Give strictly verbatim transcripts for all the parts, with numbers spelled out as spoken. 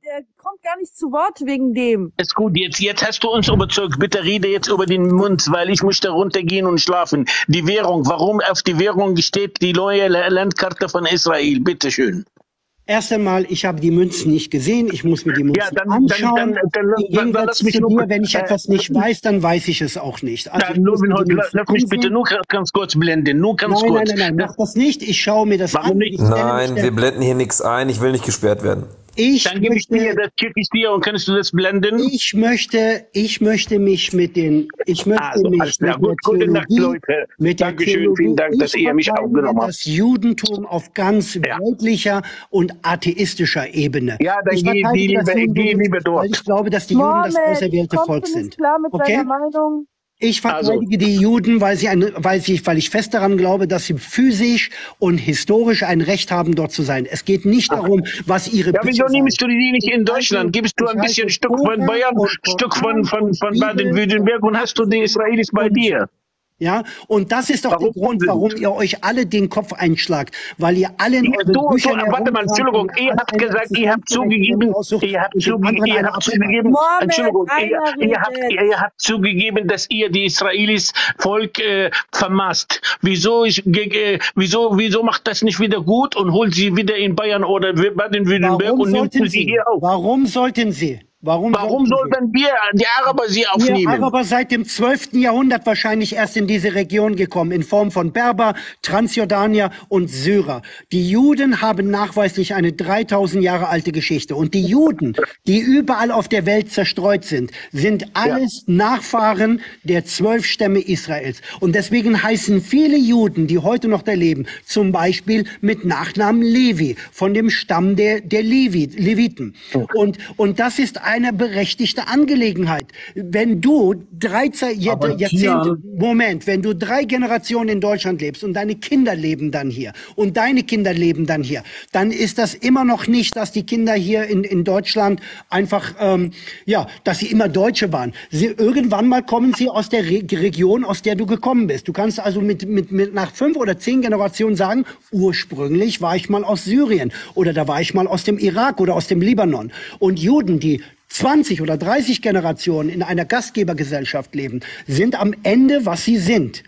der kommt gar nicht zu Wort wegen dem. Ist gut, jetzt, jetzt hast du uns überzeugt. Bitte rede jetzt über den Mund, weil ich möchte runtergehen und schlafen. Die Währung, warum auf die Währung steht die neue Landkarte von Israel? Bitte schön. Erst einmal, ich habe die Münzen nicht gesehen, ich muss mir die Münzen ja, dann, anschauen. Dann, dann, dann, Im Gegensatz zu dir, wenn ich äh, etwas nicht weiß, dann weiß ich es auch nicht. Also dann, nur, lass mich bitte nur ganz kurz blenden, nur ganz nein, kurz. Nein, nein, nein, mach das nicht, ich schaue mir das Warum an. Nicht? Nein, wir blenden hier nichts ein, ich will nicht gesperrt werden. Ich dann gebe ich dir, das schicke ich dir und kannst du das blenden? Ich möchte, ich möchte mich mit den, ich möchte also, mich mit gut, der Theologie, Nacht, Leute. mit der Dankeschön, Theologie, vielen Dank, dass ihr mich aufgenommen habt. Das Judentum auf ganz ja. weltlicher und atheistischer Ebene. Ja, dann ich geh, geh, lieber, Judentum, geh lieber dort. Weil ich glaube, dass die Mohammed, Juden das auserwählte Volk sind. Klar mit okay? seiner Meinung? Ich verteidige also. die Juden, weil sie ein, weil sie, weil ich fest daran glaube, dass sie physisch und historisch ein Recht haben, dort zu sein. Es geht nicht darum, was ihre. Ja, wieso nimmst du die nicht in Deutschland? Gibst du ein bisschen Stück von Bayern, Stück von, von, von Baden-Württemberg und hast du die Israelis bei dir? Ja, und das ist doch warum der Grund, warum ihr euch alle den Kopf einschlagt, weil ihr alle in euren du, Büchern du, warte mal, Entschuldigung, ihr habt gesagt, ihr habt zugegeben, ihr habt zugegeben, ihr habt zugegeben, Entschuldigung, ihr, ihr, habt, ihr habt zugegeben, dass ihr die Israelis Volk äh, vermasst. Wieso, ich, äh, wieso, wieso macht das nicht wieder gut und holt sie wieder in Bayern oder Baden-Württemberg und nimmt sie hier auf? Warum sollten sie? Warum, Warum sollten wir, die Araber, sie aufnehmen? Die Araber seit dem zwölften Jahrhundert wahrscheinlich erst in diese Region gekommen, in Form von Berber, Transjordanier und Syrer. Die Juden haben nachweislich eine dreitausend Jahre alte Geschichte. Und die Juden, die überall auf der Welt zerstreut sind, sind alles ja. Nachfahren der zwölf Stämme Israels. Und deswegen heißen viele Juden, die heute noch da leben, zum Beispiel mit Nachnamen Levi, von dem Stamm der, der Levi, Leviten. Okay. Und, und das ist eine berechtigte Angelegenheit. Wenn du drei Jahrzehnte, Moment, wenn du drei Generationen in Deutschland lebst und deine Kinder leben dann hier und deine Kinder leben dann hier, dann ist das immer noch nicht, dass die Kinder hier in, in Deutschland einfach, ähm, ja, dass sie immer Deutsche waren. Sie, irgendwann mal kommen sie aus der Re Region, aus der du gekommen bist. Du kannst also mit, mit, mit nach fünf oder zehn Generationen sagen, ursprünglich war ich mal aus Syrien oder da war ich mal aus dem Irak oder aus dem Libanon. Und Juden, die zwanzig oder dreißig Generationen in einer Gastgebergesellschaft leben, sind am Ende, was sie sind,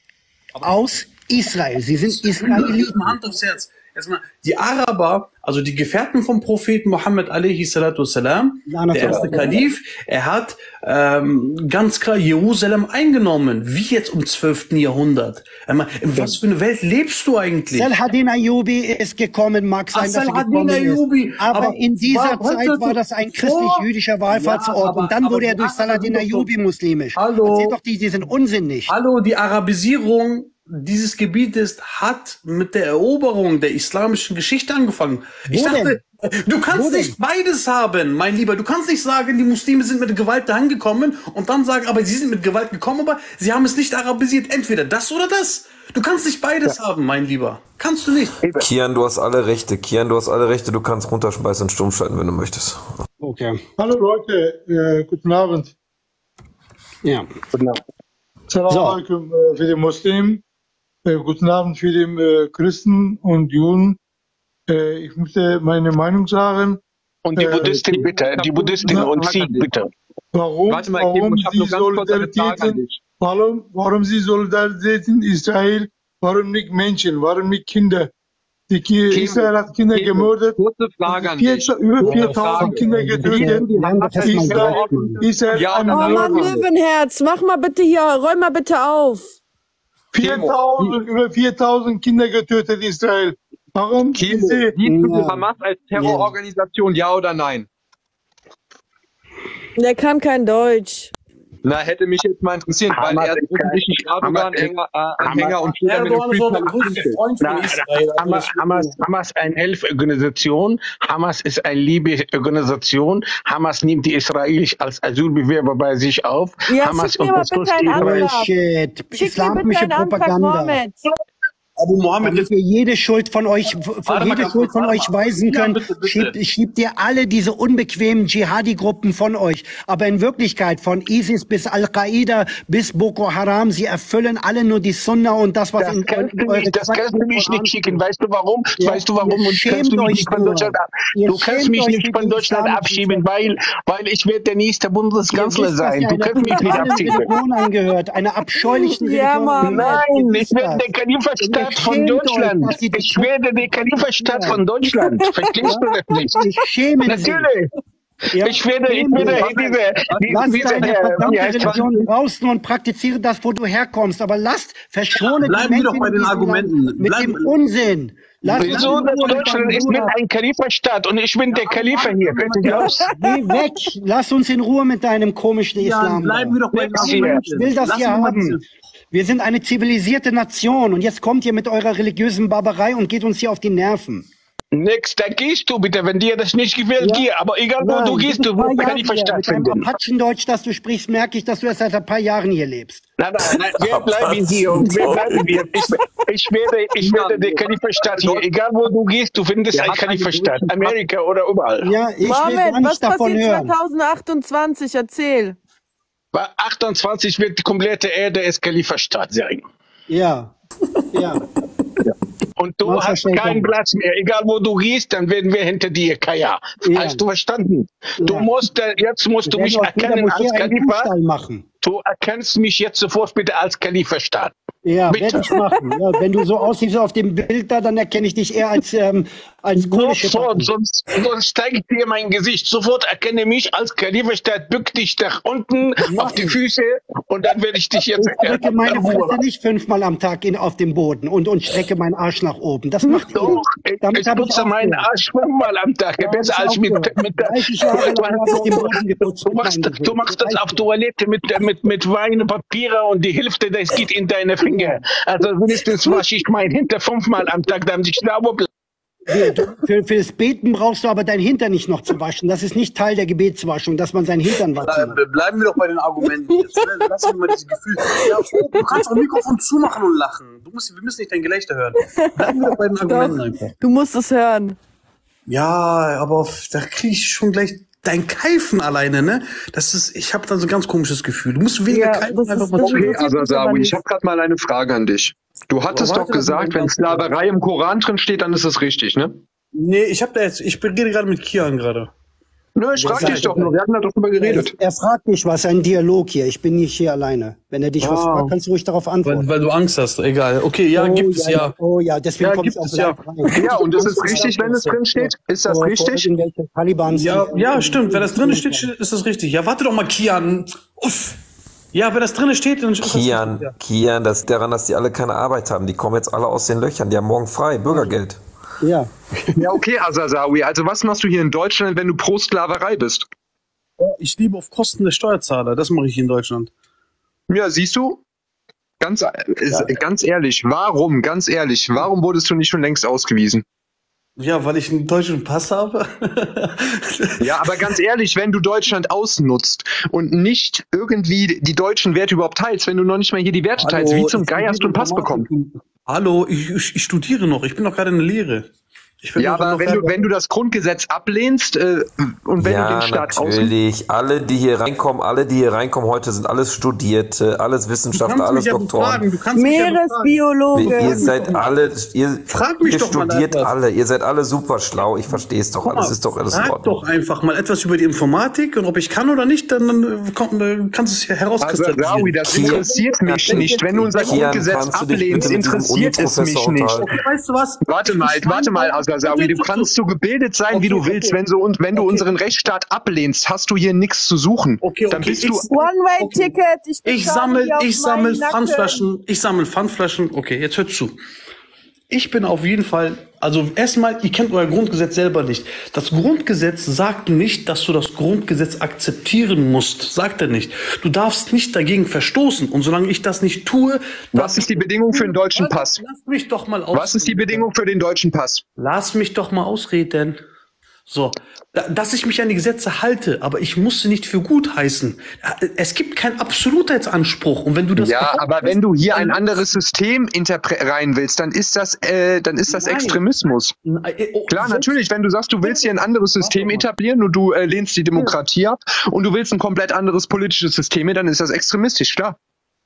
aus Israel. Sie sind Israeliten. Hand aufs Herz. Erstmal, die Araber, also die Gefährten vom Propheten Mohammed alaihi salatu wassalam, der erste Kalif, er hat ähm, ganz klar Jerusalem eingenommen, wie jetzt im zwölften Jahrhundert. Einmal, in was für eine Welt lebst du eigentlich? Saladin Ayyubi ist gekommen, mag sein, dass er gekommen ist. Aber, aber in dieser war, Zeit war das ein christlich-jüdischer Wallfahrtsort. Ja, aber, und dann wurde er durch Saladin Ayyubi muslimisch. Hallo. Erzähl doch die, diesen Unsinn nicht. Hallo, die Arabisierung dieses Gebietes hat mit der Eroberung der islamischen Geschichte angefangen. Ich Wo dachte, denn? du kannst Wo nicht denn? beides haben, mein Lieber. Du kannst nicht sagen, die Muslime sind mit Gewalt dahin gekommen und dann sagen, aber sie sind mit Gewalt gekommen, aber sie haben es nicht arabisiert. Entweder das oder das. Du kannst nicht beides ja. haben, mein Lieber. Kannst du nicht. Kian, du hast alle Rechte. Kian, du hast alle Rechte. Du kannst runterschmeißen und stumm schalten, wenn du möchtest. Okay. Hallo Leute, äh, guten Abend. Ja. Guten Abend. Assalamu alaikum äh, für die Muslimen. Äh, guten Abend für die äh, Christen und Juden. Äh, ich möchte meine Meinung sagen. Und die Buddhistin äh, bitte, die Buddhistin und Sie bitte. Warum, Warte mal, warum, ich sie Solidarität, warum, warum sie Solidarität in Israel, warum nicht Menschen, warum nicht Kinder? Die Ki Kemo, Israel hat Kinder Kemo, gemordet, kurze Frage an vier, dich. über viertausend Kinder getötet. Israel, Israel ja, oh Mann, Löwenherz, mach mal bitte hier, räum mal bitte auf. viertausend, über viertausend Kinder getötet Israel. Warum? Kimo, siehst du die Hamas als Terrororganisation, ja oder nein? Der kann kein Deutsch. Na, hätte mich jetzt mal interessiert, weil er ist offensichtlich Erdogan-Anhänger und steht damit Hamas, Hamas ist eine Hilfsorganisation, Hamas ist eine Liebeorganisation, Hamas nimmt die Israelis als Asylbewerber bei sich auf. Ja, Hamas schick mir mal bitte einen Antrag. Bullshit. Schick mir bitte einen Antrag, Mohammed. Abu Mohammed, damit wir jede Schuld von euch, von jede Schuld von euch weisen können, schiebt, schiebt ihr alle diese unbequemen Dschihadi-Gruppen von euch. Aber in Wirklichkeit von ISIS bis Al-Qaida bis Boko Haram, sie erfüllen alle nur die Sunna und das, was das in kannst du nicht, Das kannst du mich nicht schicken. Weißt du warum? Ja, weißt du warum? Und kannst du mich nicht von Deutschland ab Du kannst mich nicht von Deutschland abschieben, weil, weil ich werde der nächste Bundeskanzler sein. Du kannst mich nicht abschieben. Religion angehört, einer abscheulichen Religion. Ja, Nein, ich werde der Khalifa-Staat von Deutschland. Euch, ich werde der Khalifa-Staat von Deutschland. Verstehst du das nicht? Ich schäme Natürlich. Ja, ich werde, ich werde diese, lass diese, deine diese verdammte äh, Religion draußen und praktiziere das, wo du herkommst. Aber lasst, verschone Bleiben die Menschen wir doch bei den Argumenten. Mit Bleiben. dem Unsinn. Lass Wieso? Deutschland ist nicht ein Khalifa-Staat und ich bin der Khalifa hier. Fertig aus. Geh weg. Lass uns in Ruhe mit deinem komischen Islam. Ja, bleiben wir doch bei den Argumenten. Ich will das hier haben. Wir sind eine zivilisierte Nation und jetzt kommt ihr mit eurer religiösen Barbarei und geht uns hier auf die Nerven. Nix, da gehst du bitte, wenn dir das nicht gefällt, ja. Geh. Aber egal wo Nein, du gehst, du wirst Khalifa stattfinden. Mit deinem Apachendeutsch, das du sprichst, merke ich, dass du erst seit ein paar Jahren hier lebst. Nein, nein, nein, wir bleiben hier und wir bleiben hier. Ich, ich werde, ich werde der Khalifa-Staat hier, egal wo du gehst, du findest einen Khalifa-Staat, Amerika oder überall. Ja, ich Mohammed, will gar nicht was davon passiert hören. zwanzig achtundzwanzig? Erzähl. Bei achtundzwanzig wird die komplette Erde als Khalifa-Staat sein. Ja, ja. Und du hast keinen Platz mehr. Egal wo du gehst, dann werden wir hinter dir, Kaya. Ja. Hast du verstanden? Ja. Du musst, jetzt musst du mich erkennen als Khalifa. Machen. Du erkennst mich jetzt sofort bitte als Khalifa-Staat. Ja, werde ich machen. Ja, wenn du so aussiehst auf dem Bild da, dann erkenne ich dich eher als, ähm, als komische Sofort, sonst, sonst zeige ich dir mein Gesicht. Sofort erkenne mich als Khalifa-Staat, bück dich nach unten ja. auf die Füße und dann werde ich dich jetzt... Ich strecke meine Füße nicht fünfmal am Tag in, auf dem Boden und, und strecke meinen Arsch nach oben. Das macht Doch, ich, ich putze ich meinen Arsch fünfmal am Tag. Ja, besser als mit... mit, mit du, machst, du machst das auf Toilette mit, mit, mit Wein, Papiere und die Hälfte, das geht in deine Finger. Also wenigstens wasche ich mein Hinter fünfmal am Tag, damit ich sauber bleibe. Für, für das Beten brauchst du aber dein Hintern nicht noch zu waschen. Das ist nicht Teil der Gebetswaschung, dass man sein Hintern waschen muss. Bleiben wir doch bei den Argumenten jetzt. Ne? Lass uns mal dieses Gefühl. Ja, du kannst auch Mikrofon zumachen und lachen. Du musst, wir müssen nicht dein Gelächter hören. Bleiben wir doch bei den Argumenten doch, einfach. Du musst es hören. Ja, aber auf, da kriege ich schon gleich dein Keifen alleine, ne? Das ist, ich habe da so ein ganz komisches Gefühl. Du musst weniger ja, keifen, einfach mal zu. Okay, also Sawi, ich habe gerade mal eine Frage an dich. Du hattest oh, doch gesagt, wenn Sklaverei im Koran drin steht, dann ist es richtig, ne? Nee, ich habe da jetzt, ich rede gerade mit Kian gerade. Nö, ich frag dich doch nur, wir hatten da doch drüber geredet. Er, er fragt mich was, ein Dialog hier, ich bin nicht hier alleine. Wenn er dich ah. was fragt, kannst du ruhig darauf antworten. Weil, weil du Angst hast, egal. Okay, ja, oh, gibt es ja. ja. Oh ja, deswegen ja, kommt es auch ja. rein. Ja, und das ist richtig, wenn es drin steht? Ist das oh, richtig? Ja, ja, stimmt, wenn das drin steht, ist das richtig. Ja, warte doch mal, Kian. Uff. Ja, wenn das drin steht, dann ist Kian, das ja. Kian, das ist daran, dass die alle keine Arbeit haben. Die kommen jetzt alle aus den Löchern. Die haben morgen frei, Bürgergeld. Ja. Ja, okay, Azazawi. Also was machst du hier in Deutschland, wenn du pro Sklaverei bist? Ich lebe auf Kosten der Steuerzahler. Das mache ich in Deutschland. Ja, siehst du? Ganz, ja. ganz ehrlich, warum, ganz ehrlich, warum wurdest du nicht schon längst ausgewiesen? Ja, weil ich einen deutschen Pass habe. Ja, aber ganz ehrlich, wenn du Deutschland ausnutzt und nicht irgendwie die deutschen Werte überhaupt teilst, wenn du noch nicht mal hier die Werte teilst, Hallo, wie zum Geier hast du einen Pass bekommen? Hallo, ich, ich, ich studiere noch, ich bin noch gerade in der Lehre. Ja, aber wenn du, wenn du das Grundgesetz ablehnst äh, und wenn ja, du den Staat natürlich. Alle, die hier reinkommen, alle, die hier reinkommen heute, sind alles Studierte, alles Wissenschaftler, alles Doktoren. Meeresbiologe. Ja ihr seid alle, ihr, Frag mich ihr doch studiert mal alle, ihr seid alle super schlau. Ich verstehe es doch, alles ist doch alles in Ordnung. Sag doch einfach mal etwas über die Informatik und ob ich kann oder nicht, dann, dann komm, kannst du es hier herauskristallisieren. Also, Raui, das interessiert mich ja, nicht. Wenn du unser Kian, Grundgesetz ablehnst, interessiert es mich nicht. Okay, weißt du was? Warte mal, warte mal, also, Raui, du kannst so gebildet sein, okay, wie du willst. Okay. Wenn, so, und wenn du okay. unseren Rechtsstaat ablehnst, hast du hier nichts zu suchen. Okay, okay. Dann bist du One-Way-Ticket. Ich, ich sammle, ich sammle Pfandflaschen. Ich sammle Pfandflaschen. Okay, jetzt hört zu. Ich bin auf jeden Fall, also erstmal, ihr kennt euer Grundgesetz selber nicht. Das Grundgesetz sagt nicht, dass du das Grundgesetz akzeptieren musst. Sagt er nicht. Du darfst nicht dagegen verstoßen. Und solange ich das nicht tue... Was ist die Bedingung für den deutschen Pass? Lass mich doch mal ausreden. Was ist die Bedingung für den deutschen Pass? Lass mich doch mal ausreden. So, dass ich mich an die Gesetze halte, aber ich muss sie nicht für gut heißen. Es gibt keinen Absolutheitsanspruch. Und wenn du das ja, aber wenn du hier ein anderes System rein willst, dann ist das, äh, dann ist das Nein. Extremismus. Nein. Oh, Klar, natürlich, wenn du sagst, du willst hier ein anderes System etablieren und du äh, lehnst die Demokratie ab und du willst ein komplett anderes politisches System, dann ist das extremistisch, klar.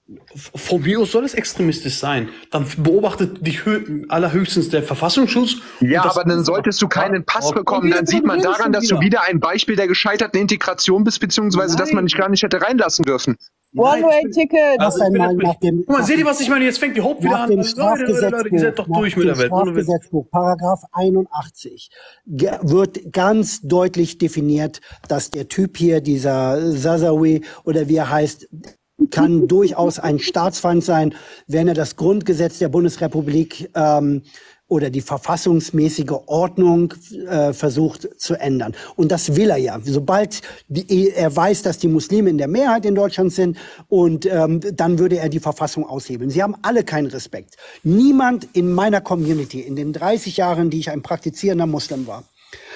Von mir aus soll es extremistisch sein. Dann beobachtet dich allerhöchstens der Verfassungsschutz. Ja, aber dann solltest du keinen Pass bekommen. Dann sieht man daran, dass du wieder ein Beispiel der gescheiterten Integration bist, beziehungsweise dass man dich gar nicht hätte reinlassen dürfen. One-Way-Ticket. Guck mal, seht ihr, was ich meine? Jetzt fängt die Hope wieder an. Leute, Leute, ihr seid doch durch mit der Welt. Strafgesetzbuch, Paragraph einundachtzig, wird ganz deutlich definiert, dass der Typ hier, dieser Zazawi oder wie er heißt, kann durchaus ein Staatsfeind sein, wenn er das Grundgesetz der Bundesrepublik ähm, oder die verfassungsmäßige Ordnung äh, versucht zu ändern. Und das will er ja. Sobald die, er weiß, dass die Muslime in der Mehrheit in Deutschland sind, und ähm, dann würde er die Verfassung aushebeln. Sie haben alle keinen Respekt. Niemand in meiner Community, in den dreißig Jahren, die ich ein praktizierender Muslim war,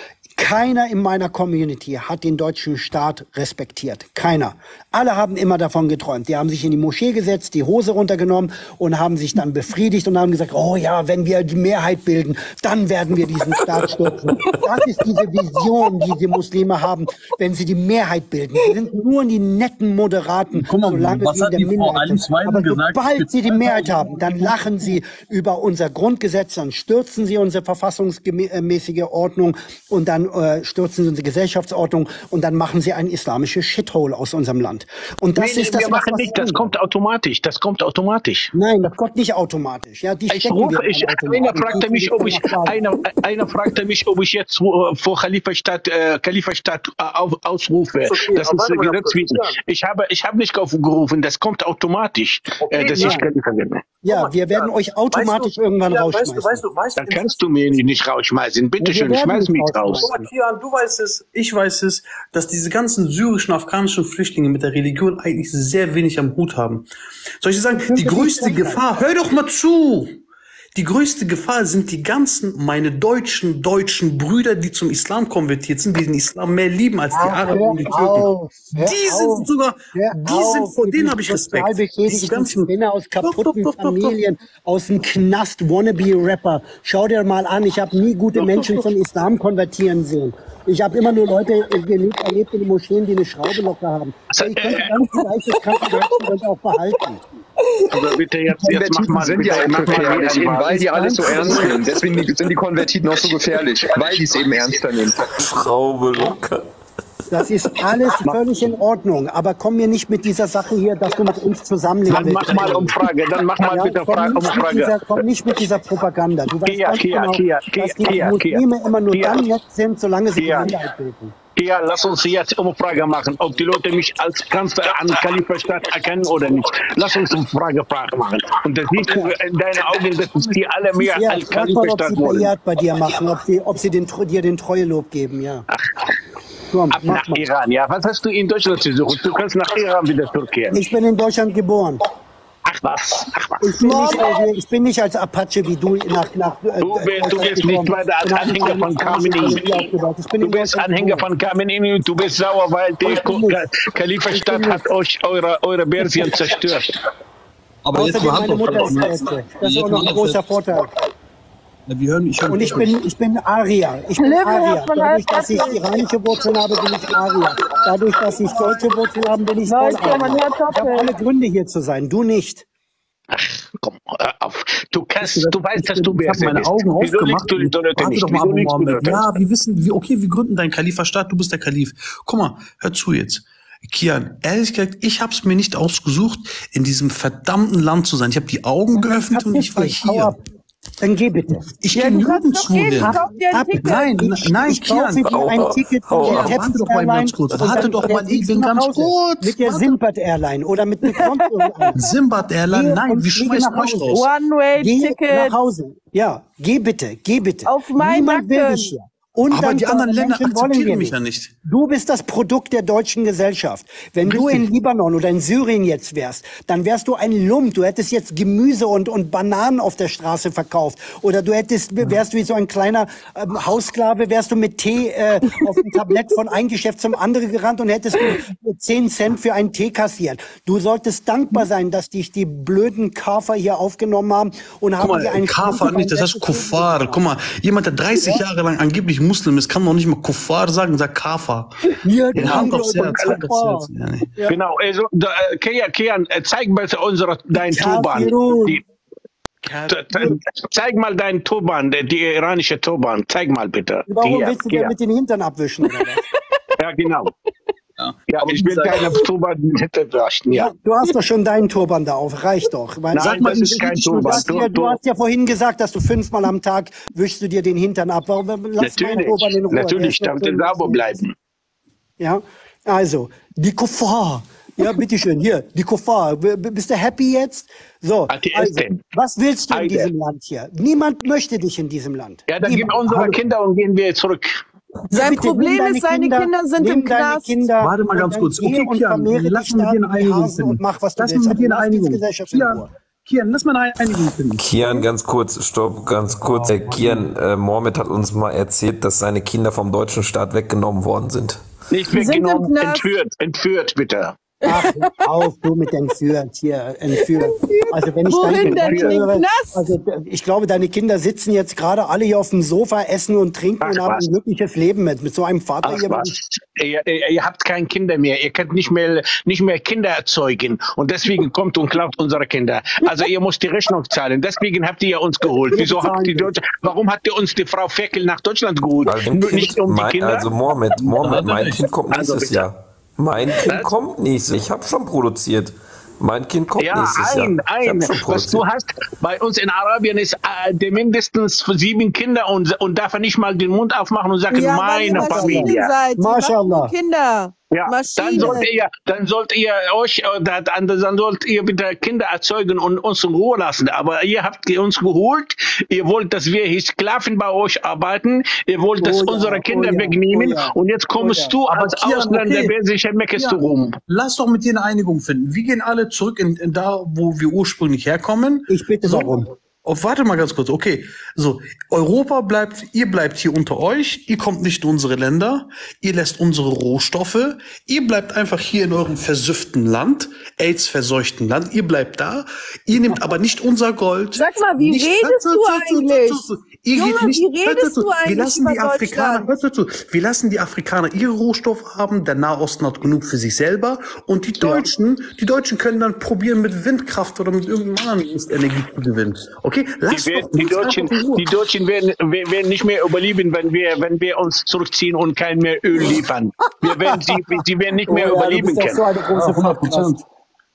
keiner in meiner Community hat den deutschen Staat respektiert. Keiner. Alle haben immer davon geträumt. Die haben sich in die Moschee gesetzt, die Hose runtergenommen und haben sich dann befriedigt und haben gesagt, oh ja, wenn wir die Mehrheit bilden, dann werden wir diesen Staat stürzen. Das ist diese Vision, die die Muslime haben, wenn sie die Mehrheit bilden. Sie sind nur die netten Moderaten, Guck mal, solange was sie in hat der die Frau Minderheit sind. Aber gesagt, sobald sie die Mehrheit haben, dann lachen sie über unser Grundgesetz, dann stürzen sie unsere verfassungsmäßige Ordnung und dann äh, stürzen sie unsere Gesellschaftsordnung und dann machen sie ein islamisches Shithole aus unserem Land. Und das nee, ist das, wir machen was nicht, das kommt automatisch, das kommt automatisch. Nein, das kommt nicht automatisch. Ja, die ich rufe, ich, einer fragte mich, ob ich, einer, einer fragte mich, ob ich jetzt vor Khalifa-Stadt, äh, Khalifa-Stadt äh, auf, ausrufe. Okay, das ist gesetzwidrig. Ich habe, ich habe nicht aufgerufen, das kommt automatisch, okay, äh, dass ja. ich Khalifa bin. Ja, wir werden ja. euch automatisch weißt du, irgendwann ja, rausschmeißen. Weißt du, weißt du, weißt Dann kannst du mir nicht rausschmeißen. Bitte schön, schmeiß mich raus. Kian, du weißt es, ich weiß es, dass diese ganzen syrischen, afghanischen Flüchtlinge mit der Religion eigentlich sehr wenig am Hut haben. Soll ich sagen, die größte Gefahr, hör doch mal zu! Die größte Gefahr sind die ganzen, meine deutschen, deutschen Brüder, die zum Islam konvertiert sind, die den Islam mehr lieben als die Araber und die Türken. Die sind sogar, die sind, vor denen habe ich Respekt. Diese ganzen Männer aus kaputten Familien, aus dem Knast, Wannabe-Rapper. Schau dir mal an, ich habe nie gute Menschen zum Islam konvertieren sehen. Ich habe immer nur Leute erlebt, erlebt in den Moscheen, die eine Schraube locker haben. Also, ich könnte ganz vielleicht das Krankenhaus auch behalten. Aber bitte jetzt, jetzt mach mal, sind ja auch gefährlich, eben weil die alles so ernst nehmen. Deswegen sind die Konvertiten auch so gefährlich, weil die es eben ernster nehmen. Schraube locker. Das ist alles völlig in Ordnung, aber komm mir nicht mit dieser Sache hier, dass du mit uns zusammenlebst. Dann mach mal Umfrage, dann mach mal ja, bitte komm Umfrage. Dieser, komm nicht mit dieser Propaganda. Du weißt Kia, ganz Kia, genau, Kia, dass die Kia, Muslime Kia, immer nur Kia, dann nett sind, solange sie Kia, die Minderheit bilden. Ja, lass uns jetzt Umfrage machen, ob die Leute mich als Kanzler an Khalifa-Stadt erkennen oder nicht. Lass uns Umfrage machen. Und das siehst du in deinen Augen, dass die alle mehr ja, als Khalifa-Stadt wollen. Ja, bei dir machen, ob sie, ob sie den, dir den Treuelob geben, ja. Ach. Komm, ab nach mal. Iran, ja. Was hast du in Deutschland zu suchen? Du kannst nach Iran wieder zurückkehren. Ich bin in Deutschland geboren. Ach was, ach was. Ich bin, nicht, äh, ich bin nicht als Apache wie du nach... nach äh, du, bist, du bist nicht weiter als Anhänger von Khamenei. Du bist Anhänger von Khamenei und du bist sauer, weil die Khalifa-Stadt hat euch eure, eure Persien zerstört. Aber jetzt mal meine Mutter ist Deutsche. Das ist auch noch ein großer Vorteil. Ja, wir hören, ich höre und ich bin, ich bin Arier. Ich bin Arier. Dadurch, dass ich iranische Wurzeln habe, bin ich Arier. Dadurch, dass ich deutsche Wurzeln habe, bin ich voll Arier. Ich habe alle Gründe, hier zu sein. Du nicht. Ach, komm, hör auf. Du kannst, du weißt, dass du bist. Ich habe meine Augen aufgemacht. Du, du, du, nicht. Doch mal, Mohammed. Ja, wir wissen, wir, okay, wir gründen deinen Khalifa-Staat, du bist der Kalif. Guck mal, hör zu jetzt. Kian, ehrlich gesagt, ich habe es mir nicht ausgesucht, in diesem verdammten Land zu sein. Ich habe die Augen geöffnet und ich war hier. Dann geh bitte. Ich ja, gehe nirgends hin. Nein, nein, ich kaufe dir ein Ticket von der Teppich Airline. Warte doch mal, ich bin ganz kurz. Mit der Simbad Airline oder mit der Airline. Simbad Airline, nein, wir schmeißen euch raus. One-Way-Ticket. Geh nach Hause. Ja, geh bitte, geh bitte. Auf meinen Niemand will dich hier. Und aber die anderen Länder Menschen wollen akzeptieren wir mich nicht. ja nicht. Du bist das Produkt der deutschen Gesellschaft. Wenn Richtig. du in Libanon oder in Syrien jetzt wärst, dann wärst du ein Lump. Du hättest jetzt Gemüse und, und Bananen auf der Straße verkauft. Oder du hättest, wärst du wie so ein kleiner ähm, Haussklave, wärst du mit Tee äh, auf dem Tablett von einem Geschäft zum anderen gerannt und hättest du zehn Cent für einen Tee kassiert. Du solltest dankbar sein, dass dich die blöden Kafer hier aufgenommen haben und haben Guck dir mal, einen Kafir nicht, das heißt Kuffar. Guck mal, jemand, der dreißig Jahre lang angeblich Muslim ist, kann doch nicht mal Kuffar sagen, sagt Kafir. Ja, Ja, Hand aufs Herz, Hand aufs Herz. Ja, nee. Ja. Genau, also, da, äh, Kian, Kian, äh, zeig bitte unsere, dein Turban. Kafirun. Die, t- t- zeig mal deinen Turban, die, die iranische Turban. Zeig mal bitte. Warum Hier, willst du hier. denn mit den Hintern abwischen? Oder was? Ja, genau. Ja. Ja, Aber ich wie will gesagt- deine Turban nicht waschen, ja. Du hast doch schon deinen Turban da auf, reicht doch. Weil- Nein, Sag mal, das ist du- kein du, Turban. hast ja, Du- du du- hast ja vorhin gesagt, dass du fünfmal am Tag wischst du dir den Hintern ab. Warum lass meinen Natürlich, Turban in Ruhe? Der natürlich, ist doch damit er schön sauber lustig. bleiben. Ja, also, die Kuffar. Ja, bitteschön, hier, die Kuffar. B- b- Bist du happy jetzt? So, Hat die also, Essen. was willst du in Heide. diesem Land hier? Niemand möchte dich in diesem Land. Ja, dann gib Niemand. unsere Hallo. Kinder und gehen wir zurück. Sein Bitte, Problem nimm deine ist, seine Kinder sind nimm im deine Knast. Kinder Warte mal und ganz dann kurz. geh Okay, und Kian, vermehre lass dich uns da hier eine wie Einigung Hasen finden. und mach, was du Lass willst. uns mit dir Aber eine lass die Einigung. Gesellschaft in Kian, Ruhe. Kian, lass mal eine Einigung finden. Kian, ganz kurz, stopp, ganz kurz. Äh, Kian, äh, Mohammed hat uns mal erzählt, dass seine Kinder vom deutschen Staat weggenommen worden sind. Nicht sind im weggenommen, Knast. entführt, entführt bitte. Ach, hör auf, du mit entführt, hier, entführt. Also wenn ich Wohin deine denn? Kinder In den höre, Knast? also ich glaube, deine Kinder sitzen jetzt gerade alle hier auf dem Sofa, essen und trinken Ach, und haben was. ein glückliches Leben mit, mit so einem Vater Ach hier. was. Ihr, ihr, ihr habt keine Kinder mehr. Ihr könnt nicht mehr, nicht mehr Kinder erzeugen. Und deswegen kommt und klaut unsere Kinder. Also ihr müsst die Rechnung zahlen. Deswegen habt ihr uns geholt. Wieso habt ihr Deutsch, warum hat ihr uns die Frau Ferkel nach Deutschland geholt? Also, Nur nicht um die mein, Kinder? also Mohammed, Mohammed, mein Kind kommt Also nächstes bitte. Jahr. Mein Kind Was? kommt nächstes. Ich habe schon produziert. Mein Kind kommt Ja, nächstes Jahr. ein, Ich ein. hab schon Was produziert. du hast, bei uns in Arabien ist äh, der mindestens sieben Kinder und, und darf er nicht mal den Mund aufmachen und sagen, Ja, weil ihr meine Maschinen Familie. seid. Ihr macht Mashallah. nur Kinder. Ja, dann Maschine. sollt ihr, dann sollt ihr euch, äh, dann, dann sollt ihr bitte Kinder erzeugen und uns in Ruhe lassen. Aber ihr habt uns geholt, ihr wollt, dass wir hier Sklaven bei euch arbeiten, ihr wollt, dass Oh ja, unsere Kinder oh ja, wegnehmen oh ja, und jetzt kommst oh ja. du Aber als Kian, Ausländer, okay. wer sich meckerst du Ja. rum. Lass doch mit dir eine Einigung finden. Wir gehen alle zurück in, in da, wo wir ursprünglich herkommen. Ich bitte So. darum. Oh, warte mal ganz kurz. Okay, so Europa bleibt, ihr bleibt hier unter euch. Ihr kommt nicht in unsere Länder. Ihr lässt unsere Rohstoffe. Ihr bleibt einfach hier in eurem versüfften Land, AIDS-verseuchten Land. Ihr bleibt da. Ihr nehmt aber nicht unser Gold. Sag mal, wie Nicht- redest Hör du zu, hör zu, eigentlich? hör zu. Ihr Junge, geht nicht, wie hör zu, redest hör zu. du eigentlich Wir lassen die über Afrikaner, hör zu, hör zu. Wir lassen die Afrikaner ihre Rohstoffe haben. Der Nahosten hat genug für sich selber. Und die Deutschen, die Deutschen können dann probieren, mit Windkraft oder mit irgendeinem anderen Mist Energie zu gewinnen. Okay? Lass Die, werden, doch die, uns Deutschen, einfach in Ruhe. die Deutschen werden, wir- werden nicht mehr überleben, wenn wir, wenn wir uns zurückziehen und kein mehr Öl liefern. Wir werden sie, sie werden nicht mehr Oh ja, du überleben bist auch können. so eine große Ja, hundert Prozent. Fachkraft.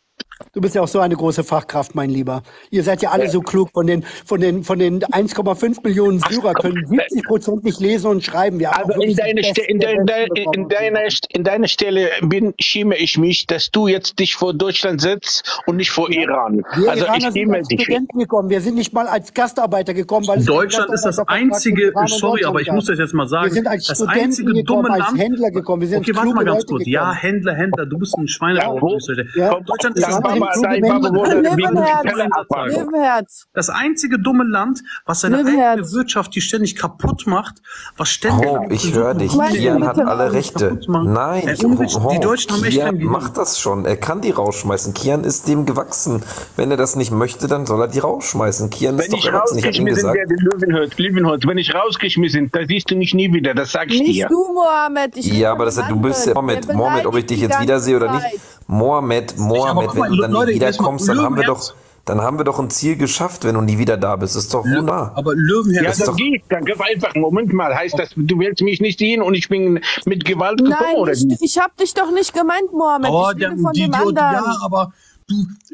Du bist ja auch so eine große Fachkraft, mein Lieber. Ihr seid ja alle so klug. Von den, von den, von den eins Komma fünf Millionen Syrer können siebzig Prozent nicht lesen und schreiben. Wir haben Also auch in wirklich die deiner, Ste Besten in, der dein, Besten in, bekommen. deiner, in deiner Stelle bin, schäme ich mich, dass du jetzt dich vor Deutschland setzt und nicht vor Iran. Wir Also Iraner ich sind schäme als dich. Studenten gekommen. Wir sind nicht mal als Gastarbeiter gekommen. Weil es Deutschland keinen ist das Gastarbeitervertrag einzige, mit Iran und sorry, aber ich Deutschland muss gab. das jetzt mal sagen, Wir sind als das Studenten einzige gekommen, dumme als Land. Händler gekommen. Wir sind Okay, als warte mal kluge ganz Leute kurz. gekommen. Ja, Händler, Händler, du bist ein Schweinehaufen. Ja. Deutschland ist das Ja, Dein Papa, kluge dein Menschen. Papa wurde Leben wegen Herz. Keller abfahren. Nebenherz. Das einzige dumme Land, was seine Nimm eigene Herz. Wirtschaft, die ständig kaputt macht, was ständig... Oh, ich höre dich. Meinst du Kian hat bitte? alle Rechte. Kaputt machen. Nein, Äh, ohne Witz, oh, die Deutschen haben echt Kian kein Gehirn. macht das schon. Er kann die rausschmeißen. Kian ist dem gewachsen. Wenn er das nicht möchte, dann soll er die rausschmeißen. Kian ist Wenn doch ich erwachsen. Ich habe ihm rausgeschmissen gesagt. werde, Löwenholz, Löwenholz, wenn ich rausgeschmissen, da siehst du mich nie wieder, das sag ich Nicht dir. du, Mohammed. Ich rede Ja, aber von das, einem du bist ja, anderen. Mohammed, Der Mohammed, ob ich beleidigt dich die jetzt ganze wiedersehe oder nicht. Zeit. Mohammed, Mohammed, guck wenn mal, du dann Leute, nie jetzt mal wiederkommst, dann haben wir Löwenherz. doch, dann haben wir doch ein Ziel geschafft, wenn du nie wieder da bist. Das ist doch wunderbar. Aber Ja, Löwenherz... dann geht, dann gib einfach, Moment mal, heißt das, du willst mich nicht sehen und ich bin mit Gewalt gekommen, Nein, oder ich, wie? ich hab dich doch nicht gemeint, Mohammed. Oh, ich der, rede von die, dem die, anderen. ja, aber du,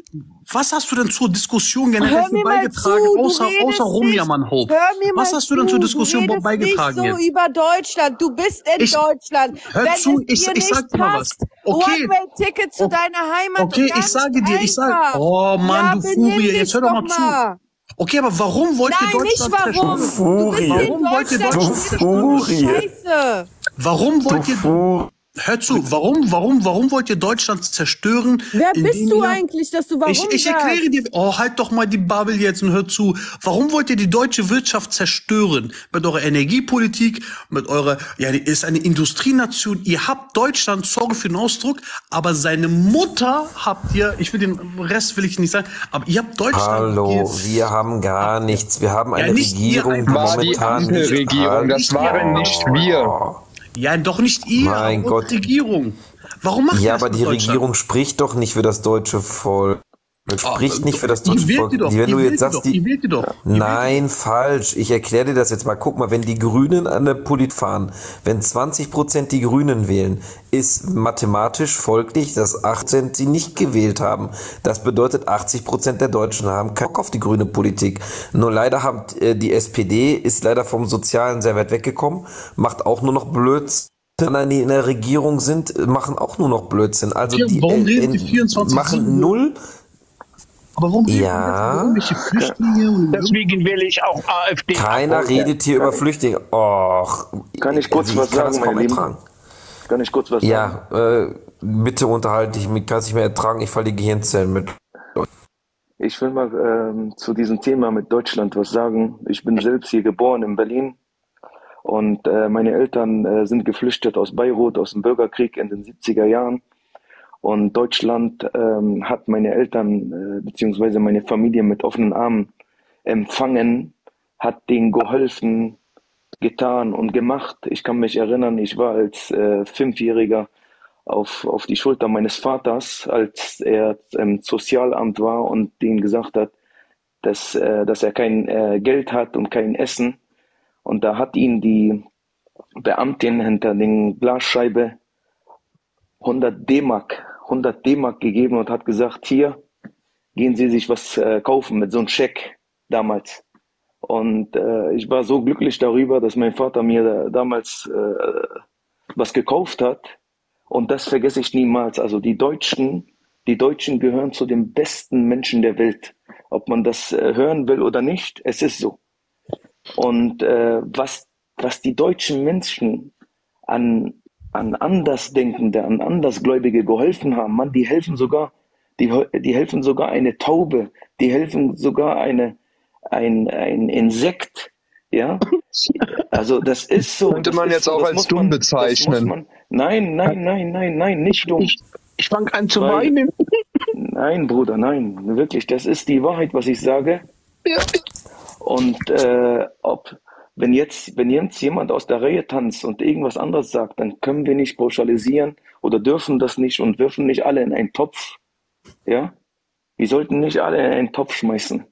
was hast du denn zur Diskussion generell Hör mir mal beigetragen, zu, du außer, redest außer rumjammern, Hope? Hör mir Was mal hast du denn zu, zur Diskussion du redest beigetragen nicht so jetzt? über Deutschland. Du bist in Ich- Deutschland. Hör Wenn zu, es ich- dir ich nicht sag dir mal was. passt, Okay. One-Way-Ticket zu O- deiner Heimat. Okay, ich ganz sage dir, ich sage, einfach. oh Mann, ja, du benimm Furie, dich jetzt hör doch mal doch zu. mal. Okay, aber warum wollt Nein, ihr Deutschland nicht warum. zerstören? Du bist in Warum wollt ihr Deutschland, Deutschland zerstören? Scheiße. Warum wollt ihr... Hör zu, warum, warum, warum wollt ihr Deutschland zerstören? Wer bist indem du ihr- eigentlich, dass du warum Ich, ich sagst? erkläre dir, oh, halt doch mal die Babbel jetzt und hör zu. Warum wollt ihr die deutsche Wirtschaft zerstören? Mit eurer Energiepolitik, mit eurer, ja, die ist eine Industrienation. Ihr habt Deutschland, sorge für den Ausdruck, aber seine Mutter habt ihr, ich will den Rest will ich nicht sagen, aber ihr habt Deutschland. Hallo, ihr, wir haben gar nichts. Wir haben Ja, eine nicht ihr Regierung, die einfach. War die momentan nicht Ampelregierung, das waren nicht wir. ja, doch nicht ihr, Mein aber Gott. die Regierung. Warum macht ihr Ja, das aber mit die Deutschland? Regierung spricht doch nicht für das deutsche Volk. Spricht Ah, nicht für das ihr deutsche wählt Volk. die doch, Wenn ihr du wählt jetzt die sagst, doch, ihr die. wählt die doch. Ihr Nein, falsch. Ich erkläre dir das jetzt mal. Guck mal, wenn die Grünen an der Polit fahren, wenn zwanzig Prozent die Grünen wählen, ist mathematisch folglich, dass achtzehn sie nicht gewählt haben. Das bedeutet, achtzig Prozent der Deutschen haben keinen Bock auf die grüne Politik. Nur leider haben äh, die S P D ist leider vom Sozialen sehr weit weggekommen, macht auch nur noch Blödsinn. Die in der Regierung sind, machen auch nur noch Blödsinn. Also Ja, die warum äh, reden die äh, vierundzwanzig machen sieben? null. Aber warum reden Ja. wir jetzt über irgendwelche Flüchtlinge und Deswegen will ich auch AfD. Keiner abholen. redet hier über Flüchtlinge. Och, Kann ich kurz also was kann das sagen, kaum meine Lieben? ertragen. Kann ich kurz was sagen? Ja, äh, bitte unterhalte ich mich, kann es nicht mehr ertragen, ich falle die Gehirnzellen mit. Ich will mal ähm, zu diesem Thema mit Deutschland was sagen. Ich bin selbst hier geboren in Berlin und äh, meine Eltern äh, sind geflüchtet aus Beirut, aus dem Bürgerkrieg in den siebziger Jahren. Und Deutschland ähm, hat meine Eltern äh, beziehungsweise meine Familie mit offenen Armen empfangen, hat denen geholfen, getan und gemacht. Ich kann mich erinnern, ich war als äh, Fünfjähriger auf, auf die Schulter meines Vaters, als er im Sozialamt war und denen gesagt hat, dass, äh, dass er kein äh, Geld hat und kein Essen. Und da hat ihn die Beamtin hinter den Glasscheibe hundert D-Mark, hundert D-Mark gegeben und hat gesagt, hier, gehen Sie sich was äh, kaufen mit so einem Scheck damals. Und äh, ich war so glücklich darüber, dass mein Vater mir da, damals äh, was gekauft hat. Und das vergesse ich niemals. Also die Deutschen, die Deutschen gehören zu den besten Menschen der Welt. Ob man das äh, hören will oder nicht, es ist so. Und äh, was, was die deutschen Menschen an, an Andersdenkende, an Andersgläubige geholfen haben, man, die helfen sogar, die, die helfen sogar eine Taube, die helfen sogar eine, ein, ein Insekt, ja. Also das ist so. Könnte das man ist jetzt so, auch das als muss dumm man, das bezeichnen. muss man, nein, nein, nein, nein, nein, nicht dumm. Ich, ich fange an zu Weil- weinen. Nein, Bruder, nein, wirklich, das ist die Wahrheit, was ich sage. Ja. Und äh, ob, wenn jetzt, wenn jetzt jemand aus der Reihe tanzt und irgendwas anderes sagt, dann können wir nicht pauschalisieren oder dürfen das nicht und dürfen nicht alle in einen Topf. Ja? Wir sollten nicht alle in einen Topf schmeißen.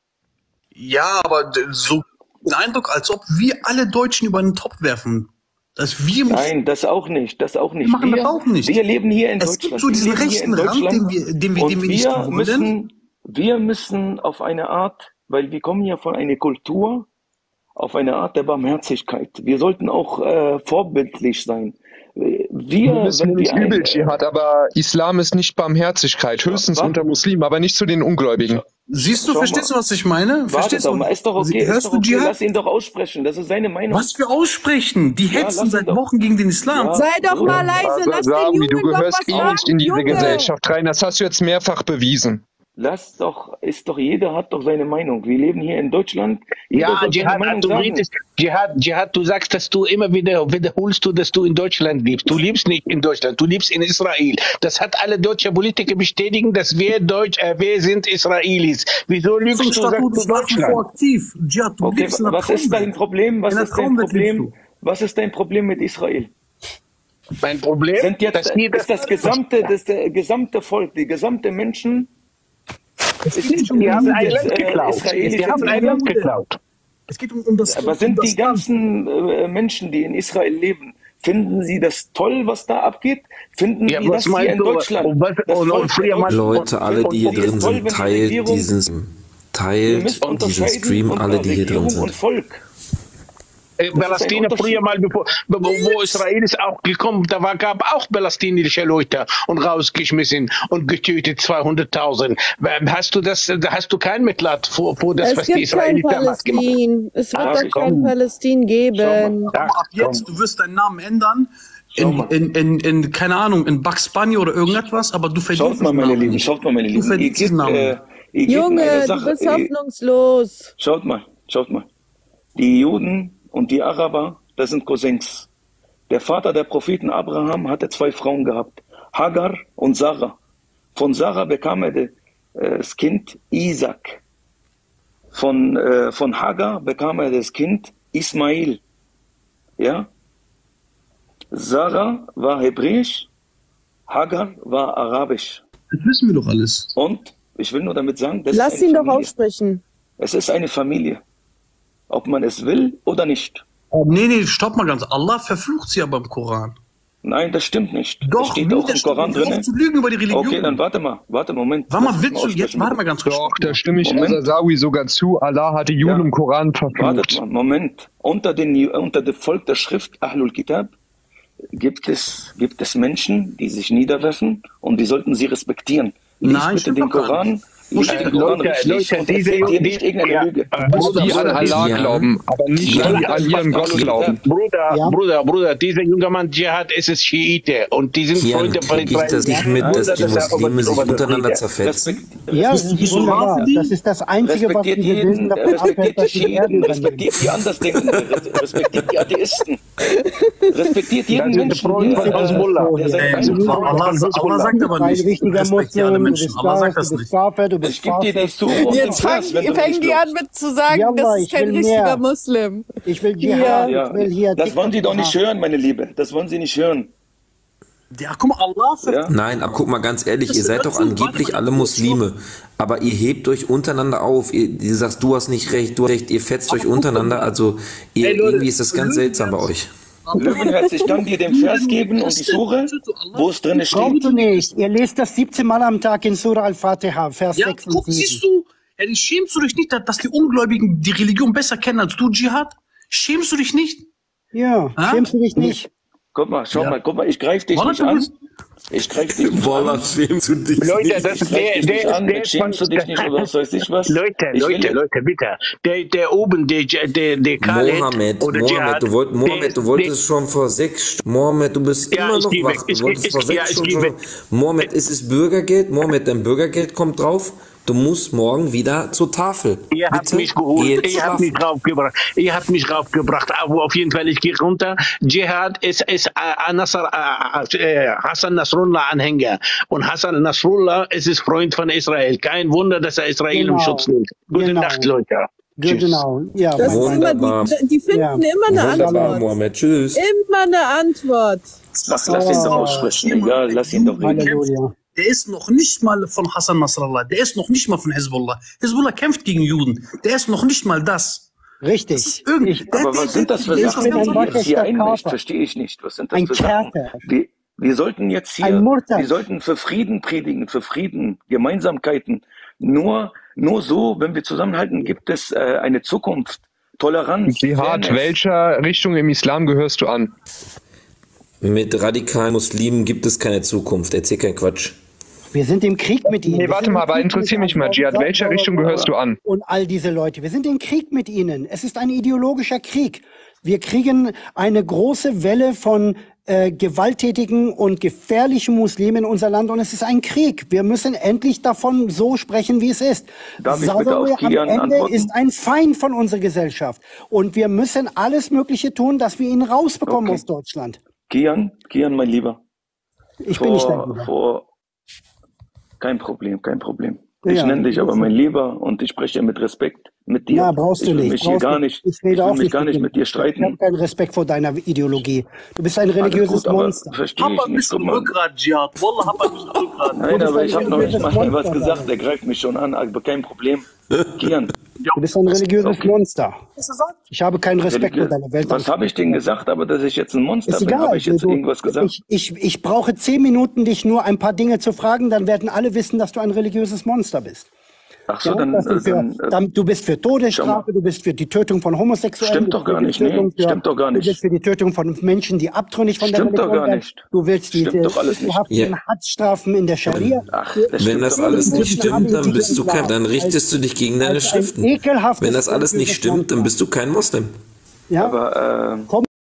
Ja, aber d- so den Eindruck, als ob wir alle Deutschen über einen Topf werfen. Dass wir müssen, Nein, das auch nicht, das auch nicht. Wir machen wir, das auch nicht. Wir leben hier in es Deutschland. gibt so diesen wir leben hier in rechten Rand, den Deutschland wir, den wir, und den wir nicht wir wollen. müssen, wir müssen auf eine Art, weil wir kommen ja von einer Kultur, auf eine Art der Barmherzigkeit. Wir sollten auch äh, vorbildlich sein. Wir, Wir müssen wenn nicht wir übel, ein, Dschihad, aber Islam ist nicht Barmherzigkeit, höchstens Warte. unter Muslimen, aber nicht zu den Ungläubigen. Siehst du, Schau verstehst mal. du, was ich meine? Warte Verstehst doch du? mal, ist doch okay, ist Hörst doch du, okay, Dschihad? lass ihn doch aussprechen, das ist seine Meinung. Was wir aussprechen? Die Ja, hetzen lass seit ihn doch. Wochen gegen den Islam. Ja. Sei doch mal leise, Also, lass den Sami, Jungen du doch gehörst was eh sagen, nicht in diese Junge. Gesellschaft rein, das hast du jetzt mehrfach bewiesen. Lass doch, ist doch, jeder hat doch seine Meinung. Wir leben hier in Deutschland. Jeder Ja, soll seine Dschihad, Meinung du sagen. redest, Dschihad, Dschihad, du sagst, dass du immer wieder wiederholst du, dass du in Deutschland lebst. Du lebst nicht in Deutschland, du lebst in Israel. Das hat alle deutschen Politiker bestätigen, dass wir Deutsch, äh, wir sind Israelis. Wieso lügst Zum du, sagst Statut du ist nach wie vor Deutschland? aktiv. Dschihad, du Okay, lebst in einer was ist dein Traumwelt. Problem? Was In einer ist dein Traumwelt lebst Problem? du. Was ist dein Problem mit Israel? Mein Problem Sind jetzt, dass die, ist das gesamte, das der gesamte Volk, die gesamte Menschen, ist, die haben ein jetzt, Land äh, geklaut. israelische Die haben ein Land geklaut. Es geht um, um das. Aber um sind das die ganzen äh, Menschen, die in Israel leben, finden sie das toll, was da abgeht? Finden Ja, die was das hier meinst in du? Deutschland? Und was- Das und- Volk und früher in mal- Deutschland- Leute, alle, die hier und- und drin es soll, sind, wenn die teilt Regierung- diesen, Ihr teilt müsst diesen unterscheiden Stream, unter alle, die hier drin Regierung sind. und Volk. Äh, Palästina früher mal, bevor, wo Israel ist auch gekommen, da war, gab auch palästinische Leute und rausgeschmissen und getötet zweihunderttausend. Hast du das, hast du kein Mitleid vor, vor das, es was gibt die Israelis kein damals gemacht haben? Palästin. Es wird Ah, da komm. kein Palästin geben. Ach, ab jetzt, du wirst deinen Namen ändern. In, in, in, in, keine Ahnung, in Bugs Bunny oder irgendetwas, aber du verdienst Schaut mal, meine Lieben, schaut mal, meine Lieben. Du verdienst Ihr diesen gebt, Namen. äh, ihr gebt Junge, eine du Sache, bist ihr- hoffnungslos. Schaut mal, schaut mal. Die Juden und die Araber, das sind Cousins. Der Vater der Propheten Abraham hatte zwei Frauen gehabt, Hagar und Sarah. Von Sarah bekam er de, äh, das Kind Isaac. Von, äh, von Hagar bekam er das Kind Ismail. Ja? Sarah war hebräisch, Hagar war arabisch. Das wissen wir doch alles. Und ich will nur damit sagen, das Lass ist eine ihn doch Familie. aussprechen. Es ist eine Familie. Ob man es will oder nicht. Oh, nee, nee, stopp mal ganz. Allah verflucht sie aber im Koran. Nein, das stimmt nicht. Doch, das steht wie, auch das im stimmt Koran nicht. Hör auf drin. zu lügen über die Religion. Okay, dann warte mal, warte, Moment. Warte mal, Lass willst mich du jetzt, aussprechen, warte bitte. mal ganz kurz. Doch, Da stimme ich Moment. Al-Azawi sogar zu. Allah hat die Juden Ja. im Koran Wartet verflucht. mal, Moment. Unter, den, unter dem Volk der Schrift Ahlul Kitab gibt es, gibt es Menschen, die sich niederwerfen und die sollten sie respektieren. Lies Nein, bitte stimmt den doch gar Koran. nicht. Wo Lies steht den das? Koran Leute, richtig Leute, und diese erzählt dir Juden- nicht irgendeine ja, Lüge. äh, Die Bruder, an Allah Ja. glauben, aber nicht Ja. die an ihren Gott glauben. Bruder, Ja. Bruder, Bruder, dieser junge Mann Dschihad, es ist Schiite und die sind Kian, Freunde von krieg ich das nicht mit, dass die Muslime sich untereinander zerfetzen? Ja, das Bist- ist bist du wunderbar. Rafidi? Das ist das Einzige, was Respektiert diese Wilden jeden, davon abhält, respektiert dass die sie die Erde Schiiten, übernehmen. respektiert die Andersdenkenden, respektiert die Atheisten. Respektiert jeden Das sind Menschen, Freunde der, von Hezbollah. der seine Ey, Meinung Allah, sagt. Allah, Allah sagt aber Ein nicht, richtiger respektiere alle Muslim, du Menschen. bist Allah das, sagt du das bist nicht. Kafir, du bist Ich gebe dir Fasik. die Sure und den Jetzt fang, Vers, wenn du fangen nicht die an glaubst. mit zu sagen, Yallah, das ist ich kein will richtiger mehr. Muslim. Ich will Hier. Dschihad, Ja, ich will hier das wollen sie doch nicht Diktatur. hören, meine Liebe. Das wollen sie nicht hören. Ja, guck mal, Allah ver Ja? Nein, aber guck mal ganz ehrlich, ihr seid doch angeblich alle Muslime, aber ihr hebt euch untereinander auf. Ihr, ihr sagst, du hast nicht recht, du hast recht, ihr fetzt euch untereinander. Also ihr, Ey, Leute, irgendwie ist das ganz seltsam bei euch. Löwenherz, ich kann dir den Vers geben und die Sure, wo es drin Brauchst steht. du nicht. Ihr lest das siebzehn Mal am Tag in Surah Al-Fatiha, Vers Ja, sechs und guck, sieben. siehst du, ja, dann schämst du dich nicht, dass die Ungläubigen die Religion besser kennen als du, Dschihad? Schämst du dich nicht? Ja, Ah? schämst du dich nicht? Guck mal, schau Ja. mal, guck mal, ich greife dich Wallah, nicht du an. bist- Ich greife dich nicht Wallah, an. schämst du dich Leute, nicht. das Ich ist greif der, dich nicht der, an, der, mit schämst du dich nicht oder was weiß ich was. Leute, Ich will Leute, dir- Leute, bitte. Der, der oben, der, der, der Khaled Mohammed, oder Mohammed, Dschihad, du, wollt, der- Mohammed, du wolltest schon vor sechs Stunden. Mohammed, du bist Ja, immer ich noch geh wach. weg, ich Du wolltest geh- vor ich- sechs ja, ich Stunden geh schon. weg. Mohammed, es ist Bürgergeld. Mohammed, dein Bürgergeld kommt drauf. Du musst morgen wieder zur Tafel. Ihr habt Bitte, mich geholt, geh jetzt ihr habt schlafen. mich raufgebracht, ihr habt mich raufgebracht, aber auf jeden Fall, ich gehe runter. Dschihad ist, ist äh, Nasser, äh, Hassan Nasrullah Anhänger und Hassan Nasrullah ist, ist Freund von Israel. Kein Wunder, dass er Israel Genau. im Schutz nimmt. Gute Genau. Nacht, Leute. Tschüss. Genau. Ja, Das ist mein immer, Wunderbar. die, die finden Ja. immer eine Wunderbar, Antwort. Mohammed. Tschüss. Immer eine Antwort. Ach, lass ihn doch aussprechen, egal, lass ihn doch reden. Halleluja. Der ist noch nicht mal von Hassan Nasrallah. Der ist noch nicht mal von Hezbollah. Hezbollah kämpft gegen Juden. Der ist noch nicht mal das. Richtig. Irgendwie. Ich, der, Aber der, was sind das für der- Sachen, bin ein die ihr jetzt hier waschechter einmischt? Kaper. Verstehe ich nicht. Was sind das Ein für Sachen? Käfer. Wir, wir sollten jetzt hier, Ein Murtad. wir sollten für Frieden predigen, für Frieden, Gemeinsamkeiten. Nur, nur so, wenn wir zusammenhalten, gibt es äh, eine Zukunft, Toleranz, Dschihad, Fairness. welcher Richtung im Islam gehörst du an? Mit radikalen Muslimen gibt es keine Zukunft. Erzähl keinen Quatsch. Wir sind im Krieg mit ihnen. Nee, Wir warte sind mal, im aber Krieg interessier mit mich mal, Dschihad, Al- welcher Richtung gehörst du an? Und all diese Leute. Wir sind im Krieg mit ihnen. Es ist ein ideologischer Krieg. Wir kriegen eine große Welle von äh, gewalttätigen und gefährlichen Muslimen in unser Land und es ist ein Krieg. Wir müssen endlich davon so sprechen, wie es ist. Darf ich bitte Saudi auf am Kian Ende antworten? ist ein Feind von unserer Gesellschaft und wir müssen alles Mögliche tun, dass wir ihn rausbekommen Okay. aus Deutschland. Kian, Kian, mein Lieber. Ich bin nicht dein Vor, Bruder. vor, kein Problem, kein Problem. Ich Ja, nenne dich aber das- mein Lieber und ich spreche mit Respekt mit dir. Ja, brauchst du ich will nicht. mich hier brauchst gar du- nicht, Ich ich rede will auch mich nicht gar nicht dir. mit dir Ich habe streiten. keinen Respekt vor deiner Ideologie. Du bist ein Alles religiöses gut, aber Monster. verstehe Hab ich mal ein nicht. bisschen Guck mal. Rückgrat, Dschihad. Wallah, hab ein bisschen Rückgrat. Nein, bist aber ein ich habe noch nicht religiöses mal was Monster, gesagt. Alter. Der greift mich schon an, aber kein Problem. Kian, Du bist ein religiöses Okay. Monster. Ich habe keinen Respekt vor deiner Welt. was habe ich denn gesagt, aber dass ich jetzt ein Monster Ist bin? egal. Habe ich jetzt du, irgendwas gesagt? ich, ich, ich brauche zehn Minuten, dich nur ein paar Dinge zu fragen, dann werden alle wissen, dass du ein religiöses Monster bist. Ach so, Ja, dann, dass du, äh, für, dann äh, dann, du bist für schau mal. Todesstrafe, du bist für die Tötung von Homosexuellen, Stimmt du doch bist für gar die nicht, nee, Tötung für, stimmt doch gar du bist nicht. für die Tötung von Menschen, die abtrünnig von der Stimmt doch Religion gar werden. nicht. Du willst die, Stimmt doch alles die nicht. verhaften Ja. Hadsstrafen in der Scharia. Ach, Für, das Wenn stimmt das doch alles alles nicht nicht. Menschen stimmt, dann bist du kein, Islam dann als, richtest du dich gegen deine als ein Schriften. ekelhaftes, Wenn das alles nicht religiöses Land stimmt, dann wahr. bist du kein Moslem. Ja, Aber, äh, komm,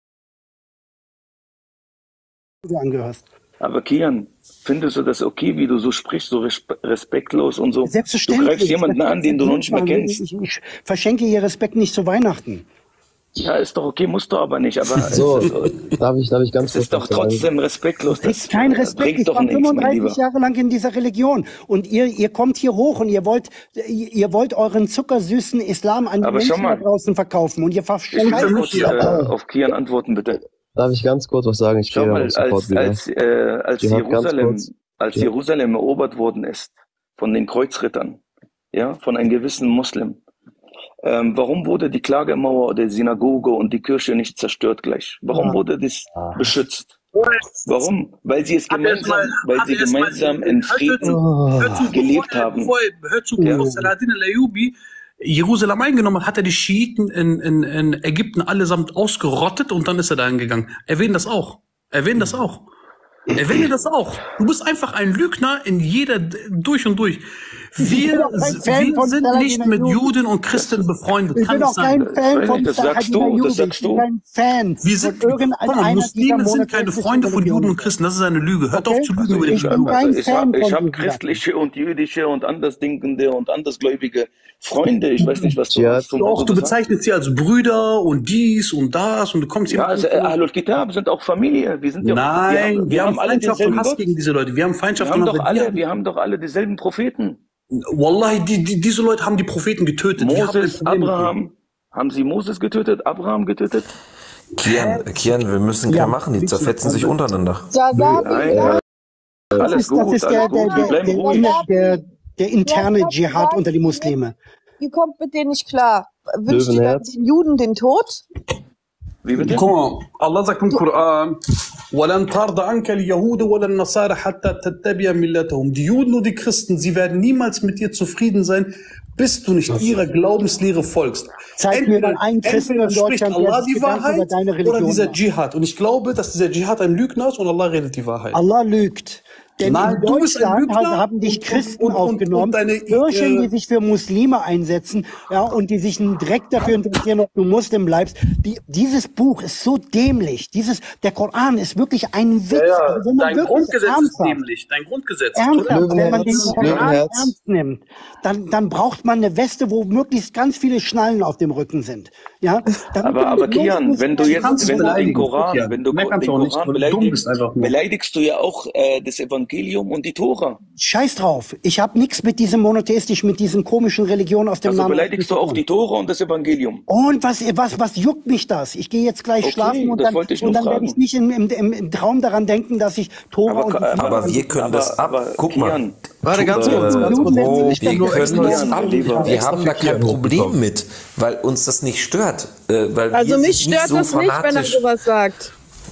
du angehörst. aber Kian, findest du das okay, wie du so sprichst, so respe- respektlos und so? Du Selbstverständlich. greifst jemanden an, den du noch nicht mehr kennst. Ich, ich verschenke hier Respekt nicht zu Weihnachten. Ja, ist doch okay, musst du aber nicht. Aber So, es ist, darf ich, darf ich ganz es ist kurz doch was sagen? trotzdem respektlos. Das ist Das kein äh, Respekt. bringt Ich doch war nichts, mein fünfunddreißig Lieber. Jahre lang in dieser Religion und ihr, ihr kommt hier hoch und ihr wollt, ihr, ihr wollt euren zuckersüßen Islam an die Aber schau Menschen da mal, draußen verkaufen und ihr ich will verscheißt kurz äh, auf Kian antworten, bitte. Darf ich ganz kurz was sagen? Ich Schau gehe mal, dann sofort als, wieder. als, äh, als Jihad, ganz Jerusalem, kurz. als Ja. Jerusalem erobert worden ist von den Kreuzrittern, ja, von einem gewissen Muslim, ähm, warum wurde die Klagemauer der Synagoge und die Kirche nicht zerstört gleich? Warum Ja. wurde das Ah. beschützt? Warum? Weil sie es Hat er erst mal, gemeinsam, weil hat sie er erst mal, gemeinsam in hör Frieden zu, hör zu, gelebt bevor er, haben. bevor er, hör zu, Ja. bevor Saladin al-Ayyubi Jerusalem eingenommen hat, hat er die Schiiten in, in, in Ägypten allesamt ausgerottet und dann ist er dahin gegangen. Erwähnen das auch. Erwähnen das auch. Erwähne das auch. Du bist einfach ein Lügner in jeder, durch und durch. Wir, bin auch kein Fan wir von sind Saladin nicht mit al-Ayyubi. Juden und Christen befreundet. Ich Kann bin nicht auch kein sein. Fan Weiß von nicht, das sagst Saladin du, al-Ayyubi. das sagst Ich bin du. kein Fan Wir sind, von guck mal, irgendeiner dieser Muslime sind keine monotheistischen Freunde von Juden und Religionen. Christen. Das ist eine Lüge. Hört auf Okay? zu lügen Also über ich, den Ich bin Juden. kein also ich Fan habe ich von hab diesen Sachen. christliche und jüdische und andersdenkende und andersgläubige Freunde. Ich weiß nicht, was du Jihad. hast. Zum Doch, Motto du gesagt. bezeichnest sie als Brüder und dies und das und du kommst hier Ja, mit also äh, Ahlul Kitab sind auch Familie. Wir sind ja, wir Nein, haben, wir haben alle Feindschaft und denselben Hass Gott. gegen diese Leute. Wir haben Wir Feindschaft haben und doch Hass. alle, Wir, wir haben doch alle dieselben Propheten. Wallahi, die, die, diese Leute haben die Propheten getötet. Wir haben ein Moses, Problem mit denen. Abraham. Haben sie Moses getötet, Abraham getötet? Kian, Kian, wir müssen Ja. keinen machen, die zerfetzen sich untereinander. Sasabi, Nein, ja, Das alles ist, das gut, ist alles der, der, gut. Wir der, bleiben der, ruhig. der, der, der interne Ja, Dschihad unter die Muslime. ihr kommt mit denen nicht klar. Wünscht ihr dann Löwenherz. den Juden den Tod? Wie bitte? Guck mal, Allah sagt im Koran, وَلَنْ تَرْضَ عَنْكَ الْيَهُودُ وَلَا النَّصَارَ حَتَّى تَتَّبِعَ مِلَّتَهُم. Die Juden und die Christen, sie werden niemals mit dir zufrieden sein, bis du nicht ihrer Glaubenslehre folgst. Zeig mir mal einen Christen entweder in spricht Deutschland, der Allah sich die Gedanken über Wahrheit deine oder Religion dieser macht. Dschihad. Und ich glaube, dass dieser Dschihad ein Lügner ist und Allah redet die Wahrheit. Allah lügt. Denn Nein, in du bist ein Deutschland Lügner haben dich und- Christen und- und- und- aufgenommen, und deine, Kirchen, äh, die sich für Muslime einsetzen, ja, und die sich direkt dafür interessieren, ob du Muslim bleibst. Die, dieses Buch ist so dämlich. Dieses, der Koran ist wirklich ein Witz. Also wenn man Dein wirklich Grundgesetz ist ernsthaft, dämlich. Dein Grundgesetz. ernsthaft, wenn man den Löwenherz, Koran Löwenherz. ernst nimmt, dann, dann braucht man eine Weste, wo möglichst ganz viele Schnallen auf dem Rücken sind. Ja, damit Aber, du aber mit Kian, Lust wenn du nicht- jetzt, kannst dich wenn du den beleidigen, Koran, Kian. wenn du Mehr den kannst du auch nicht, Koran weil du dumm beleidigst, bist einfach nur. beleidigst du ja auch äh, das Evangelium und die Tora. Scheiß drauf. Ich habe nichts mit diesem monotheistischen, mit diesen komischen Religionen aus dem Also Namen. beleidigst du auch die Tora und das Evangelium. Und was, was, was juckt mich das? Ich gehe jetzt gleich Okay, schlafen und das dann, wollte ich und nur dann werde fragen. ich nicht im, im, im, im Traum daran denken, dass ich Tora Aber, und die aber, Aber wir können aber, das ab. aber, Guck mal. Kian, Warte, ganz Äh, kurz, ganz kurz. Juden Ich Wir bin nur können extra, das Kian, ab. lieber. Wir haben da kein Kian Problem hochgekommen. mit, weil uns das nicht stört. Äh, weil Also wir mich sind nicht stört so das nicht, wenn er fanatisch. sowas sagt.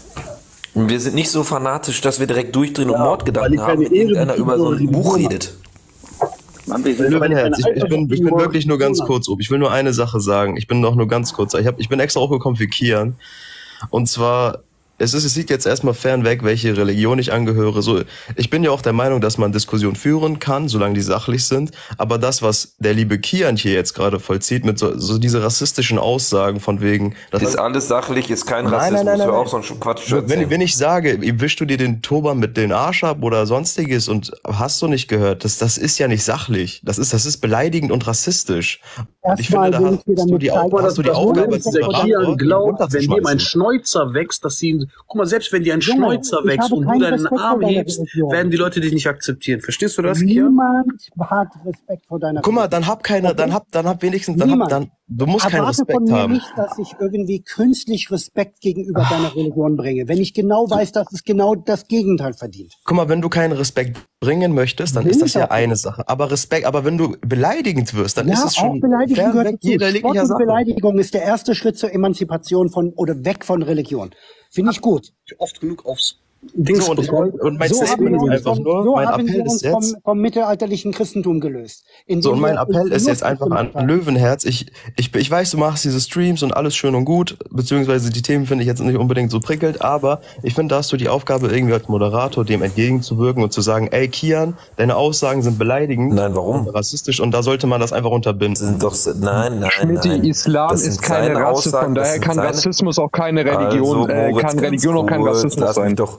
Wir sind nicht so fanatisch, dass wir direkt durchdrehen und Mordgedanken weil ich haben, keine wenn Ehre irgendeiner über so ein bezüglich Buch Religion redet. Mann, wir sind Löwenherz, ich, ich, bin, ich bin Nur- wirklich nur ganz kurz, Ob. Ich will nur eine Sache sagen. Ich bin noch nur ganz kurz. Ich, hab, ich bin extra hochgekommen für Kian. Und zwar, es ist, es liegt jetzt erstmal fernweg, welche Religion ich angehöre. So, ich bin ja auch der Meinung, dass man Diskussionen führen kann, solange die sachlich sind. Aber das, was der liebe Kian hier jetzt gerade vollzieht, mit so, so diese rassistischen Aussagen von wegen, das Ist alles sachlich, ist kein Nein, nein, Rassismus. nein, nein, Hör nein. auf, so einen Quatsch zu Wenn, erzählen. wenn ich sage, wischst du dir den Turban mit den Arsch ab oder sonstiges und hast du nicht gehört, das, das ist ja nicht sachlich. Das ist, das ist beleidigend und rassistisch. Und ich Erstmal finde, da will ich dir hast du damit die, zeigen, Au- hast du die Aufgabe, dass zu der beraten, Kian ihn glaubt, wenn dem ein runterzuschmeißen. Schnäuzer wächst, dass sie ihn, guck mal, selbst wenn dir ein Junge, Schnäuzer ich wächst habe und du keinen deinen Respekt vor Arm deiner hebst, Religion. werden die Leute dich nicht akzeptieren. Verstehst du das, Kian? Niemand hat Respekt vor deiner Guck mal, Religion. dann hab keine, dann hab, dann hab wenigstens, dann hab, Niemand. dann, du musst keinen Erwarte Respekt von mir haben. nicht, dass ich irgendwie künstlich Respekt gegenüber deiner Religion bringe, wenn ich genau weiß, dass es genau das Gegenteil verdient. Guck mal, wenn du keinen Respekt bringen möchtest, dann Will ist das ich ja auch eine Sache. Aber Respekt, aber wenn du beleidigend wirst, dann Ja, ist es auch schon Beleidigung gehört fernweg dazu. jeder Spott jeglicher und Sache. Beleidigung ist der erste Schritt zur Emanzipation von oder weg von Religion. Finde ich gut. Ich oft genug aufs Dings so, und, und mein so Statement ist einfach vom, nur, so mein haben Appell wir uns ist jetzt, vom, vom mittelalterlichen Christentum gelöst. so, und mein Appell ist jetzt einfach an Löwenherz. Ich, ich, ich weiß, du machst diese Streams und alles schön und gut, beziehungsweise die Themen finde ich jetzt nicht unbedingt so prickelnd, aber ich finde, da hast du die Aufgabe, irgendwie als Moderator dem entgegenzuwirken und zu sagen, ey Kian, deine Aussagen sind beleidigend. Nein, warum? Und rassistisch und da sollte man das einfach unterbinden. Sind doch, nein, nein, Schmidt, nein. Islam Das ist sind keine seine Rasse, Aussagen, von das daher sind kann seine- Rassismus auch keine Religion, Also, äh, Moritz, kann ganz Religion auch kein kurz, Rassismus lass mich sein. doch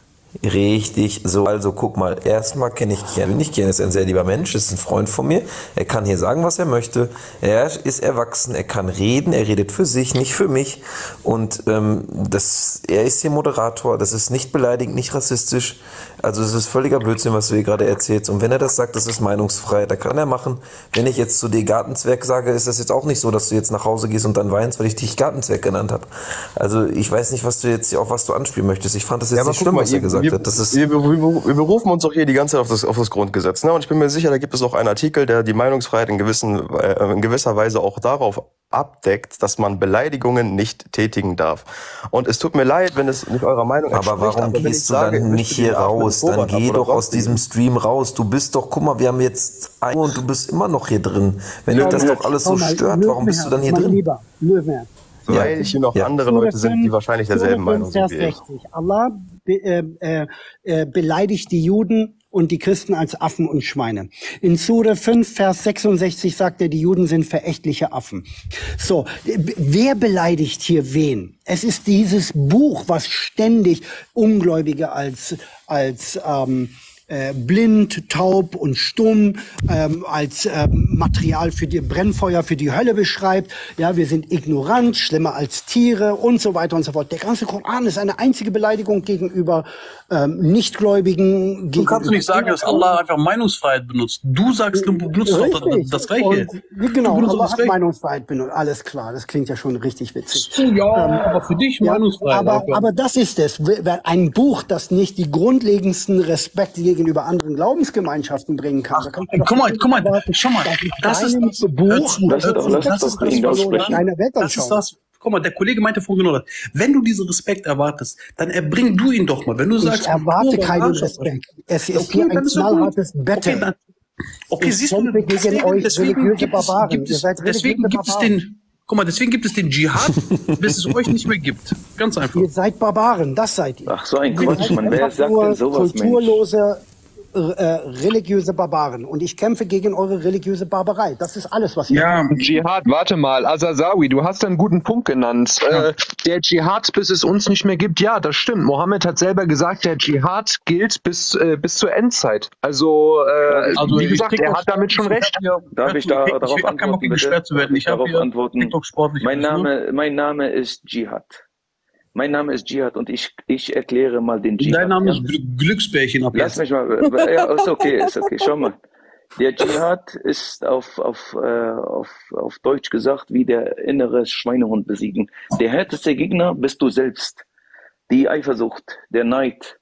richtig, so, also guck mal, erstmal kenne ich Kian nicht. Kian ist ein sehr lieber Mensch, ist ein Freund von mir. Er kann hier sagen, was er möchte. Er ist erwachsen, er kann reden, er redet für sich, nicht für mich. Und ähm, das, er ist hier Moderator, das ist nicht beleidigend, nicht rassistisch. Also es ist völliger Blödsinn, was du hier gerade erzählst. Und wenn er das sagt, das ist meinungsfrei, da kann er machen. Wenn ich jetzt zu dir Gartenzwerg sage, ist das jetzt auch nicht so, dass du jetzt nach Hause gehst und dann weinst, weil ich dich Gartenzwerg genannt habe. Also ich weiß nicht, was du jetzt, auf was du anspielen möchtest. Ich fand das jetzt Ja, aber nicht guck schlimm, mal, was er ihr- gesagt wir, hat. Das ist wir, wir, wir, wir berufen uns auch hier die ganze Zeit auf das, auf das Grundgesetz. Ne? Und ich bin mir sicher, da gibt es auch einen Artikel, der die Meinungsfreiheit in, gewissen, äh, in gewisser Weise auch darauf abdeckt, dass man Beleidigungen nicht tätigen darf. Und es tut mir leid, wenn es nicht eurer Meinung entspricht. Aber warum aber wenn gehst ich du sage, dann ich nicht möchte hier den Abend raus? mit Dann Vorrat geh haben doch oder aus diesem Stream raus. Du bist doch, guck mal, wir haben jetzt ein Uhr und du bist immer noch hier drin. Wenn dich das doch alles so stört, warum bist du dann hier mein drin? Lieber, Löwenherz. Weil hier noch Ja. andere Sure Leute sind, die wahrscheinlich derselben Sure Meinung fünf, sind Vers wie ich. sechzig. Allah be, äh, äh, äh, beleidigt die Juden und die Christen als Affen und Schweine. In Sure fünf, Vers sechsundsechzig sagt er, die Juden sind verächtliche Affen. So, wer beleidigt hier wen? Es ist dieses Buch, was ständig Ungläubige als, als ähm, äh, blind, taub und stumm ähm, als ähm, Material für die Brennfeuer für die Hölle beschreibt. Ja, wir sind ignorant, schlimmer als Tiere und so weiter und so fort. Der ganze Koran ist eine einzige Beleidigung gegenüber ähm, Nichtgläubigen. Du kannst nicht sagen, dass Allah einfach Meinungsfreiheit benutzt. Du sagst, du benutzt doch das, das Gleiche. Und, genau, Du benutzt Allah das hat Gleiche. Meinungsfreiheit benutzt. Alles klar, das klingt ja schon richtig witzig. Ja, Ähm, aber für dich Ja, Meinungsfreiheit. aber, einfach. aber das ist es. Wer- Ein Buch, das nicht die grundlegendsten Respekt gegenüber anderen Glaubensgemeinschaften bringen kann. Da kann man doch Guck mal, nicht guck mal, erwarten, schau mal, dass das ist deinem das Hör Buch, zu, Lass hör doch- zu, lass das doch ist das ihn verloren. aussprechen. deine Welt Das ist anschauen. das. Guck mal, der Kollege meinte vorhin genau das. Wenn du diesen Respekt erwartest, dann erbring du ihn doch mal. Wenn du sagst, Ich erwarte oh, keinen Arsch, Respekt. Es ist Okay, hier dann ein ist doch gut. knallhartes Okay, Battle. dann, okay Ich siehst du, kämpfe gegen deswegen, euch deswegen religiöse gibt es, Barbaren. gibt Ihr es, seid deswegen religiöse gibt es Barbaren. den, guck mal, deswegen gibt es den Dschihad, bis es euch nicht mehr gibt. Ganz einfach. Ihr seid Barbaren, das seid ihr. Ach, so ein Ihr Quatsch, seid Mann. Wer einfach sagt nur denn sowas, Mensch? kulturlose, äh, religiöse Barbaren. Und ich kämpfe gegen eure religiöse Barbarei. Das ist alles, was ihr Ja, Dschihad, warte mal, Azazawi, du hast einen guten Punkt genannt. Äh, der Dschihad, bis es uns nicht mehr gibt, ja, das stimmt. Mohammed hat selber gesagt, der Dschihad gilt bis, äh, bis zur Endzeit. Also, äh, also wie ich gesagt, krieg er doch hat damit schon recht. Ich hab hier- Darf ich da ich, darauf ich hab keinen Bock, antworten, gesperrt zu bitte? werden. Ich Darf habe ich hier darauf antworten? TikTok sportlich. Mein alles, ne? Name, mein Name ist Dschihad. Mein Name ist Dschihad und ich, ich erkläre mal den Dschihad. Dein Name ja? ist Gl- Glücksbärchen ab Lass jetzt. mich mal. Ja, ist okay, ist okay. Schau mal. Der Dschihad ist auf, auf, äh, auf, auf Deutsch gesagt wie der innere Schweinehund besiegen. Der härteste Gegner bist du selbst. Die Eifersucht, der Neid,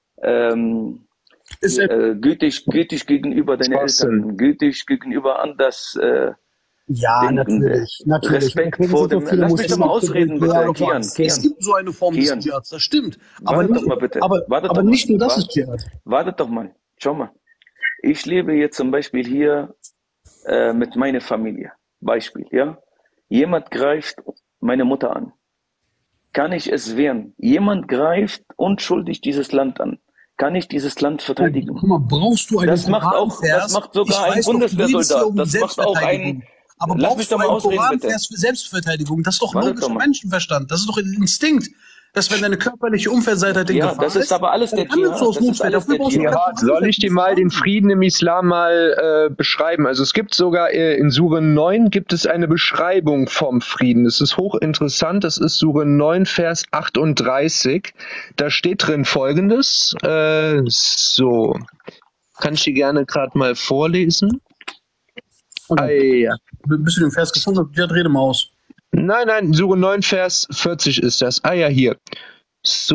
ähm, Ist er- äh, gütig, gütig gegenüber deinen Spasten. Eltern, gütig gegenüber anders. Äh, Ja, Denken, natürlich. natürlich. Respekt Deswegen vor sind so dem- viele lass mich doch Muslime mal ausreden, bitte, ja, Kian. ja. Es gibt so eine Form Kian. des Dschihads, das stimmt. Aber Wartet nicht, doch mal bitte. aber, Wartet aber doch nicht mal. nur das Wart- ist Dschihad. Wartet doch mal. Schau mal. Ich lebe jetzt zum Beispiel hier äh, mit meiner Familie. Beispiel, ja. Jemand greift meine Mutter an. Kann ich es wehren? Jemand greift unschuldig dieses Land an. Kann ich dieses Land verteidigen? Guck mal, brauchst du einen Das macht auch- Koranvers? das macht sogar Ich ein weiß doch, du redest Bundeswehrsoldat. hier um Das macht auch ein- Selbstverteidigung. Aber Lass brauchst mich du doch mal einen ausreden, Koranvers für Selbstverteidigung? Das ist doch Warte logischer doch mal. Menschenverstand. Das ist doch ein Instinkt. Dass wenn deine körperliche Unversehrtheit in Ja, Gefahr das ist aber alles der dann handelst du Dschihad. aus Das ist Notwehr. alles Dafür der brauchst du Dschihad. keinen Dschihad, soll ich dir mal den Frieden im Islam mal äh, beschreiben? Also es gibt sogar äh, in Sure neun gibt es eine Beschreibung vom Frieden. Das ist hochinteressant. Das ist Sure neun, Vers achtunddreißig. Da steht drin Folgendes. Äh, so, kann ich dir gerne gerade mal vorlesen. Ah, ja. Bist du den Vers gefunden? Ja, rede mal aus. Nein, nein, Sure neun, Vers vierzig ist das. Ah ja, hier. So,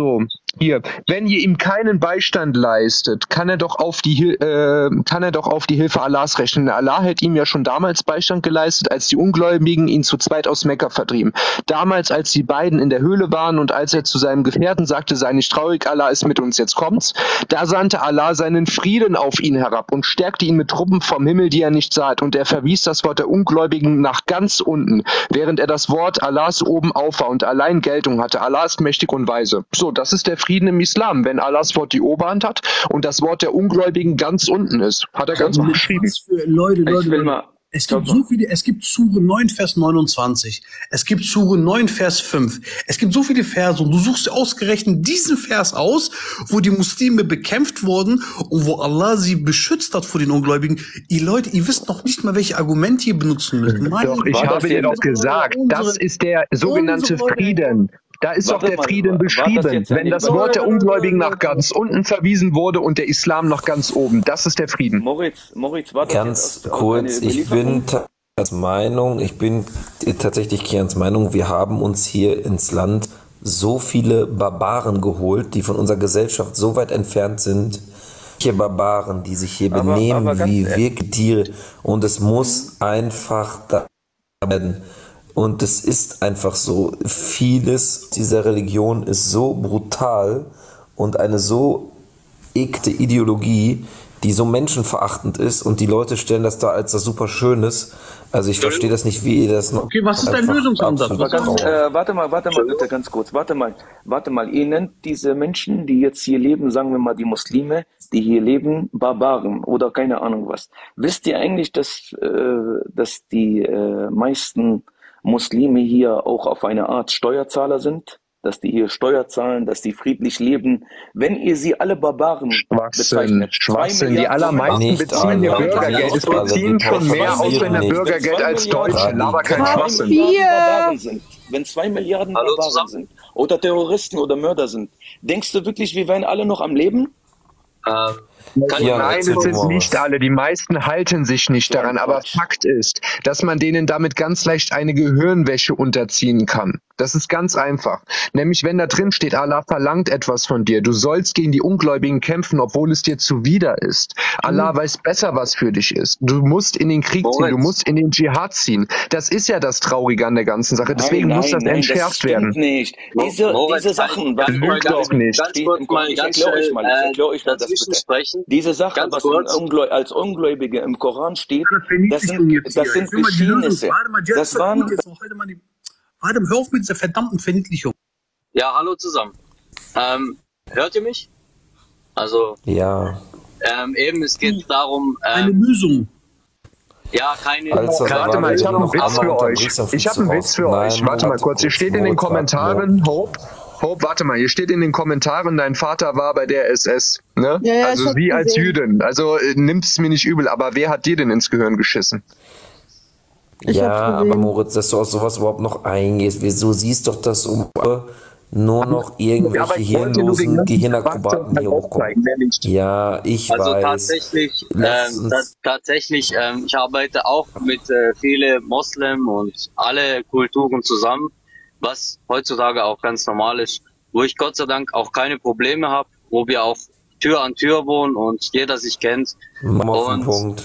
Hier, wenn ihr ihm keinen Beistand leistet, kann er doch auf die Hil- äh, kann er doch auf die Hilfe Allahs rechnen. Allah hat ihm ja schon damals Beistand geleistet, als die Ungläubigen ihn zu zweit aus Mekka vertrieben. Damals, als die beiden in der Höhle waren und als er zu seinem Gefährten sagte, sei nicht traurig, Allah ist mit uns, jetzt kommt's. Da sandte Allah seinen Frieden auf ihn herab und stärkte ihn mit Truppen vom Himmel, die er nicht sah. Und er verwies das Wort der Ungläubigen nach ganz unten, während er das Wort Allahs oben auf war und allein Geltung hatte. Allah ist mächtig und weise. So, das ist der Frieden im Islam, wenn Allahs Wort die Oberhand hat und das Wort der Ungläubigen ganz unten ist. Hat er ganz gut geschrieben. Leute, Leute, Leute. Es gibt so viele, es gibt Sure neun, Vers neunundzwanzig. Es gibt Sure neun, Vers fünf. Es gibt so viele Verse und du suchst dir ausgerechnet diesen Vers aus, wo die Muslime bekämpft wurden und wo Allah sie beschützt hat vor den Ungläubigen. Ihr Leute, ihr wisst noch nicht mal, welche Argumente ihr benutzen müsst. Doch, ich habe dir doch gesagt, das ist der sogenannte Frieden. Da ist doch der Frieden beschrieben, wenn das Wort der Ungläubigen nach ganz unten verwiesen wurde und der Islam nach ganz oben. Das ist der Frieden. Moritz, Moritz, war das Ganz kurz, ich bin als Meinung, ich bin tatsächlich Kians Meinung, wir haben uns hier ins Land so viele Barbaren geholt, die von unserer Gesellschaft so weit entfernt sind. Hier Barbaren, die sich hier Aber- benehmen aber ganz wie ehrlich- wirkliche Tiere. Und es muss einfach da werden. Und es ist einfach so, vieles dieser Religion ist so brutal und eine so ekte Ideologie, die so menschenverachtend ist und die Leute stellen das da als das super Schönes. Also ich verstehe das nicht, wie ihr das noch... Okay, was ist dein einfach Lösungsansatz? absolut Ganz, braucht. äh, warte mal, warte mal bitte ganz kurz. Warte mal, warte mal. Ihr nennt diese Menschen, die jetzt hier leben, sagen wir mal die Muslime, die hier leben, Barbaren oder keine Ahnung was. Wisst ihr eigentlich, dass, äh, dass die äh, meisten Muslime hier auch auf eine Art Steuerzahler sind? Dass die hier Steuer zahlen, dass die friedlich leben. Wenn ihr sie alle Barbaren Schwachsinn, bezeichnet, Schwachsinn. Die allermeisten Nicht beziehen ihr alle, Bürgergeld. Es nicht alle, beziehen die schon mehr Ausländer nicht. Bürgergeld als Deutsche. Laber kein Wenn Schwachsinn. zwei Milliarden Barbaren sind, wenn zwei Milliarden Barbaren sind oder Terroristen oder Mörder sind, denkst du wirklich, wir wären alle noch am Leben? Ähm, Ja, Nein, erzähl es sind mal nicht was. alle. Die meisten halten sich nicht daran. Aber Fakt ist, dass man denen damit ganz leicht eine Gehirnwäsche unterziehen kann. Das ist ganz einfach. Nämlich, wenn da drin steht, Allah verlangt etwas von dir. Du sollst gegen die Ungläubigen kämpfen, obwohl es dir zuwider ist. Allah weiß besser, was für dich ist. Du musst in den Krieg ziehen. Du musst in den Dschihad ziehen. Das ist ja das Traurige an der ganzen Sache. Deswegen nein, muss das nein, entschärft das stimmt werden. nicht. Diese, Moritz, diese Sachen, was Lüg doch nicht. Ganz kurz mal, ich ganz erkläre euch schnell mal, ich äh, erkläre euch mal das dazwischen bitte. sprechen. Diese Sache, Ganz was kurz. Ungläu als Ungläubige im Koran steht, das Verniedlichung sind, jetzt das hier. sind Ich will mal die Lösung- Geschehnisse. Warte mal, Jens, Das waren, jetzt noch, halt mal die, warte mal, hör auf mit dieser verdammten Verniedlichung. Ja, hallo zusammen. Ähm, hört ihr mich? Also, Ja. ähm, eben, es geht darum, Eine ähm, Lösung. ja, keine... Also, Warte mal, ich habe einen noch Witz Anna für und dann euch. brichst du Ich habe einen Witz für raus. euch. Nein, Warte mal warte kurz. Hier kurz. steht in den Moritz, warte Kommentaren, Hope, Hope, warte mal, hier steht in den Kommentaren, dein Vater war bei der S S. Ne? Ja, ja, ich also hab's sie als gesehen. Jüdin. Also äh, nimm's mir nicht übel, aber wer hat dir denn ins Gehirn geschissen? Ich Ja, hab's aber gesehen. Moritz, dass du auf sowas überhaupt noch eingehst. Wieso siehst doch, dass um nur noch Ja, aber irgendwelche ich wollte nur den hirnlosen ganzen Gehirnakrobaten Charakter hier hochkommen? aufzeigen, mehr nicht. Ja, ich Also weiß. tatsächlich, Lass ähm, uns- ta tatsächlich, ähm, ich arbeite auch mit äh, viele Moslem und alle Kulturen zusammen, was heutzutage auch ganz normal ist, wo ich Gott sei Dank auch keine Probleme habe, wo wir auch Tür an Tür wohnen und jeder sich kennt. Mach mal auf den Und Punkt.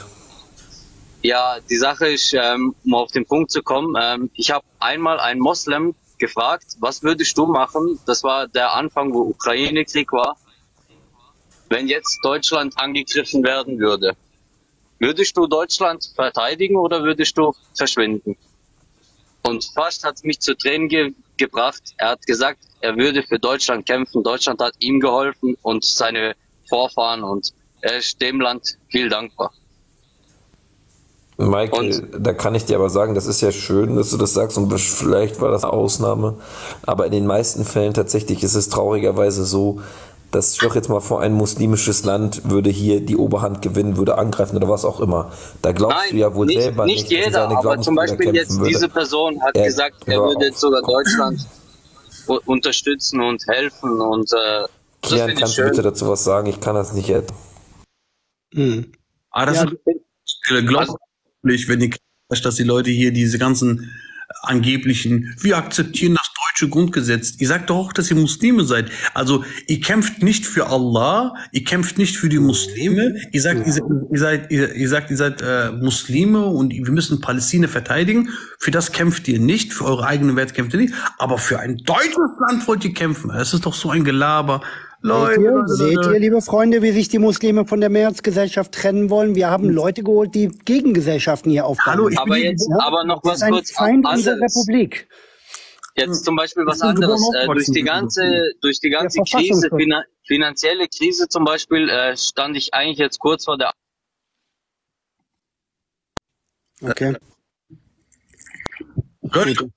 ja, die Sache ist, ähm, um auf den Punkt zu kommen, ähm, ich habe einmal einen Moslem gefragt, was würdest du machen? Das war der Anfang, wo Ukraine-Krieg war. Wenn jetzt Deutschland angegriffen werden würde, würdest du Deutschland verteidigen oder würdest du verschwinden? Und fast hat es mich zu Tränen ge gebracht. Er hat gesagt, er würde für Deutschland kämpfen. Deutschland hat ihm geholfen und seine Vorfahren und er ist dem Land viel dankbar. Michael, da kann ich dir aber sagen, das ist ja schön, dass du das sagst und vielleicht war das eine Ausnahme, aber in den meisten Fällen tatsächlich ist es traurigerweise so, dass, stell doch jetzt mal vor, ein muslimisches Land würde hier die Oberhand gewinnen, würde angreifen oder was auch immer. Da glaubst Nein, du ja wohl nicht, selber nicht nicht, dass jeder, seine aber zum Glaubensbrüder Beispiel jetzt kämpfen würde. diese Person hat Er- gesagt, er hör würde auf. jetzt sogar Deutschland u- unterstützen und helfen und äh, das Kian, finde ich kannst du schön. bitte dazu was sagen? Ich kann das nicht jetzt. Mhm. Ah, das Ja, ist glaublich, wenn die, dass die Leute hier diese ganzen angeblichen, wir akzeptieren das deutsche Grundgesetz. Ihr sagt doch auch, dass ihr Muslime seid. Also ihr kämpft nicht für Allah, ihr kämpft nicht für die Muslime. Ihr sagt, ihr, seid, ihr seid, ihr, ihr sagt, ihr seid äh, Muslime und wir müssen Palästina verteidigen. Für das kämpft ihr nicht, für eure eigenen Werte kämpft ihr nicht. Aber für ein deutsches Land wollt ihr kämpfen. Das ist doch so ein Gelaber. Leute, seht, ihr, Leute, seht Leute. ihr, liebe Freunde, wie sich die Muslime von der Mehrheitsgesellschaft trennen wollen? Wir haben Leute geholt, die Gegengesellschaften hier aufbauen. Hallo, ich Aber bin jetzt, ja? aber noch Das was ist ein kurz Feind anderes. unserer Republik. Jetzt zum Beispiel was Ich bin anderes. geboren Äh, durch die aufgewachsen. ganze, durch die ganze Ja, Krise, Verfassungsrecht. finan finanzielle Krise zum Beispiel, äh, stand ich eigentlich jetzt kurz vor der. Okay. Gut.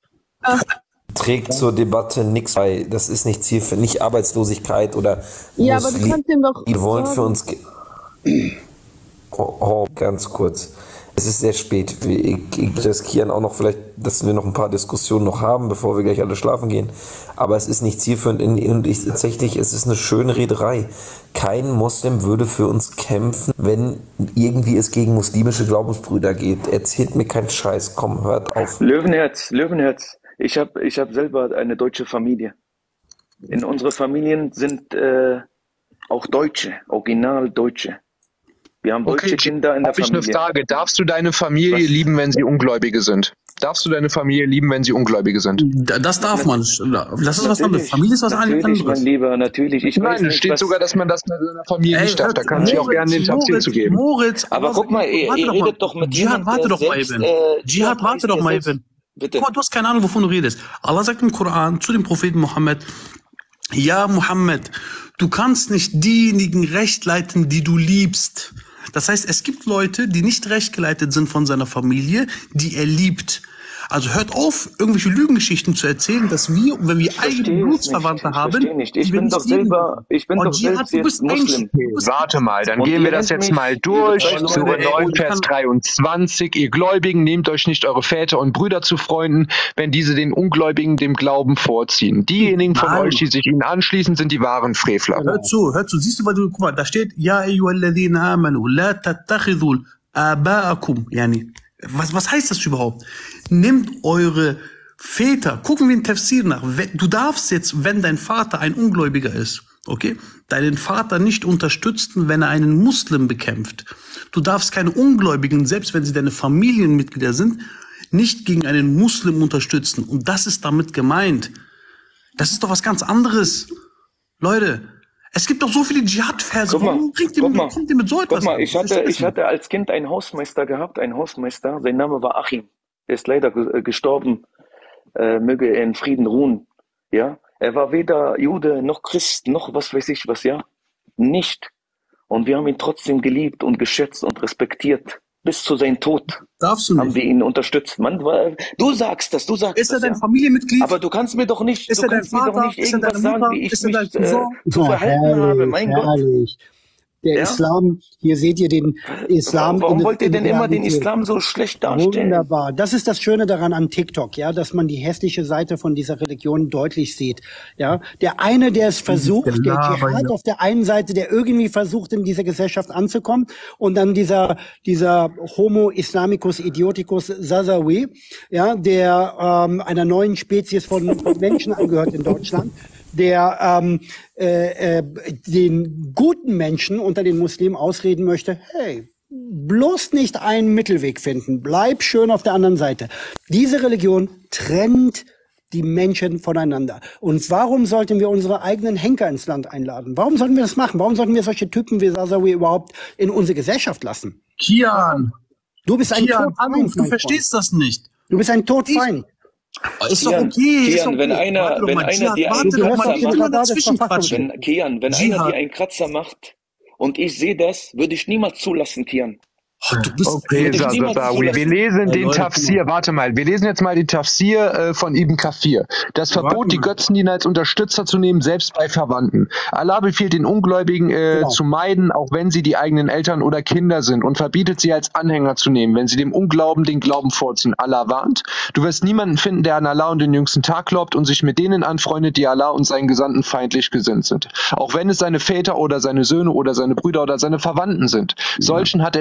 Trägt zur Debatte nichts bei. Das ist nicht Ziel für nicht Arbeitslosigkeit oder Ja, aber du Muslim- kannst ihm doch Die wollen für sagen. uns. ge- Oh, oh, ganz kurz. Es ist sehr spät. Ich, ich riskieren auch noch vielleicht, dass wir noch ein paar Diskussionen noch haben, bevor wir gleich alle schlafen gehen. Aber es ist nicht zielführend. Und ich, tatsächlich, es ist eine schöne Rederei. Kein Muslim würde für uns kämpfen, wenn irgendwie es gegen muslimische Glaubensbrüder geht. Erzählt mir keinen Scheiß. Komm, hört auf. Löwenherz, Löwenherz. Ich habe ich hab selber eine deutsche Familie. In unseren Familien sind äh, auch Deutsche, original Deutsche. Wir haben deutsche Okay, Kinder in der habe ich eine Familie. Frage. Darfst du deine Familie Was? lieben, wenn sie Ungläubige sind? Darfst du deine Familie lieben, wenn sie Ungläubige sind? Da- Das darf man. Das ist was anderes. Natürlich, Familie ist was natürlich, anderes. mein Lieber, natürlich. Ich weiß Nein, es nicht, steht was, sogar, dass man das mit seiner Familie Ey, nicht darf. hört- Da kann ich auch gerne den Tafsir Moritz, zu geben. Moritz, aber guck mal, ihr, warte ihr doch mal. redet doch mit Dschihad, jemandem, warte der doch mal selbst, eben. äh, Dschihad, warte doch der mal selbst- eben. Bitte. Guck mal, du hast keine Ahnung, wovon du redest. Allah sagt im Koran zu dem Propheten Mohammed, ja, Mohammed, du kannst nicht diejenigen recht leiten, die du liebst. Das heißt, es gibt Leute, die nicht recht geleitet sind von seiner Familie, die er liebt. Also hört auf, irgendwelche Lügengeschichten zu erzählen, dass wir, wenn wir eigene verstehe es Blutsverwandte nicht. Ich haben, verstehe nicht. Ich die wir bin nicht doch lieben selber- dürfen. ich bin Und doch Dschihad, selbst du bist jetzt ein Muslim. du bist Warte mal, dann Und gehen ihr wir das nennt jetzt mich- mal ihr durch. bezeichnet Sure mich- neun, ich Vers kann- dreiundzwanzig. Ihr Gläubigen, nehmt euch nicht eure Väter und Brüder zu Freunden, wenn diese den Ungläubigen dem Glauben vorziehen. Diejenigen von Nein. euch, die sich ihnen anschließen, sind die wahren Frevler. Hör zu, hör zu, siehst du, weil du, guck mal, da steht, ja, ayyuhalladhina amanu, la tattakhidhul aba'akum, yani. Was, was heißt das überhaupt? Nehmt eure Väter, gucken wir in Tafsir nach. Wenn- Du darfst jetzt, wenn dein Vater ein Ungläubiger ist, okay, deinen Vater nicht unterstützen, wenn er einen Muslim bekämpft. Du darfst keine Ungläubigen, selbst wenn sie deine Familienmitglieder sind, nicht gegen einen Muslim unterstützen. Und das ist damit gemeint. Das ist doch was ganz anderes. Leute, es gibt doch so viele Dschihad-Verse. Guck mal, Warum bringt ihr guck mit, mal, kommt ihr mit so etwas? guck mal, ich Das ist hatte, das ich hatte als Kind einen Hausmeister gehabt, einen Hausmeister, sein Name war Achim. Er ist leider ge- gestorben, äh, möge er in Frieden ruhen. Ja, er war weder Jude noch Christ noch was weiß ich was, ja, nicht. Und wir haben ihn trotzdem geliebt und geschätzt und respektiert. Bis zu seinem Tod Darfst du haben nicht. wir ihn unterstützt. Man, war- du sagst das, du sagst Ist er das, dein ja. Familienmitglied? Aber du kannst mir doch nicht, Ist du er dein kannst mir doch Vater? nicht Ist er deine irgendwas sagen, Mutter? wie ich Ist er dein mich äh, Cousin? zu verhalten habe. Mein Gott. herrlich. Der Ja? Islam, hier seht ihr den Islam. Warum in- wollt ihr in denn immer den Realität. Islam so schlecht darstellen? Wunderbar. Das ist das Schöne daran an TikTok, ja, dass man die hässliche Seite von dieser Religion deutlich sieht. Ja, der eine, der es versucht, der Gelaber Dschihad hier. auf der einen Seite, der irgendwie versucht, in diese Gesellschaft anzukommen, und dann dieser dieser Homo Islamicus Idioticus Zazawi, ja, der ähm, einer neuen Spezies von, von Menschen angehört in Deutschland, der ähm, äh, äh, den guten Menschen unter den Muslimen ausreden möchte, hey, bloß nicht einen Mittelweg finden, bleib schön auf der anderen Seite. Diese Religion trennt die Menschen voneinander. Und warum sollten wir unsere eigenen Henker ins Land einladen? Warum sollten wir das machen? Warum sollten wir solche Typen wie Zazawi überhaupt in unsere Gesellschaft lassen? Kian, Du bist ein Kian, Todfeind, Anruf, du mein verstehst das nicht. Freund. Du bist ein Todfeind. Ist doch Kian, okay. ist Kian, doch wenn okay. einer- Warte doch wenn mal, einer Dschihad, dir einen warte doch Kratzer mal, macht, ich will mal das dazwischen Verfassung- quatschen. Wenn, Kian, wenn Dschihad. einer dir einen Kratzer macht und ich sehe das, würde ich niemals zulassen, Kian. Oh, du bist, Okay, Würde ich Sa- niemals Sasawi, zulassen. wir lesen Ja, den Leute, Tafsir, warte mal, wir lesen jetzt mal den Tafsir äh, von Ibn Kathir. Das Warte Verbot, die mal. Götzendiener als Unterstützer zu nehmen, selbst bei Verwandten. Allah befiehlt den Ungläubigen äh, Genau. zu meiden, auch wenn sie die eigenen Eltern oder Kinder sind, und verbietet sie als Anhänger zu nehmen, wenn sie dem Unglauben den Glauben vorziehen. Allah warnt, du wirst niemanden finden, der an Allah und den jüngsten Tag glaubt und sich mit denen anfreundet, die Allah und seinen Gesandten feindlich gesinnt sind. Auch wenn es seine Väter oder seine Söhne oder seine Brüder oder seine Verwandten sind. Solchen hat er den Glauben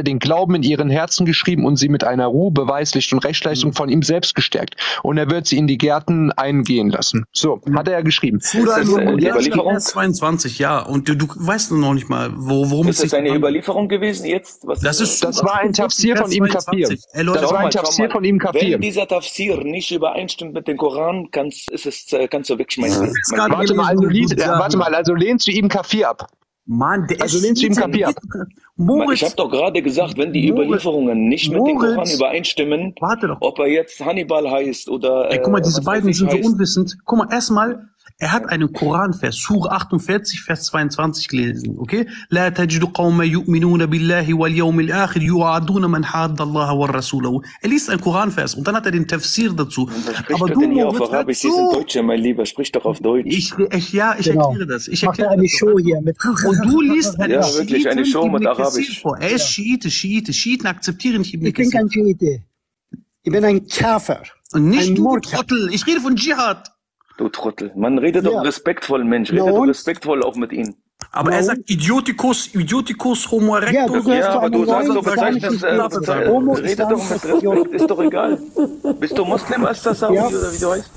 Glauben in ihren Herzen geschrieben und sie mit einer Ruhe, Beweislicht und Rechtsleistung von ihm selbst gestärkt. Und er wird sie in die Gärten eingehen lassen. So, hat er ja geschrieben. Bruder, ist das eine Überlieferung? zweiundzwanzig, ja. Und du, du weißt noch nicht mal, wo, worum ist es sich... Ist das eine Überlieferung gewesen jetzt? Was das ist, das war ein Tafsir von ihm Kafir. Ey, Leute, das war ein Tafsir von ihm Kafir. Wenn dieser Tafsir nicht übereinstimmt mit dem Koran, kannst, ist es, kannst du wegschmeißen. Warte mal, also, warte mal, also lehnst du ihm Kafir ab? Mann, der also ist lehnst du ihm Kafir ab? Moritz, ich habe doch gerade gesagt, wenn die Moritz, Überlieferungen nicht mit Moritz, dem Koran übereinstimmen, ob er jetzt Hannibal heißt oder... Ey, guck mal, diese beiden sind so heißt. unwissend. Guck mal, erstmal, er hat einen Koranvers, Surah achtundvierzig, Vers zweiundzwanzig gelesen, okay? La tajidu qawma yu'minuna billahi wal yawmil akhir yu'aduna man hadda Allah wa rasulahu. Er liest einen Koranvers und dann hat er den Tafsir dazu. Aber du, Moritz, hör zu. Die sind Deutsche, mein Lieber, sprich doch auf Deutsch. Ich, ich, ja, ich genau. erkläre das. Ich erkläre eine das Show hier mit. Und du liest eine ja, wirklich, eine Show mit Arabisch. Vor. Er ist Schiite, Schiite. Schiiten akzeptieren nicht Ibn Ich bin kein Schiite. Ich bin ein Kafir. Und nicht ein du, Trottel. Ich rede von Dschihad. Du Trottel. Man redet ja. doch respektvoll, Mensch. Redet doch respektvoll auch mit ihm. Aber no. er sagt Idioticus, Idioticus, Homo erectus. Ja, ja aber du sagst doch, bezeichnest, äh, bezeichnest, rede doch mit Respekt, ist doch egal. Bist du Muslim, Astasawi, ja. oder wie du heißt?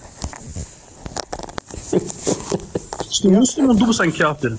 Bist du Muslim und du bist ein Kafir?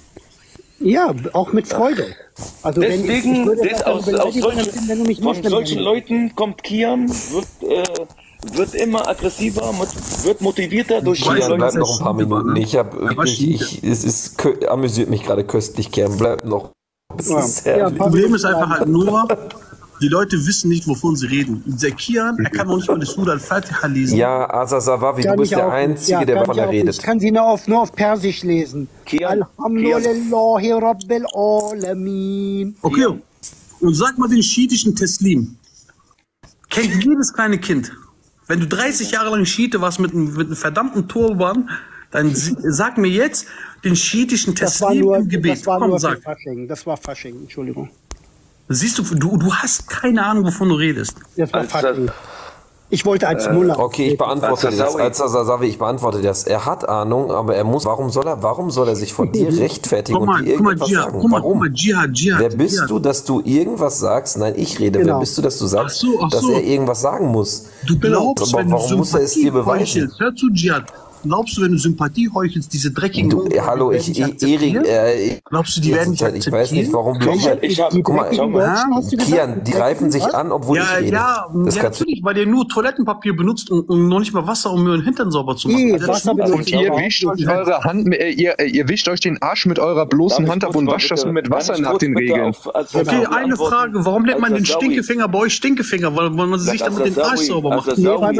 Ja, auch mit Freude. Also deswegen, wenn ich, ich das aus, aus solchen, finden, von solchen Leuten kommt Kian, wird, äh, wird immer aggressiver, wird motivierter durch die Leute. Bleibt noch ein paar Minuten. Ich habe wirklich, ich, es ist, amüsiert mich gerade köstlich, Kian. Bleibt noch. Das ist ja, das Problem ist einfach halt nur, die Leute wissen nicht, wovon sie reden. Der Kian, er kann noch nicht mal die Surah Al-Fatiha lesen. Ja, Asasawawi, du bist der auch, Einzige, ja, der davon redet. Ich kann sie nur auf, nur auf Persisch lesen. Kian, Alhamdulillahi Rabbil Alamin. Okay, und sag mal den schiitischen Teslim. Kennt jedes kleine Kind. Wenn du dreißig Jahre lang Schiite warst mit einem, mit einem verdammten Turban, dann sag mir jetzt den schiitischen Teslim nur, im Gebet. Das war Komm, nur sag. Fasching. Das war Fasching, Entschuldigung. Siehst du, du, du hast keine Ahnung, wovon du redest. Das war Fasching. Ich wollte als äh, Mullah. Okay, ich beantworte als das. Als Asasawi, ich beantworte das. Er hat Ahnung, aber er muss. Warum soll er? Warum soll er sich von dir rechtfertigen mal, und dir irgendwas Jihad, sagen? Guck mal, warum? Guck mal, Jihad, Jihad, Wer bist Jihad. du, dass du irgendwas sagst? Nein, ich rede. Genau. Wer bist du, dass du sagst, ach so, ach so. dass er irgendwas sagen muss? Du glaubst, aber wenn warum du muss er es dir beweisen? Hör zu, Jihad. Glaubst du, wenn du Sympathie heuchelst, diese dreckigen... Du, äh, hallo, ich, ich, Erik, äh, glaubst du, die werden nicht akzeptieren? Ich weiß nicht, warum du... Ich, ich hab, guck mal, schau mal, Kian, die greifen sich an, obwohl ja, ich rede. Ja, das ja natürlich, weil ihr nur Toilettenpapier benutzt und, und noch nicht mal Wasser, um euren Hintern sauber zu machen. Nee, Wasser und ihr wischt euch eure Hand, ihr, ihr wischt euch den Arsch mit eurer bloßen Hand ab und wascht das nur mit Wasser nach den Regeln. Auf, also okay, eine Frage, warum nennt man den Stinkefinger bei euch Stinkefinger? Weil man sich damit den Arsch sauber macht.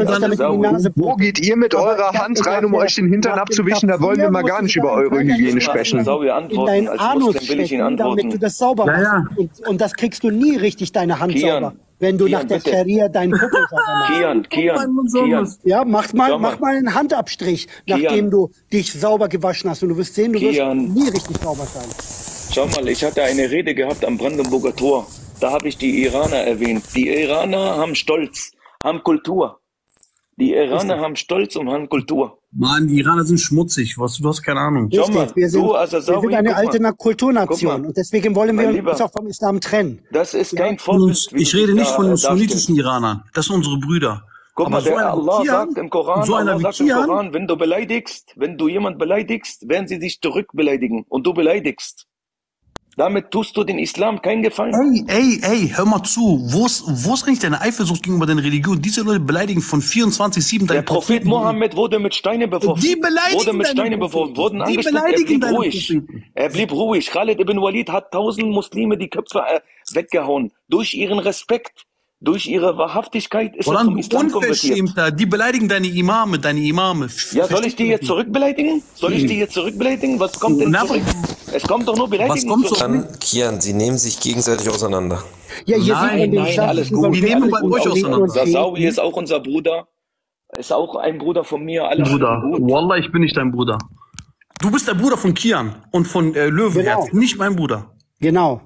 Wo geht ihr mit eurer Hand rein, um euch den Hintern abzuwischen? Da wollen wir mal gar nicht über eure Hygiene sprechen. In deinen Anus stecken, damit du das sauber machst. Ja, ja. Und, und das kriegst du nie richtig, deine Hand Kian, sauber. Wenn du Kian, nach der bitte. Scharia deinen Puppel sauber machst. Kian, Kian, Kian. Ja, mach mal, mach mal einen Handabstrich, Kian. Nachdem du dich sauber gewaschen hast. Und du wirst sehen, du Kian. wirst nie richtig sauber sein. Schau mal, ich hatte eine Rede gehabt am Brandenburger Tor. Da habe ich die Iraner erwähnt. Die Iraner haben Stolz, haben Kultur. Die Iraner haben Stolz und haben Kultur. Mann, die Iraner sind schmutzig. Was, du hast keine Ahnung. Schau mal, wir sind, du, also wir sind eine alte mal. Kulturnation. Und deswegen wollen wir Lieber, uns auch vom Islam trennen. Das ist kein Vorbild. Ich rede nicht von den sunnitischen Iranern. Das sind unsere Brüder. Guck mal, der Allah sagt im Koran, so Allah sagt im Koran, wenn du beleidigst, wenn du jemand beleidigst, werden sie dich zurückbeleidigen. Und du beleidigst. Damit tust du den Islam keinen Gefallen. Ey, ey, ey, hör mal zu. Wo ist, wo ist eigentlich deine Eifersucht gegenüber deiner Religion? Diese Leute beleidigen von vierundzwanzig sieben Der Prophet Mohammed wurde mit Steinen beworfen. Die beleidigen wurde mit Steinen beworfen, wurden die angespuckt. Er blieb ruhig. Propheten. Er blieb ruhig. Khalid ibn Walid hat tausend Muslime die Köpfe äh, weggehauen. Durch ihren Respekt. Durch ihre Wahrhaftigkeit ist er zum Islam konvertiert. Die beleidigen deine Imame, deine Imame. Ja, soll ich die jetzt zurückbeleidigen? Soll ich die jetzt zurückbeleidigen? Was kommt denn zurück? Es kommt doch nur Beleidigung zurück. Dann, Kian, sie nehmen sich gegenseitig auseinander. Ja, hier nein, sind nein, alles gut. Die nehmen bei euch auseinander. Sasawi ist auch unser Bruder. Ist auch ein Bruder von mir. Alles Bruder. Wallah, ich bin nicht dein Bruder. Du bist der Bruder von Kian und von äh, Löwenherz, genau. Nicht mein Bruder. Genau.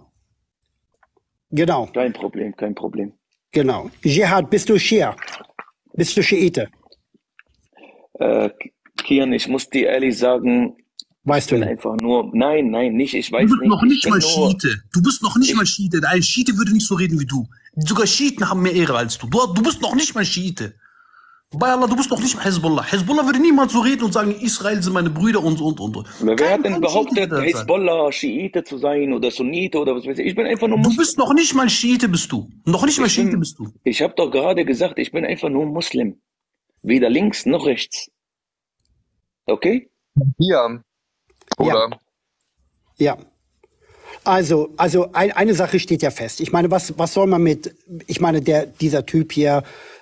Genau. Kein Problem, kein Problem. Genau. Jihad, bist du Schia? Bist du Schiite? Äh, Kian, ich muss dir ehrlich sagen, Weißt ich du bin nicht? einfach nur, nein, nein, nicht, ich weiß Du bist nicht. noch Ich nicht bin mal nur, Schiite. Du bist noch nicht ich, mal Schiite. Ein Schiite würde nicht so reden wie du. Sogar Schiiten haben mehr Ehre als du. Du, du bist noch nicht mal Schiite. Bei Allah, du bist noch nicht mal Hezbollah. Hezbollah würde niemals so reden und sagen, Israel sind meine Brüder und und und. wer Kein, hat denn kein behauptet, Schiite wird das sagen. Hezbollah, Schiite zu sein oder Sunnite oder was weiß ich? Ich bin einfach nur Du Muslim. bist noch nicht mal Schiite, bist du. Noch nicht mal Ich Schiite bin, bist du. ich habe doch gerade gesagt, ich bin einfach nur Muslim. Weder links noch rechts. Okay? Ja, oder? Ja. Also, also ein, eine Sache steht ja fest. Ich meine, was, was soll man mit, ich meine, der, dieser Typ hier,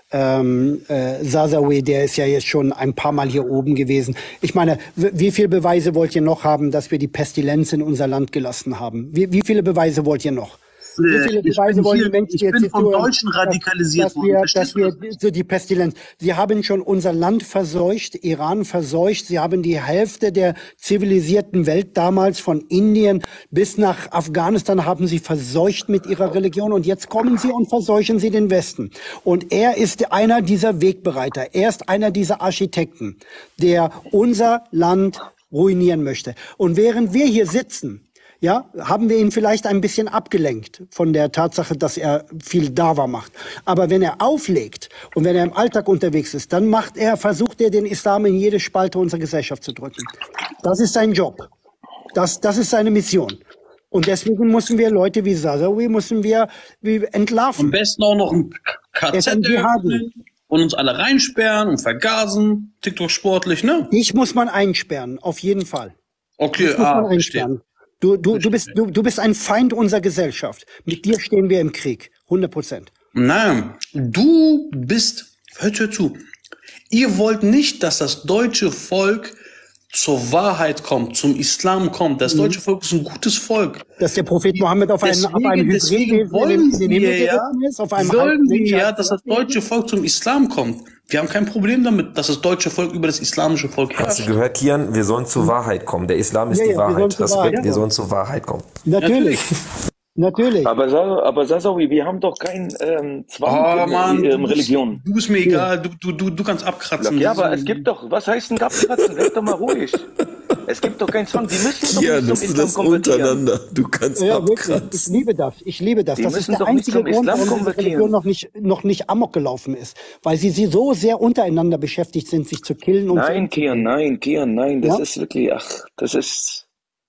ähm, äh, Zazawi, der ist ja jetzt schon ein paar Mal hier oben gewesen. Ich meine, wie viele Beweise wollt ihr noch haben, dass wir die Pestilenz in unser Land gelassen haben? Wie, wie viele Beweise wollt ihr noch? Wie viele Ich Beweise bin, wollen hier, die Menschen ich jetzt bin hier von tun, Deutschen dass, radikalisiert dass worden. wir, Verstehst dass du wir das? so die Pestilenz, sie haben schon unser Land verseucht, Iran verseucht, sie haben die Hälfte der zivilisierten Welt damals von Indien bis nach Afghanistan haben sie verseucht mit ihrer Religion und jetzt kommen sie und verseuchen sie den Westen. Und er ist einer dieser Wegbereiter, er ist einer dieser Architekten, der unser Land ruinieren möchte. Und während wir hier sitzen, ja, haben wir ihn vielleicht ein bisschen abgelenkt von der Tatsache, dass er viel Dawa macht. Aber wenn er auflegt und wenn er im Alltag unterwegs ist, dann macht er, versucht er, den Islam in jede Spalte unserer Gesellschaft zu drücken. Das ist sein Job. Das, das ist seine Mission. Und deswegen müssen wir Leute wie Zazawi müssen wir wie entlarven. Am besten auch noch ein K Z öffnen und uns alle reinsperren und vergasen. TikTok sportlich, ne? Dich muss man einsperren, auf jeden Fall. Okay, Dich muss ah, man einsperren. Du, du, du, bist, du, du bist ein Feind unserer Gesellschaft. Mit dir stehen wir im Krieg. hundert Prozent. Nein, du bist, hört, hört zu, ihr wollt nicht, dass das deutsche Volk zur Wahrheit kommt, zum Islam kommt. Das deutsche Volk ist ein gutes Volk. Dass der Prophet Mohammed auf einen, auf einem deswegen wollen in den Himmel wir ja, geritten ist, auf einem wollen wir Halbmond- ja, dass das deutsche Volk zum Islam kommt. Wir haben kein Problem damit, dass das deutsche Volk über das islamische Volk herrscht. Hast du gehört, Kian? Wir sollen zur Wahrheit kommen. Der Islam ist Ja, die ja, wir sollen Wahrheit. zur Respekt, Wahrheit wir kommen. sollen zur Wahrheit kommen. Natürlich. Natürlich. Aber, Sa- aber Zazawi, wir haben doch keinen ähm, Zwang Oh in, Mann, in, du in bist, Religion. du bist mir egal, du, du, du, du kannst abkratzen. Ja, aber es gibt doch, was heißt denn abkratzen? Werd doch mal ruhig. Es gibt doch keinen Zwang, die müssen doch Kian, nicht das zum ist Islam das konvertieren. untereinander. Du kannst Ja, wirklich. Ich abkratzen. liebe das. Ich liebe das. Die Das ist müssen der doch nicht einzige zum Grund, Islam warum diese konvertieren. Religion noch nicht, noch nicht amok gelaufen ist. Weil sie, sie so sehr untereinander beschäftigt sind, sich zu killen und Nein, zu Kian, nein, Kian, nein, das Ja? ist wirklich, ach, das ist,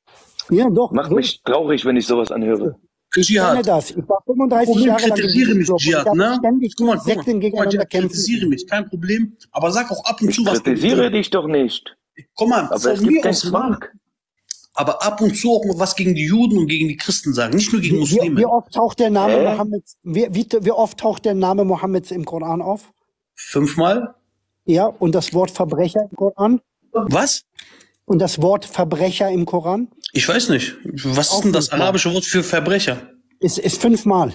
Ja, doch. macht so. mich traurig, wenn ich sowas anhöre. Ich kenne Dschihad. das. Ich war fünfunddreißig Problem, Jahre lang im kritisiere mich, Jugendclub und ich Dschihad, habe ne? ständig Guck mal, guck mal, Sekten guck mal, gegeneinander Dschihad, kämpfen. kritisiere mich, kein Problem. Aber sag auch ab und Ich zu was. kritisiere dich doch nicht. Guck mal, Aber von es gibt mir keinen aus Zwang. mach. Aber ab und zu auch mal was gegen die Juden und gegen die Christen sagen, nicht nur gegen Wie, wie, Muslime. wie oft taucht der Name Hä? Mohammeds, wie, wie, wie oft taucht der Name Mohammeds im Koran auf? Fünfmal? Ja, und das Wort Verbrecher im Koran? Was? Und das Wort Verbrecher im Koran? Ich weiß nicht. Was Auch ist denn das fünfmal. arabische Wort für Verbrecher? Ist, ist fünfmal.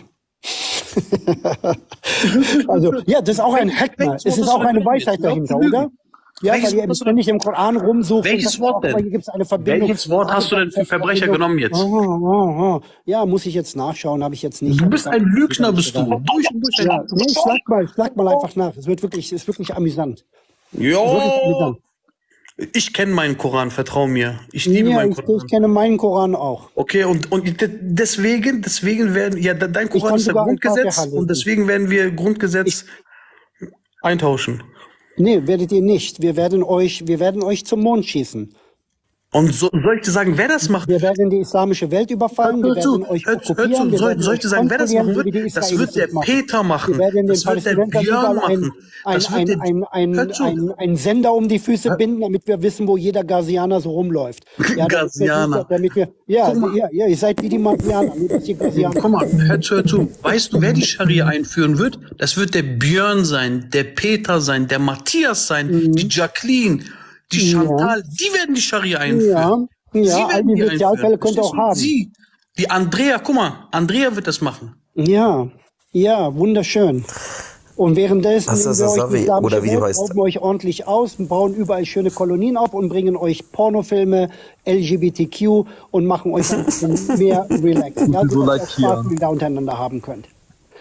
Also, ja, das ist auch ein Hackmer. Es ist auch eine Weisheit dahinter, oder? Ja, Welches weil ihr Wort hast du ständig im Koran rumsucht. Welches Wort denn? Hier gibt es eine Verbindung. Welches Wort hast du denn für Verbrecher genommen jetzt? Oh, oh, oh. Ja, muss ich jetzt nachschauen, habe ich jetzt nicht. Du bist ein Lügner, bist du. Durch und durch ein Ja, nee, schlag mal, schlag mal einfach nach. Es wird wirklich, es ist wirklich amüsant. Es ist wirklich Jo! amüsant. Ich kenne meinen Koran, vertrau mir. Ich liebe Ja, meinen ich, Koran. ich kenne meinen Koran auch. Okay, und, und de- deswegen, deswegen werden, ja, de- dein Ich Koran kann ist ja sogar ein Grundgesetz Fatiha lesen. und deswegen werden wir Grundgesetz eintauschen. Nee, werdet ihr nicht. Wir werden euch, wir werden euch zum Mond schießen. Und so, soll ich dir sagen, wer das macht? Wir werden die islamische Welt überfallen. Hör Wir zu, werden euch hör zu, hör okkupieren. zu. Wir Soll, werden soll ich euch dir sagen, wer das machen kontrollieren, so wie die wird? Das Israelis wird der es machen. Peter machen. Wir werden den Das wird der Palästinensern Björn überall ein, machen. ein, Das wird ein, der, ein, ein, hör zu. ein, ein Sender um die Füße binden, damit wir wissen, wo jeder Gasianer so rumläuft. Ja, damit wir- Gasianer. Damit wir, ja, Guck mal. ja, ja, ihr seid wie die Magianer, nur dass ihr Gasianer. Guck mal, hör zu, hör zu. Weißt du, wer die Scharia einführen wird? Das wird der Björn sein, der Peter sein, der Matthias sein, Mhm. die Jacqueline, die Chantal. Die werden die Scharia einführen. Ja, Sie ja, all werden die die Sozialfälle einführen. könnt ihr auch Verstehst du? haben. Sie, die Andrea, guck mal, Andrea wird das machen. Ja, ja, wunderschön. Und währenddessen Das ist nehmen wir euch Sasawi, die islamische oder wie Welt, heißt- rauben euch ordentlich aus, bauen überall schöne Kolonien auf und bringen euch Pornofilme, L G B T Q und machen euch ein bisschen mehr relaxed. Ja, So so dass like ihr Spaß Kian. wieder untereinander haben könnt.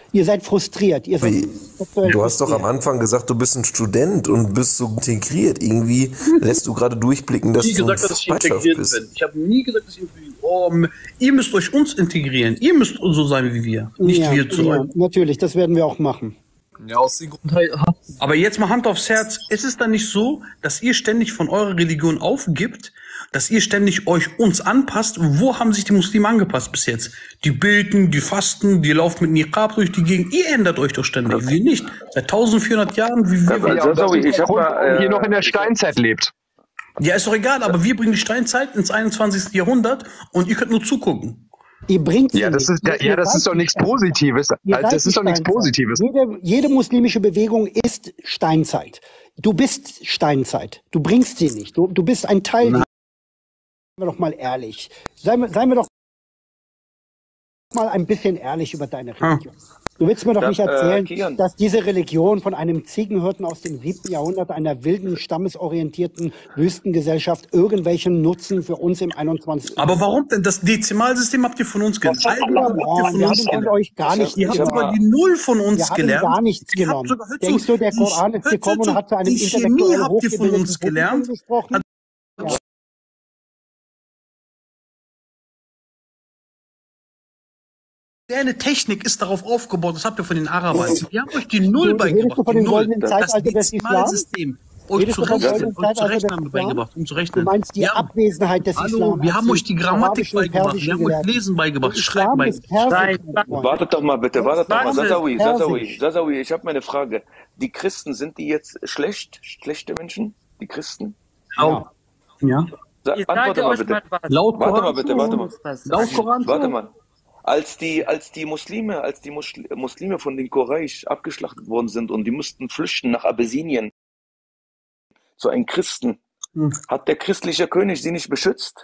Ihr seid frustriert. Ihr seid du hast doch am Anfang gesagt, du bist ein Student und bist so integriert. Irgendwie lässt du gerade durchblicken, dass nie du gesagt, dass ich integriert bist. bin. Ich habe nie gesagt, dass ich integriert bin. Oh, ihr müsst euch uns integrieren. Ihr müsst so sein wie wir. Nicht ja, wir zu ja, euch. natürlich, das werden wir auch machen. Ja, aus dem Grund halt. Aber jetzt mal Hand aufs Herz. Ist es dann nicht so, dass ihr ständig von eurer Religion aufgibt, dass ihr ständig euch uns anpasst? Wo haben sich die Muslime angepasst bis jetzt? Die beten, die fasten, die laufen mit Niqab durch die Gegend. Ihr ändert euch doch ständig. Wir nicht. Seit eintausendvierhundert Jahren, wie wir ja, also, ich hab mal, äh, hier noch in der Steinzeit lebt. Ja, ist doch egal, aber wir bringen die Steinzeit ins einundzwanzigste Jahrhundert und ihr könnt nur zugucken. Ihr bringt ja, das ist, ja, das ist doch nichts Positives. Also, das ist doch nichts Positives. Jede, jede muslimische Bewegung ist Steinzeit. Du bist Steinzeit. Du bringst sie nicht. Du, du bist ein Teil. Seien wir doch mal ehrlich. Seien wir, seien wir doch mal ein bisschen ehrlich über deine Religion. Du willst mir doch Das, nicht erzählen, äh, dass diese Religion von einem Ziegenhirten aus dem siebten Jahrhundert, einer wilden, stammesorientierten Wüstengesellschaft, irgendwelchen Nutzen für uns im einundzwanzigsten Aber warum denn? Das Dezimalsystem habt ihr von uns gelernt. Ja, wir haben von euch gar nichts Ihr habt sogar die Null von uns wir gelernt. Haben gar nichts genommen. Sogar, Denkst du, der Koran ist gekommen und hat zu einem die Chemie habt ihr von uns gelernt. gesprochen? Ja. Moderne Technik ist darauf aufgebaut, das habt ihr von den Arabern. Die haben euch die Null beigebracht. Von den goldenen das Zeitalter des Islam? System. Euch zu rechnen, euch zu rechnen haben wir beigebracht, um zu rechnen. Du meinst die ja. Abwesenheit des Hallo, Islam. wir haben euch die Grammatik beigebracht, wir haben euch Lesen beigebracht, Schreiben beigebracht. Wartet doch mal bitte, wartet doch mal. Sazawi, Sazawi, Sazawi, ich habe meine Frage. Die Christen, sind die jetzt schlecht, schlechte Menschen? Die Christen? Ja. Ja. Sa Antworte mal bitte. Laut warte mal bitte, warte mal. Laut Koran. Warte mal. Als die, als die Muslime, als die Muslime von den Quraysh abgeschlachtet worden sind und die mussten flüchten nach Abessinien zu einem Christen, hm. hat der christliche König sie nicht beschützt?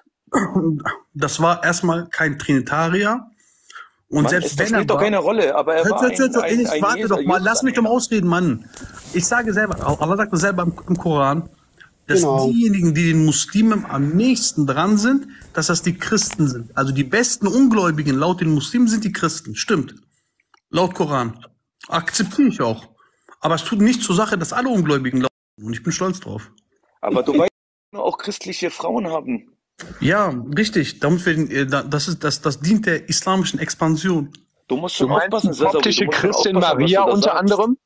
Das war erstmal kein Trinitarier. Und Mann, selbst es wenn spielt er doch war, keine Rolle, aber er hör, war hör, ein, hör, ein, ich ein warte Jesus, doch mal, lass mich doch mal ausreden, Mann. Ich sage selber, Allah sagt selber im, im Koran, dass genau. diejenigen, die den Muslimen am nächsten dran sind, dass das die Christen sind. Also die besten Ungläubigen laut den Muslimen sind die Christen. Stimmt. Laut Koran. Akzeptiere ich auch. Aber es tut nicht zur Sache, dass alle Ungläubigen glauben. Und ich bin stolz drauf. Aber du weißt, dass wir auch christliche Frauen haben. Ja, richtig. Damit wir, das, ist, das, das dient der islamischen Expansion. Du musst schon du meinst aufpassen, die koptische Christin Maria unter anderem?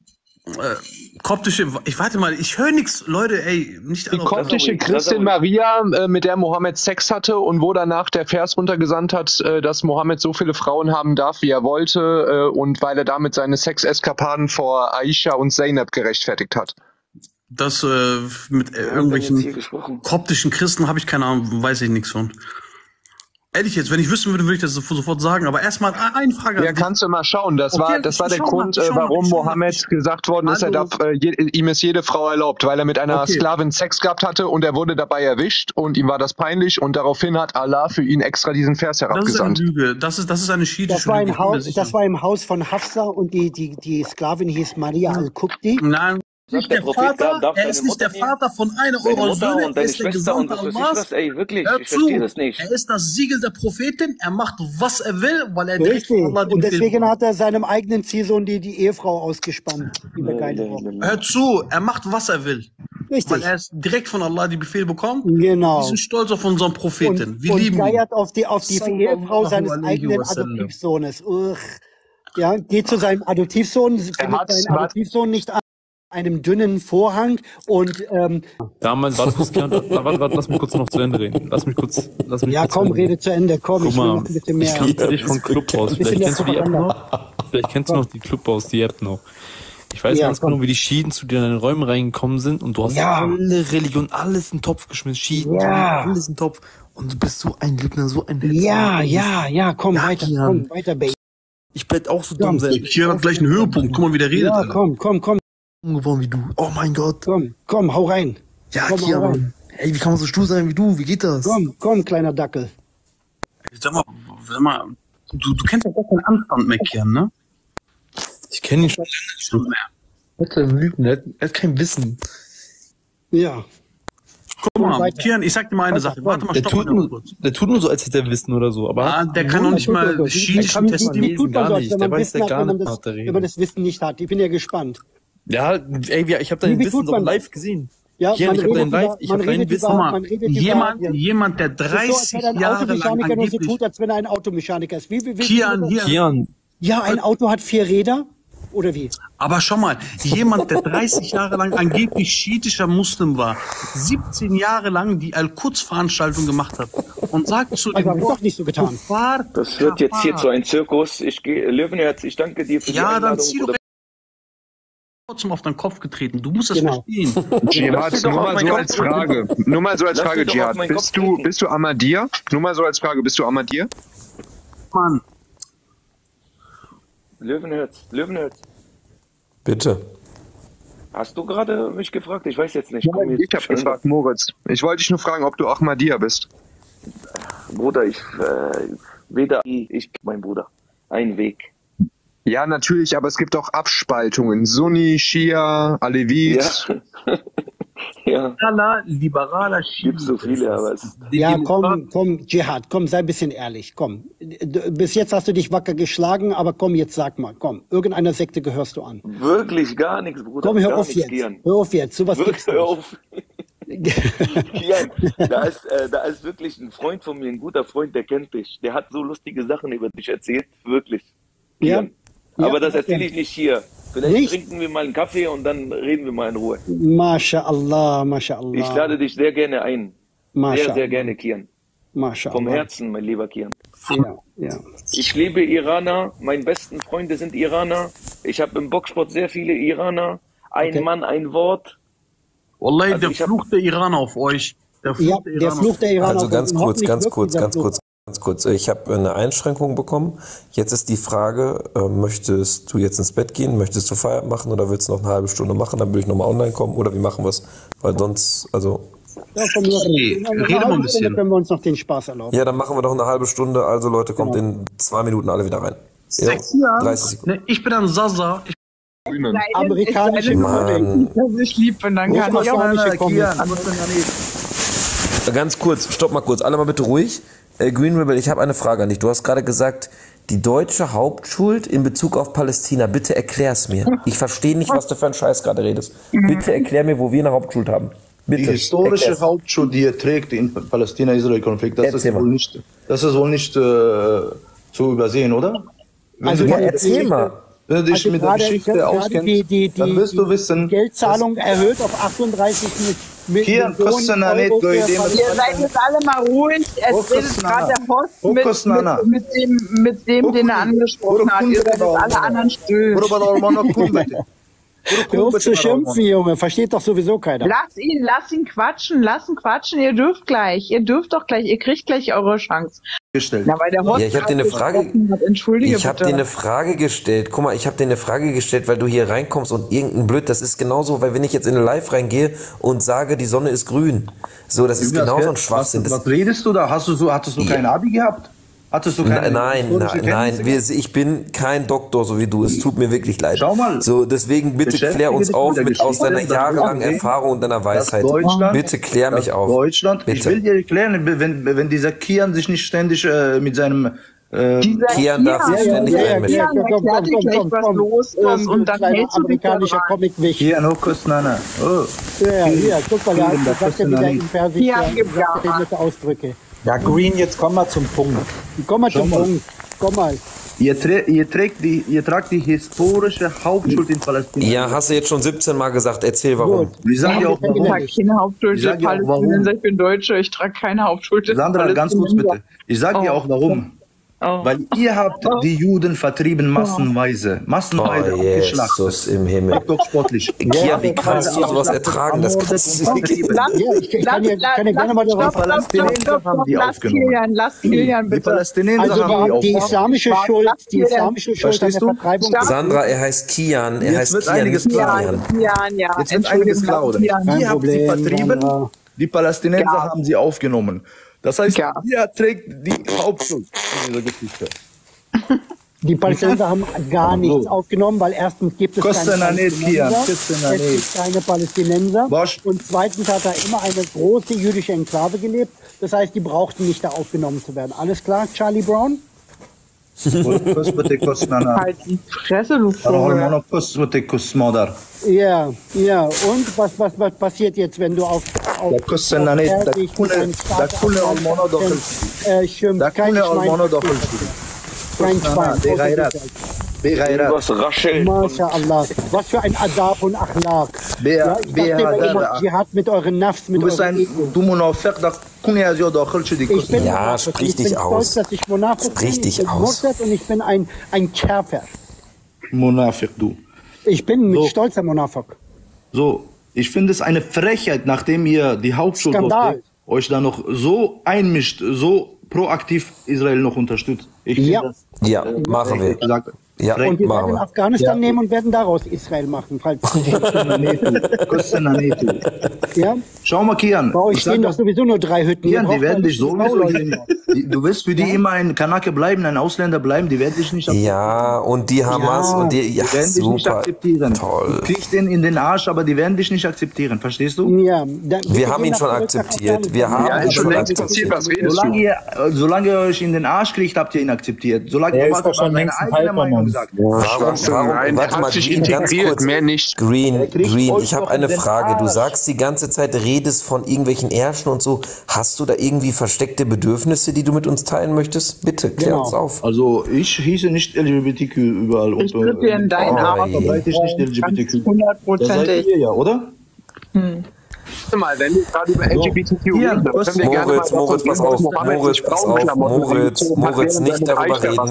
Äh, koptische, ich warte mal, ich höre nichts, Leute, ey, nicht Die koptische Christin Maria, äh, mit der Mohammed Sex hatte und wo danach der Vers runtergesandt hat, äh, dass Mohammed so viele Frauen haben darf, wie er wollte, äh, und weil er damit seine Sexeskapaden vor Aisha und Zainab gerechtfertigt hat. Das äh, mit äh, irgendwelchen koptischen Christen habe ich keine Ahnung, weiß ich nichts von. Ehrlich jetzt, wenn ich wissen würde, würde ich das sofort sagen. Aber erstmal eine Frage. Ja, kannst du mal schauen. Das okay, war, das war der Grund, mal, warum mal, Mohammed mal. gesagt worden ist, er darf, äh, je, ihm ist jede Frau erlaubt, weil er mit einer okay. Sklavin Sex gehabt hatte und er wurde dabei erwischt und ihm war das peinlich und daraufhin hat Allah für ihn extra diesen Vers herabgesandt. Das ist eine Lüge. Das ist, das ist eine schiitische das war Lüge. Haus, das war im Haus von Hafsa und die, die, die Sklavin hieß Maria al-Qubti. Nein. Nicht der, der Vater, er ist nicht der Vater von einer eurer Söhne, er ist der Gesandte Allahs. Ey, wirklich, Hör ich zu, verstehe das nicht. Er ist das Siegel der Prophetin, er macht, was er will, weil er direkt von Allah und deswegen hat er seinem eigenen Ziehsohn die, die Ehefrau ausgespannt. Hör zu, er macht, was er will. Richtig. Weil er ist direkt von Allah die Befehle bekommt. Genau. Wir sind stolz auf unseren Propheten. Und, Wir und lieben ihn. Und auf die, auf die Ehefrau seines eigenen Adoptivsohnes. Uch. Ja, geht zu seinem Adoptivsohn, findet seinen Adoptivsohn nicht an einem dünnen Vorhang und ähm, damals, warte, warte, warte, warte, lass mich kurz noch zu Ende reden. Lass mich kurz, lass mich ja, kurz komm, rede zu Ende, komm, Guck ich will mal, noch ein bisschen mehr. Ich kannte dich von Clubhouse, vielleicht kennst du die App noch? Vielleicht kennst du noch die Clubhouse, die App noch. Ich weiß ja, ganz komm. genau, wie die Schiiten zu dir in deine Räume reingekommen sind und du hast ja. alle Religionen, alles in den Topf geschmissen, Schiiten, ja. alles in den Topf und du bist so ein Lügner, so ein Hetzer. Ja, ja, ja, komm ja, weiter, ja. komm weiter, Baby. Ich werd auch so dumm sein. Hier hat gleich einen Höhepunkt, guck mal, wie der redet. Ja, komm, komm, komm. Geworden wie du. Oh mein Gott. Komm, komm, hau rein. Ja, komm, Kia, Mann. Ey, wie kann man so stur sein wie du? Wie geht das? Komm, komm, kleiner Dackel. Sag mal, sag mal du, du kennst doch gar keinen Anstand mehr, Kian, ne? Ich kenne ihn schon lange nicht mehr. Er hat kein Lügen, er hat, er hat kein Wissen. Ja. Guck mal, Kian, ich sag dir mal eine Sache. Warte mal, der stopp tut, mal nur, kurz. der tut nur so, als hätte er Wissen oder so. Aber ah, der kann noch nicht mal schiitischen Testimonial gar nicht. Der weiß ja gar nicht, was der redet. Wenn man das Wissen nicht hat. Ich bin ja gespannt. Ja, ey, ich habe dein Wissen doch live gesehen. Ja, Kian, ich habe dein live, ich habe dein Wissen. Mal, jemand, über, jemand, der dreißig so, Jahre lang angeblich... so tut, als wenn er ein Automechaniker ist. Wie, wie, wie, Kian, hier. Kian. Ja, ein Auto hat vier Räder. Oder wie? Aber schau mal, jemand, der dreißig Jahre lang angeblich schiitischer Muslim war, siebzehn Jahre lang die Al-Quds-Veranstaltung gemacht hat und sagt zu dem also, doch nicht so getan. Kufar, das wird jetzt hier zu einem Zirkus. Ich gehe, Löwenherz, ich danke dir für die ja, Einladung. Dann zieh doch trotzdem auf deinen Kopf getreten. Du musst das genau. verstehen. Dschihad, nur mal so als Frage. Nur mal so als Frage, Dschihad. Bist du, bist du Ahmadiyya? Nur mal so als Frage, bist du Ahmadiyya? Mann. Löwenherz, Löwenherz. Bitte. Hast du gerade mich gefragt? Ich weiß jetzt nicht. Ja, Komm, jetzt ich habe gefragt, Moritz. Ich wollte dich nur fragen, ob du Ahmadiyya bist. Bruder, ich äh, weder ich, mein Bruder. Ein Weg. Ja, natürlich, aber es gibt auch Abspaltungen. Sunni, Schia, Alevit. Ja. Ja. Liberaler, liberaler Gibt so viele, aber es ja, komm, komm, Dschihad, komm, sei ein bisschen ehrlich, komm. Bis jetzt hast du dich wacker geschlagen, aber komm, jetzt sag mal, komm, irgendeiner Sekte gehörst du an. Wirklich gar nichts, Bruder. Komm, hör gar auf jetzt, Kian. hör auf jetzt, sowas wirklich, gibt's hör auf. Kian, da ist, äh, da ist wirklich ein Freund von mir, ein guter Freund, der kennt dich. Der hat so lustige Sachen über dich erzählt, wirklich. Kian. Ja. Aber ja, das erzähle ich nicht hier. Vielleicht nicht? Trinken wir mal einen Kaffee und dann reden wir mal in Ruhe. MashaAllah, MashaAllah. Ich lade dich sehr gerne ein. Sehr, sehr gerne, Kian. MashaAllah. Vom Herzen, mein lieber Kian. Ja, ja. Ich liebe Iraner. Meine besten Freunde sind Iraner. Ich habe im Boxsport sehr viele Iraner. Ein okay. Mann, ein Wort. Wallahi, also der Fluch der Iraner auf euch. Der Fluch, ja, der, Iraner der Fluch der Iraner. Also ganz kurz, ganz kurz, ganz kurz. Ganz kurz, ich habe eine Einschränkung bekommen. Jetzt ist die Frage, äh, möchtest du jetzt ins Bett gehen, möchtest du Feierabend machen oder willst du noch eine halbe Stunde machen, dann will ich nochmal online kommen oder wie machen wir es? Weil sonst, also... Ja, von mir hey, rede mal ein bisschen. Können wir uns noch den Spaß erlauben. Ja, dann machen wir doch eine halbe Stunde. Also Leute, kommt genau. in zwei Minuten alle wieder rein. Ja, dreißig Sekunden. Ne, ich bin ein Sasa. Ich Amerikanische Mann. Ich lieb und dann kann ich auch kommen. Ganz kurz, stopp mal kurz, alle mal bitte ruhig. Äh, Green Rebel, ich habe eine Frage an dich. Du hast gerade gesagt, die deutsche Hauptschuld in Bezug auf Palästina. Bitte erklär's mir. Ich verstehe nicht, was du für einen Scheiß gerade redest. Bitte erklär mir, wo wir eine Hauptschuld haben. Bitte. Die historische erklär's. Hauptschuld, die er trägt im Palästina-Israel-Konflikt, das, ist wohl nicht, das ist wohl nicht äh, zu übersehen, oder? Wenn also, ja, erzähl mal. Wenn du dich also mit der Geschichte auskennst, die, die, die, dann wirst du wissen... Die Geldzahlung erhöht auf achtunddreißig Millionen Euro. Ihr seid jetzt alle mal ruhig. Es redet gerade der Host mit, mit, mit dem, mit dem den er angesprochen hat. Ihr seid jetzt alle anderen still. Hör auf zu schimpfen, Junge. Versteht doch sowieso keiner. Lass ihn, lass ihn quatschen, lass ihn quatschen. Ihr dürft gleich, ihr dürft doch gleich, ihr kriegt gleich eure Chance. Gestellt. Na, weil der Host ja, ich habe dir eine Frage. Hat, Entschuldige ich habe dir eine Frage gestellt. Guck mal, ich habe dir eine Frage gestellt, weil du hier reinkommst und irgendein Blöd. Das ist genauso, weil wenn ich jetzt in eine Live reingehe und sage, die Sonne ist grün, so, das ist genauso ein Schwachsinn. Was, was redest du da? Hast du so, hattest du ja. kein Abi gehabt? Hattest du keine nein, nein, nein, wir, ich bin kein Doktor, so wie du. Es tut mir wirklich leid. Schau mal. So, deswegen bitte klär uns auf mit, mit aus deiner jahrelangen Erfahrung und deiner Weisheit. Bitte klär mich auf. Deutschland, bitte. Ich will dir erklären, wenn, wenn dieser Kian sich nicht ständig äh, mit seinem äh, Kian darf sich ständig einmischen. Kian erklärt dir gleich, was los ist und dann hältst du dich amerikanischer Comic weg. Kian, Hokus Nana. Oh. Ja, hier, guck mal, da sagt er wieder in Persisch Ausdrücke. Ja, Green, jetzt komm mal zum Punkt. Komm mal zum Punkt. Komm mal. Ihr, ihr, trägt die, ihr tragt die historische Hauptschuld in Palästina. Ja, hast du jetzt schon siebzehn Mal gesagt. Erzähl warum. Gut. Ich sage ja auch warum. Ich trage keine Hauptschuld in Palästina. Ich bin Deutsche, ich trage keine Hauptschuld in Sandra, Palästina. ganz kurz bitte. Ich sage dir oh. auch warum. Oh. Weil ihr habt oh. die Juden vertrieben massenweise. Massenweise oh, Jesus im Himmel. Doch sportlich. Ja, wie kannst du sowas ertragen? Das kannst du nicht. Ich kann ja gerne mal darauf Lass Kilian, lass Kilian bitte. Die Palästinenser also haben die, die islamische Schuld, die islamische Schuld an der Vertreibung. Sandra, er heißt Kian. Er heißt Kian. Kian, Kian, ja. Jetzt wird einiges lauter. Ihr habt sie vertrieben, die Palästinenser haben sie aufgenommen. Das heißt, ja. ihr trägt die Hauptschuld in dieser Geschichte. Die Palästinenser haben gar nichts So. aufgenommen, weil erstens gibt es keine Kostenanit, Kian, Palästinenser, Kostenanit. es gibt keine Palästinenser Was? und zweitens hat da immer eine große jüdische Enklave gelebt. Das heißt, die brauchten nicht da aufgenommen zu werden. Alles klar, Charlie Brown? Halt die Fresse, du Vogel. Ja, ja. Und was, was, was passiert jetzt, wenn du auf, auf, Da kosten nicht, da Fertig kunne, mit einem da Staat- kunne Almano doch äh, schimpft, da kein kunne Schwein. Almano doch Kein Schwein. بغيرات بغيرات Was raschelt. MashaAllah. Was für ein Adab und Akhlaq. Ja, ich dachte immer, ihr macht Jihad mit euren Nafs, mit Du bist euren ein, Ego. du Munafiq, da kunne ja so داخل شدی Ich bin Ja, Monafiq. sprich Ich bin dich stolz, aus. dass ich Monafiq Sprich bin. dich Ich bin aus. Murtad und ich bin ein, ein Kafir. Munafiq, du. Ich bin mit So. stolzer Monafiq. So, ich finde es eine Frechheit, nachdem ihr die Hauptschuld Skandal. aufdeckt, euch da noch so einmischt, so proaktiv Israel noch unterstützt. Ich finde Ja. das, Ja, machen wir. gesagt, Ja, frech. Und wir machen werden wir. Afghanistan Ja. nehmen und werden daraus Israel machen. Falls Kostenanit. ja? Schau mal, Kian. Bei euch ich sag stehen doch, doch sowieso nur drei Hütten. Ihr Kian, die braucht werden doch dich nicht sowieso, Leute. die, du wirst für die immer ein Kanake bleiben, ein Ausländer bleiben, die werden dich nicht akzeptieren. Ja, und die Hamas Ja. und die, ja, Die werden dich nicht super. akzeptieren. Toll. Du kriegst den in den Arsch, aber die werden dich nicht akzeptieren. Verstehst du? Ja, da, Wir haben ihn schon akzeptiert. Wir haben Ja, ihn ist schon schon längst passiert, akzeptiert. was redest Solange du? ihr, äh, solange ihr euch in den Arsch kriegt, habt ihr ihn akzeptiert. Solange Er ihr ist doch schon seine längst ein eigene Teil von Meinung uns. sagt. Warum, Schwachsinn, warum, nein, warte er mal, hat sich Green, ganz integriert, kurz. mehr nicht. Green, kriegt Green, euch ich habe doch in eine den Frage. Du Arsch. sagst die ganze Zeit, redest von irgendwelchen Ärschen und so. Hast du da irgendwie versteckte Bedürfnisse, die du mit uns teilen möchtest? Bitte, klär Genau. uns auf. Also ich hieße nicht L G B T Q überall. Ich tritt dir in deinen Oh, Arm. je. Verbreite ich nicht L G B T Q. Das seid Hundertprozentig. ihr ja, oder? Warte mal, wenn wir gerade über L G B T Q Ja, reden, dann was- können wir gerne mal Moritz, Moritz, pass auf, Moritz, pass auf, Moritz, Moritz, nicht darüber reden.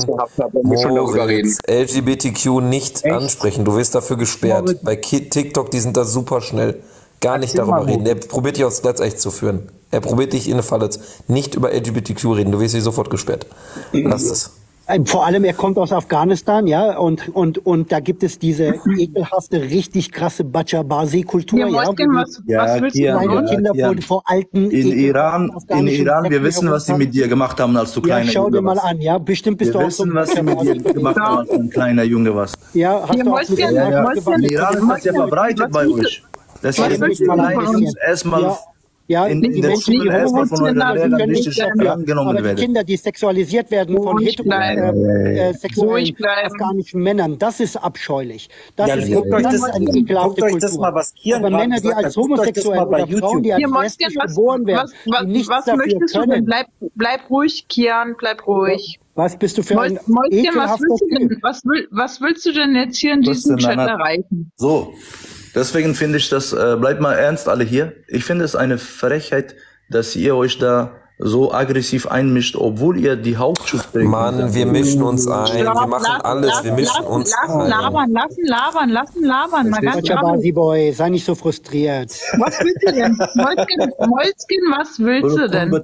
Moritz, L G B T Q nicht ansprechen. Du wirst dafür gesperrt. Bei Ki- TikTok, die sind da super schnell. Gar nicht darüber reden. Er probiert dich aufs Glatteis zu führen. Er probiert dich in eine Falle zu. Nicht über L G B T Q reden. Du wirst hier sofort gesperrt. Lass es. Ähm, Vor allem, er kommt aus Afghanistan, ja, und, und, und da gibt es diese ekelhafte, richtig krasse Bachabazi-Kultur, Ja, ja, Wolfgang, wo die was, Ja, was willst du Kian, kleine sagen? ja, Kinder vor, Kian. vor alten, In ekelhaften Iran, in afghanischen Iran, wir Rechten wissen, was sie herumtanzen. mit dir gemacht haben, als du Ja, kleiner schau dir Junge mal warst. an, ja, bestimmt bist Wir du auch so wissen, ein was sie mit dir Bachabazi. gemacht haben, als du ein kleiner Junge warst. Ja, hast Hier, du auch mit Mäuschen, Ja, ja. Mäuschen, In Iran ist das ja Mäuschen, verbreitet was bei willst du- euch. Das was ist willst die du kleinen von uns? Jungs erstmal Ja. Ja, in, die in der Menschen, die Schule erstmal von euren Homokinder Lehrern können richtig nicht bleiben. angenommen aber die werden. Kinder, die sexualisiert werden von Ruhig hetero, bleiben. äh, äh, sexuellen Ruhig bleiben. afghanischen Männern, das ist abscheulich. Das Ja, ist, guckt euch das das- ist eine guckt ekelhafte euch das Kultur. mal, was Kian Aber gerade Männer, die gesagt als hat, guckt euch das homosexuell mal bei oder Frauen, die YouTube. als Hier, Mäuschen, lesbisch was, geboren werden, was, was, die nichts was dafür möchtest du denn? können. Bleib, bleib ruhig, Kian, bleib ruhig. Was bist du für ein Mäuschen, was ekelhafter willst, du Typ? denn, was, will, was willst du denn jetzt hier in diesem Was denn, Chat Nana? erreichen? So, deswegen finde ich das, äh, bleibt mal ernst alle hier. Ich finde es eine Frechheit, dass ihr euch da so aggressiv einmischt, obwohl ihr die Hauptschuld trägt. Mann, wir mischen uns ein. Wir Stopp, machen lass- alles. lass- Wir mischen lass- uns Lassen ein. labern, lassen labern, lassen labern. Mal ganz ehrlich. Bachabazi Boy, sei nicht so frustriert. Was willst du denn? Mäuschen, Mäuschen, was willst du denn?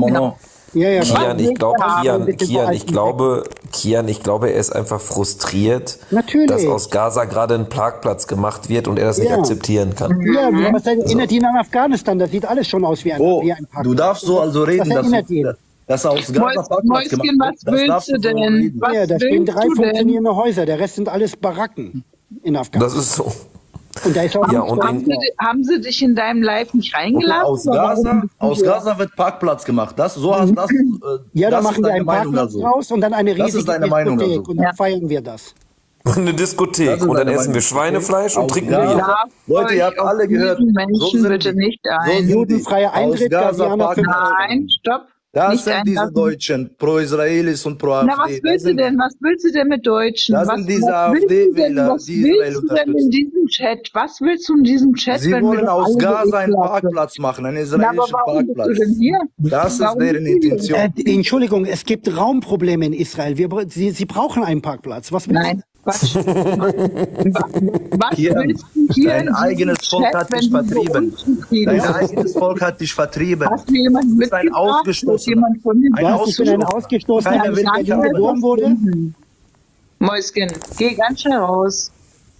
Ja, ja, Kian, ich glaube, haben, Kian, ein bisschen Kian, vor ich alten glaube, Kian, ich glaube, er ist einfach frustriert, Natürlich. dass aus Gaza gerade ein Parkplatz gemacht wird und er das nicht Ja. akzeptieren kann. Ja, was erinnert ihn an Afghanistan? Das sieht alles schon aus wie ein, Oh, wie ein Park. du darfst so also reden, Was dass, erinnert ihn? du, dass er aus Gaza Mäus- Parkplatz Mäuschen, gemacht was wird. Das willst darfst du so denn? reden. Was Ja, da stehen willst drei du denn? funktionierende Häuser. Der Rest sind alles Baracken in Afghanistan. Das ist so. Und da ist auch Ja, nichts und dran. Haben sie, di- haben sie dich in deinem Live nicht Okay, reingelassen? aus Oder warum Gaza, bist du aus hier? Gaza wird Parkplatz gemacht. Das, so hast, das, äh, Ja, da das machen ist wir deine einen Meinung Parkplatz also. raus und dann eine Das riesige ist deine Meinung Diskothek. also. Und dann Ja. feiern wir das. Eine Diskothek Das ist und dann deine essen wir Meinung. Schweinefleisch und Aus trinken Gaza. Bier. Lasst Leute, ihr habt euch alle auf gehört, diesen so Menschen sind bitte die. nicht So ein. sind die. Judenfreier Aus Eintritt, Gaza Gazianer Parkplatz. Nein, stopp. Das Nicht sind diese einlassen. Deutschen, Pro-Israelis und Pro-A F D. Na, was Das willst du sind- denn? Was willst du denn mit Deutschen? Das was, sind diese was willst du denn? AfD-Wähler, Was die Israel willst du denn in unterstützen. diesem Chat? Was willst du in diesem Chat, Sie wenn wir wollen doch aus alle so Gaza einen ekelhaft sind? Parkplatz machen, einen Na, aber israelischen warum bist Parkplatz. du denn hier? Das ist Warum deren bist du hier? Intention. Äh, Entschuldigung, es gibt Raumprobleme in Israel. Wir, bra- Sie, Sie brauchen einen Parkplatz. Was willst Nein, Quatsch. Was Hier, willst du hier dein in diesem eigenes Volk Chat, hat wenn dich du so vertrieben. unzufrieden Dein bist? eigenes Volk hat dich vertrieben. Hast du jemanden Du bist ein mitgebracht? Hat Ausgestoßener. jemand von den Ein du? Was, ich bin ein Ausgestoßener, Keiner der will in dich Berlin haben. geboren wurde? Mäuschen, geh ganz schnell raus.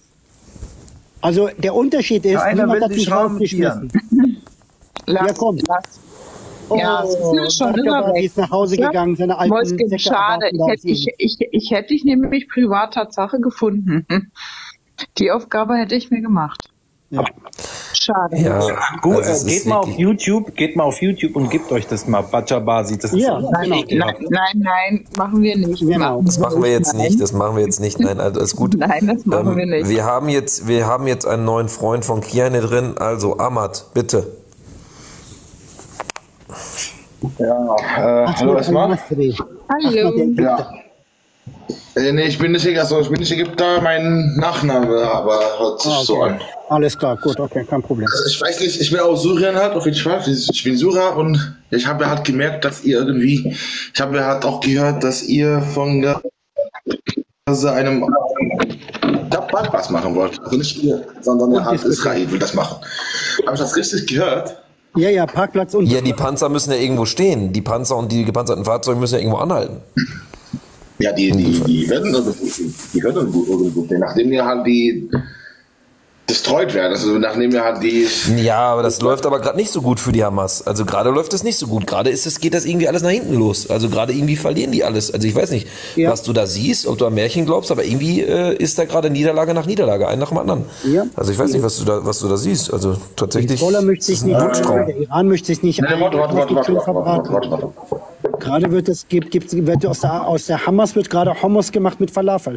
Also der Unterschied ist, Keiner niemand will hat dich mich haben, rausgeschmissen. Lass, Ja, komm. lass. Ja, Oh, das ist schon Bartjaba immer weg. ist nach Hause Ja? gegangen, seine alten Mäuschen, Säcke schade. erwarten Ich da auf hätte, ihn. ich, ich, ich hätte dich nämlich privat Tatsache gefunden. Die Aufgabe hätte ich mir gemacht. Ja. Schade. Ja, Gut, also äh, es geht ist mal auf wirklich- YouTube, geht mal auf YouTube und gebt euch das mal. Bajabasi, das ist Ja, alles Nein, ekelhaft. nein, nein, nein, machen wir nicht. Genau. Das machen wir jetzt Nein. nicht, das machen wir jetzt nicht. Nein, also ist gut. Nein, das machen Ähm, wir nicht. wir haben jetzt, wir haben jetzt einen neuen Freund von Kiane drin. Also Ahmad, bitte. Ja, äh, hallo erstmal. Hallo. Ja. Äh, nee, ich bin nicht Ägypter, ich bin nicht Ägypter, mein Nachname, aber hört sich Ah, okay. so an. Alles klar, gut, okay, kein Problem. Also ich weiß nicht, ich bin aus Syrien halt, auf jeden Fall. Ich bin Syrer und ich habe halt gemerkt, dass ihr irgendwie, ich habe halt auch gehört, dass ihr von der also einem Parkplatz machen wollt. Also nicht ihr, sondern ja, halt Israel will das machen. Habe ich das richtig gehört? Ja, ja, Parkplatz und... Ja, die Panzer müssen ja irgendwo stehen. Die Panzer und die gepanzerten Fahrzeuge müssen ja irgendwo anhalten. Ja, die, die, die werden irgendwo, die werden irgendwo stehen, nachdem ihr halt die destroyed werden, also nachdem ihr halt die... Ja, aber das läuft aber gerade nicht so gut für die Hamas. Also gerade läuft es nicht so gut. Gerade ist es, geht das irgendwie alles nach hinten los. Also gerade irgendwie verlieren die alles. Also ich weiß nicht, Ja. was du da siehst, ob du an Märchen glaubst, aber irgendwie äh, ist da gerade Niederlage nach Niederlage, ein nach dem anderen. Ja. Also ich weiß nicht, was du da, was du da siehst. Also tatsächlich. Hezbollah möchte sich ist nicht, ein Wunschtraum. der Iran möchte sich nicht... Nee, warte, warte, warte, warte, warte, warte, warte, warte. Gerade wird es, gibt, gibt, wird aus der, aus der Hamas wird gerade Hummus gemacht mit Falafel.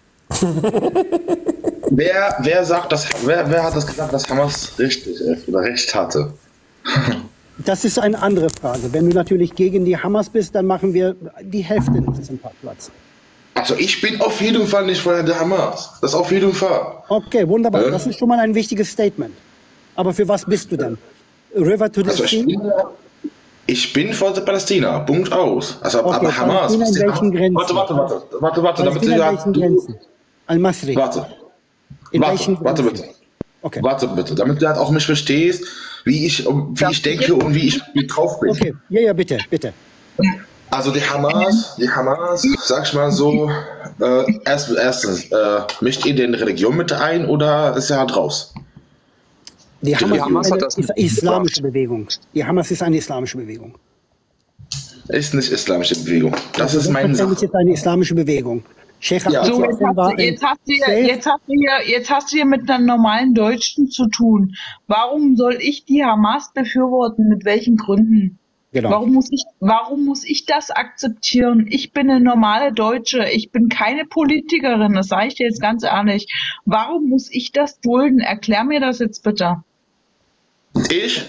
Wer, wer sagt das, wer, wer hat das gesagt, dass Hamas richtig ist oder recht hatte? Das ist eine andere Frage. Wenn du natürlich gegen die Hamas bist, dann machen wir die Hälfte nicht zum Parkplatz. Also ich bin auf jeden Fall nicht von der Hamas. Das auf jeden Fall. Okay, wunderbar. Äh? Das ist schon mal ein wichtiges Statement. Aber für was bist du denn? River to the Also ich Sea? bin, ich bin von der Palästina. Punkt aus. Also Okay, aber Hamas. Palästina in was die welchen Hamas- Grenzen? Warte, warte, warte, warte, warte, damit Palästina du in welchen du, Grenzen? Al-Masri. Warte. In Warte, welchen warte Grenzen? bitte. Okay. Warte bitte, damit du halt auch mich verstehst, wie ich, wie ich denke und wie ich mit drauf bin. Okay, ja, ja, bitte, bitte. Also die Hamas, die Hamas, sag ich mal so, äh, erst, erstens, äh, mischt ihr den Religion mit ein oder ist er halt raus? Die Hamas, Hamas ist hat eine das is islamische Bewegung. Die Hamas ist eine islamische Bewegung. Ist nicht islamische Bewegung. Das ist meine Sache. Selbstverständlich ist eine islamische Bewegung. Sheikh Ja. Abdel So, jetzt Nasser hast, war du, ein jetzt, hast du, hier- Safe- jetzt, hast du hier, jetzt hast du hier mit einer normalen Deutschen zu tun. Warum soll ich die Hamas befürworten? Mit welchen Gründen? Genau. Warum muss ich, warum muss ich das akzeptieren? Ich bin eine normale Deutsche. Ich bin keine Politikerin. Das sage ich dir jetzt ganz ehrlich. Warum muss ich das dulden? Erklär mir das jetzt bitte. Ich?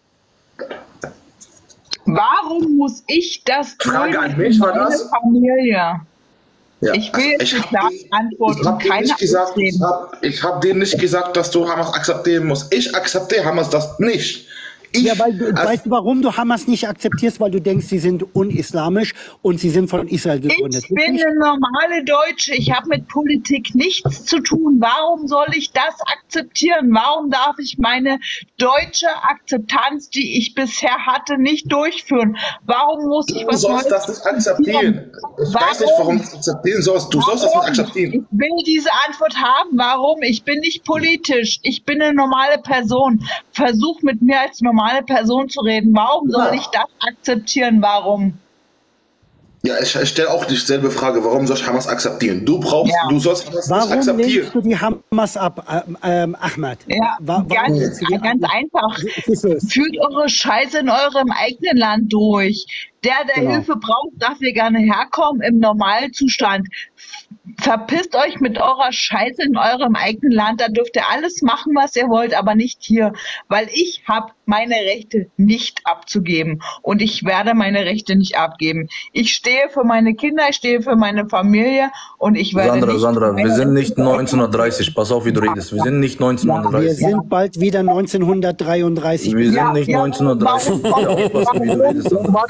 Warum muss ich das Frage dulden an mich für war meine das? Familie? Ja, Ich will also jetzt eine klare Antwort Ich und habe dir keine nicht gesagt, ich Ausreden. habe ich hab dir nicht gesagt, dass du Hamas akzeptieren musst. Ich akzeptiere Hamas das nicht. Ich, Ja, weil du, als- weißt du, warum du Hamas nicht akzeptierst? Weil du denkst, sie sind unislamisch und sie sind von Israel gegründet. Ich bin eine normale Deutsche. Ich habe mit Politik nichts zu tun. Warum soll ich das akzeptieren? Warum darf ich meine deutsche Akzeptanz, die ich bisher hatte, nicht durchführen? Warum muss ich Du was sollst Neues das nicht akzeptieren. Ich weiß nicht, warum du es akzeptieren sollst. Du sollst das nicht akzeptieren. Ich will diese Antwort haben. Warum? Ich bin nicht politisch. Ich bin eine normale Person. Versuch mit mir als normale Person zu reden. Warum soll Ja. ich das akzeptieren? Warum? Ja, ich, ich stelle auch dieselbe Frage. Warum soll ich Hamas akzeptieren? Du brauchst, Ja. du sollst Hamas nicht Warum akzeptieren. lehnst du die Hamas ab, ähm, ähm, Ahmad? Ja, Wa- warum ganz, lehnst du die ganz ab? einfach. Ist es? Führt eure Scheiße in eurem eigenen Land durch. Der, der Genau. Hilfe braucht, darf hier gerne herkommen im Normalzustand. Verpisst euch mit eurer Scheiße in eurem eigenen Land. Da dürft ihr alles machen, was ihr wollt, aber nicht hier. Weil ich habe meine Rechte nicht abzugeben. Und ich werde meine Rechte nicht abgeben. Ich stehe für meine Kinder, ich stehe für meine Familie und ich werde Sandra, nicht Sandra, wir meine sind nicht Rechte- neunzehnhundertdreißig. Pass auf, wie du redest. Wir sind nicht Wir neunzehnhundertdreißig. sind bald wieder neunzehnhundertdreiunddreißig. Wir sind nicht neunzehnhundertdreißig. Aufpassen, wie du redest, Sandra. Warte mal, Green,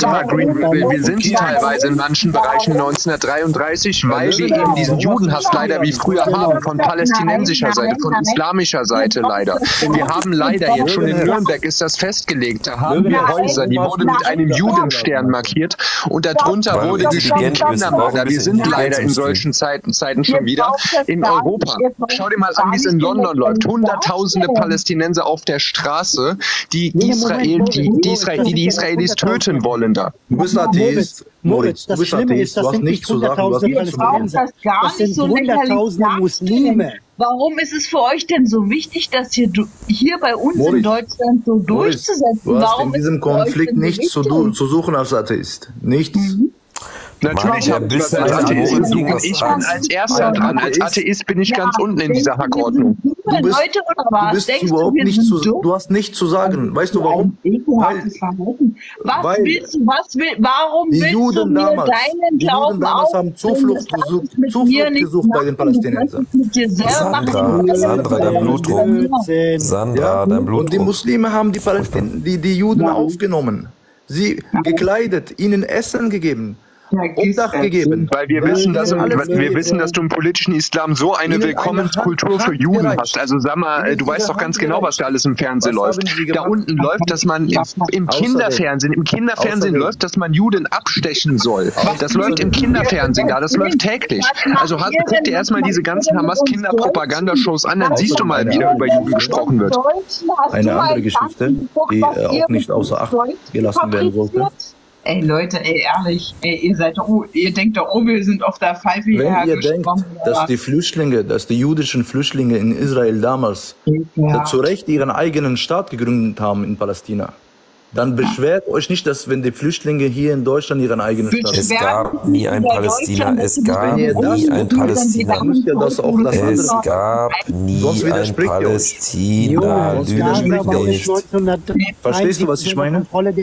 wir, wir sind teilweise in manchen Bereichen neunzehnhundertdreiunddreißig, weil wir eben diesen Judenhass leider wie früher haben, von palästinensischer Seite, von islamischer Seite leider. Wir haben leider jetzt schon in Nürnberg ist das festgelegt, da haben wir Häuser, die wurden mit einem Judenstern markiert und darunter wurde geschrieben Kindermörder. Wir sind leider in solchen Zeiten, Zeiten schon wieder in Europa. Schau dir mal an, wie es in London läuft. Hunderttausende Palästinenser auf der Straße, die Israel, die, die, Israel, die, die Israelis töten wollen da. Du bist Atheist. Moritz, das Schlimme ist, das sind nicht hunderttausende Palästinenser. Das sind hunderttausende Muslime. Warum ist es für euch denn so wichtig, das hier, hier bei uns Moritz, in Deutschland so Moritz, durchzusetzen? Du hast Warum in diesem Konflikt so nichts zu, zu suchen als Atheist. Nichts. Mhm. Natürlich habe ich was als Atheist. Ich bin als Erster dran. Als Atheist bin ich ganz unten in dieser Hackordnung. Du bist, du bist überhaupt nicht zu, du hast nichts zu sagen. Weißt du warum? Weil, was weil willst du, was will, warum die willst Juden du mir damals, deinen die Glauben Juden damals haben Zuflucht gesucht, Zuflucht gesucht bei den Palästinensern. Sandra, Sandra, dein Blutdruck. Sandra, dein Blutdruck. Und die Muslime haben die, Palästin die, die Juden aufgenommen, sie gekleidet, ihnen Essen gegeben. Obdach gegeben. Weil wir wissen, dass, wir wissen, dass du im politischen Islam so eine Willkommenskultur für Juden hast. Also sag mal, du weißt doch ganz genau, was da alles im Fernsehen läuft. Da unten läuft, dass man im Kinderfernsehen, im Kinderfernsehen läuft, dass man Juden abstechen soll. Das läuft im Kinderfernsehen da, das läuft täglich. Also guck dir erstmal diese ganzen Hamas-Kinder-Propagandashows an, dann siehst du mal, wie da über Juden gesprochen wird. Eine andere Geschichte, die auch nicht außer Acht gelassen werden sollte. Ey Leute, ey ehrlich, ey, ihr seid doch, ihr denkt doch, oh, wir sind auf der Pfeife hierher Wenn ihr denkt, dass die Flüchtlinge, dass die jüdischen Flüchtlinge in Israel damals ja. zu Recht ihren eigenen Staat gegründet haben in Palästina, dann beschwert euch nicht, dass wenn die Flüchtlinge hier in Deutschland ihren eigenen Staat haben. Es gab nie ein Palästina, es gab nie ein Palästina. Es gab nie ein Palästina. Verstehst du, was ich meine?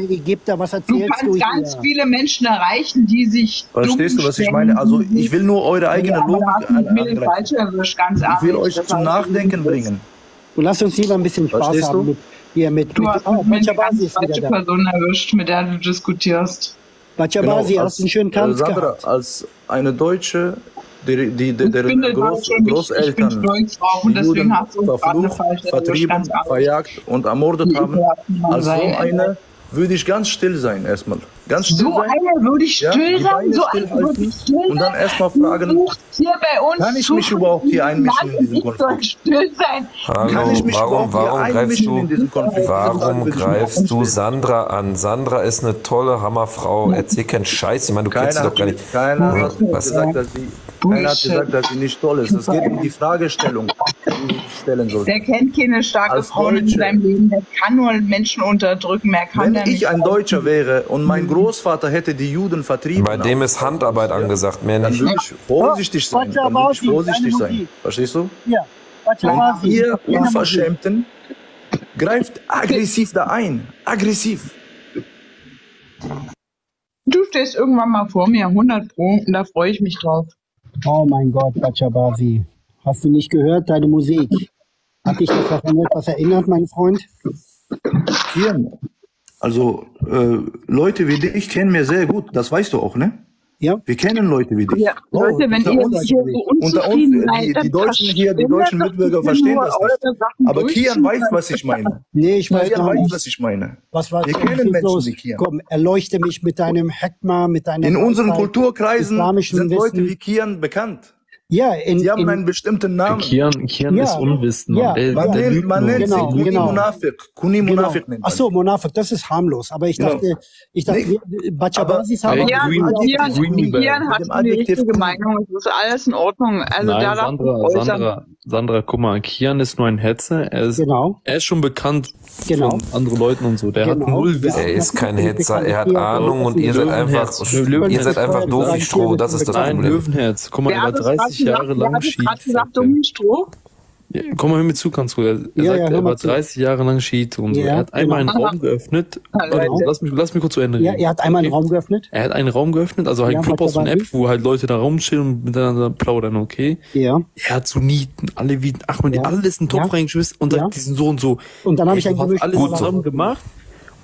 Du kannst ganz viele Menschen erreichen, die sich. Verstehst du, was ich meine? Also ich will nur eure eigene Logik angreifen. Ich will euch zum Nachdenken bringen. Und lasst uns lieber ein bisschen Spaß haben mit Hier mit, du mit, hast oh, eine ganz falsche Person erwischt, mit der du diskutierst. Bachabasi, genau, hast einen schönen Tanz Sandra, gehabt. Als eine Deutsche, die, die, die, deren Groß, Großeltern ich bin stolz drauf und deswegen hast du verflucht, vertrieben, verjagt und ermordet haben, als so eine würde ich ganz still sein erstmal. Ganz still so sein. eine würde ich still ja, sein, so eine würde ich still sein. Und dann erstmal fragen, hier bei uns kann ich mich überhaupt hier einmischen in diesen Konflikt? Still sein. Hallo, kann ich mich warum, warum greifst du, in diesen Konflikt? warum greifst du Sandra an? Sandra ist eine tolle Hammerfrau. Erzähl keinen Scheiß. Ich meine, du keiner kennst sie doch gar nicht. Keiner hat gesagt, dass sie Keiner hat gesagt, dass sie nicht toll ist. Es geht um die Fragestellung, die ich stellen sollte. Der kennt keine starke Frau in seinem Leben. Der kann nur Menschen unterdrücken. Mehr kann Wenn der ich nicht. ein Deutscher wäre und mein Großvater hätte die Juden vertrieben, bei dem ist Handarbeit angesagt, mehr dann nicht. würde ich vorsichtig sein. Dann würde ich vorsichtig sein. Verstehst du? Ja. Und ihr Unverschämten greift aggressiv da ein. Aggressiv. Du stehst irgendwann mal vor mir, hundert Pro, und da freue ich mich drauf. Oh mein Gott, Bachabasi. Hast du nicht gehört, deine Musik? Hat dich das an etwas erinnert, mein Freund? Hier. Also, äh, Leute wie dich kennen mir sehr gut. Das weißt du auch, ne? Ja. Wir kennen Leute wie dich. Ja, oh, Leute, wenn ihr uns, hier so unter uns, die, die Deutschen hier, die deutschen Mitbürger verstehen das nicht. Aber Kian weiß, was ich meine. Nee, ich weiß Kian gar weiß, nicht. was ich meine. Was war Wir kennen Menschen wie Kian. Komm, erleuchte mich mit deinem Hekma, mit deinem In unseren Kulturkreisen islamischen sind Leute Wissen. wie Kian bekannt. Ja, in, Sie haben in, einen bestimmten Namen. Kian, Kian Ja. ist Unwissen. Ja. Mann. Der, Man der nennt, lügt man nur. nennt Genau, sie Kuni genau. Munafik. Kuni genau. Munafik nennt man. Ach so, Monafik, das ist harmlos. Aber ich Genau. dachte, ich dachte, Nee. Bachabasis Aber- haben... Ja, Green- Kian, Green Bell. Kian hat Mit dem die richtige Adjektiv- Meinung, es ist alles in Ordnung. Also Nein, da darf Sandra, man äußern. Sandra, Sandra, guck mal, Kian ist nur ein Hetzer. Er ist, Genau. er ist schon bekannt Genau. von anderen Leuten und so. Der hat Genau. null Wissen. Er ist kein Hetzer, er hat Ahnung und ihr seid einfach, Löwenherz. ihr seid einfach doof wie Stroh, das ist das Nein, Problem. Löwenherz. Guck mal, Wer er war hat es grad dreißig gesagt? Jahre Wer lang hat es grad Schied. gesagt, dummen Stroh? Ja, komm mal, hör mir zu, ganz gut. Er, er Ja, sagt, ja, hör er mal war zu. dreißig Jahre lang Schied und so. Ja, Er hat einmal genau. einen Raum geöffnet. Leute. Also, lass, mich, lass mich kurz zu Ende reden. Ja, er hat einmal einen Okay? Raum geöffnet. Er hat einen Raum geöffnet, also halt Ja, Clubhouse und Bachabasi. App, wo halt Leute da rumstehen und miteinander plaudern, okay? Ja. Er hat so Nieten, alle wie Ahmed, Ja. alles in den Topf Ja. reingeschmissen und Ja. sagt, die sind so und so. Und dann habe Ey, ich ein du hast Gerücht alles gemacht. zusammen gemacht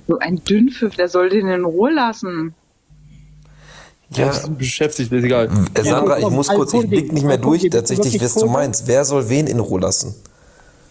Also ein Dünnpfiff, der soll den in Ruhe lassen. Ja, ja beschäftigt, ist egal. Äh, Sandra, ich muss kurz, ich blick nicht mehr durch, tatsächlich, was du meinst. Wer soll wen in Ruhe lassen?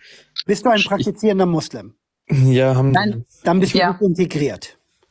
Bist du ein praktizierender Muslim? Ja, haben Nein. Dann bist du Ja. gut integriert.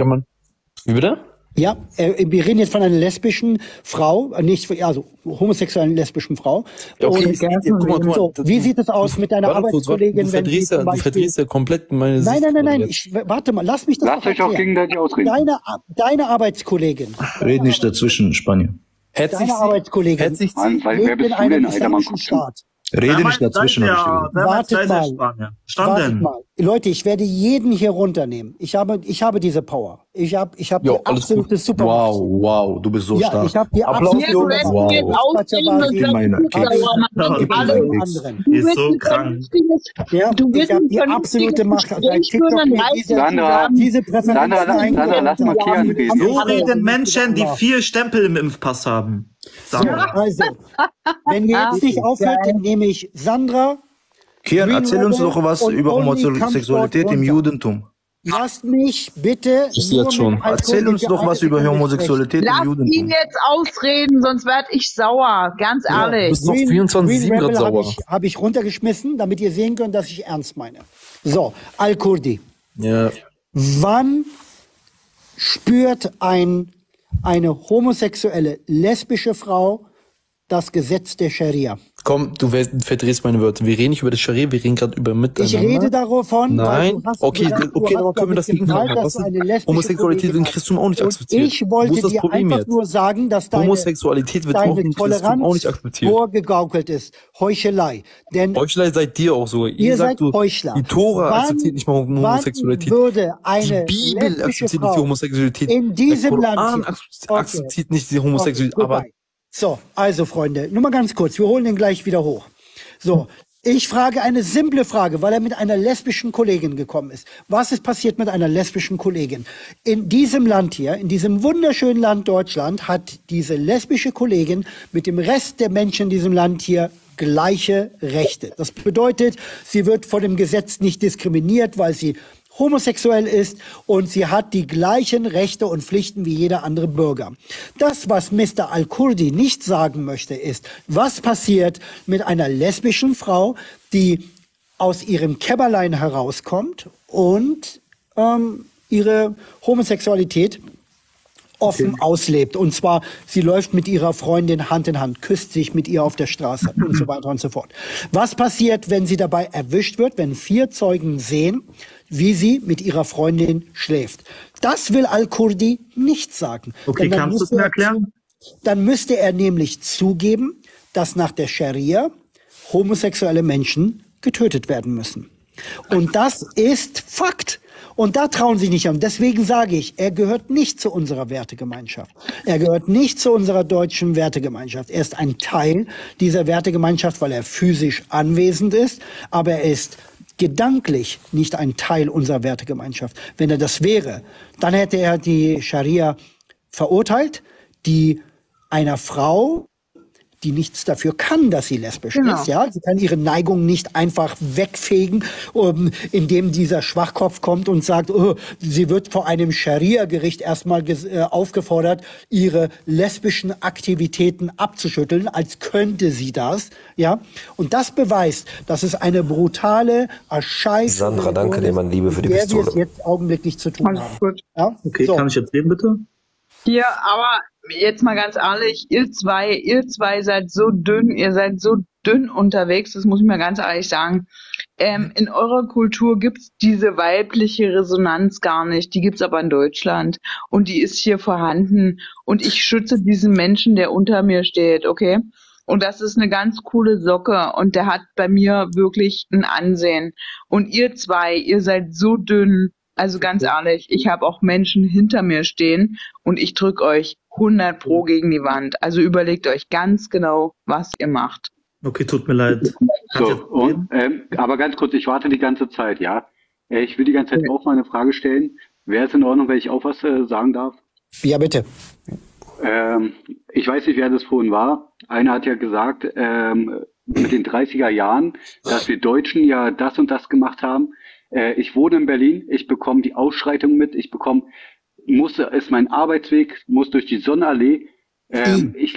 kann man, wie bitte? Ja, äh, wir reden jetzt von einer lesbischen Frau, äh, nicht, also homosexuellen lesbischen Frau. Ja, okay, Und, ich, guck mal, guck mal, so, wie sieht es aus mit deiner warte kurz, warte, Arbeitskollegin, du wenn sie verdrehst, zum ja, du Beispiel... verdrehst ja komplett meine Nein, nein, nein, nein, Sicht. ich, warte mal, lass mich das Lasst doch euch auch erklären. gegenseitig ausreden. Deine, deine Arbeitskollegin, Red nicht dazwischen, Spanier. Hätte sich deine Arbeitskollegin hätte sich Mann, weil, wer lebt in bist du einem denn, Alter? Mann, islamischen Staat. Rede nicht dazwischen, hab ich dir gesagt. Wartet mal. Wartet Wartet mal. Leute, ich werde jeden hier runternehmen. Ich habe, ich habe diese Power. Ich habe, ich habe Jo, die absolute Supermacht. Wow, wow, du bist so Ja, stark. ich habe die Applaus absolute für uns. Supermacht. Wow. Batschabazi, Gib meine Gib Keks. alle Gib meine Keks. anderen. Die ist so krank. Ja, Du ich wirst habe ein die absolute Macht. Bei Gespräch TikTok führen, mir dann diese, Sandra, diese Präferenzen Sandra, Sandra, eingegeben. lass mal Kian reden. So reden Menschen, die vier Stempel im Impfpass haben. So, also, wenn ihr jetzt nicht aufhört, dann nehme ich Sandra. Kian, Green erzähl uns Rebel doch was und über Only Homosexualität Kampfsport im runter. Judentum. Lasst mich bitte. Das ist nur jetzt schon. mit Alkohol Erzähl uns mit doch der was eine über Sekunde Homosexualität im Lass ihn Judentum. jetzt ausreden, sonst werd ich sauer. Ganz Ja, ehrlich. bist noch Green, vierundzwanzig Green sieben Grad Rebel habe sauer. ich, hab ich runtergeschmissen, damit ihr sehen könnt, dass ich ernst meine. So, Al-Kurdi. Ja. Wann spürt ein, eine homosexuelle lesbische Frau das Gesetz der Scharia? Komm, du verdrehst meine Wörter. Wir reden nicht über das Scharia, wir reden gerade über Miteinander. Ich rede davon, weil Nein, du hast okay, gesagt, du okay, hast aber können wir das damit Gegenteil geprahlt, machen? dass Was du eine ist lesbische Homosexualität Kollegin im hast. Christentum auch nicht Und akzeptiert? ich Wo wollte ist das dir Problem einfach jetzt? nur sagen, dass deine, Homosexualität wird auch deine im Christentum auch Toleranz nicht akzeptiert. vorgegaukelt ist. Heuchelei. Denn Heuchelei seid ihr auch so. Ihr, ihr sagt seid so, Heuchler. die Tora Wann- akzeptiert nicht mal Homosexualität. Wann würde eine Die Bibel lesbische akzeptiert Frau nicht die Homosexualität. in diesem Der Land Koran hier- akzeptiert Okay. akzeptiert nicht die Homosexualität. Okay, aber vorbei. So, also Freunde, nur mal ganz kurz, wir holen den gleich wieder hoch. So, ich frage eine simple Frage, weil er mit einer lesbischen Kollegin gekommen ist. Was ist passiert mit einer lesbischen Kollegin? In diesem Land hier, in diesem wunderschönen Land Deutschland, hat diese lesbische Kollegin mit dem Rest der Menschen in diesem Land hier gleiche Rechte. Das bedeutet, sie wird vor dem Gesetz nicht diskriminiert, weil sie homosexuell ist und sie hat die gleichen Rechte und Pflichten wie jeder andere Bürger. Das, was Mister Al-Kurdi nicht sagen möchte, ist, was passiert mit einer lesbischen Frau, die aus ihrem Kämmerlein herauskommt und ähm, ihre Homosexualität offen auslebt. Und zwar, sie läuft mit ihrer Freundin Hand in Hand, küsst sich mit ihr auf der Straße und so weiter und so fort. Was passiert, wenn sie dabei erwischt wird, wenn vier Zeugen sehen, wie sie mit ihrer Freundin schläft? Das will Al-Kurdi nicht sagen. Okay, Denn dann kannst du es müsste mir er erklären? zu- Dann müsste er nämlich zugeben, dass nach der Scharia homosexuelle Menschen getötet werden müssen. Und das ist Fakt. Und da trauen sie nicht an. Deswegen sage ich, er gehört nicht zu unserer Wertegemeinschaft. Er gehört nicht zu unserer deutschen Wertegemeinschaft. Er ist ein Teil dieser Wertegemeinschaft, weil er physisch anwesend ist. Aber er ist gedanklich nicht ein Teil unserer Wertegemeinschaft. Wenn er das wäre, dann hätte er die Scharia verurteilt, die einer Frau, die nichts dafür kann, dass sie lesbisch Genau. ist. Ja, sie kann ihre Neigung nicht einfach wegfegen, um, indem dieser Schwachkopf kommt und sagt, oh, sie wird vor einem Scharia-Gericht erstmal ges- äh, aufgefordert, ihre lesbischen Aktivitäten abzuschütteln, als könnte sie das. Ja, und das beweist, dass es eine brutale Erscheinung Sandra, danke dir, mein Liebe, für die mit der wir es Pistole. jetzt augenblicklich zu tun haben. Ja? Okay, So. kann ich jetzt reden, bitte? Hier, aber jetzt mal ganz ehrlich, ihr zwei, ihr zwei seid so dünn, ihr seid so dünn unterwegs, das muss ich mal ganz ehrlich sagen. Ähm, in eurer Kultur gibt's diese weibliche Resonanz gar nicht, die gibt's aber in Deutschland und die ist hier vorhanden und ich schütze diesen Menschen, der unter mir steht, okay? Und das ist eine ganz coole Socke und der hat bei mir wirklich ein Ansehen. Und ihr zwei, ihr seid so dünn. Also ganz ehrlich, ich habe auch Menschen hinter mir stehen und ich drück euch hundert pro gegen die Wand. Also überlegt euch ganz genau, was ihr macht. Okay, tut mir leid. So, und, ähm, aber ganz kurz, ich warte die ganze Zeit, ja. Äh, Ich will die ganze Zeit auch mal eine Frage stellen. Wäre es in Ordnung, wenn ich auch was äh, sagen darf? Ja, bitte. Ähm, ich weiß nicht, wer das vorhin war. Einer hat ja gesagt, ähm, mit den dreißiger Jahren, dass wir Deutschen ja das und das gemacht haben. Äh, ich wohne in Berlin, ich bekomme die Ausschreitung mit, ich bekomme, muss, ist mein Arbeitsweg, muss durch die Sonnenallee. Ähm, ich,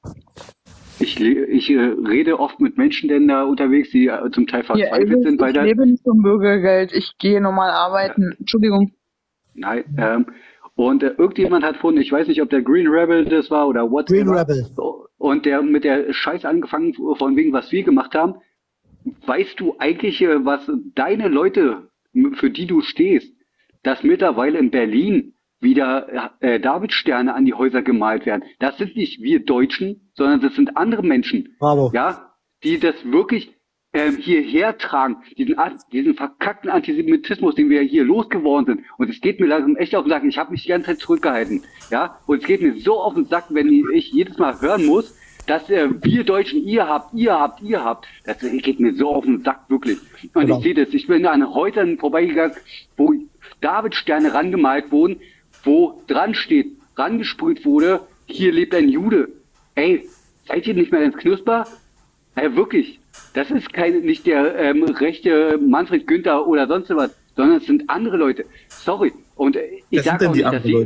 ich, ich äh, rede oft mit Menschen, denn da unterwegs, die äh, zum Teil Hier, verzweifelt Elvis, sind, weil ich da, lebe nicht vom Bürgergeld, ich gehe normal arbeiten. Entschuldigung. nein, ähm, Und äh, irgendjemand hat von, ich weiß nicht, ob der Green Rebel das war oder whatever. Green Rebel. Und der mit der Scheiß angefangen, von wegen, was wir gemacht haben. Weißt du eigentlich, äh, was deine Leute, für die du stehst, dass mittlerweile in Berlin wieder äh, Davidsterne an die Häuser gemalt werden? Das sind nicht wir Deutschen, sondern das sind andere Menschen. Bravo. Ja, die das wirklich ähm, hierher tragen, diesen, diesen verkackten Antisemitismus, den wir hier losgeworden sind. Und es geht mir langsam echt auf den Sack. Ich habe mich die ganze Zeit zurückgehalten. Ja, und es geht mir so auf den Sack, wenn ich jedes Mal hören muss, dass äh, wir Deutschen, ihr habt, ihr habt, ihr habt. Das geht mir so auf den Sack, wirklich. Und genau. Ich sehe das. Ich bin an Häusern vorbeigegangen, wo Davidsterne rangemalt wurden, wo dran steht, rangesprüht wurde, hier lebt ein Jude. Ey, seid ihr nicht mehr ins Knusper? Ja, wirklich. Das ist kein, nicht der ähm, rechte Manfred Günther oder sonst was, sondern es sind andere Leute. Sorry. Und äh, ich sage auch nicht, dass sie,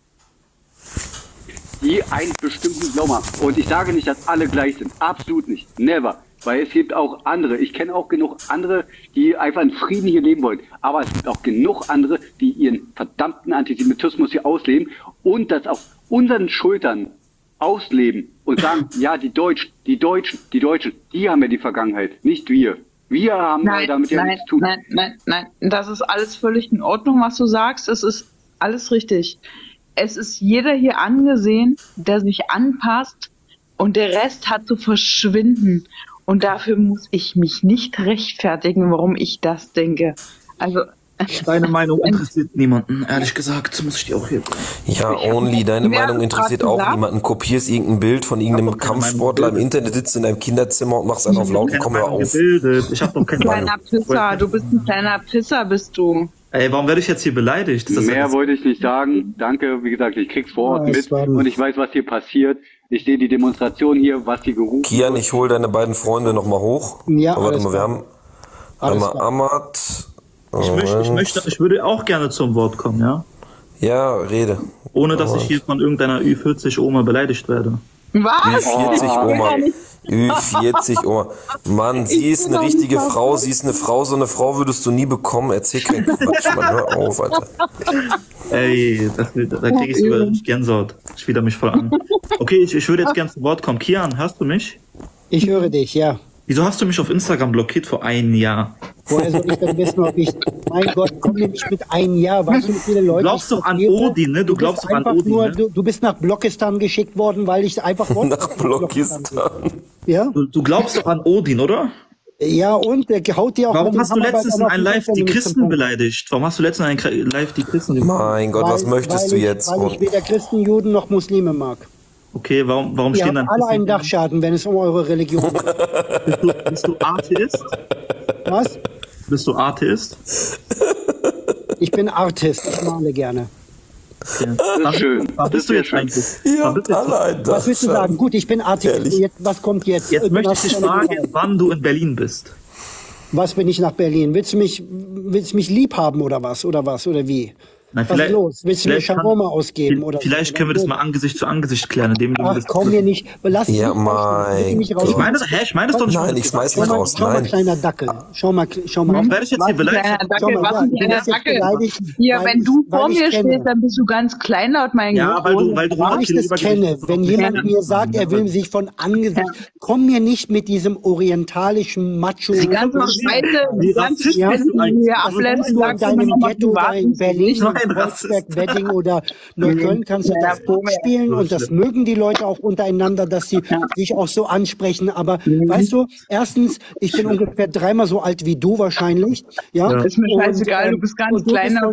die einen bestimmten Glauben haben. Und ich sage nicht, dass alle gleich sind. Absolut nicht. Never. Weil es gibt auch andere. Ich kenne auch genug andere, die einfach in Frieden hier leben wollen. Aber es gibt auch genug andere, die ihren verdammten Antisemitismus hier ausleben und das auf unseren Schultern ausleben und sagen, ja, die Deutschen, die Deutschen, die Deutschen, die haben ja die Vergangenheit, nicht wir. Wir haben nein, damit ja nein, nichts zu tun. Nein, nein, nein, das ist alles völlig in Ordnung, was du sagst. Es ist alles richtig. Es ist jeder hier angesehen, der sich anpasst und der Rest hat zu verschwinden. Und dafür muss ich mich nicht rechtfertigen, warum ich das denke. Also deine Meinung interessiert niemanden, ehrlich gesagt, muss ich dir auch hier. Ja, only, deine Meinung interessiert auch gesagt? niemanden. Kopierst irgendein Bild von irgendeinem Kampfsportler im Internet, sitzt in deinem Kinderzimmer und machst einen auf laut und komm hör auf. Gebildet. Ich hab doch keine kleiner Pisser, du bist ein kleiner Pisser, bist du. Ey, warum werde ich jetzt hier beleidigt? Das Mehr wollte ich nicht sagen. Danke, wie gesagt, ich krieg's vor Ort mit und ich weiß, was hier passiert. Ich sehe die Demonstration hier, was hier gerufen wird. Kian, ich hole deine beiden Freunde nochmal hoch. Ja, warte mal, wir haben einmal Ahmad. Ich möchte, ich möchte, ich würde auch gerne zum Wort kommen, ja? Ja, rede. Ohne, dass ich hier von irgendeiner Ü vierzig Oma beleidigt werde. Was? Ü vierzig Oma. Ü vierzig Oma. Mann, sie ist eine richtige Frau, sie ist eine Frau, so eine Frau würdest du nie bekommen. Erzähl keinen Quatsch, Mann, hör auf, Alter. Ey, das, da krieg ich sogar Gänsehaut. Ich wieder mich voll an. Okay, ich, ich würde jetzt gerne zu Wort kommen. Kian, hörst du mich? Ich höre dich, ja. Wieso hast du mich auf Instagram blockiert vor einem Jahr? Woher soll ich denn wissen, ob ich... Mein Gott, komm mir nicht mit einem Jahr. Weißt du, wie viele Leute... Du glaubst doch an Odin, ne? Du, du glaubst doch an Odin, nur, ne? du, du bist nach Blockistan geschickt worden, weil ich einfach... nach Blockistan. Ja? Du, du glaubst doch an Odin, oder? Ja, und der haut dir auch... Warum hast du letztens in einem Live die Christen beleidigt? Warum hast du letztens in einem Live die Christen beleidigt? Mein Gott, was möchtest du jetzt? Weil ich weder Christen, Juden noch Muslime mag. Okay, warum, warum Ihr stehen dann... Ihr habt alle einen Dachschaden, wenn es um eure Religion geht. bist, du, bist du Atheist? Was? Bist du Atheist? Ich bin Artist, ich male gerne. Okay. Das ist schön. Was bist du jetzt eigentlich? Ja, alle was willst du sagen? Gut, ich bin Artist. Jetzt, was kommt jetzt? Jetzt möchte ich dich fragen, wann du in Berlin bist. Was bin ich nach Berlin? Willst du mich, willst du mich lieb haben oder was? Oder was? Oder wie? Nein, was ist los? Willst du mir Shawarma ausgeben? Oder vielleicht so? können wir das mal Angesicht zu Angesicht klären. Indem du Ach, komm mir nicht. Lass ja, mein mich ich meine, hä, ich meine das doch nicht. Nein, ich schmeiß nicht raus. Schau mal, Nein. kleiner Dackel. Schau mal, schau mal. Warum werde ich jetzt hier beleidigt? Dackel, was ein kleiner Dackel? Hier, wenn du vor mir stehst, dann bist du ganz klein laut meinen Ja, weil du, weil du weil ich das kenne. Wenn jemand mir sagt, er will sich von Angesicht, komm mir nicht mit diesem orientalischen Macho. Die ganze Scheiße, die ganze Scheiße, die du hier ablässt, du in deinem Ghetto da in Berlin, Wedding oder Neukölln kannst du das spielen und das mögen die Leute auch untereinander, dass sie sich auch so ansprechen. Aber weißt du, erstens, ich bin ungefähr dreimal so alt wie du wahrscheinlich. Ja, ja. Ist mir scheißegal, du bist ganz kleiner.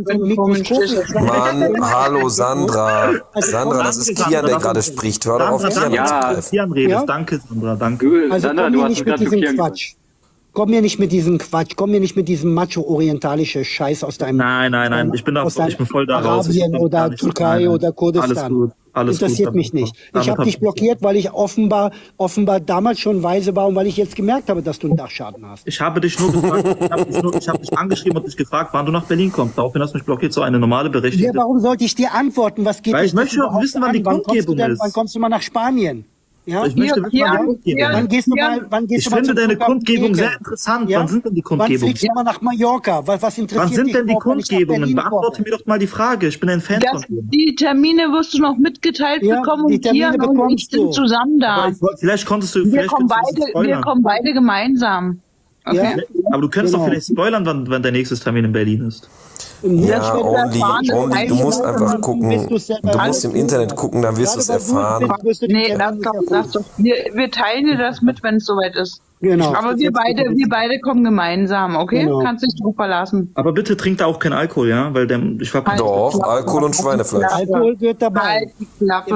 Mann, hallo Sandra. Sandra, das ist Kian, der gerade spricht. Hör doch auf, Kian ja, Kian redest. Danke, Sandra, danke. Also Sandra, komm du mir hast nicht mit diesem Quatsch. Komm mir nicht mit diesem Quatsch, komm mir nicht mit diesem macho-orientalische Scheiß aus deinem... Nein, nein, nein, ich bin, da, ich bin voll da raus. Arabien oder Türkei oder Kurdistan. Alles gut, alles Interessiert gut, mich nicht. Ich habe dich blockiert, weil ich offenbar, offenbar damals schon weise war und weil ich jetzt gemerkt habe, dass du einen Dachschaden hast. Ich habe dich nur gefragt, ich habe dich, nur, ich hab dich angeschrieben und dich gefragt, wann du nach Berlin kommst. Daraufhin hast du mich blockiert, so eine normale Berechtigung. Ja, warum sollte ich dir antworten? Was geht weil ich möchte auch wissen, wann die Kundgebung ist. Wann kommst du mal nach Spanien? Ja? Ich möchte wissen, wann die Kundgebung Wann gehst du mal, wann gehst Ich du mal finde zum deine Flughafen Kundgebung Tegel? sehr interessant. Ja? Wann sind denn die Wann Kundgebungen? fliegst du mal nach Mallorca? Was, was interessiert Wann sind dich denn die überhaupt, wenn ich nach Kundgebungen? Berlin Beantworte komme? mir doch mal die Frage. Ich bin ein Fan Das, von dir. die Termine wirst du noch mitgeteilt Ja, bekommen die und Termine Kian und ich bekommst sind du. zusammen da. Aber ich, wollt- vielleicht konntest du, Wir vielleicht kommen, könntest du beide, es spoilern. wir kommen beide gemeinsam. Okay? Ja? Aber du könntest Genau. doch vielleicht spoilern, wann, wann der nächste Termin in Berlin ist. Ja, Only, Only, du musst einfach gucken, du musst im Internet gucken, dann wirst du es erfahren. Nee, lass doch, lass doch. Wir, wir teilen dir das mit, wenn es soweit ist. Genau. Aber wir beide, wir beide kommen gemeinsam, okay? Genau. Kannst dich drauf verlassen. Aber bitte trink da auch keinen Alkohol, ja? Weil der, ich war Doch, Alkohol und Schweinefleisch. Alkohol wird dabei. Halt die Klappe.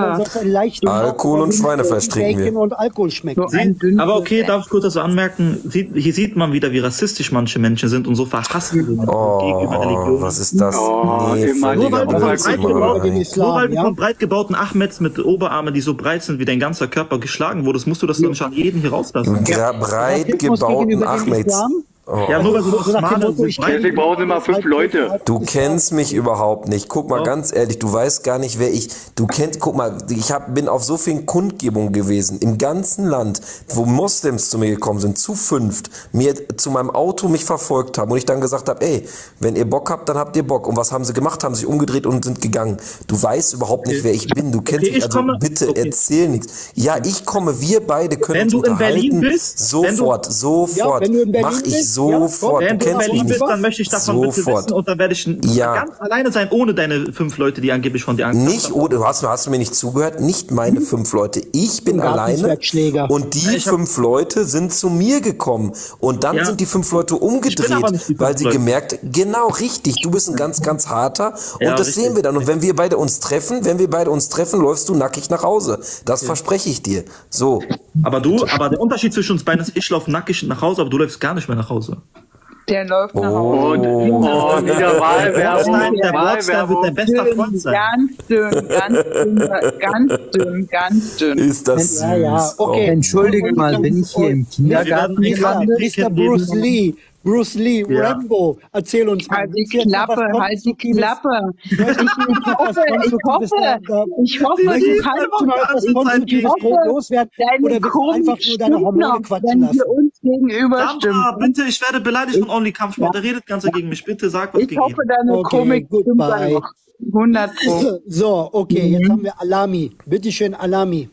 Alkohol und Schweinefleisch trinken wir. Bacon und Alkohol schmeckt. Sie, aber okay, darf ich kurz das anmerken? Sieht, hier sieht man wieder, wie rassistisch manche Menschen sind und so verhassen sind Oh, gegenüber Religion. was ist das? Oh, Nee, nur weil völliger du von breit Blödsinn, gebauten, ey. nur weil du von breit gebauten Ahmeds mit Oberarmen, die so breit sind, wie dein ganzer Körper geschlagen wurdest, musst du das dann nicht an jeden hier rauslassen. Ja, breit gebauten Ahmeds. Oh. Ja, nur weil du Osmanen sind. Deswegen brauchen immer fünf Leute. Du kennst mich überhaupt nicht. Guck mal, ganz ehrlich, du weißt gar nicht, wer ich. Du kennst, guck mal, ich hab, bin auf so vielen Kundgebungen gewesen, im ganzen Land, wo Moslems zu mir gekommen sind, zu fünft, mir zu meinem Auto mich verfolgt haben und ich dann gesagt habe, ey, wenn ihr Bock habt, dann habt ihr Bock. Und was haben sie gemacht? Haben sich umgedreht und sind gegangen. Du weißt überhaupt nicht, wer ich bin. Du kennst Okay, mich, ich also komme- bitte okay. erzähl nichts. Ja, ich komme, wir beide können Wenn uns du in Berlin unterhalten. bist, wenn du- sofort, sofort. Ja, wenn du in Berlin Mach ich bist, sofort. Wenn Du du in kennst mich Berlin nicht. bist, dann möchte ich davon bitte Sofort. wissen und dann werde ich Ja. ganz alleine sein, ohne deine fünf Leute, die angeblich von dir Angst Nicht, oh, du hast, hast du mir nicht zugehört, nicht meine fünf Leute. Ich bin alleine Gartenschläger. und die fünf Leute sind zu mir gekommen. Und dann Ja. sind die fünf Leute Ich bin umgedreht, aber nicht die fünf weil sie Leute. gemerkt, genau richtig, du bist ein ganz, ganz harter. Und Ja, das richtig. sehen wir dann. Und wenn wir beide uns treffen, wenn wir beide uns treffen, läufst du nackig nach Hause. Das verspreche ich dir. So. Aber du, aber der Unterschied zwischen uns beiden ist, ich laufe nackig nach Hause, aber du läufst gar nicht mehr nach Hause. Der läuft nach Oh. Hause. Und, oh, wieder Wahlwerbung. Der Bordstein wird dein bester Freund sein. Ganz dünn, ganz dünn, ganz dünn, ganz dünn. Ist das Ja, ja, süß. okay. Entschuldige mal, bin ich hier im Kindergarten Mister gelandet? Mister Bruce Lee, Bruce Lee, Ja. Rambo, erzähl uns mal. Halt die Gibt's jetzt noch Klappe, was halt die Konstruktives? Klappe. Ich, Möchtest du ich noch was hoffe, ich Konstruktives hoffe, da- ich hoffe, du Möchtest kannst du noch etwas Konstruktives loswerden? Oder deine willst du Komik einfach nur deine stimmt Hormone noch, quatschen wenn lassen? wir uns gegenüber Sandra, bitte, ich werde beleidigt von Only Kampfsport. Der redet ganz gegen mich. Bitte sag was Ich gegen hoffe, ihn. deine Okay, Komik stimmt dann goodbye. noch. hundert Pro. So, okay, jetzt haben wir Alami. Bitteschön, Alami.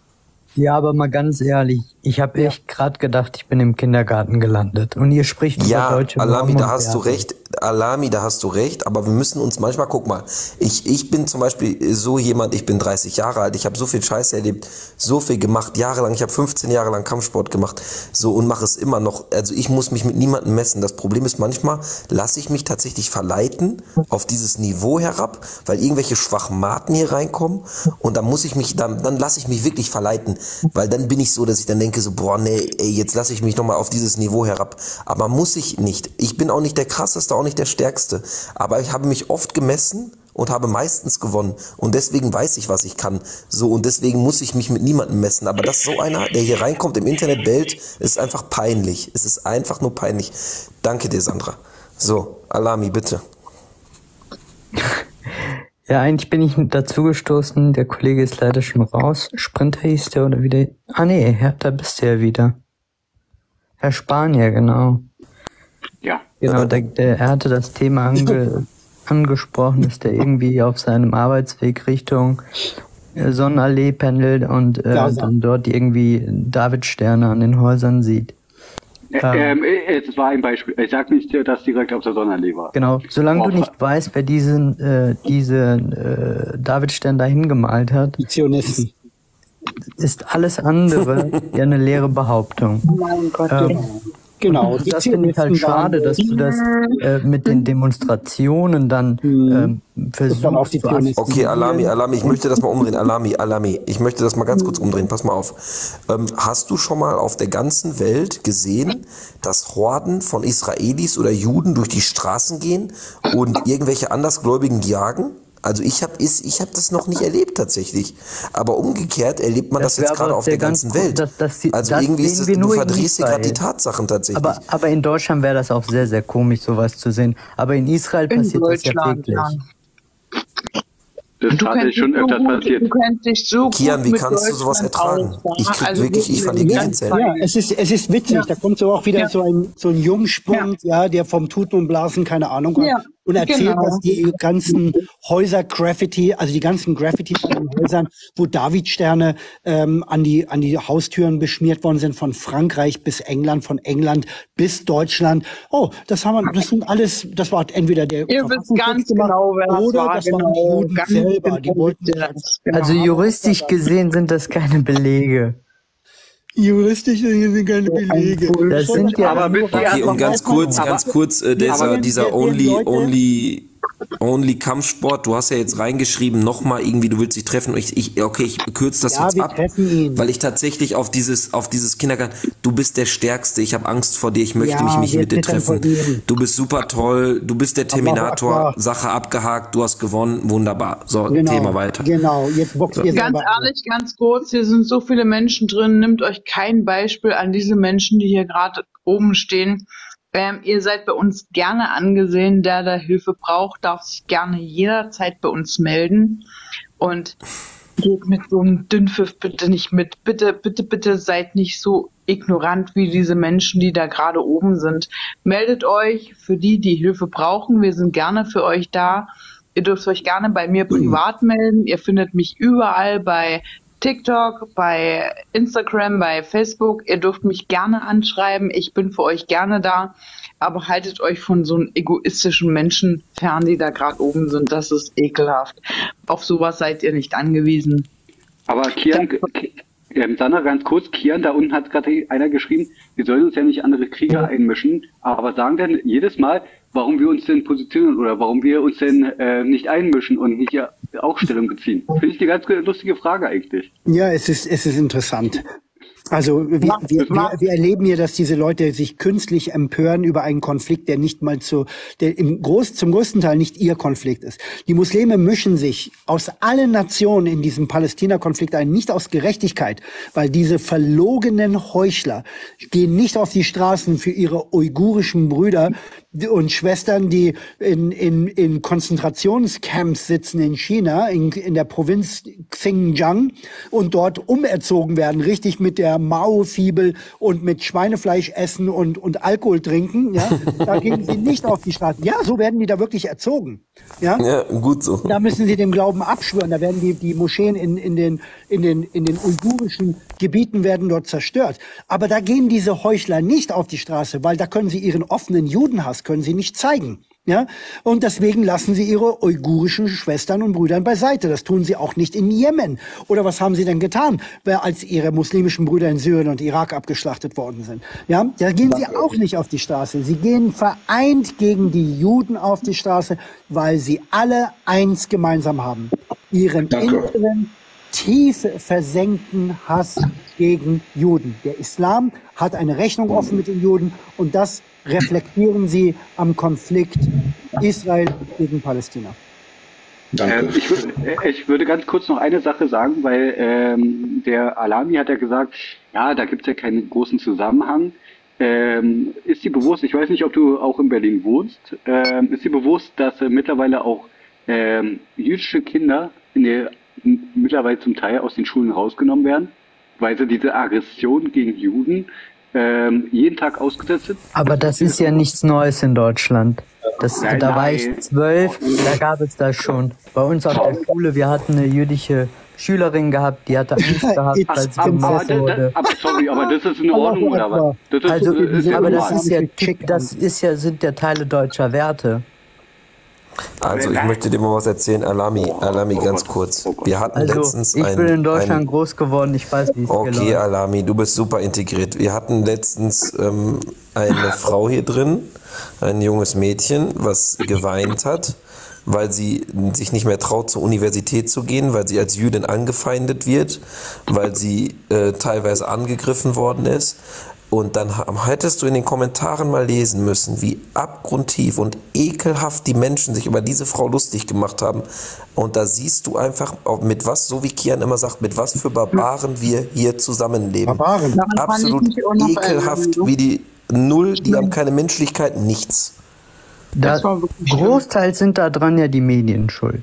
Ja, aber mal ganz ehrlich, ich habe echt gerade gedacht, ich bin im Kindergarten gelandet. Und ihr spricht über Ja, deutsche Alami, Normen da und hast du Werte. recht. Alami, da hast du recht. Aber wir müssen uns manchmal, guck mal, ich, ich bin zum Beispiel so jemand, ich bin dreißig Jahre alt, ich habe so viel Scheiße erlebt, so viel gemacht, jahrelang, ich habe fünfzehn Jahre lang Kampfsport gemacht, so und mache es immer noch. Also ich muss mich mit niemandem messen. Das Problem ist, manchmal lasse ich mich tatsächlich verleiten auf dieses Niveau herab, weil irgendwelche Schwachmaten hier reinkommen und dann muss ich mich, dann, dann lasse ich mich wirklich verleiten, weil dann bin ich so, dass ich dann denke so, boah, nee, ey, jetzt lasse ich mich nochmal auf dieses Niveau herab. Aber muss ich nicht. Ich bin auch nicht der krasseste, auch nicht der stärkste. Aber ich habe mich oft gemessen und habe meistens gewonnen. Und deswegen weiß ich, was ich kann. So, und deswegen muss ich mich mit niemandem messen. Aber dass so einer, der hier reinkommt, im Internet bellt, ist einfach peinlich. Es ist einfach nur peinlich. Danke dir, Sandra. So, Alami, bitte. Ja, eigentlich bin ich dazu gestoßen. Der Kollege ist leider schon raus. Sprinter hieß der oder wieder. Ah nee, Herr, da bist du ja wieder. Herr Spanier, genau. Ja. Genau, der, der, er hatte das Thema ange, angesprochen, dass der irgendwie auf seinem Arbeitsweg Richtung äh, Sonnenallee pendelt und äh, Gaza. dann dort irgendwie Davidsterne an den Häusern sieht. Ähm, äh, es war ein Beispiel. Ich sag nicht, dass direkt auf der Sonnenallee war. Genau, solange Auch- du nicht weißt, wer diesen äh, diese äh, Davidstern dahin gemalt hat, Die Zionisten. ist alles andere ja eine leere Behauptung. Mein Gott, Ähm, Genau. Die das finde ich halt Zionisten waren, schade, dass du das äh, mit den Demonstrationen dann ähm, versuchst dann auf die zu Zionisten. Okay, Alami, Alami, ich möchte das mal umdrehen. Alami, Alami, ich möchte das mal ganz kurz umdrehen. Pass mal auf. Ähm, hast du schon mal auf der ganzen Welt gesehen, dass Horden von Israelis oder Juden durch die Straßen gehen und irgendwelche Andersgläubigen jagen? Also ich habe ich hab das noch nicht erlebt tatsächlich. Aber umgekehrt erlebt man das, Das wär jetzt gerade aber auf der der ganz- ganzen Welt. das- das- also das irgendwie ist sehen es, wir du nur in verdrehst hier gerade die Israel. Tatsachen tatsächlich. Aber, aber in Deutschland wäre das auch sehr, sehr komisch, sowas zu sehen. Aber in Israel In passiert das ja Deutschland, täglich. ja. Das Du hatte kennst schon dich so öfters gut, passiert. du kennst dich so Kian, gut wie mit kannst du sowas Deutschland ertragen? aus, Ich ja? krieg Also wirklich, ich fand die wirklich Gehirnzellen. Ja, es ist, es ist witzig. Ja. Da kommt so auch wieder Ja. so ein, so ein Jungspund, ja. der vom Tuten und Blasen keine Ahnung hat. Ja, Und erzählt, genau. dass die ganzen Häuser Graffiti, also die ganzen Graffitis an den Häusern, wo Davidsterne ähm, an die an die Haustüren beschmiert worden sind, von Frankreich bis England, von England bis Deutschland. Oh, das haben wir, das sind alles, das war entweder der Ihr wisst Verfassungsschutz ganz gemacht genau, wer das oder war. das waren die Genau, Juden ganz selber. Die genau wollten wisst ihr das. Genau. Also juristisch gesehen sind das keine Belege. Juristisch sind keine Belege. Das sind ja Aber bitte, Okay, und ganz kurz, ganz kurz, äh, dieser, aber dieser wir- wir Only, Leute- Only, Only Kampfsport, du hast ja jetzt reingeschrieben, nochmal irgendwie, du willst dich treffen. Und ich, ich, okay, ich kürze das Ja, jetzt wir ab, treffen ihn. weil ich tatsächlich auf dieses, auf dieses Kindergarten, du bist der Stärkste, ich habe Angst vor dir, ich möchte Ja, mich nicht wir mit dir zittern vor treffen. ihm. Du bist super toll, du bist der Allahu Terminator, Akbar. Sache abgehakt, du hast gewonnen, wunderbar. So, Genau, Thema weiter. genau. Jetzt boxt ihr Ganz selber an. ehrlich, ganz kurz, hier sind so viele Menschen drin, nehmt euch kein Beispiel an diese Menschen, die hier gerade oben stehen. Ähm, ihr seid bei uns gerne angesehen, der der Hilfe braucht, darf sich gerne jederzeit bei uns melden und geht mit so einem Dünnpfiff bitte nicht mit. Bitte, bitte, bitte seid nicht so ignorant wie diese Menschen, die da gerade oben sind. Meldet euch für die, die Hilfe brauchen. Wir sind gerne für euch da. Ihr dürft euch gerne bei mir privat melden. Ihr findet mich überall bei TikTok, bei Instagram, bei Facebook. Ihr dürft mich gerne anschreiben. Ich bin für euch gerne da. Aber haltet euch von so einem egoistischen Menschen fern, die da gerade oben sind. Das ist ekelhaft. Auf sowas seid ihr nicht angewiesen. Aber Kian, Ki- ähm, Sandra, ganz kurz, Kian, da unten hat gerade einer geschrieben, wir sollen uns ja nicht andere Krieger einmischen, aber sagen denn jedes Mal, warum wir uns denn positionieren oder warum wir uns denn äh, nicht einmischen und nicht ja auch Stellung beziehen? Finde ich eine ganz lustige Frage eigentlich. Ja, es ist, es ist interessant. Also wir, wir, wir, wir erleben hier, dass diese Leute sich künstlich empören über einen Konflikt, der nicht mal zu, der im Groß, zum größten Teil nicht ihr Konflikt ist. Die Muslime mischen sich aus allen Nationen in diesem Palästina-Konflikt ein, nicht aus Gerechtigkeit, weil diese verlogenen Heuchler gehen nicht auf die Straßen für ihre uigurischen Brüder und Schwestern, die in, in, in Konzentrationscamps sitzen in China, in, in der Provinz Xinjiang und dort umerzogen werden, richtig mit der Mao-Fibel und mit Schweinefleisch essen und, und Alkohol trinken. Ja? Da gehen sie nicht auf die Straßen. Ja, so werden die da wirklich erzogen. Ja, Ja, gut so. da müssen sie dem Glauben abschwören. Da werden die, die Moscheen in, in, den, in, den, in den uigurischen Gebieten werden dort zerstört. Aber da gehen diese Heuchler nicht auf die Straße, weil da können sie ihren offenen Judenhass können sie nicht zeigen. Ja, und deswegen lassen sie ihre uigurischen Schwestern und Brüder beiseite. Das tun sie auch nicht in Jemen. Oder was haben sie denn getan, als ihre muslimischen Brüder in Syrien und Irak abgeschlachtet worden sind? Ja, da gehen sie auch nicht auf die Straße. Sie gehen vereint gegen die Juden auf die Straße, weil sie alle eins gemeinsam haben: ihren inneren, tief versenkten Hass gegen Juden. Der Islam hat eine Rechnung offen mit den Juden und das reflektieren sie am Konflikt Israel gegen Palästina. Ähm, ich, wür- äh, ich würde ganz kurz noch eine Sache sagen, weil ähm, der Alami hat ja gesagt, ja, da gibt es ja keinen großen Zusammenhang. Ähm, ist dir bewusst, ich weiß nicht, ob du auch in Berlin wohnst, ähm, ist dir bewusst, dass äh, mittlerweile auch ähm, jüdische Kinder in der, m- mittlerweile zum Teil aus den Schulen rausgenommen werden, weil sie diese Aggression gegen Juden ähm, jeden Tag ausgesetzt sind? Aber das ist ja nichts Neues in Deutschland. Das, Nein, da war ich nein. zwölf, da gab es das schon. Bei uns auf der Schule, wir hatten eine jüdische Schülerin gehabt, die hatte Angst gehabt, als sie Aber, gemobbt da- wurde. da- aber sorry, aber das ist in Ordnung, oder was? Das ist, Also, äh, ist ja aber das normal. ist ja, das ist ja, sind ja Teile deutscher Werte. Also ich möchte dir mal was erzählen, Alami, Alami, ganz kurz. Wir hatten Also, letztens ich ein, bin in Deutschland ein, groß geworden, ich weiß, wie es hier Okay, läuft. Alami, du bist super integriert. Wir hatten letztens ähm, eine Frau hier drin, ein junges Mädchen, was geweint hat, weil sie sich nicht mehr traut, zur Universität zu gehen, weil sie als Jüdin angefeindet wird, weil sie äh, teilweise angegriffen worden ist. Und dann ha- hättest du in den Kommentaren mal lesen müssen, wie abgrundtief und ekelhaft die Menschen sich über diese Frau lustig gemacht haben. Und da siehst du einfach, auch mit was, so wie Kian immer sagt, mit was für Barbaren wir hier zusammenleben. Barbaren. Daran kann ich Absolut mich auch noch ekelhaft, erinnern. wie die Null, die haben keine Menschlichkeit, nichts. Da, Das war wirklich schlimm. großteils sind da dran ja die Medien schuld.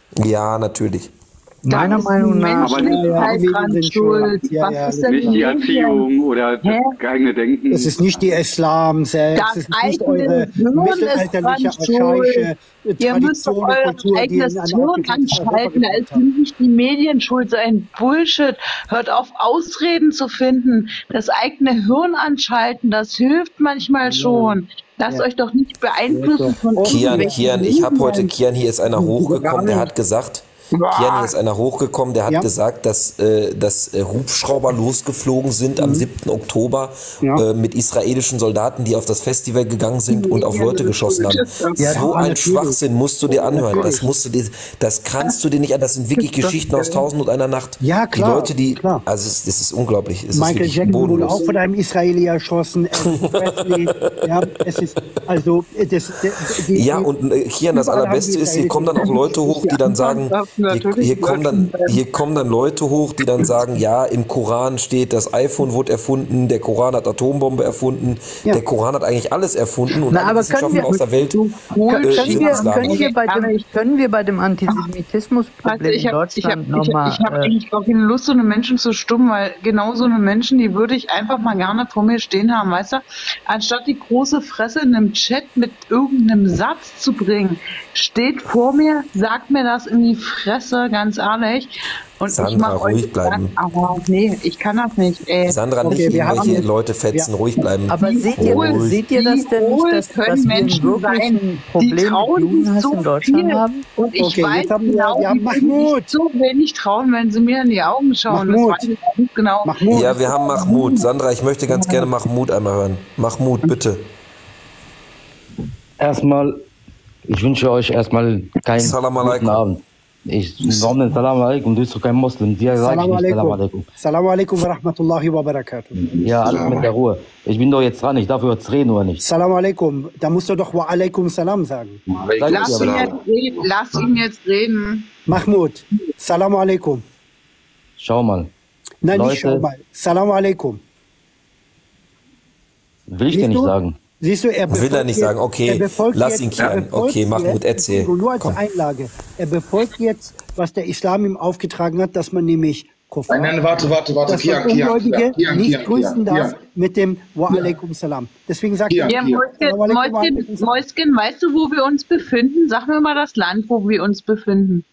Ja, natürlich. Meiner Meinung nach. Aber nicht, dran schuld. Ja, Was ja, ist denn nicht die Medien? Erziehung oder Hä? das eigene Denken. Es ist nicht die Islam selbst, Das es ist nicht eigene eure Hirn mittelalterliche, ist dran schuld. archaische Ihr müsst doch Tradition und euer Kultur, die eigenes in ein Hirn aufgeklärtes Europa anschalten. Da gebracht ist haben. nicht die Medien schuld, so ein Bullshit. Hört auf, Ausreden zu finden. Das eigene Hirn anschalten, das hilft manchmal schon. Lasst Ja. euch doch nicht beeinflussen von Kian, irgendwelchen Kian, ich habe heute, Medien. Kian, hier ist einer hochgekommen, der hat gesagt, Kian, hier ist einer hochgekommen, der hat Ja. gesagt, dass, äh, dass äh, Hubschrauber losgeflogen sind am siebten Oktober Ja. äh, mit israelischen Soldaten, die auf das Festival gegangen sind und auf Leute geschossen haben. Ja, So ein natürlich. Schwachsinn musst du dir anhören. Das Natürlich. musst du dir, das kannst du dir nicht an. Das sind wirklich Geschichten aus Tausend und einer Nacht. Ja, klar, Die Leute, die, klar. also es, es ist unglaublich. Es ist Michael wirklich Jackson wurde bodenlos. auch von einem Israeli erschossen. Elvis Presley, ja, es ist also äh, das, das die, Ja, die, und äh, Kian, das überall haben Allerbeste die ist, hier kommen dann auch Israelis- Leute hoch, die dann sagen, hier, hier, kommen dann, hier kommen dann Leute hoch, die dann sagen, ja, im Koran steht, das iPhone wurde erfunden, der Koran hat Atombombe erfunden, Ja. der Koran hat eigentlich alles erfunden und Na, alle aber können Wissenschaftler wir- aus der Welt Können, äh, können, sind wir, Islam. können, wir bei dem, können wir bei dem Antisemitismusproblem Also ich in habe ich hab, Deutschland ich hab, nochmal. ich hab Äh, eigentlich gar keine Lust, so eine Menschen zu stummen, weil genau so eine Menschen, die würde ich einfach mal gerne vor mir stehen haben, weißt du? Anstatt die große Fresse in einem Chat mit irgendeinem Satz zu bringen, steht vor mir, sagt mir das in die Fresse, ganz ehrlich. Und ich Sandra, mach euch ruhig bleiben. aber nee, ich kann das nicht, ey. Sandra, nicht Okay, wir haben irgendwelche jetzt- Leute fetzen, ruhig bleiben. aber seht ihr, Ruhig. seht ihr das denn Wie wohl nicht, dass, können dass wir ein Menschen wirklich sein, ein Problem die mit trauen Judenhass so in Deutschland viel. haben? Und ich Okay, weiß jetzt haben wir- genau, wir haben wie wenig Mahmoud. ich so wenig trauen, wenn sie mir in die Augen schauen. Mahmoud. Das weiß ich ganz genau. Mahmoud, Ja, wir haben Mahmoud. Sandra, ich möchte ganz gerne Mahmoud einmal hören. Mahmoud, bitte. Erstmal, ich wünsche euch erstmal keinen Salam guten alaikum. Abend. Ich, warum denn Salam alaikum? Du bist doch kein Muslim. Dir sage ich Salam nicht Salam alaikum. alaikum. Salam alaikum wa rahmatullahi wa barakatuh. Ja, alles mit der Ruhe. Ich bin doch jetzt dran. Ich darf jetzt reden oder nicht? Salam alaikum. Da musst du doch wa alaikum salam sagen. Sag ich Lass dir ihn, aber. jetzt reden, lass ihn jetzt reden. Mahmoud, salam alaikum. Schau mal. Nein, Leute, nicht schau mal. Salam alaikum. will ich dir Siehst nicht du? sagen. Siehst du, er Will er befolgt nicht jetzt- sagen, okay, er befolgt lass ihn jetzt- er kehren. befolgt Okay, Mahmoud, jetzt- erzähl. Nur als Komm. Einlage. Er befolgt jetzt, was der Islam ihm aufgetragen hat, dass man nämlich Kuffar, Nein, nein, warte, warte, warte, dass Kian, man Kian, Ungläubige Kian, nicht Kian, grüßen Kian, darf Kian. mit dem Wa alaikum salam. Deswegen sagt Kian, er, Ja, Kian. Mäuschen, Salam alaikum, wa Mäuschen, alaikum salam. Mäuschen, weißt du, wo wir uns befinden? Sag mir mal das Land, wo wir uns befinden.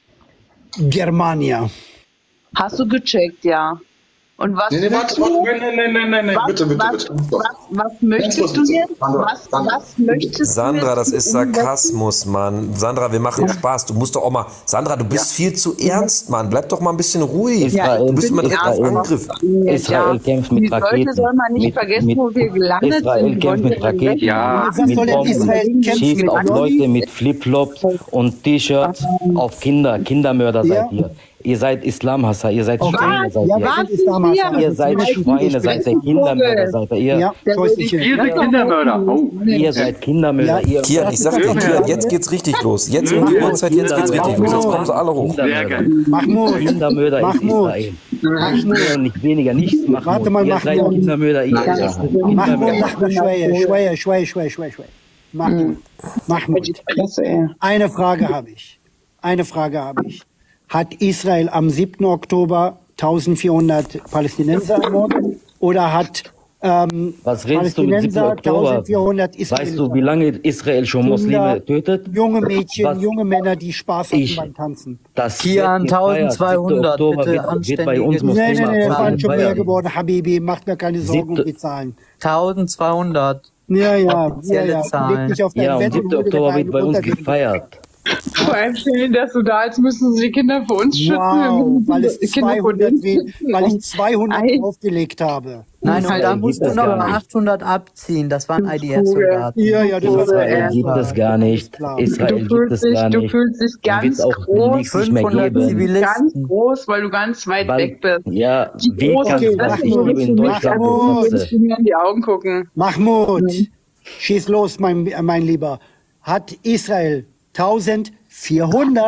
Germania. Hast du gecheckt, ja. Und was Nee, nee, warte, warte, nein, nein, nein, nein, nein, nein, was, bitte, bitte, was, bitte. was, was möchtest du jetzt? Was, was möchtest Sandra, du das jetzt ist Sarkasmus, Mann. Sandra, wir machen Spaß. Du musst doch auch mal. Sandra, du bist viel zu ernst, Mann. Bleib doch mal ein bisschen ruhig. Israel, du bist immer direkt auf Israel, Angriff. Israel kämpft mit Die Leute Raketen. soll man nicht mit, vergessen, mit, wo wir gelandet Israel sind. kämpft mit Wollen wir Raketen. Ja, Was mit soll denn Bomben. Israel kämpfen Schießt mit auf Lolli? Leute mit Flipflops und T-Shirts, auf Kinder. Kindermörder Ja. seid ihr. Ihr seid Islamhasser, ihr seid Okay. Schweine, seid Ja, ihr. wir sind Islamhasser. Ihr seid Das ist Schweine, ziemlich seid gut. ihr Kindermörder, seid ihr. Ja, so ist es Ihr hier. seid Kindermörder. Oh. Ihr seid Kindermörder. Ihr Kian, ich sag dir, Kian, jetzt geht's richtig los. Jetzt um die Uhrzeit, jetzt geht's richtig los. Jetzt kommen sie alle hoch. Sehr geil. Mahmoud, Kindermörder ist Mahmoud. Israel. Nicht mehr und nicht weniger, nichts machen. Warte mal, Ihr seid Mahmoud. Kindermörder, ihr seid Mahmoud, Kindermörder. lach mal schwer, schwer, schwer, schwer, schwer, schwer. Mahmoud, Mahmoud. Eine Frage habe ich. Eine Frage habe ich. Hat Israel am siebten Oktober eintausendvierhundert Palästinenser ermordet oder hat ähm, Was redest du mit siebten Palästinenser Oktober? eintausendvierhundert Israelis? Weißt du, wie lange Israel schon Muslime Kinder, tötet? junge Mädchen, Was? junge Männer, die Spaß hatten Ich- beim Tanzen. Das Kian, wird gefeiert. eintausendzweihundert, siebten Oktober bitte wird, wird bei uns anständige- Nee, nee, Muslimen nee, es waren schon mehr gefeiert. geworden, Habibi, macht mir keine Sorgen um Siebte- die Zahlen. eintausendzweihundert. Ja, ja, ja, Offizielle ja. Zahlen. Leg dich auf dein Ja, Bett und siebten und hol dir Oktober einen wird bei uns runter. gefeiert. Vor allem stellen das so da, als müssen sie die Kinder für uns schützen. Wir Wow, müssen weil es die Kinder vor zweihundert, denen we- weil ich zweihundert Ei. aufgelegt habe. Nein, und da Israel musst gibt du es noch gar mal nicht. achthundert abziehen. Das waren I D F-Soldaten. Ja, ja, das war Israel gibt es gar nicht. Du Israel gibt fühlst es dich, gar du nicht. fühlst dich Und wird's ganz auch groß, demnächst nicht mehr fünfhundert geben. Zivilisten. ganz groß, weil du ganz weit Weil, weg bist. ja, Die wie große kannst Okay, du das? Fresse Ich Mahmoud, lebe in willst du nicht, Deutschland also und Mahmoud. willst kotze. du mir in die Augen gucken. Mahmoud, schieß los, mein, mein Lieber. Hat Israel eintausendvierhundert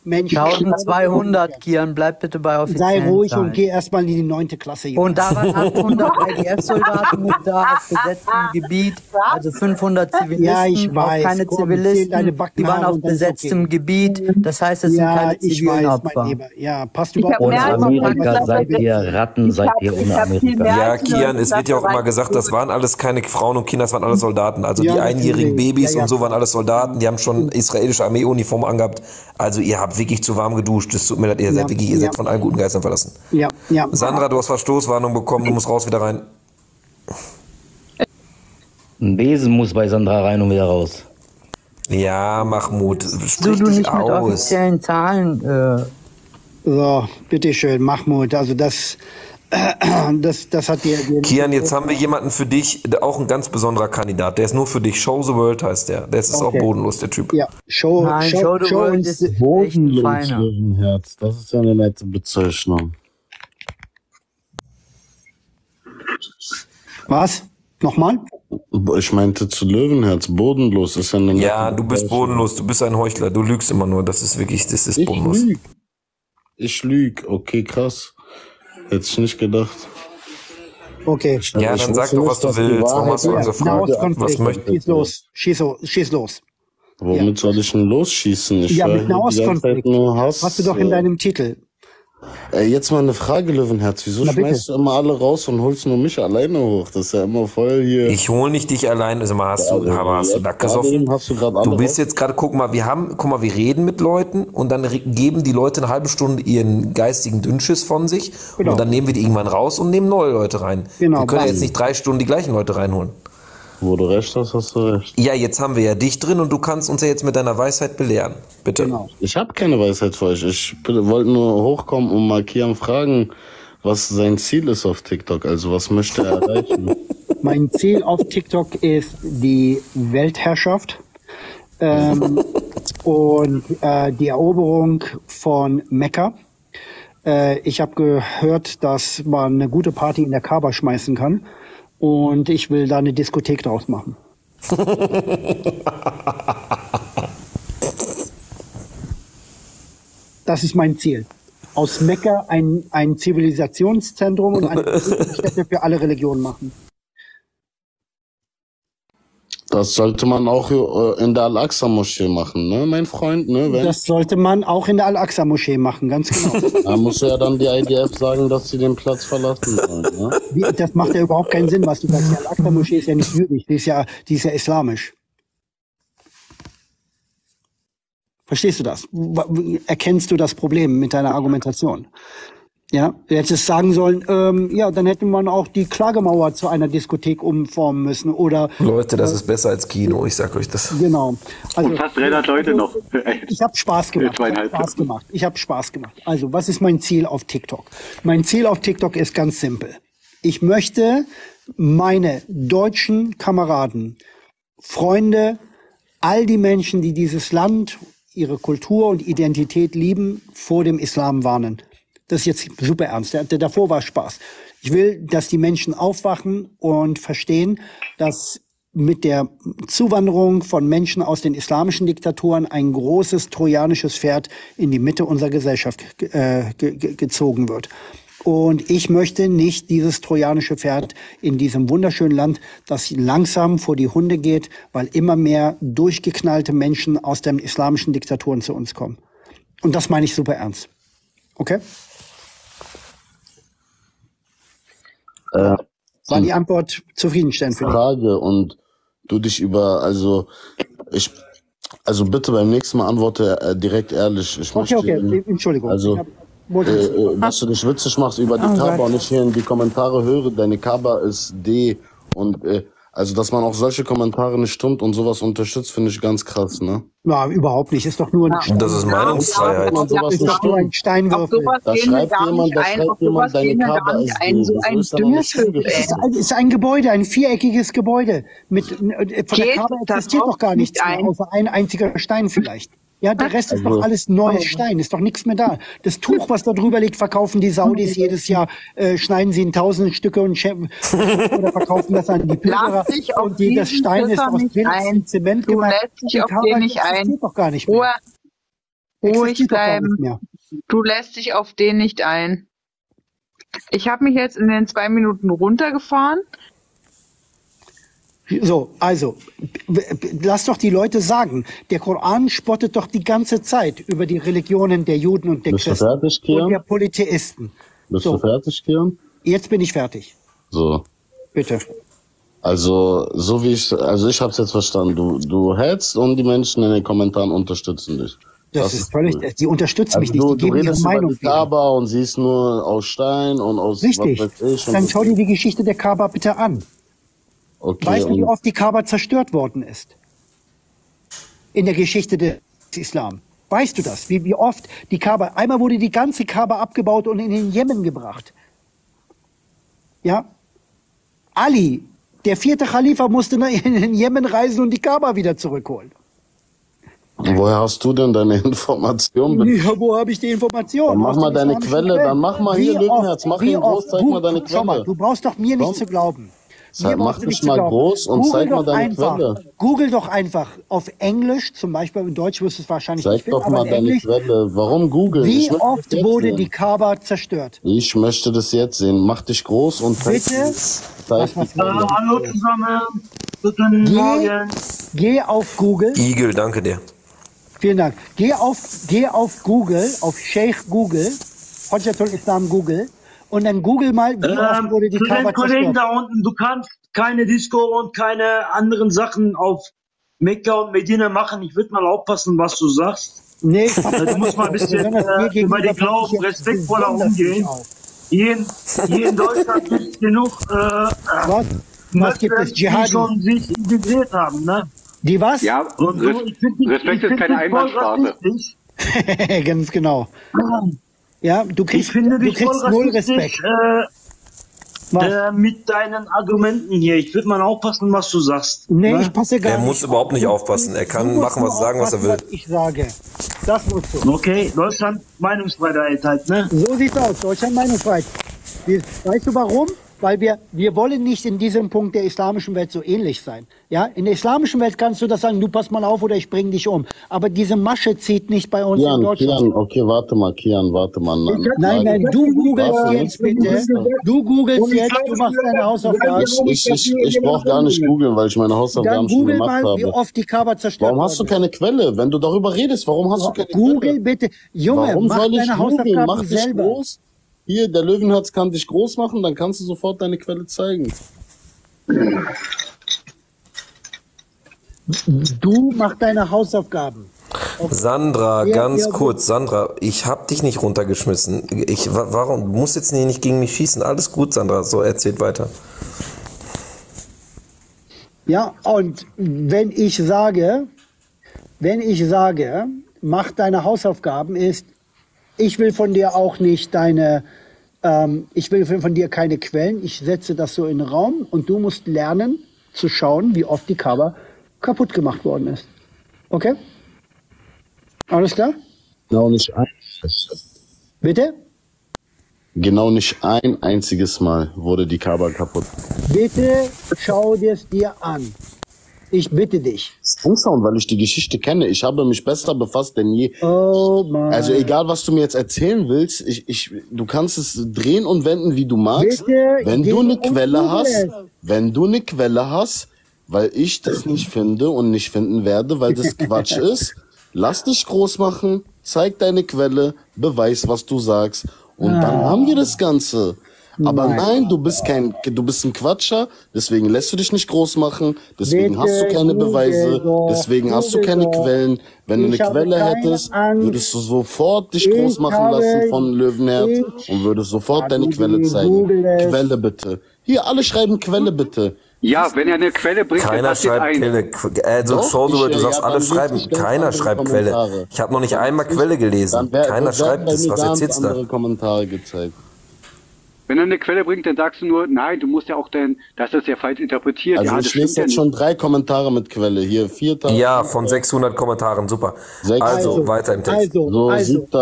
Menschen. eintausendzweihundert, Kian, bleib bitte bei offiziellen Sei ruhig Zahlen. und geh erstmal in die neunte Klasse. Junge. Und da waren achthundert I D F-Soldaten mit da auf besetztem Gebiet, also fünfhundert Zivilisten, Ja, ich weiß. auch keine Komm, zähl Zivilisten, deine die Backen waren Haare auf und dann ist besetztem okay. Gebiet, das heißt, es sind Ja, keine ich zivilen weiß, mein Opfer. Lieber. Ja, passt Und überhaupt nicht. Amerika seid ihr Ratten, seid ihr ohne Amerika. Ja, Kian, es wird ja auch immer gesagt, das waren alles keine Frauen und Kinder, das waren alles Soldaten. Also Ja, die natürlich. einjährigen Babys Ja, ja, und so waren alles Soldaten, die haben schon israelische Armeeuniform angehabt. Also ihr habt wirklich zu warm geduscht. Es tut mir leid, ihr seid Ja, wirklich, ihr ja. seid von allen guten Geistern verlassen. Ja, ja. Sandra, du hast Verstoßwarnung bekommen, du musst raus, wieder rein. Ein Besen muss bei Sandra rein und wieder raus. Ja, Mahmoud, Du, sprich du dich nicht mit aus. offiziellen Zahlen, äh, So, bitteschön, Mahmoud. Also das, das, das hat dir... dir Kian, jetzt haben wir jemanden für dich, der auch ein ganz besonderer Kandidat. Der ist nur für dich. Show the World heißt der. Der ist Okay. auch bodenlos, der Typ. Ja, Show, Nein, show, Show the show World uns... ist echt ein Bodenlos, feiner. Löwenherz. Das ist ja eine nette Bezeichnung. Was? Nochmal? Ich meinte zu Löwenherz. Bodenlos ist ja eine nette Ja, du bist Bezeichnung. bodenlos, du bist ein Heuchler, du lügst immer nur. Das ist wirklich, das ist Ich bodenlos. lüg. Ich lüg. Okay, krass. Hätte ich nicht gedacht. Okay. Ja, Ich dann sag wusste doch, nicht, was du dass die willst. Warum Wahrheit hast du ja, uns gefragt? Nahostkonflikt. Was möchtest Schieß los. Schieß, so- schieß los. Womit soll ich denn losschießen? Ich Ja, höre mit hier die ganze Zeit Nahostkonflikt. nur Hass. Hast du doch in äh, deinem Titel. Ey, jetzt mal eine Frage, Löwenherz. Wieso Na, bitte. schmeißt du immer alle raus und holst nur mich alleine hoch? Das ist ja immer voll hier. Ich hol nicht dich allein. Also mal hast du, Ja, aber hast du jetzt Lack gerade gesoffen? eben hast du gerade alle Du bist raus- jetzt gerade, guck mal, wir haben, guck mal, wir reden mit Leuten und dann re- geben die Leute eine halbe Stunde ihren geistigen Dünnschiss von sich Genau. und dann nehmen wir die irgendwann raus und nehmen neue Leute rein. Genau, Wir können ja passt. jetzt nicht drei Stunden die gleichen Leute reinholen. Wo du recht hast, hast du recht. Ja, jetzt haben wir ja dich drin und du kannst uns ja jetzt mit deiner Weisheit belehren. Bitte. Genau. Ich habe keine Weisheit für euch. Ich bitte- wollte nur hochkommen und mal Kian fragen, was sein Ziel ist auf TikTok. Also was möchte er erreichen? Mein Ziel auf TikTok ist die Weltherrschaft ähm, und äh, die Eroberung von Mekka. Äh, ich habe gehört, dass man eine gute Party in der Kaaba schmeißen kann und ich will da eine Diskothek draus machen. Das ist mein Ziel. Aus Mekka ein, ein Zivilisationszentrum und eine Stätte für alle Religionen machen. Das sollte man auch äh, in der Al-Aqsa-Moschee machen, ne, mein Freund? Ne, wenn, Das sollte man auch in der Al-Aqsa-Moschee machen, ganz genau. da muss ja dann die I D F sagen, dass sie den Platz verlassen sollen. Ne? Wie, das macht ja überhaupt keinen Sinn, was du sagst. Die Al-Aqsa-Moschee ist ja nicht jüdisch, die ist ja, die ist ja islamisch. Verstehst du das? W- Erkennst du das Problem mit deiner Argumentation? Ja, du hättest sagen sollen, ähm, ja, dann hätte man auch die Klagemauer zu einer Diskothek umformen müssen oder Leute, das ist besser als Kino, ich sag euch das. genau. Also, Und fast dreihundert Leute noch. Ich habe Spaß gemacht. Ich habe Zweieinhalb. Spaß gemacht. Ich habe Spaß gemacht. Also, was ist mein Ziel auf TikTok? Mein Ziel auf TikTok ist ganz simpel. Ich möchte meine deutschen Kameraden, Freunde, all die Menschen, die dieses Land, ihre Kultur und Identität lieben, vor dem Islam warnen. Das ist jetzt super ernst. Der, der davor war Spaß. Ich will, dass die Menschen aufwachen und verstehen, dass mit der Zuwanderung von Menschen aus den islamischen Diktaturen ein großes trojanisches Pferd in die Mitte unserer Gesellschaft äh, ge ge gezogen wird. Und ich möchte nicht dieses trojanische Pferd in diesem wunderschönen Land, das langsam vor die Hunde geht, weil immer mehr durchgeknallte Menschen aus den islamischen Diktaturen zu uns kommen. Und das meine ich super ernst. Okay? Äh, War die Antwort zufriedenstellend für dich? Frage und du dich über, also ich, also bitte beim nächsten Mal antworte äh, direkt ehrlich. Ich Okay, möchte, okay, Entschuldigung. Also, Ich hab- äh, wollte- äh, dass du dich witzig machst über die Oh Kaaba Gott. und ich hier in die Kommentare höre, deine Kaaba ist D und äh, also dass man auch solche Kommentare nicht stimmt und sowas unterstützt, finde ich ganz krass, ne? Ja, überhaupt nicht. Ist doch nur ein Und das ist Meinungsfreiheit. Man sowas ist nicht doch nur ein stimmt. Steinwürfel. sowas Da gehen wir schreibt gar jemand, nicht da ein, schreibt auf jemand, sowas deine gehen wir Kaaba gar nicht ist ein, D. so Wieso ein ist da noch nicht Düngervögel, Es ey. ist ein, ist ein Gebäude, ein viereckiges Gebäude. Mit, äh, von der Geht Kaaba das existiert auch doch gar nicht nichts mehr, ein? außer ein einziger Stein vielleicht. Ja, der Rest ist Also- doch alles neues Stein, ist doch nichts mehr da. Das Tuch, was da drüber liegt, verkaufen die Saudis jedes Jahr, äh, schneiden sie in tausend Stücke und schä- oder verkaufen das an die Pilgerer. Lass dich auf Und die, das diesen Stein ist Schlüssel aus nicht billigstem ein. Zement Du gemacht. lässt dich Die auf Kaaba den nicht existiert ein. doch gar nicht mehr. Ruhe. Ruhig bleiben. Du lässt dich auf den nicht ein. Ich habe mich jetzt in den zwei Minuten runtergefahren. So, also, lass doch die Leute sagen, der Koran spottet doch die ganze Zeit über die Religionen der Juden und der Bist du Christen fertig, Kian? und der Polytheisten. Bist So. du fertig, Kian? Jetzt bin ich fertig. So. Bitte. Also, so wie ich, also ich habe es jetzt verstanden. Du, du hetzt und die Menschen in den Kommentaren unterstützen dich. Das, ist völlig, cool. die unterstützen mich Also nicht, du, die du geben ihre redest über Meinung die wieder. Kaaba und sie ist nur aus Stein und aus Richtig. was weiß ich. Und Dann das- schau dir die Geschichte der Kaaba bitte an. Okay, Weißt du, wie und- oft die Kaaba zerstört worden ist? In der Geschichte des Islam. Weißt du das? Wie, wie oft die Kaaba, einmal wurde die ganze Kaaba abgebaut und in den Jemen gebracht. Ja? Ali, der vierte Khalifa, musste nach- in den Jemen reisen und die Kaaba wieder zurückholen. Woher hast du denn deine Informationen? Ja, wo habe ich die Information? Dann mach Aus mal den deine islamischen Quelle, Quellen. dann mach mal hier, Wie Löwenherz, oft- mach wie ihn groß, oft- zeig du- mal deine Schau mal, Quelle. du brauchst doch mir Komm. nicht zu glauben. Zeig- Mir mach brauchst du dich nicht zu mal glauben. groß und Google zeig mal doch deine einfach, Quelle. Google doch einfach auf Englisch, zum Beispiel in Deutsch wirst du es wahrscheinlich Zeig nicht finden, doch aber mal in deine Englisch, Quelle. Warum Google? wie Ich möchte das oft jetzt wurde sehen. die Kaaba zerstört? Ich möchte das jetzt sehen. Mach dich groß und zeig, Bitte? zeig die Äh, Quelle. hallo zusammen. Guten Geh, Morgen. geh auf Google. Igel, danke dir. Vielen Dank. Geh auf, geh auf Google, auf Sheikh Google, Hujjatul Islam Google, und dann google mal, wie oft Ähm, wurde die zu den Kaaba Kollegen zerstört. da unten, du kannst keine Disco und keine anderen Sachen auf Mekka und Medina machen. Ich würde mal aufpassen, was du sagst. Nee, ich pass Äh, Du musst mal ein bisschen besonders mir äh, gegenüber über die pass ich Glauben jetzt respektvoller besonders umgehen. nicht auf. Hier in, hier in Deutschland gibt es genug äh, Was? Was gibt es? die Dschihadis? schon sich integriert haben, ne? Die was? Ja, Und so, Res ich find dich- Respekt ich ist find keine dich voll Einbahnstraße. rassistisch. Ganz genau. Ja, du Ich kriegst, finde du dich voll kriegst null rassistisch Respekt. äh, äh, mit deinen Argumenten hier. Ich würde mal aufpassen, was du sagst. Nee, ne? ich passe gar Er nicht. muss überhaupt nicht aufpassen. Er Du kann musst machen, was nur sagen, was er will. aufpassen, was ich sage. Das musst du. Okay, Deutschland Meinungsfreiheit halt, ne? So sieht's aus. Deutschland Meinungsfreiheit. Wir, weißt du warum? Weil wir, wir wollen nicht in diesem Punkt der islamischen Welt so ähnlich sein. Ja, in der islamischen Welt kannst du das sagen, du pass mal auf oder ich bring dich um. Aber diese Masche zieht nicht bei uns in Kian, Deutschland. Kian, okay, warte mal, Kian, warte mal. Nein, Nein, nein, du googelst Warte, jetzt bitte. Du googelst jetzt, du machst deine Hausaufgaben. Ich, ich, ich, ich brauche gar nicht googeln, weil ich meine Dann Hausaufgaben schon google gemacht mal, wie habe. oft die Kaaba zerstört Warum hast du worden keine Quelle? Wenn du darüber redest, warum hast du keine Google Quelle? bitte. Junge, Warum mach soll ich deine googeln? Hausaufgaben Mach dich selber. groß. Hier, der Löwenherz kann dich groß machen, dann kannst du sofort deine Quelle zeigen. Du mach deine Hausaufgaben. Sandra, Ja, ganz ja, kurz, Sandra, ich hab dich nicht runtergeschmissen. Ich, wa- warum? Du musst jetzt nicht gegen mich schießen. Alles gut, Sandra. So, erzählt weiter. Ja, und wenn ich sage, wenn ich sage, mach deine Hausaufgaben, ist, ich will von dir auch nicht deine, ähm, ich will von dir keine Quellen, ich setze das so in den Raum und du musst lernen zu schauen, wie oft die Kaaba kaputt gemacht worden ist. Okay? Alles klar? Genau nicht ein. Bitte? Genau nicht ein einziges Mal wurde die Kaaba kaputt. Bitte schau dir es dir an. Ich bitte dich. Anschauen, weil ich die Geschichte kenne. Ich habe mich besser befasst denn je. Oh Mann. Also egal, was du mir jetzt erzählen willst, ich, ich, du kannst es drehen und wenden, wie du magst. Bitte, wenn geh du eine und Quelle google hast, es. wenn du eine Quelle hast, weil ich das nicht finde und nicht finden werde, weil das Quatsch ist, lass dich groß machen, zeig deine Quelle, beweis, was du sagst und Ah. dann haben wir das Ganze. Aber Nein. nein, du bist kein, du bist ein Quatscher, deswegen lässt du dich nicht groß machen, deswegen Bitte hast du keine google Beweise, doch, deswegen hast du google keine doch. Quellen. Wenn du Ich eine habe Quelle keine hättest, Angst. würdest du sofort dich groß Ich machen habe- lassen von Löwenherz ich- und würdest sofort deine Google, Quelle zeigen. google es. Quelle bitte. Hier, alle schreiben Quelle bitte. Ja, wenn er eine Quelle bringt, dann Keiner passiert schreibt ein. Quelle. Qu- Also, Doch, schau ich, du, du ja, sagst, dann alle lese schreiben. ich ganz Keiner andere schreibt Quelle. Kommentare. Ich habe noch nicht einmal Quelle gelesen. Dann wer- Keiner dann werden schreibt bei das. mir Was ganz erzählst du andere da? Kommentare gezeigt. Wenn er eine Quelle bringt, dann sagst du nur, nein, du musst ja auch dein, das ist ja falsch interpretiert. Also ja, das ich stimmt lese ja jetzt nicht. schon drei Kommentare mit Quelle. Hier, vierter. Ja, von sechshundert Kommentaren. Super. Sechs- Also, Also, weiter im Text. Also, So, also, siebter.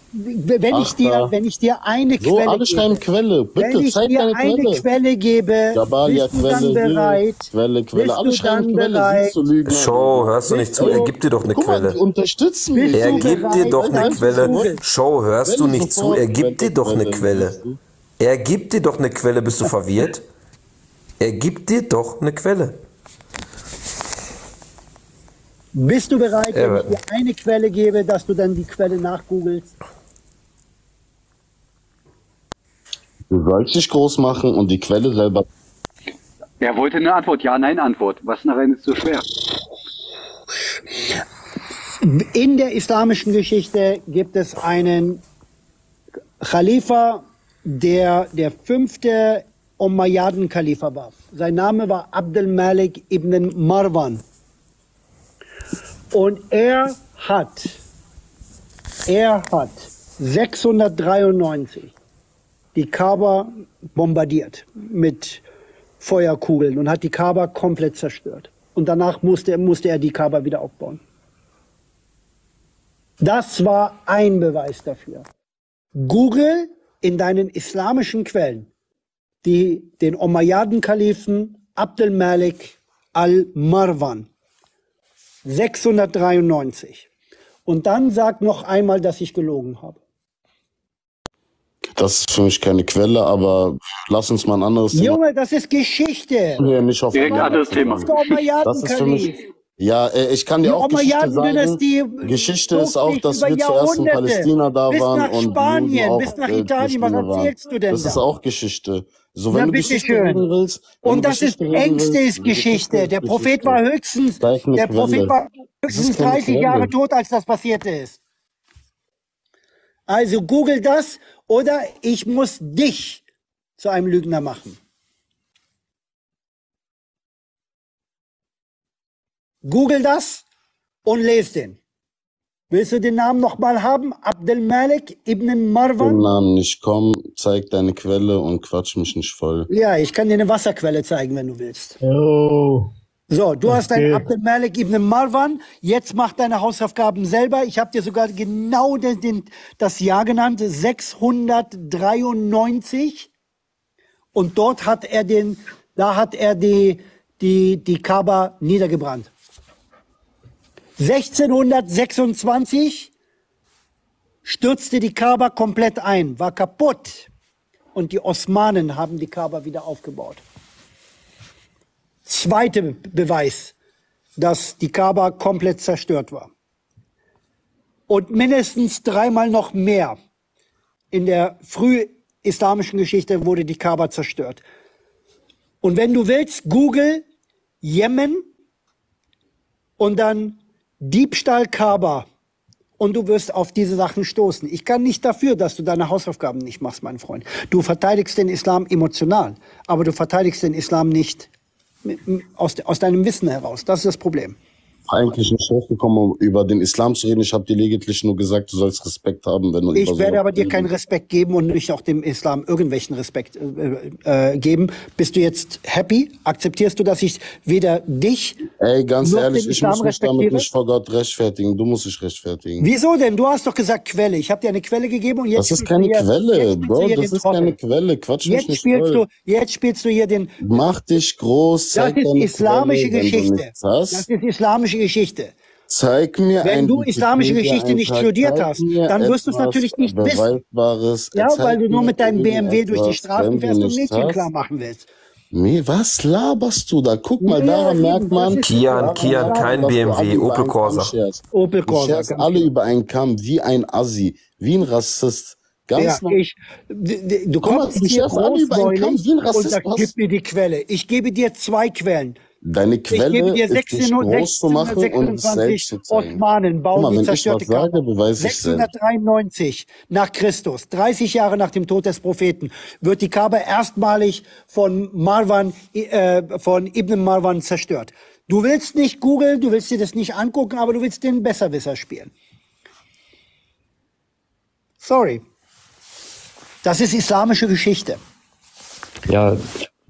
wenn ich dir, wenn ich dir eine so, Quelle alle schreiben gebe, Quelle. Bitte, wenn ich zeig dir deine eine Quelle. Quelle gebe, Jabalia, bist du dann Quelle, bereit? Quelle, Quelle. Bist Alle du schreiben dann Quelle. bereit? Siehst du, Lügner. Show, hörst du nicht zu? Er gibt dir doch eine Guck mal, Quelle. die unterstützen mich. Er du gibt dir bereit, doch eine dann zu Quelle. googeln? Show, hörst du Quelle nicht zu? sofort, Er gibt Quelle, dir doch eine Quelle. Quelle. Er gibt dir doch eine Quelle. Bist du verwirrt? Er gibt dir doch eine Quelle. Bist du bereit, wenn Ja, ich dir eine Quelle gebe, dass du dann die Quelle nachgoogelst? Du sollst dich groß machen und die Quelle selber. Er wollte eine Antwort, Ja-Nein-Antwort. Was daran ist so schwer? In der islamischen Geschichte gibt es einen Khalifa, der der fünfte Umayyaden-Khalifa war. Sein Name war Abdul Malik ibn Marwan. Und er hat, er hat sechshundertdreiundneunzig die Kaaba bombardiert mit Feuerkugeln und hat die Kaaba komplett zerstört. Und danach musste, musste er die Kaaba wieder aufbauen. Das war ein Beweis dafür. Google in deinen islamischen Quellen die, den Umayyaden-Kalifen Abdul Malik al-Marwan. sechshundertdreiundneunzig. Und dann sag noch einmal, dass ich gelogen habe. Das ist für mich keine Quelle, aber lass uns mal ein anderes Thema. Junge, das ist Geschichte. Nee, nicht auf Direkt anderes Thema. Das ist für mich. Ja, äh, ich kann dir Die auch Geschichte sagen. Umayyaden-Dynastie Geschichte ist auch, dass über wir zuerst in Jahrhunderte. Palästina da Bis waren nach und Spanien, Juden auch bis nach äh, Italien. Was Flüchtlinge erzählst waren. du denn Das ist da? auch Geschichte. So, wenn Na, du Geschichte bitteschön. reden willst. wenn Und du das ist Geschichte reden engste willst, ist dann Geschichte Geschichte. ist Der Prophet Geschichte. war höchstens, Zeig eine der Prophet Quelle. war Das höchstens ist keine dreißig Jahre Quelle. tot, als das passiert ist. Also google das oder ich muss dich zu einem Lügner machen. Google das und lese den. Willst du den Namen nochmal haben? Abdul Malik ibn Marwan? Den Namen nicht, komm, zeig deine Quelle und quatsch mich nicht voll. Ja, ich kann dir eine Wasserquelle zeigen, wenn du willst. Oh. So, du hast Okay. einen Abdul Malik ibn Marwan. Jetzt mach deine Hausaufgaben selber. Ich habe dir sogar genau den, den, das Jahr genannt, sechshundertdreiundneunzig. Und dort hat er den, da hat er die, die, die Kaaba niedergebrannt. sechzehnhundertsechsundzwanzig stürzte die Kaaba komplett ein, war kaputt. Und die Osmanen haben die Kaaba wieder aufgebaut. Zweiter Beweis, dass die Kaaba komplett zerstört war. Und mindestens dreimal noch mehr in der frühislamischen Geschichte wurde die Kaaba zerstört. Und wenn du willst, Google Jemen und dann Diebstahl Kaaba und du wirst auf diese Sachen stoßen. Ich kann nicht dafür, dass du deine Hausaufgaben nicht machst, mein Freund. Du verteidigst den Islam emotional, aber du verteidigst den Islam nicht aus, aus deinem Wissen heraus. Das ist das Problem. Eigentlich nicht hochgekommen, um über den Islam zu reden. Ich habe dir lediglich nur gesagt, du sollst Respekt haben, wenn du Ich über werde sowas aber dir redest. keinen Respekt geben und nicht auch dem Islam irgendwelchen Respekt äh, äh, geben. Bist du jetzt happy? Akzeptierst du, dass ich weder dich Ey, ganz noch ehrlich, den ich Islam muss mich damit respektiere? nicht vor Gott rechtfertigen. Du musst dich rechtfertigen. Wieso denn? Du hast doch gesagt Quelle. Ich habe dir eine Quelle gegeben und jetzt Das ist spielst du keine hier, Quelle, jetzt spielst du Bro. hier Das den ist keine Trottel. Quelle. Quatsch mich Jetzt nicht spielst voll. du, jetzt spielst du hier den. Mach dich groß, Das zeig ist deine islamische Quelle, wenn du Geschichte. nichts hast. Das ist islamische Geschichte. Zeig mir Wenn ein du islamische Geschichte nicht studiert hast, dann wirst du es natürlich nicht wissen. Beweisbares. Ja, Zeig weil du nur mir mit deinem B M W durch die irgendetwas, Straßen wenn du fährst und nichts Mädchen hast. klar machen willst. Nee, was laberst du da? Guck mal, Ja, daran eben, merkt das man. ist- Kian, daran Kian, merkt kein man, dass B M du alle W, über Opel einen Kamm Corsa. scherst. Opel Du Corsa, scherst ganz alle genau. über einen Kamm, wie ein Assi, wie ein Rassist. Ganz Ja, normal. ich, d- d- du Guck mal, kommst du hier scherst alle über einen Kamm, großmäulig wie ein und Rassist. sagst, Was? gib mir die Quelle. Ich gebe dir zwei Quellen. Deine Ich gebe Quelle dir ist dich groß zu machen und es selbst sechzehnhundertsechsundzwanzig zu zeigen. Osmanen Guck bauen mal, die wenn ich zerstörte was sage, Kaaba. beweise ich selbst. sechshundertdreiundneunzig nach Christus, dreißig Jahre nach dem Tod des Propheten, wird die Kaaba erstmalig von Marwan, äh, von Ibn Marwan zerstört. Du willst nicht googeln, du willst dir das nicht angucken, aber du willst den Besserwisser spielen. Sorry. Das ist islamische Geschichte. Ja,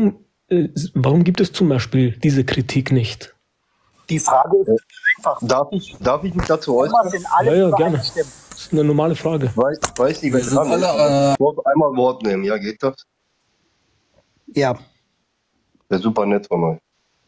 warum, äh, warum gibt es zum Beispiel diese Kritik nicht? Die Frage ist einfach. Darf ich, darf ich mich dazu äußern? Sind alle Ja, ja, gerne. übereinstimmen. Das ist eine normale Frage. Weiß, weiß nicht, wer Wir sind dran ist. alle, Ich wollte einmal Wort nehmen, ja, geht das? Ja. Wäre super nett von euch.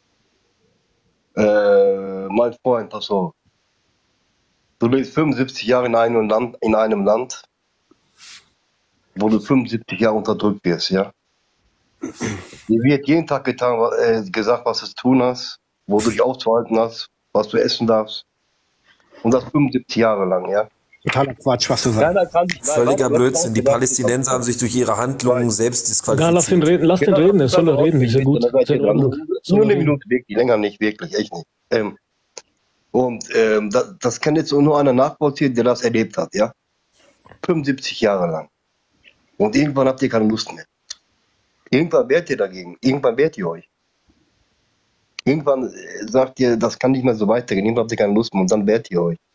Äh, mein Freund, pass auf. Du lebst fünfundsiebzig Jahre in einem Land, in einem Land, wo du fünfundsiebzig Jahre unterdrückt wirst, ja? Dir wird jeden Tag getan, äh, gesagt, was du zu tun hast, wo du dich aufzuhalten hast, was du essen darfst. Und das fünfundsiebzig Jahre lang, ja. Totaler Quatsch, was du sagst. Völliger Blödsinn. Die Palästinenser haben sich durch ihre Handlungen selbst disqualifiziert. Ja, lass ihn reden, lass den reden, er soll er reden, ist ja gut. Ist ja in Ordnung. Nur eine Minute wirklich, länger nicht, wirklich, echt nicht. Ähm, und ähm, das, das kann jetzt nur einer nachvollziehen, der das erlebt hat, ja. fünfundsiebzig Jahre lang. Und irgendwann habt ihr keine Lust mehr. Irgendwann wehrt ihr dagegen. Irgendwann wehrt ihr euch. Irgendwann äh, sagt ihr, das kann nicht mehr so weitergehen. Irgendwann habt ihr keine Lust mehr und dann wehrt ihr euch.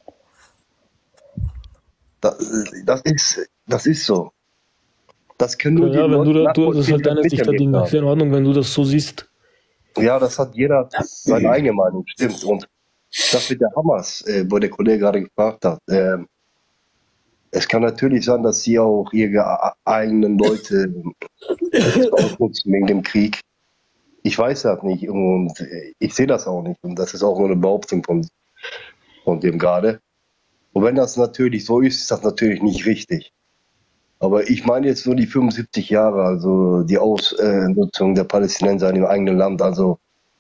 Das, das, ist, das ist so. Das können nur Ja, die wenn du, Leute da, du das ist halt deine Sicht der Dinge. Ist ja in Ordnung, wenn du das so siehst. Ja, das hat jeder seine eigene Meinung, stimmt. Und das mit der Hamas, äh, wo der Kollege gerade gefragt hat, äh, es kann natürlich sein, dass sie auch ihre eigenen Leute ausnutzen wegen dem Krieg. Ich weiß das nicht und ich sehe das auch nicht. Und das ist auch nur eine Behauptung von, von dem gerade. Und wenn das natürlich so ist, ist das natürlich nicht richtig. Aber ich meine jetzt nur die fünfundsiebzig Jahre, also die Ausnutzung der Palästinenser in ihrem eigenen Land. Also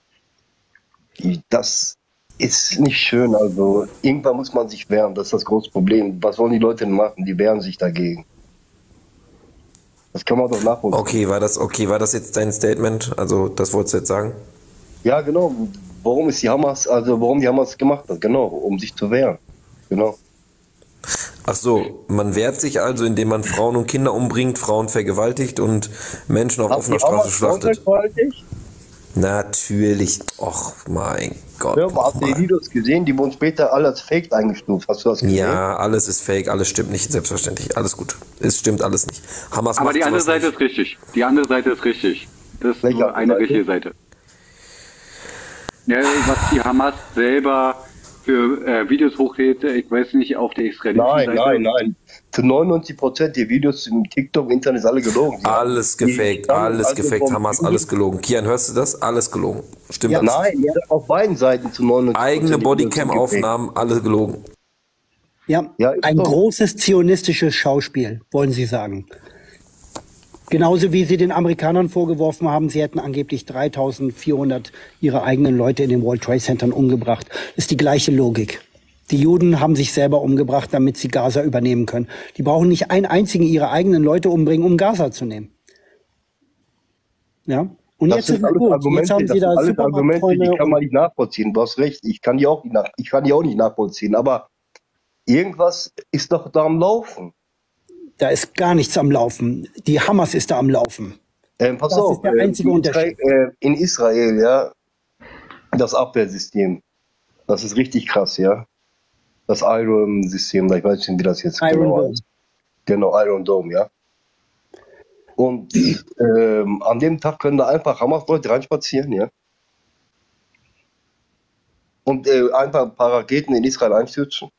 das ist nicht schön. Also irgendwann muss man sich wehren. Das ist das große Problem. Was sollen die Leute denn machen? Die wehren sich dagegen. Das kann man doch nachvollziehen. Okay, war das, okay, war das jetzt dein Statement? Also das wolltest du jetzt sagen? Ja, genau. Warum ist die Hamas, also warum die Hamas gemacht hat? Genau, um sich zu wehren. Genau. Ach so, man wehrt sich also, indem man Frauen und Kinder umbringt, Frauen vergewaltigt und Menschen auf offener Straße schlachtet. Natürlich. Och mein Gott. Ja, aber hast du die Videos gesehen? Die wurden später alle als Fake eingestuft. Hast du das gesehen? Ja, alles ist Fake, alles stimmt nicht, selbstverständlich. Alles gut. Es stimmt alles nicht. Hamas Aber macht die andere sowas Seite nicht. ist richtig. Die andere Seite ist richtig. Das ist nur eine Seite? richtige Seite. Ja, was die Hamas selber für äh, Videos hochlädt, ich weiß nicht, auf der israelischen Nein, Seite. nein, nein. Zu neunundneunzig Prozent der Videos im TikTok, im Internet ist alle gelogen. Die Alles die gefaked, stammen alles also gefaked, vom Hamas, Krieg. alles gelogen. Kian, hörst du das? Alles gelogen. Stimmt Ja, alles? nein, ja, auf beiden Seiten zu neunundneunzig Prozent. Eigene Bodycam-Aufnahmen, alle gelogen. Ja, Ja, ist ein doch. großes zionistisches Schauspiel, wollen Sie sagen. Genauso wie Sie den Amerikanern vorgeworfen haben, sie hätten angeblich dreitausendvierhundert ihrer eigenen Leute in den World Trade Centern umgebracht. Ist die gleiche Logik. Die Juden haben sich selber umgebracht, damit sie Gaza übernehmen können. Die brauchen nicht einen einzigen ihrer eigenen Leute umbringen, um Gaza zu nehmen. Ja? Und Das jetzt sind ist es alles gut. Argumente, Jetzt haben das sie da sind alles Argumente, die Supermarkträume kann und man nicht nachvollziehen. Du hast recht, ich kann die auch nicht, nach, ich kann die auch nicht nachvollziehen. Aber irgendwas ist doch da am Laufen. da ist gar nichts am Laufen. Die Hamas ist da am Laufen. Ähm, pass Das auf, ist der äh, einzige in, Unterschied. Israel, äh, in Israel, ja, das Abwehrsystem, das ist richtig krass, ja. Das Iron-System, ich weiß nicht, wie das jetzt Iron genau Dome. heißt. Genau, Iron Dome, ja. Und ähm, an dem Tag können da einfach Hamas-Leute reinspazieren, ja. Und äh, einfach ein paar Raketen in Israel einstürzen.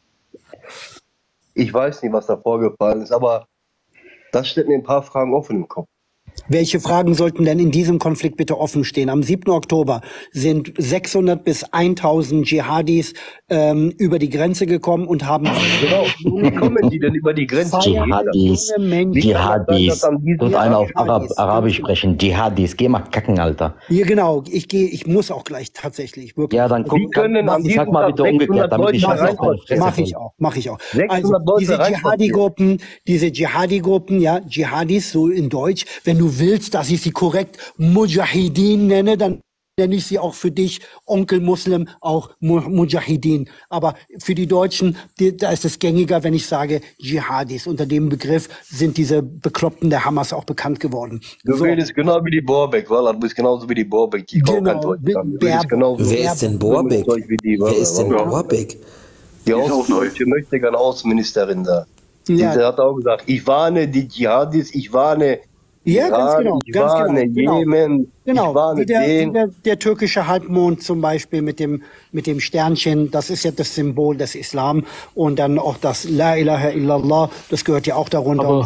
Ich weiß nicht, was da vorgefallen ist, aber das steht mir ein paar Fragen offen im Kopf. Welche Fragen sollten denn in diesem Konflikt bitte offen stehen? Am siebten Oktober sind sechshundert bis tausend Dschihadis ähm, über die Grenze gekommen und haben... Genau, wie kommen die denn über die Grenze? Dschihadis, Dschihadis. Und einer auf Arab, Arabisch sprechen. Dschihadis. Geh mal kacken, Alter. Ja, genau. Ich gehe, ich muss auch gleich tatsächlich. Wirklich. Ja, dann guck, Wie können an sag mal bitte umgekehrt, damit ich das auch meine Fresse Mach ich kriege. auch, mach ich auch. Also sechshundert Leute diese reinspazieren. Dschihadi-Gruppen, diese Dschihadi-Gruppen, ja, Dschihadis, so in Deutsch, wenn du willst, dass ich sie korrekt Mujahideen nenne, dann nenne ich sie auch für dich, Onkel Muslim, auch Mu- Mujahideen. Aber für die Deutschen, die, da ist es gängiger, wenn ich sage Dschihadis. Unter dem Begriff sind diese Bekloppten der Hamas auch bekannt geworden. Du So. redest genau wie die Borbeck, weil du bist genauso wie die Borbeck. Die Genau, genau, kein Deutsch kann. Du Ber- redest genauso. Wer ist denn Borbeck? Wie die, Wer ist denn Ja. Borbeck? Die Außenministerin, die möchte gerne Außenministerin da. Ja. Diese hat auch gesagt, ich warne die Dschihadis, ich warne Ja, ganz Iran, genau, ich ganz warne genau, genau. Jemen, Genau, ich warne wie der, wie den. der, der türkische Halbmond zum Beispiel mit dem, mit dem Sternchen, das ist ja das Symbol des Islam und dann auch das La ilaha illallah, das gehört ja auch darunter. Aber- und so.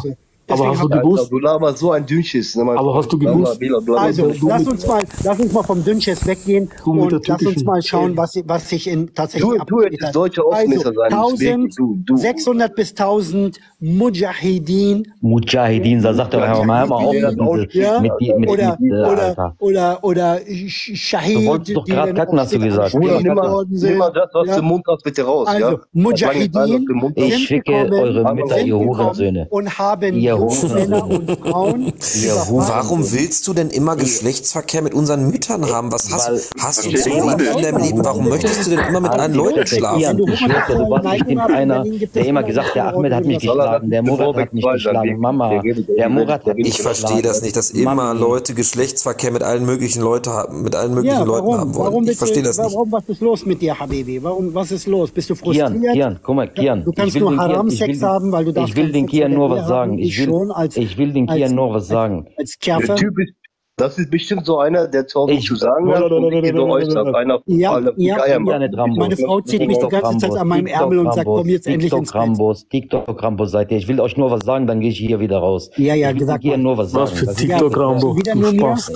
Aber hast du Alter, gewusst? du laberst so ein Dünnschiss. Ne, Aber hast du gewusst? Also, lass uns mal, lass uns mal vom Dünnschiss weggehen Du mit der und lass uns türkischen- mal schauen, was, was sich in tatsächlich Du- du abgespielt hättest hat. deutscher Außenminister sein müssen, wirklich, du- du. sechshundert bis tausend Mujahideen. Mujahideen, da sagt er, hör mal, hör mal auf mit, diese, Ja? mit, die, mit, oder, mit, äh, oder, Alter. oder, oder Sh- Shahid. Du wolltest doch die gerade in kacken, hast du Auschwitz gesagt. Bruder, angestellt nimm mal, worden nimm sind. mal das, was Ja? du im Mund hast, bitte raus. Also, ja? Mujahideen Ich sind schicke gekommen, eure Mütter, sind ihr gekommen Hurensöhne. und haben Ihr Männer Hurensöhne. und Frauen überfallen. Warum willst du denn immer Geschlechtsverkehr mit unseren Müttern haben? Was hast, Weil- hast du zu wenig in deinem Leben? Warum möchtest du denn immer mit anderen Leuten Ian, schlafen? ich schwör's dir, du warst bestimmt einer, der immer gesagt hat, der Ahmed hat mich geschlagen, der Murat hat mich geschlagen, Mama, der Murat hat mich Ich verstehe das nicht, dass immer Leute Geschlechtsverkehr mit allen möglichen Leuten haben, mit allen möglichen Ja, Leuten warum? haben wollen. Warum Ich bist verstehe du, das nicht. warum, was ist los mit dir, Habibi? Warum, was ist los? Bist du frustriert? Kian, Kian, guck mal, Kian. Du kannst ich will nur den Kian- ich Haram-Sex will- haben, weil du darfst Ich will keinen den Sex Kian mit nur mir was haben. sagen. Ich Ich will, schon als- ich will den als- Kian nur was sagen. Als Der Kerfer. Typ ist, das ist bestimmt so einer, der zu Hause Ich- zu sagen hat und ich so äußert. Einer, Ja, einer ja, Eier ja. macht. Meine Frau zieht mich die ganze Zeit an meinem Ärmel und sagt, komm jetzt endlich ins Bett. TikTok-Rambos, TikTok-Rambos seid ihr. Ich will euch nur was sagen, dann gehe ich hier wieder raus. Ja, ja, ich will gesagt Kian nur was sagen. Was für Das ist- TikTok-Rambo? Wieder Du nur mir? Spaß.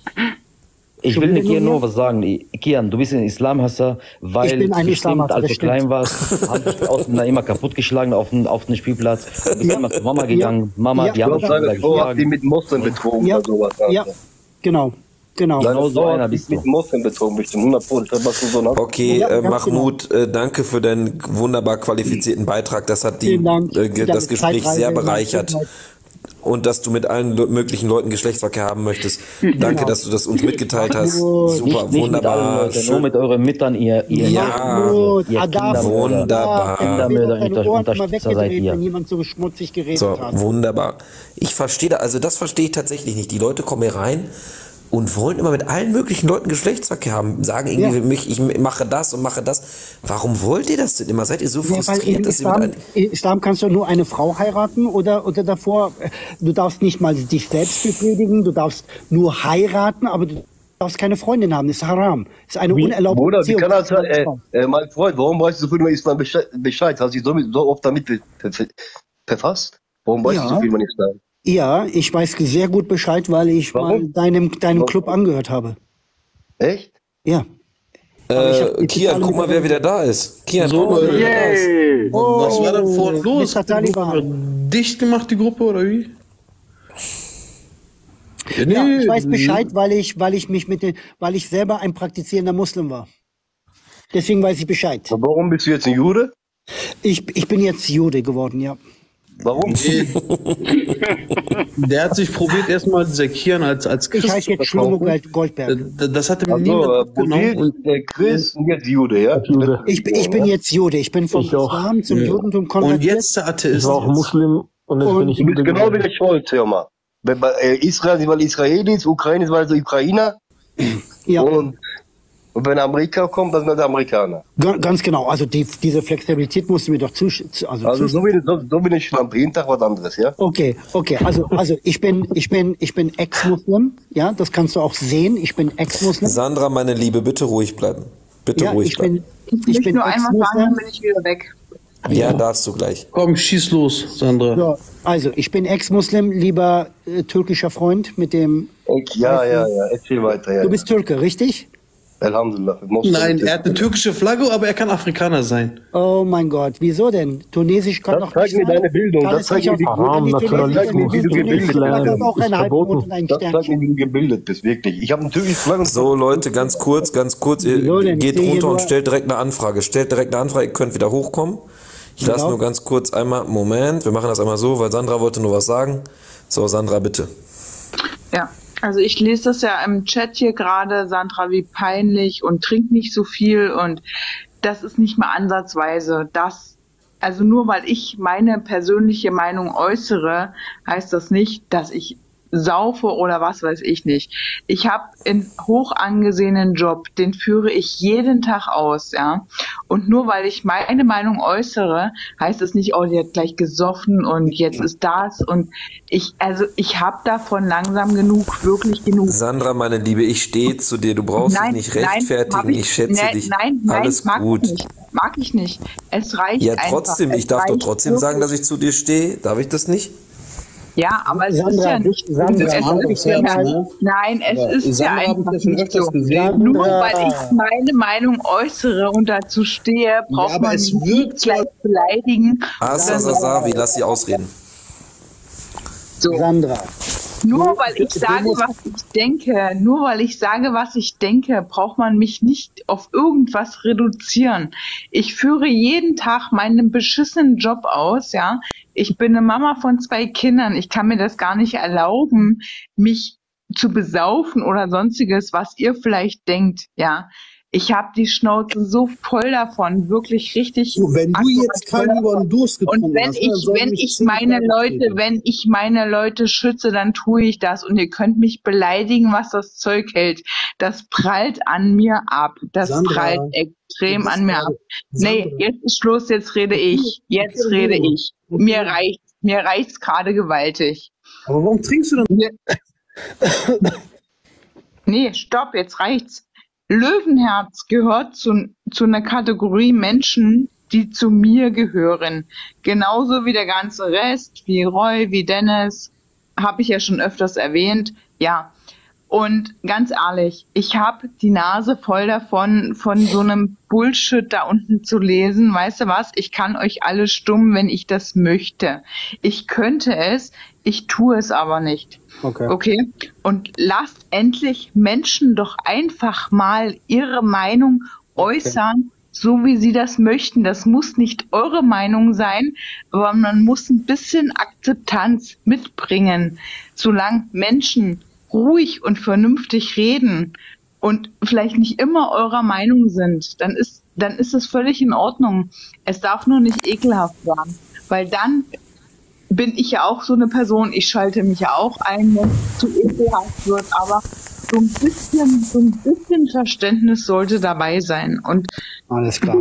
Ich Schon will wieder dir Kian nur nur was sagen. Kian, du bist ein Islamhasser, weil Ich bin ein bestimmt, Islamhasser, als das du stimmt. klein warst, haben dich außen da immer kaputtgeschlagen auf den, auf den Spielplatz. Du bist Ja. immer zu Mama gegangen. Mama, Ja. die haben Ich dich glaube, wieder seine Frau hat die geschlagen. mit Moslem betrogen Ja. oder sowas. Ja, genau, genau. Seine Genau so Frau einer hat bist dich mit Moslem betrogen, bestimmt hundert Prozent. Das machst du so nach. Okay, Ja, äh, ganz Mahmoud, äh, danke für deinen wunderbar qualifizierten Beitrag. Das hat die, Vielen Dank. äh, ge- Deine das Gespräch Zeitreise sehr in meine bereichert. Kindheit. Und dass du mit allen le- möglichen Leuten Geschlechtsverkehr haben möchtest. Danke, Genau. dass du das uns mitgeteilt hast. Mahmoud. Super, Nicht, nicht mit allen wunderbar. Leuten, nur Schön. mit euren Müttern, ihr, ihr, Ja. Mahmoud, ihr Adab, Kindermörder. Wunderbar. Kindermörder, Deine Unter- Ohren immer Unterstützer seid weggedreht, ihr. wenn jemand so schmutzig geredet So, hat. wunderbar. Ich verstehe da, also das verstehe ich tatsächlich nicht. Die Leute kommen hier rein und wollen immer mit allen möglichen Leuten Geschlechtsverkehr haben, sagen irgendwie, Ja. mich, ich mache das und mache das. Warum wollt ihr das denn immer? Seid ihr so Ja, weil frustriert, im dass ihr mit Islam, allen... im Islam kannst du nur eine Frau heiraten oder, oder davor, äh, du darfst nicht mal dich selbst befriedigen, du darfst nur heiraten, aber du darfst keine Freundin haben, das ist haram. Das ist eine unerlaubte Bruder, wie Beziehung. kann das sein? Äh, äh, mein Freund, warum weißt du so viel über Islam Besche- Bescheid? Hast du dich so, so oft damit be- be- befasst? Warum weißt Ja. du so viel über Islam? Ja, ich weiß sehr gut Bescheid, weil ich mal Warum? deinem, deinem Club angehört habe. Echt? Ja. Aber ich hab Äh, die Kian, totale guck mal, wer wieder da ist. Kian, So, guck mal, wer wieder da ist. äh, was war denn vorhin los? Mister Hat die Gruppe Taliban. dicht gemacht, die Gruppe, oder wie? Ja, Ja, nee, ich weiß Bescheid, weil ich, weil ich mich mit den, weil ich selber ein praktizierender Muslim war. Deswegen weiß ich Bescheid. Und warum bist du jetzt ein Jude? Ich, ich bin jetzt Jude geworden, ja. Warum? Der hat sich probiert, erstmal dieser Kian als, als Christ Ich heiße zu jetzt Schlomo verkaufen. Goldberg. Äh, Das hat ihm Also, niemand äh, abgenommen. probiert, äh, Christ und jetzt Jude, ja? Jude. Ich, bin- ich bin jetzt Jude. Ich bin vom Ich auch. Islam zum Ja. Judentum Und konvertiert. jetzt der Atheist. Ich war auch jetzt. Muslim und jetzt Und bin ich Du bist Jude genau wie geworden. der Scholz, hör mal. Bei- bei, äh, Israel sind weil Israelis, Ukraine ist weil so Ukrainer. Ja, Und, und wenn Amerika kommt, dann sind wir Amerikaner. ga- ganz genau. Also die, diese Flexibilität musst du mir doch zusch also Also zusch so wie, so, so wie ich Schlampe, jeden Tag was anderes, ja? Okay, okay. Also, also ich bin, ich bin, ich bin Ex-Muslim. Ja, das kannst du auch sehen. Ich bin Ex-Muslim. Sandra, meine Liebe, bitte ruhig bleiben. Bitte Ja, ruhig ich bleiben. bin, Ich ich möchte bin nur einmal sagen, dann Ex-Muslim. bin ich wieder weg. Ja, darfst du gleich. Komm, schieß los, Sandra. Ja, also ich bin Ex-Muslim, lieber äh, türkischer Freund mit dem. Ja, ja, ja, erzähl weiter, ja. Du bist Türke, richtig? Alhamdulillah. Moslem. Nein, er hat eine türkische Flagge, aber er kann Afrikaner sein. Oh mein Gott, wieso denn? Tunesisch kann Das doch zeigt nicht mir sein. deine Bildung, Kann das es zeigt nicht mir auch die an die Haram, tunesische- Naturalismus, die tunesische ist Flagge hat auch ist einen halben verboten. Mond und ein Das zeigt mir, Sternchen. wie du gebildet bist, wirklich. Ich habe eine türkische Flagge und So, Leute, ganz kurz, ganz kurz. Ihr Wieso denn? Ich geht sehe hier runter und nur- stellt direkt eine Anfrage. Stellt direkt eine Anfrage, ihr könnt wieder hochkommen. Ich lasse Genau. nur ganz kurz einmal, Moment, wir machen das einmal so, weil Sandra wollte nur was sagen. So, Sandra, bitte. Ja, also ich lese das ja im Chat hier gerade, Sandra, wie peinlich und trink nicht so viel und das ist nicht mal ansatzweise das. Also nur weil ich meine persönliche Meinung äußere, heißt das nicht, dass ich saufe oder was weiß ich nicht. Ich habe einen hoch angesehenen Job, den führe ich jeden Tag aus, ja. Und nur weil ich meine Meinung äußere, heißt es nicht, oh, die hat gleich gesoffen und jetzt ist das und ich, also ich habe davon langsam genug, wirklich genug. Sandra, meine Liebe, ich stehe zu dir. Du brauchst Nein, dich nicht nein, rechtfertigen. hab ich, ich- schätze nein, dich. nein, nein, Alles mag gut. ich nicht. Mag ich nicht. Es reicht Ja, einfach. trotzdem, Es ich darf doch reicht trotzdem sagen, dass wirklich. ich zu dir stehe. Darf ich das nicht? Ja, aber es ist Sandra, ja nicht so. Sandra, Es Sandra, ist ja, Sandra, nein, es aber ist ja Sandra hab ich einfach ja schon nicht öfters so. gesehen. Nur Sandra. weil ich meine Meinung äußere und dazu stehe, braucht aber man es mich wirkt nicht gleich beleidigen. Asa Sasawi, lass sie ausreden. So. Sandra. Nur weil ich sage, was ich denke, nur weil ich sage, was ich denke, braucht man mich nicht auf irgendwas reduzieren. Ich führe jeden Tag meinen beschissenen Job aus, ja. Ich bin eine Mama von zwei Kindern. Ich kann mir das gar nicht erlauben, mich zu besaufen oder sonstiges, was ihr vielleicht denkt, ja. Ich habe die Schnauze so voll davon, wirklich richtig. So, wenn du jetzt keinen über den Durst getrunken Und wenn hast, ich, dann soll wenn mich ich zehn meine Fragen Leute, treten. wenn ich meine Leute schütze, dann tue ich das. Und ihr könnt mich beleidigen, was das Zeug hält. Das prallt an mir ab. Das Sandra, prallt du extrem bist an mir ab. gerade- Nee, Sandra. jetzt ist Schluss, jetzt rede Okay, ich. Jetzt okay, rede okay. ich. Mir reicht, mir reicht's gerade gewaltig. Aber warum trinkst du denn? Nee, stopp, jetzt reicht's. Löwenherz gehört zu, zu einer Kategorie Menschen, die zu mir gehören. Genauso wie der ganze Rest, wie Roy, wie Dennis, habe ich ja schon öfters erwähnt. Ja, und ganz ehrlich, ich habe die Nase voll davon, von so einem Bullshit da unten zu lesen. Weißt du was? Ich kann euch alle stummen, wenn ich das möchte. Ich könnte es, ich tue es aber nicht. Okay. Okay? Und lasst endlich Menschen doch einfach mal ihre Meinung äußern, so wie sie das möchten. Das muss nicht eure Meinung sein, aber man muss ein bisschen Akzeptanz mitbringen. Solange Menschen ruhig und vernünftig reden und vielleicht nicht immer eurer Meinung sind, dann ist, dann ist es völlig in Ordnung. Es darf nur nicht ekelhaft werden, weil dann bin ich ja auch so eine Person, ich schalte mich ja auch ein, wenn es zu ekelhaft wird, aber so ein bisschen, so ein bisschen Verständnis sollte dabei sein. Und alles klar.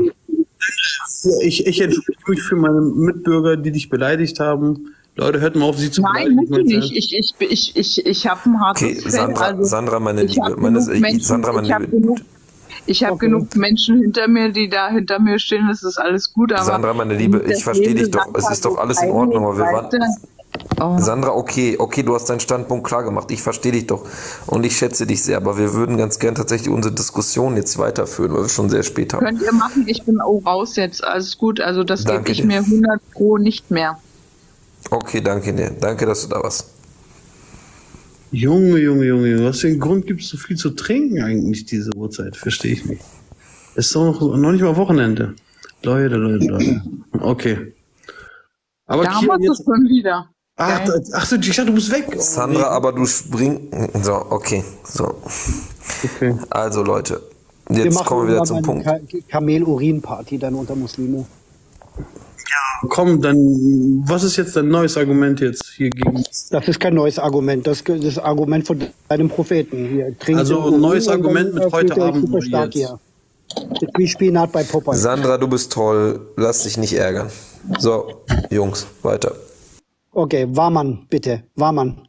Ich, ich entschuldige mich für meine Mitbürger, die dich beleidigt haben. Leute, hört mal auf, sie zu nein, beleidigen. musst du nicht. Ich, ich, ich, ich, ich habe ein hartes Okay, Fell. Sandra, Also Sandra, meine ich Liebe, hab meine, genug Menschen, Sandra, meine ich habe Liebe. genug, ich hab genug Menschen hinter mir, die da hinter mir stehen. Das ist alles gut. Aber Sandra, meine Liebe, das ich verstehe dich Leben doch. Es sagt ist doch halt alles in so Ordnung, aber wir weißt waren. du? Oh. Sandra, okay, okay, du hast deinen Standpunkt klar gemacht. Ich verstehe dich doch und ich schätze dich sehr, aber wir würden ganz gern tatsächlich unsere Diskussion jetzt weiterführen, weil wir schon sehr spät haben. Könnt ihr machen, ich bin auch raus jetzt. Alles gut. Also das gebe Danke ich dir. mir hundert Pro nicht mehr. Okay, danke dir. Danke, dass du da warst. Junge, Junge, Junge, was für einen Grund gibt es so viel zu trinken eigentlich diese Uhrzeit? Verstehe ich nicht. Es ist doch noch, noch nicht mal Wochenende. Leute, Leute, Leute. Okay. Aber Da haben wir Kian, es schon wieder. ach, Geil. ach so, ich dachte, du bist weg. Oh, Sandra, aber du springst. So, okay. So. Okay. Also, Leute, Wir jetzt machen kommen wir wieder zum irgendwann Punkt. eine Ka- Kamel-Urin-Party dann unter Muslime. Komm, dann, was ist jetzt dein neues Argument jetzt hier gegen? Das ist kein neues Argument. Das ist das Argument von deinem Propheten. Hier, trinkt Also, den Urin neues und dann, Argument mit äh, heute fühlt ihr euch Abend super oder stark jetzt? hier. Das ist wie Spinat bei Popeye. Sandra, du bist toll. Lass dich nicht ärgern. So, Jungs, weiter. Okay, Warmann, bitte. Warmann.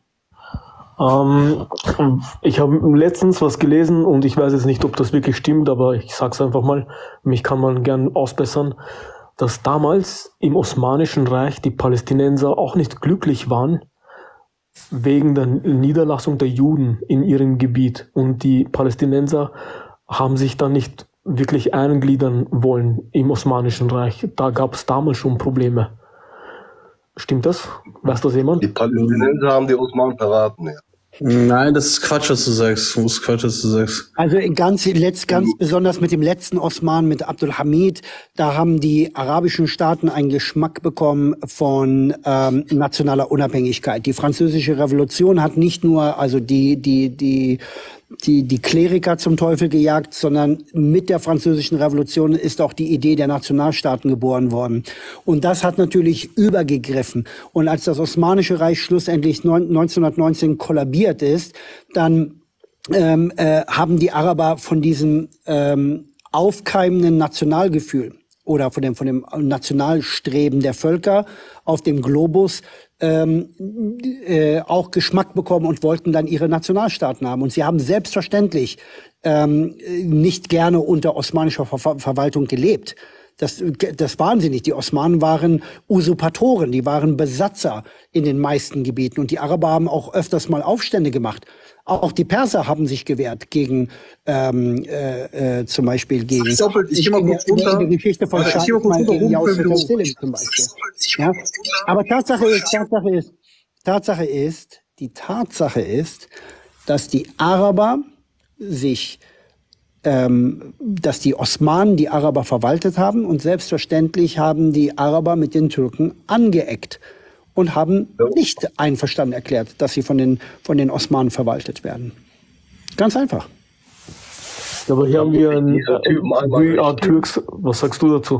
Ähm, ich habe letztens was gelesen und ich weiß jetzt nicht, ob das wirklich stimmt, aber ich sag's einfach mal, mich kann man gern ausbessern, dass damals im Osmanischen Reich die Palästinenser auch nicht glücklich waren wegen der Niederlassung der Juden in ihrem Gebiet. Und die Palästinenser haben sich dann nicht wirklich eingliedern wollen im Osmanischen Reich. Da gab es damals schon Probleme. Stimmt das? Weiß das jemand? Die Palästinenser haben die Osmanen verraten, ja. Nein, das ist Quatsch, was du sagst. Das ist Quatsch, was du sagst. Also ganz, letzt, ganz besonders mit dem letzten Osman, mit Abdul Hamid, da haben die arabischen Staaten einen Geschmack bekommen von ähm, nationaler Unabhängigkeit. Die französische Revolution hat nicht nur also die die die die die Kleriker zum Teufel gejagt, sondern mit der französischen Revolution ist auch die Idee der Nationalstaaten geboren worden. Und das hat natürlich übergegriffen. Und als das Osmanische Reich schlussendlich neunzehnhundertneunzehn kollabiert ist, dann ähm, äh, haben die Araber von diesem ähm, aufkeimenden Nationalgefühl oder von dem, von dem Nationalstreben der Völker auf dem Globus ähm, äh, auch Geschmack bekommen und wollten dann ihre Nationalstaaten haben. Und sie haben selbstverständlich ähm, nicht gerne unter osmanischer Ver Verwaltung gelebt. Das, das waren sie nicht. Die Osmanen waren Usurpatoren, die waren Besatzer in den meisten Gebieten. Und die Araber haben auch öfters mal Aufstände gemacht. Auch die Perser haben sich gewehrt gegen, ähm, äh, äh, zum Beispiel gegen, ich doppelt, ich, ich mal kurz in, in der Geschichte von Schah Ismail gegen Yausuf Selim zum Beispiel. Ja? Aber Tatsache ist, Tatsache ist, Tatsache ist, die Tatsache ist, dass die Araber sich, ähm, dass die Osmanen die Araber verwaltet haben und selbstverständlich haben die Araber mit den Türken angeeckt und haben nicht einverstanden erklärt, dass sie von den, von den Osmanen verwaltet werden. Ganz einfach. Aber hier haben wir einen We Are Turks. Was sagst du dazu?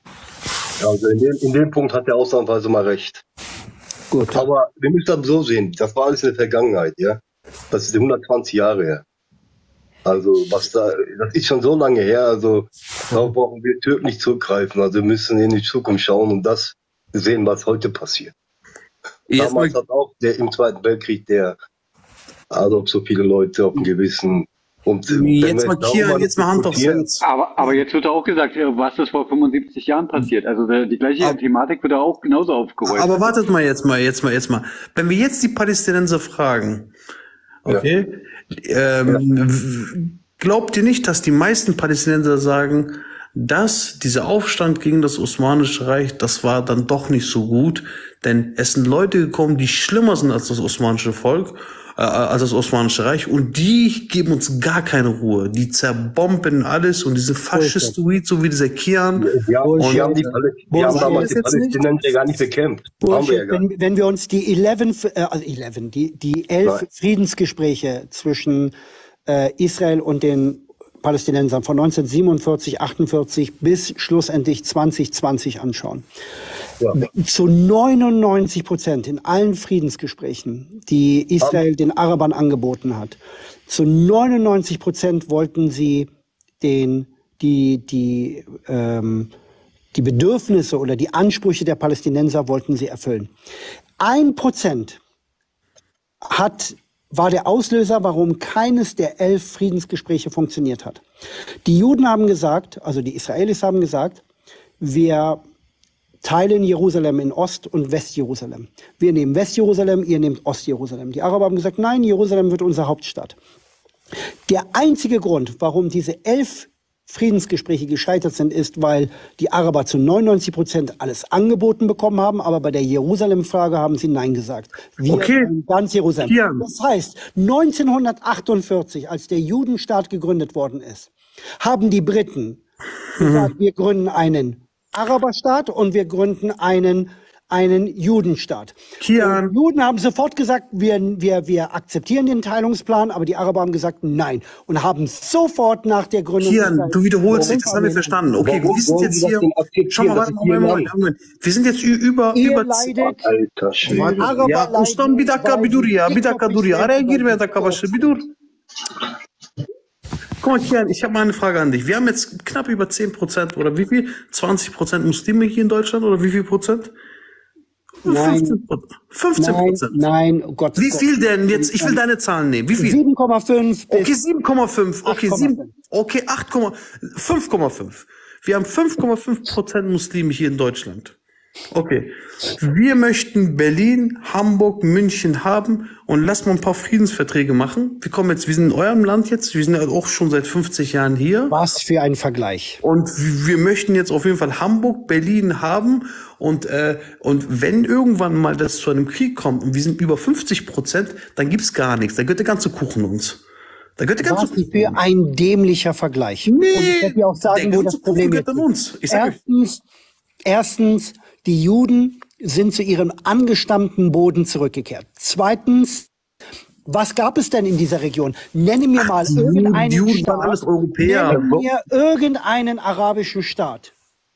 Also in dem, in dem Punkt hat er ausnahmsweise mal recht. Gut. Aber wir müssen das so sehen, das war alles in der Vergangenheit, ja. Das ist hundertzwanzig Jahre her. Also was da, das ist schon so lange her, also darauf brauchen wir Türken nicht zurückgreifen. Also wir müssen in die Zukunft schauen und das sehen, was heute passiert. Jetzt Damals hat auch der im Zweiten Weltkrieg der Adolf so viele Leute auf dem Gewissen. Und jetzt mal Kian, jetzt mal Hand aufs Herz. Aber, aber jetzt wird auch gesagt, was ist vor fünfundsiebzig Jahren passiert. Also der, die gleiche aber, Thematik wird auch genauso aufgerollt. Aber wartet mal jetzt mal, jetzt mal, jetzt mal. Wenn wir jetzt die Palästinenser fragen, okay, ja. Ähm, ja. glaubt ihr nicht, dass die meisten Palästinenser sagen, dass dieser Aufstand gegen das Osmanische Reich, das war dann doch nicht so gut, denn es sind Leute gekommen, die schlimmer sind als das osmanische Volk, äh, als das Osmanische Reich, und die geben uns gar keine Ruhe. Die zerbomben alles und diese faschistoid, so wie dieser Kian. Ja, und die haben, die, die haben damals die Palästinenser gar nicht bekämpft. Haben wir ja gar nicht. Wenn, wenn wir uns die elf, äh, also elf, die, die elf Nein. Friedensgespräche zwischen äh, Israel und den Palästinensern von neunzehnhundertsiebenundvierzig, achtundvierzig bis schlussendlich zwanzig zwanzig anschauen. Ja. Zu neunundneunzig Prozent in allen Friedensgesprächen, die Israel den Arabern angeboten hat, zu neunundneunzig Prozent wollten sie den, die, die, ähm, die Bedürfnisse oder die Ansprüche der Palästinenser wollten sie erfüllen. Ein Prozent hat war der Auslöser, warum keines der elf Friedensgespräche funktioniert hat. Die Juden haben gesagt, also die Israelis haben gesagt, wir teilen Jerusalem in Ost- und Westjerusalem. Wir nehmen Westjerusalem, ihr nehmt Ostjerusalem. Die Araber haben gesagt, nein, Jerusalem wird unsere Hauptstadt. Der einzige Grund, warum diese elf Friedensgespräche gescheitert sind, ist, weil die Araber zu neunundneunzig Prozent alles angeboten bekommen haben, aber bei der Jerusalem-Frage haben sie Nein gesagt. Wir okay. ganz Jerusalem. Ja. Das heißt, neunzehnhundertachtundvierzig, als der Judenstaat gegründet worden ist, haben die Briten mhm. gesagt, wir gründen einen Araberstaat und wir gründen einen einen Judenstaat. Kian. Die Juden haben sofort gesagt, wir, wir, wir akzeptieren den Teilungsplan, aber die Araber haben gesagt, nein. Und haben sofort nach der Gründung... Kian, du wiederholst dich, das haben wir verstanden. Okay, wir sind jetzt hier... Schau mal, warte, Moment, Moment, Moment. Wir sind jetzt über... Ihr über leidet... Alter Schwede. Ja, ustam bir dakika bir dur ya, bir dakika dur ya. Araya girme dakika başı, bir dur. Guck mal, Kian, ich habe mal eine Frage an dich. Wir haben jetzt knapp über zehn Prozent oder wie viel? zwanzig Prozent Muslime hier in Deutschland oder wie viel Prozent? Nein, fünfzehn Prozent. Nein, nein, oh Gott. Wie viel denn jetzt? Ich will deine Zahlen nehmen. Wie viel? sieben Komma fünf. Okay, sieben Komma fünf. Okay, sieben. Okay, acht, fünf Komma fünf. Wir haben fünf Komma fünf Prozent Muslime hier in Deutschland. Okay. Wir möchten Berlin, Hamburg, München haben und lass mal ein paar Friedensverträge machen. Wir kommen jetzt, wir sind in eurem Land jetzt, wir sind ja auch schon seit fünfzig Jahren hier. Was für ein Vergleich. Und wir möchten jetzt auf jeden Fall Hamburg, Berlin haben und, äh, und wenn irgendwann mal das zu einem Krieg kommt und wir sind über fünfzig Prozent, dann gibt's gar nichts. Da gehört der ganze Kuchen uns. Da gehört der ganze Was Kuchen. Für ein dämlicher Vergleich. Nee, und ich werde dir auch sagen, wo das Problem ist. Uns. Ich sag erstens, erstens, die Juden sind zu ihrem angestammten Boden zurückgekehrt. Zweitens, was gab es denn in dieser Region? Nenne mir mal Ach, irgendeinen Juden Staat, waren alles Europäer. nenne mir irgendeinen arabischen Staat,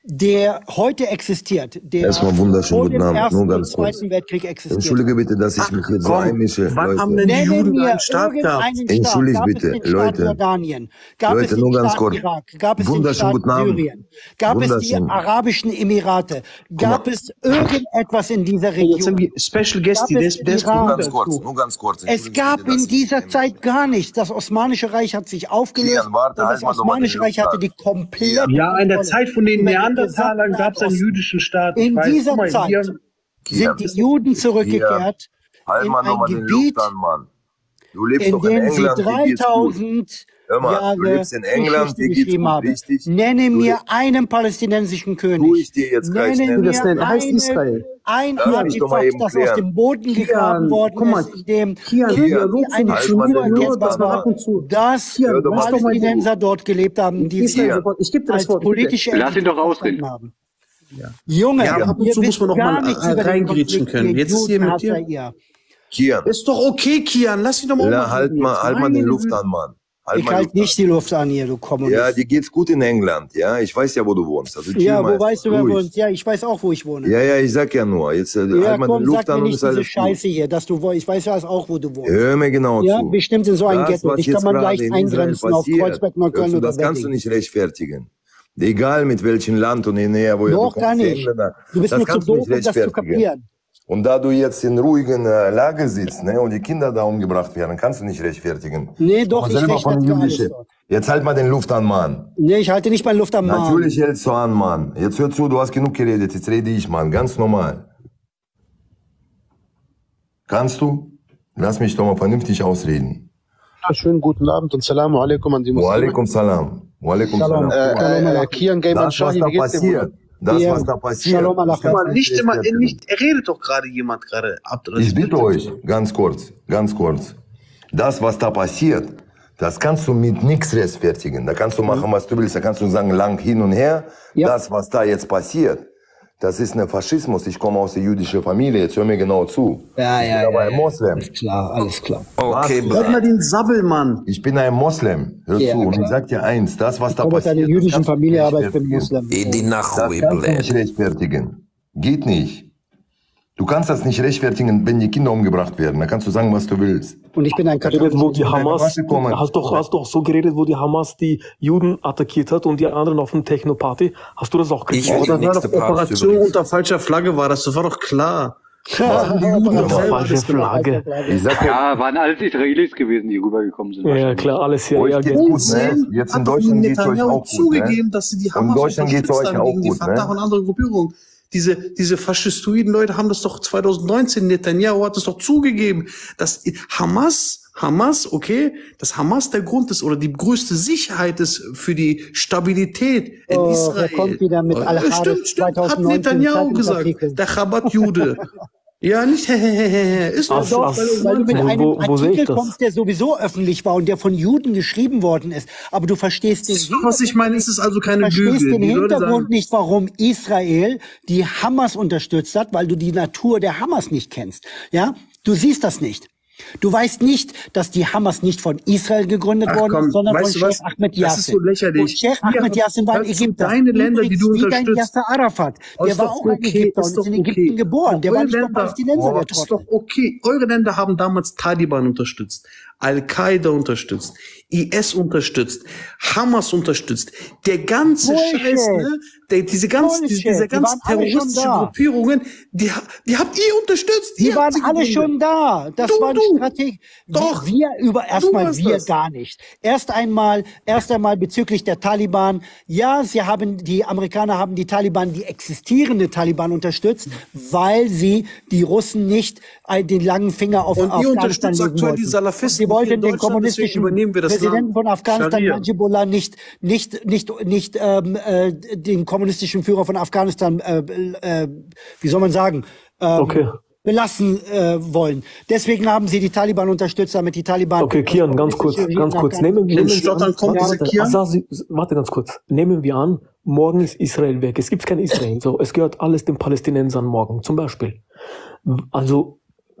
der heute existiert, der Erstmal wunderschönen vor guten dem Abend, Ersten nur und ganz kurz. Zweiten Weltkrieg existiert. Entschuldige bitte, dass ich mich jetzt so komm, einmische. wann Leute. haben denn die Nenne Juden mir einen Staat gehabt? irgendeinen Staat. Entschuldigt Gab es bitte, den Staat Leute. Jordanien? Gab Leute, es den nur ganz Staat kurz. Irak? Gab es den Wunderschönen Staat guten Abend. Syrien? Gab es die Wunderschön. Arabischen Emirate? Gab es irgendetwas in dieser Region? Jetzt haben wir Special Guest, Gab der es ist- der ist- Iran Nur ganz dazu? kurz, nur ganz kurz. Es gab in dieser Zeit gar nichts. Das Osmanische Reich hat sich aufgelöst Kian, warte, und halt das mal doch mal Osmanische den Reich hatte die komplette Ja, in der Kontrolle Zeit von den über den Neandertalern gesamten gab es einen Nahosten. jüdischen Staat. Ich In weiß, dieser guck mal, Zeit hier- sind die Juden zurückgekehrt Halt in mal noch ein mal den Gebiet, Luft an, Mann. Du lebst in doch in dem sie England, dir geht's gut. dreitausend Hör mal, du Jahre lebst in England, Geschichte dir geht's geschrieben gut, haben. richtig? Nenne Du mir lebst- einen palästinensischen König. Tu ich dir jetzt gleich Nenne nennen. mir Das nennt- heißt eine- Israel. ein Lass mich doch mal Artefakt, eben das aus klären. dem Boden Kian, gegraben worden guck mal, ist, in dem Kian, irgendwie wir rufen eine dich schon wieder Spur nur, erkennbar dass war, ab und zu- dass Kian, Hör doch mal lass doch mal Palästinenser dort gelebt haben, die Israel, wir sofort. Ich gebe dir das als Wort. politische Lass ihn doch Entität ausreden. verstanden haben. Junge, Ja, ab und ihr zu muss wisst man noch gar mal, nichts äh, über den reingrätschen Konflikt, können. ihr Jetzt ist hier mit Judenhasser, dir- ihr. Kian, Ist doch okay, Kian, lass ihn doch mal la, machen halt mal, jetzt. halt mal Meine den Luft Güte. an, Mann. Halt Ich mal halte Luft an. nicht die Luft an hier, du Kommunist. Ja, dir geht's gut in England, ja? Ich weiß ja, wo du wohnst. Also chill Ja, mal wo weißt du, wer ruhig. wohnt? Ja, ich weiß auch, wo ich wohne. Ja, ja, ich sag ja nur. Jetzt äh, Ja, halt mal komm, den Luft sag mir an und nicht ist diese alles gut. Scheiße hier, dass du wo- ich weiß ja auch, wo du wohnst. Hör mir genau Ja, zu. bestimmt in so einem Das, Ghetto. was Dich jetzt kann man gerade leicht in Israel eingrenzen auf passiert, Kreuzberg, Neukölln hörst du, oder das kannst du Berlin. nicht rechtfertigen. Egal mit welchem Land und in näher, woher Doch, du gar kommst, die nicht. Engländer, Du bist das nur zu kannst du doof, nicht um das zu rechtfertigen. kapieren. Und da du jetzt in ruhigen äh, Lage sitzt, ne, und die Kinder da umgebracht werden, kannst du nicht rechtfertigen. Nee, doch, Aber ich selber von rechtfertige alles jüdische. dort. Jetzt halt mal den Luft an, Mann. Nee, ich halte nicht meine Luft am Mann. Natürlich hältst du an, Mann. Jetzt hör zu, du hast genug geredet, jetzt rede ich, Mann. Ganz normal. Kannst du? Lass mich doch mal vernünftig ausreden. Ja, schönen guten Abend und Salamu alaikum an die Muslime. Wa alaikum salam. Wa alaikum Shalom. salam. Äh, äh, Kian Gaiman Das, was Shahi, da wie geht's dir, passiert, Bruder? das, Ja. was da passiert, Shalom das alaikum. kannst Guck du mal, nicht immer, rechtfertigen. nicht, er redet doch gerade jemand gerade. Abdullah. Ich bitte euch, ganz kurz, ganz kurz. Das, was da passiert, das kannst du mit nichts rechtfertigen. Da kannst du machen, was du willst. Da kannst du sagen, lang hin und her. Das, was da jetzt passiert, das ist ein Faschismus. Ich komme aus der jüdischen Familie. Jetzt hör mir genau zu. Ja, ich ja, bin aber ja, ein Moslem. Alles klar, alles klar. Okay, Hört mal den Sabbel, Mann. Ich bin ein Moslem. Hör Ja, zu. Und klar. ich sag dir eins, das, was Ich da komme aus einer passiert, das jüdischen kannst du Familie, nicht aber ich bin rechtfertigen. Muslim. Das kannst du nicht rechtfertigen. Geht nicht. Du kannst das nicht rechtfertigen, wenn die Kinder umgebracht werden. Da kannst du sagen, was du willst. Und ich bin ein Geredet, wo die Hamas, Warte, komm mal. hast doch, hast doch so geredet, wo die Hamas die Juden attackiert hat und die anderen auf dem Techno-Party. Hast du das auch gesehen? Oh, das war doch Operation unter falscher Flagge war das, das war doch klar. Ja, Die Juden unter haben selber falscher alles gemacht. Flagge. Ich sag Ja, waren alles Israelis gewesen, die rübergekommen sind. Ja, klar, alles hier. Euch Ja, geht's genau. gut, ne? Jetzt in Hat doch Deutschland geht's euch Netanyahu auch gut, zugegeben, ne? dass sie die In Hamas Deutschland geht's euch unterstützt haben auch gegen die gut, Fatah ne? und andere Gruppierungen. Diese, diese faschistoiden Leute haben das doch zwanzig neunzehn, Netanyahu hat es doch zugegeben, dass Hamas, Hamas, okay, dass Hamas der Grund ist oder die größte Sicherheit ist für die Stabilität in Oh, Israel. wer kommt wieder mit Äh, Al-Harish Stimmt, stimmt, hat zweitausendneunzehn Netanyahu gesagt, Zeitungsartikel. der Chabad-Jude. Ja, nicht hehehehe, ist doch Ach, doch, so. weil du mit wo- einem wo- wo sehe ich Artikel das? kommst, der sowieso öffentlich war und der von Juden geschrieben worden ist. Aber du verstehst den Was ich meine, ist es also keine Du verstehst Lüge. den Die Leute Hintergrund sagen, nicht, warum Israel die Hamas unterstützt hat, weil du die Natur der Hamas nicht kennst. Ja, du siehst das nicht. Du weißt nicht, dass die Hamas nicht von Israel gegründet Ach worden komm, ist, sondern von weißt du Sheikh was? Ahmed Das Yassin. ist so lächerlich. Und Sheikh Hier, Ahmed Yassin war ein das sind Ägypter. deine Länder, die du Übrigens wie dein unterstützt. Yasser Arafat. Oh, Der ist war doch auch ein okay, Ägypter ist und doch ist in Ägypten okay. geboren. Der war Eure nicht mal Länder- Palästinenser, oh, der das ist Trottel. doch okay. Eure Länder haben damals Taliban unterstützt, Al-Qaida unterstützt, I S unterstützt, Hamas unterstützt. Der ganze Bullshit. Scheiß, ne? Der, diese ganzen, Bullshit. diese, diese Die ganzen waren alle schon terroristischen da. Gruppierungen, die, ha- die habt ihr unterstützt. Die ihr waren habt sie alle gegründet. schon da. Das Du, war eine du. Strategie. Doch. Wir über erstmal warst wir das. gar nicht. Erst einmal, erst einmal bezüglich der Taliban. Ja, sie haben die Amerikaner haben die Taliban, die existierende Taliban unterstützt, weil sie die Russen nicht äh, den langen Finger auf Und ihr Afghanistan unterstützt legen aktuell wollten. die Salafisten Sie wollten hier in den Deutschland, deswegen kommunistischen übernehmen wir das Präsidenten Land. von Afghanistan, Scharia. Najibullah, nicht nicht nicht nicht ähm, äh, den kommunistischen Führer von Afghanistan, äh, äh, wie soll man sagen? Ähm, Okay. belassen äh, wollen. Deswegen haben sie die Taliban unterstützt, damit die Taliban... Okay, Kian, ganz kurz, ganz kurz. Nehmen, nehmen wir an, warte, Asasi, warte ganz kurz. Nehmen wir an, morgen ist Israel weg. Es gibt kein Israel. So, es gehört alles den Palästinensern morgen, zum Beispiel. Also,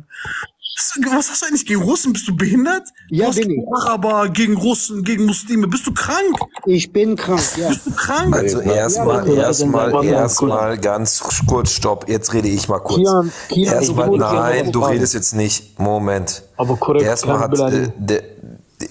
Kian. Was hast du eigentlich gegen Russen? Bist du behindert? Ja, du hast bin gegen Araber, gegen Russen, gegen Muslime. Bist du krank? Ich bin krank, ja. Bist du krank? Also erstmal, erstmal, erstmal ganz kurz, stopp. Jetzt rede ich mal kurz. Kian, Kian, erstmal, ich- nein, du Kian, redest jetzt nicht. Moment. Aber korrekt, Erstmal kein hat äh, Beleidigung. der,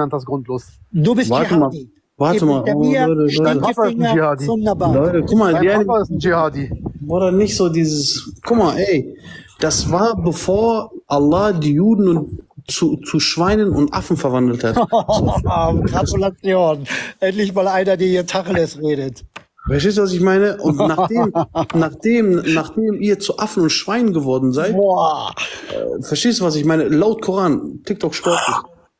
genannt hast, grundlos. Du bist Warte mal. Dschihadi. Warte mal. Der Oh, mir Leute, Dein Leute. Papa ist ein Dschihadi. Leute, guck mal, Dein die, Papa ist ein Dschihadi. Oder nicht so dieses, guck mal, ey, das war bevor Allah die Juden und zu, zu Schweinen und Affen verwandelt hat. Gratulation. Endlich mal einer, der hier Tacheles redet. Verstehst du, was ich meine? Und nachdem, nachdem, nachdem ihr zu Affen und Schweinen geworden seid, Boah. Äh, verstehst du, was ich meine? Laut Koran, TikTok sportlich.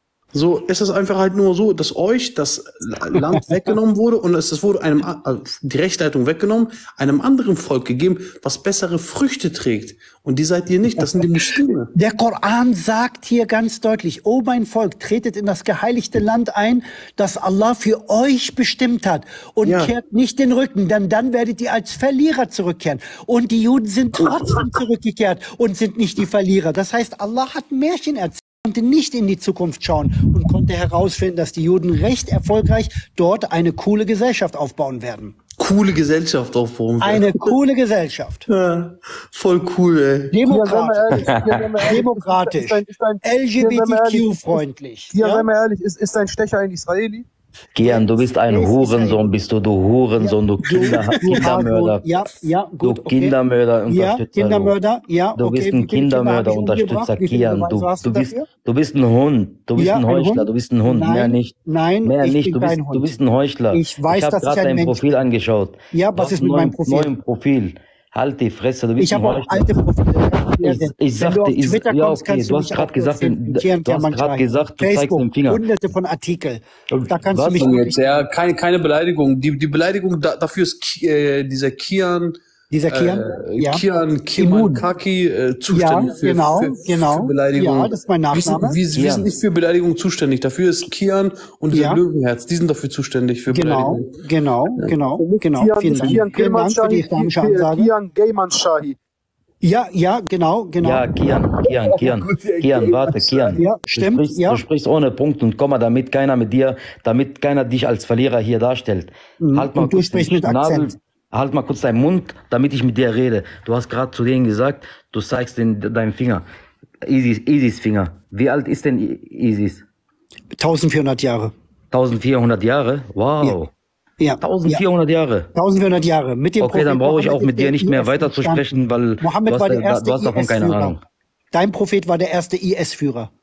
So ist es einfach halt nur so, dass euch das Land weggenommen wurde und es, es wurde einem, also die Rechtsleitung weggenommen, einem anderen Volk gegeben, was bessere Früchte trägt. Und die seid ihr nicht, das sind die Muslime. Der Koran sagt hier ganz deutlich, O mein Volk, tretet in das geheiligte Land ein, das Allah für euch bestimmt hat und Ja. kehrt nicht den Rücken, denn dann werdet ihr als Verlierer zurückkehren. Und die Juden sind trotzdem zurückgekehrt und sind nicht die Verlierer. Das heißt, Allah hat Märchen erzählt. Konnte nicht in die Zukunft schauen und konnte herausfinden, dass die Juden recht erfolgreich dort eine coole Gesellschaft aufbauen werden. Coole Gesellschaft aufbauen. Eine coole Gesellschaft. Ja, voll cool, ey. Demokratisch. Demokratisch. L G B T Q-freundlich. Ja, Ja? sei mal ehrlich, ist, ist dein Stecher ein Israeli? Kian, du bist ein Hurensohn, bist du, du Hurensohn, du Kinder, Kindermörder. Ja, ja, gut, Du okay. Kindermörder, Ja, Unterstützer. Kindermörder, ja, Du okay. bist Wie ein viele Kinder Kindermörder, habe ich Unterstützer, umgebracht? Wie viele Kian. Beweise Du, hast du, du bist, dafür? du bist ein Hund. Du bist Ja, ein ein Heuchler. Hund? Du bist ein Hund, Nein, mehr nicht. nein, mehr ich nicht. bin Du kein bist, Hund. du bist ein Heuchler. Ich weiß, ich habe dass ich gerade ein dein Mensch Profil angeschaut. Ja, Du was hast ist mit ein meinem neuen- Profil? neuen Profil. Halt die Fresse, du bist Ich ein habe auch Heuchler. alte Profile. Ich, ich Wenn sagte, du auf ich, Twitter ja, kommst, okay, kannst du du hast mich gerade auch gesagt, finden. du Kian hast Kermann gerade Schei. gesagt, du zeigst Facebook, den Finger. hunderte von Artikel. Da kannst Was? du mich Und wirklich jetzt, ja, keine, keine Beleidigung. Die, die Beleidigung da, dafür ist Ki, äh, dieser Kian, Dieser Kian? äh, Ja. Kian Kiman Kaki äh, zuständig Ja, für, genau, für, genau. für Beleidigung. Ja, das ist mein Wir sind, Nachname. wir, wir sind nicht für Beleidigung zuständig. Dafür ist Kian und dieser Ja. Löwenherz. Die sind dafür zuständig für Genau, Beleidigung. genau, genau, genau. Kian, Vielen nicht Dank. Kian Vielen Dank für die Kilman islamische Shahi, Ansage. Kian Gayman Shahi. Ja, ja, genau, genau. Ja, Kian, Kian, Kian, Kian, warte, Kian. Ja, Du stimmt, sprichst, ja. du sprichst ohne Punkt und Komma, damit keiner mit dir, damit keiner dich als Verlierer hier darstellt. Mhm. Halt mal Und du kurz sprichst den mit Schnabel, Akzent. halt mal kurz deinen Mund, damit ich mit dir rede. Du hast gerade zu denen gesagt, du zeigst den, deinen Finger. Isis, Isis Finger. Wie alt ist denn I- Isis? eintausendvierhundert Jahre. eintausendvierhundert Jahre? Wow. Ja. eintausendvierhundert Jahre. eintausendvierhundert Jahre. Mit dem Okay, dann Prophet brauche ich auch Mohammed mit ist dir der nicht mehr I S weiter zu entstanden. sprechen, weil Mohammed du war hast, der da- erste du hast davon keine I S-Führer. Ahnung. Dein Prophet war der erste I S-Führer.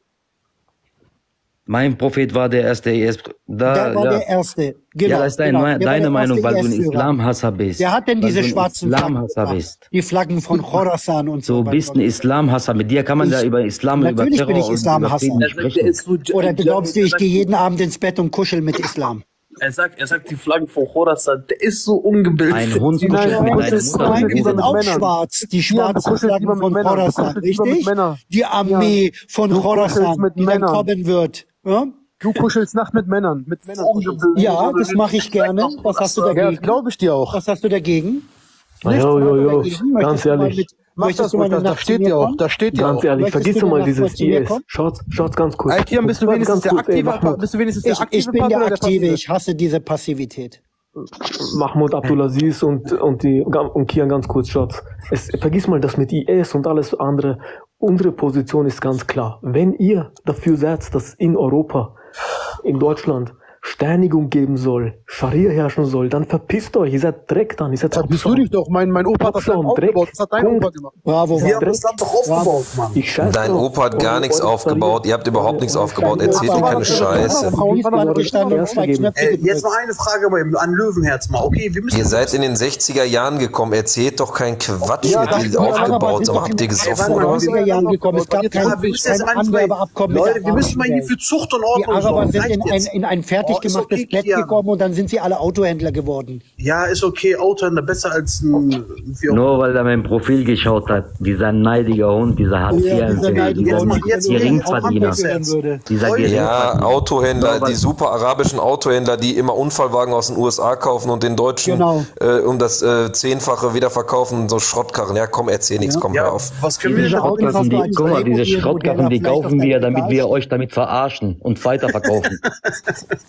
Mein Prophet war der erste I S. Da, Der war ja. der erste. Genau, ja, das ist dein, genau. Der war deine der Meinung, erste weil du ein I S-Führer. Islamhasser bist. Wer hat denn Weil diese du ein schwarzen Flaggen Islamhasser gebracht? bist. Die Flaggen von Khorasan und so. Du bist ein Islamhasser. Mit dir kann man da Ich- über Islam, über Natürlich Terror bin ich und über Islamhasser. Frieden nicht sprechen. Oder du glaubst du, ich gehe jeden Abend ins Bett und kuschel mit Islam? Er sagt, er sagt, die Flaggen von Khorasan, der ist so ungebildet. Ein Hund Die- kuschelt mit Nein, deiner Mutter. nein, die sind auch Männern. schwarz. Die Ja, du schwarzen kuschelst Flaggen lieber mit von Männern. Du Khorasan, kuschelst lieber mit richtig? Männern. Die Armee von Du kuschelst Khorasan, mit die dann Männern. kommen wird. Ja, Du kuschelst Nacht mit Männern. Mit Männern kuschelst du. ja das mache ich gerne. Was hast du Ja, dagegen? glaube ich dir auch. Was hast du dagegen? Jo, Nichts jo, hast du jo, dagegen? ganz Möchtest du mal ehrlich. mit- Mach möchtest das du mal ruhig, eine da Nacht zu steht mir dir auch, kommen? da steht dir Ganz auch. ehrlich, Möchtest vergiss du doch mal eine Nacht dieses zu mir I S. kommen? Schaut, schaut ganz kurz. Ey, Kian, bist du Ganz wenigstens der kurz, ey, aktive, Mahmoud. bist du wenigstens der Ich, aktive ich bin Part der oder der Aktive, passive? ich hasse diese Passivität. Mahmoud Abdulaziz und, und, die, und Kian ganz kurz, Schatz. Es, vergiss mal das mit I S und alles andere. Unsere Position ist ganz klar. Wenn ihr dafür seid, dass in Europa, in Deutschland, Steinigung geben soll, Scharia herrschen soll, dann verpisst euch, ihr seid Dreck dann, ihr seid Verpisst du dich doch, mein, mein Opa hat das Land Abschaum, Dreck. aufgebaut, das hat dein Punkt. Opa gemacht. Bravo, Wir haben das Land doch aufgebaut, Mann. Ich scheiß Dein drauf. Opa hat gar Eure- nichts eure aufgebaut. Ihr habt überhaupt nichts eure aufgebaut. Steine- Erzählt dir keine Scheiße. Fließband gestanden und zwei Knöpfe Äh, gedrückt. jetzt noch eine Frage aber an Löwenherz mal. Okay, wir müssen. Ihr seid in den sechziger Jahren gekommen. Erzählt doch keinen Quatsch, Ja, wie das- die die Araber aufgebaut sind sind. doch Habt ihr in gesoffen den oder was? neunziger Jahren gekommen. Es gab Jetzt kein, mal, wir müssen jetzt kein mal- Anwerbeabkommen mit Leute, der wir müssen mal hier arabischen für Zucht und Die Ordnung Araber sorgen. sind Reicht in ein, jetzt. in ein fertig Oh, ist gemachtes okay, Bett Kian. gekommen und dann sind sie alle Autohändler geworden. Ja, ist okay, Autohändler besser als ein. wie auch- Nur weil er mein Profil geschaut hat, dieser neidige Hund, dieser Hartz Ja, IV, dieser neidige dieser Hund, jetzt- Geringverdiener, jetzt- jetzt- dieser Ja, Geringverdiener. Autohändler, die super arabischen Autohändler, die immer Unfallwagen aus den U S A kaufen und den Deutschen Genau. äh, um das äh, Zehnfache wieder verkaufen, so Schrottkarren. Ja, komm, erzähl nichts, komm, hör auf. Was können wir Diese denn da Schrottkarren, die, guck mal, diese Playmobil-Modell Schrottkarren, die vielleicht auf kaufen wir, deinem damit Regal wir euch damit verarschen und weiterverkaufen. Ja,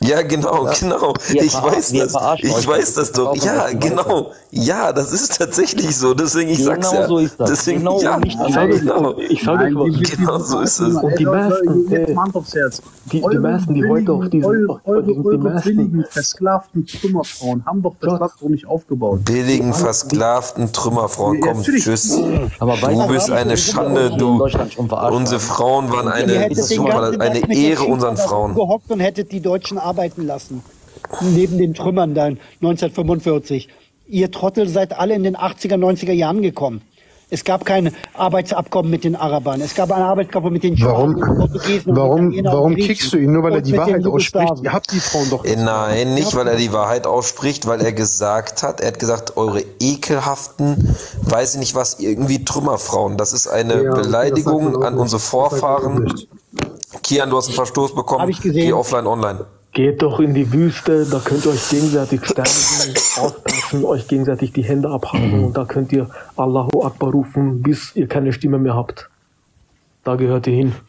Ja, genau, Ja. genau. Wir Ich verarschen- weiß wir das. verarschen Ich euch. weiß das doch. Verkaufen Ja, euch weiter. genau. Ja, das ist tatsächlich so. Deswegen, ich sag's Genau ja. so ist das. Deswegen, Genau ja, und nicht Ich sage genau. ich sage Nein, die- die- Genau so ist es. Und die meisten, jetzt äh, mal Hand aufs Herz. die, die Eure meisten, die heute auf billigen, diesen, eure, eure, die, die eure meisten, billigen, versklavten Trümmerfrauen haben doch das Land so nicht aufgebaut. Billigen, versklavten Trümmerfrauen. Ja, Komm, natürlich. tschüss. Aber Du weißt bist eine Schande, in du. Deutschland schon verarscht Unsere haben? Frauen waren Ihr eine hättet den super, ganzen eine Tag mit der Ehre unseren Schicht Frauen. gehockt und hättet die Deutschen arbeiten lassen. Neben den Trümmern dann neunzehnhundertfünfundvierzig. Ihr Trottel seid alle in den achtziger, neunziger Jahren gekommen. Es gab kein Arbeitsabkommen mit den Arabern. Es gab ein Arbeitsabkommen mit den Warum, Schwaben, Portugiesen, warum, Italienern warum und Griechen. kickst du ihn? Nur weil er Und die mit den Wahrheit ausspricht. Jugoslawen. Ihr habt die Frauen doch. Äh, Nein, nicht, weil er die Wahrheit ausspricht, weil er gesagt hat, er hat gesagt, eure ekelhaften, weiß ich nicht was, irgendwie Trümmerfrauen. Das ist eine Ja, Beleidigung das sagt er an auch unsere nicht. Das sagt er auch Vorfahren. nicht. Kian, du hast einen Verstoß bekommen. Hab ich gesehen. Geh offline, online. geht doch in die Wüste, da könnt ihr euch gegenseitig steinigen, austauschen, euch gegenseitig die Hände abhaken und da könnt ihr Allahu Akbar rufen, bis ihr keine Stimme mehr habt. Da gehört ihr hin.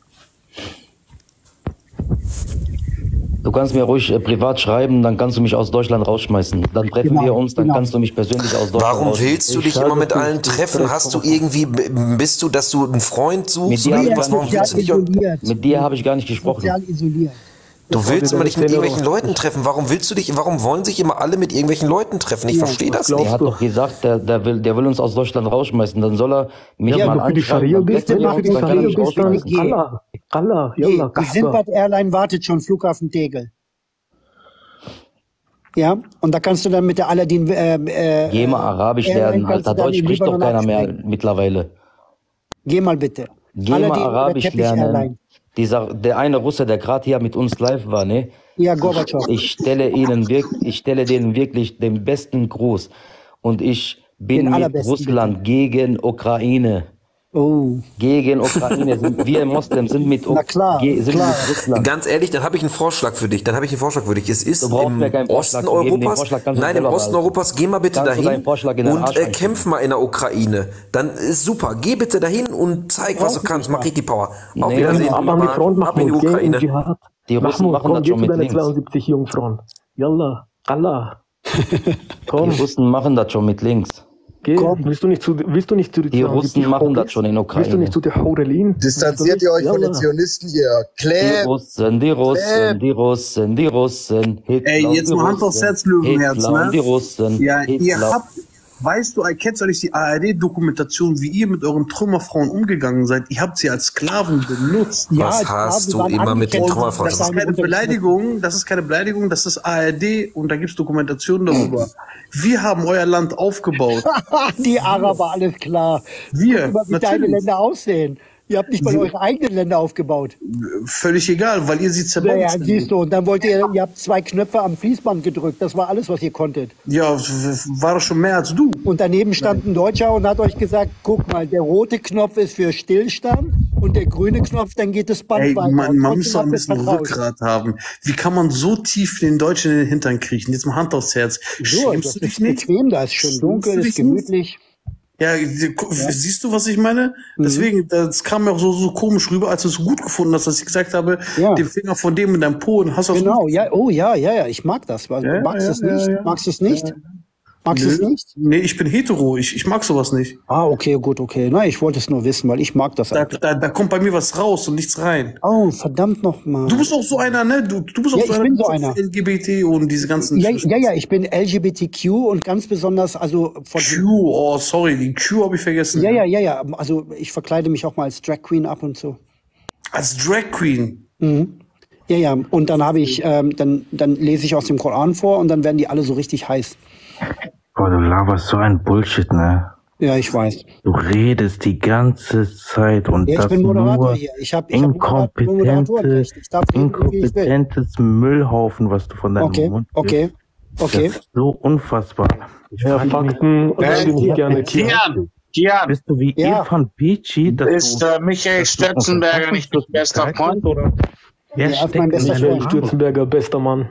Du kannst mir ruhig äh, privat schreiben, dann kannst du mich aus Deutschland rausschmeißen. Dann treffen Genau, wir uns, dann genau. kannst du mich persönlich aus Deutschland Warum rausschmeißen. willst du Ich dich sage immer mit dir, allen ich treffen? treffe Hast du auch. irgendwie, bist du, dass du einen Freund Mit suchst? dir Oder habe ich irgendwas? gar Warum nicht, willst du dich, isoliert. mit dir habe ich gar nicht gesprochen. Sozial isoliert. du willst immer dich mit Erzähl irgendwelchen doch. Leuten treffen. Warum willst du dich, warum wollen sich immer alle mit irgendwelchen Leuten treffen? Ich Ja, verstehe das glaubst Der nicht. hat doch gesagt, der, der, will, der will uns aus Deutschland rausschmeißen. Dann soll er mich Ja, mal wenn du für die anschreiben, Scharia dann bist, treffen wenn wir du für uns, die dann kann er Scharia mich bist, dann rausschmeißen. Geh. Allah, Allah, Hey, Yallah, die Kahba. Sindbad Airline wartet schon, Flughafen Tegel. Ja, und da kannst du dann mit der Aladdin äh, äh, Geh mal Arabisch Airline lernen, kannst Alter. du dann Deutsch in spricht doch Libanon keiner mehr abspringen. mittlerweile. Geh mal bitte. Geh Aladdin mal oder Arabisch Teppich lernen. Airline. Dieser, der eine Russe, der gerade hier mit uns live war, ne? Ja, Gorbatschow. Ich stelle ihnen wirklich, ich stelle denen wirklich den besten Gruß. Und ich bin Den mit allerbesten, Russland gegen Ukraine. Oh. Gegen Ukraine. Sind, wir Moslems sind mit, Na klar, ge- sind klar. mit Russland. Ganz ehrlich, dann habe ich einen Vorschlag für dich. Dann habe ich einen Vorschlag für dich. Es ist Du brauchst im mir keinen Vorschlag Osten zu geben. Den Europas. Vorschlag kannst du Nein, im selber Osten behalten. Europas. Geh mal bitte Kannst du dahin deinen Vorschlag in den und Arsch äh, reichen. kämpf mal in der Ukraine. Dann ist super. Geh bitte dahin und zeig, was du kannst. Mach richtig Power. Auf Nee, Wiedersehen. Ab an die Front, Ab in die Mahmoud, geh in Ukraine. Dschihad. Die Russen Mahmoud, machen komm, das geh schon zu mit deinen links. zweiundsiebzig Jungfrauen. Yallah, Allah. Komm, Die Russen machen das schon mit links. geh. Willst du nicht zu, willst du nicht zu Die Russen machen das schon in Willst du nicht Ukraine. zu der Haurelin? Distanziert ihr euch von den Zionisten, ihr Die Kleb? Russen, die Russen, die Russen, die Russen. Hitler Ey, jetzt und die mal Hand aufs Russen, Herz, Löwenherz, Hitler ne? und die Russen. Ja, ihr Hitler. habt, weißt du, kennst du eigentlich die A R D-Dokumentation, wie ihr mit euren Trümmerfrauen umgegangen seid? Ihr habt sie als Sklaven benutzt. Was hast du immer mit den Trümmerfrauen? Das ist keine Beleidigung, das ist keine Beleidigung, das ist A R D und da gibt's Dokumentationen darüber. Wir haben euer Land aufgebaut. Die Araber, alles klar. Wir, Guck mal, wie deine natürlich. Länder aussehen. Ihr habt nicht mal Wir- eure eigenen Länder aufgebaut. Völlig egal, weil ihr sie zerbombt. Naja, siehst du, und dann wollt ihr, ihr habt zwei Knöpfe am Fließband gedrückt. Das war alles, was ihr konntet. Ja, war doch schon mehr als du. Und daneben stand ein Deutscher und hat euch gesagt, guck mal, der rote Knopf ist für Stillstand und der grüne Knopf, dann geht das Band Ey, weiter. man, Und man trotzdem muss doch ein habt ihr bisschen vertraut. Rückgrat haben. Wie kann man so tief den Deutschen in den Hintern kriechen? Jetzt mal Hand aufs Herz. So, Schämst das du dich ist nicht? bequem, da ist schön Schämst dunkel, du ist dich gemütlich. Ja, die- gu- siehst du, was ich meine? Deswegen, das kam mir auch so, so komisch rüber, als du es so gut gefunden hast, dass ich gesagt habe, Ja. den Finger von dem in deinem Po und hast du Genau, ja, oh ja, ja, ja, ich mag das. Was- Ja, Magst du ja, es ja, nicht? ja. Magst du es nicht? Magst du es Nö. nicht? Nee, ich bin hetero, ich, ich mag sowas nicht. Ah, okay, gut, okay. Na, ich wollte es nur wissen, weil ich mag das Da, eigentlich. da, da kommt bei mir was raus und nichts rein. Oh, verdammt nochmal. Du bist auch so einer, ne? Du, du bist auch Ja, so ich einer, bin du so bist einer. auch L G B T und diese ganzen... Ja, ja, ja, ich bin L G B T Q und ganz besonders, also von Q, oh, sorry, die Q habe ich vergessen. Ja, ja, ja, ja. Also ich verkleide mich auch mal als Drag Queen ab und so. Als Drag Queen. Mhm. Ja, ja. Und dann habe ich, ähm, dann, dann lese ich aus dem Koran vor und dann werden die alle so richtig heiß. Boah, du laberst so ein Bullshit, ne? Ja, ich weiß. Du redest die ganze Zeit und Ja, ich das bin Moderator nur hier. Ich habe ich hab Moderator- inkompetente, Moderatorenrecht. Ich darf reden, wie ich will. inkompetentes Müllhaufen, was du von deinem Okay, Mund okay, okay. Das ist so unfassbar. Ich Ja, frage mich, Fakten reden nicht gerne. Kian, Kian, bist du wie Ja. Irfan Bici, dass ist du, äh, Michael dass du unter Stötzenberger nicht dein bester Verfassungsgleichheit Freund, oder? Wer Ja, ist steckt mein in bester deinem Michael Freund. Namen? Stürzenberger, bester Mann.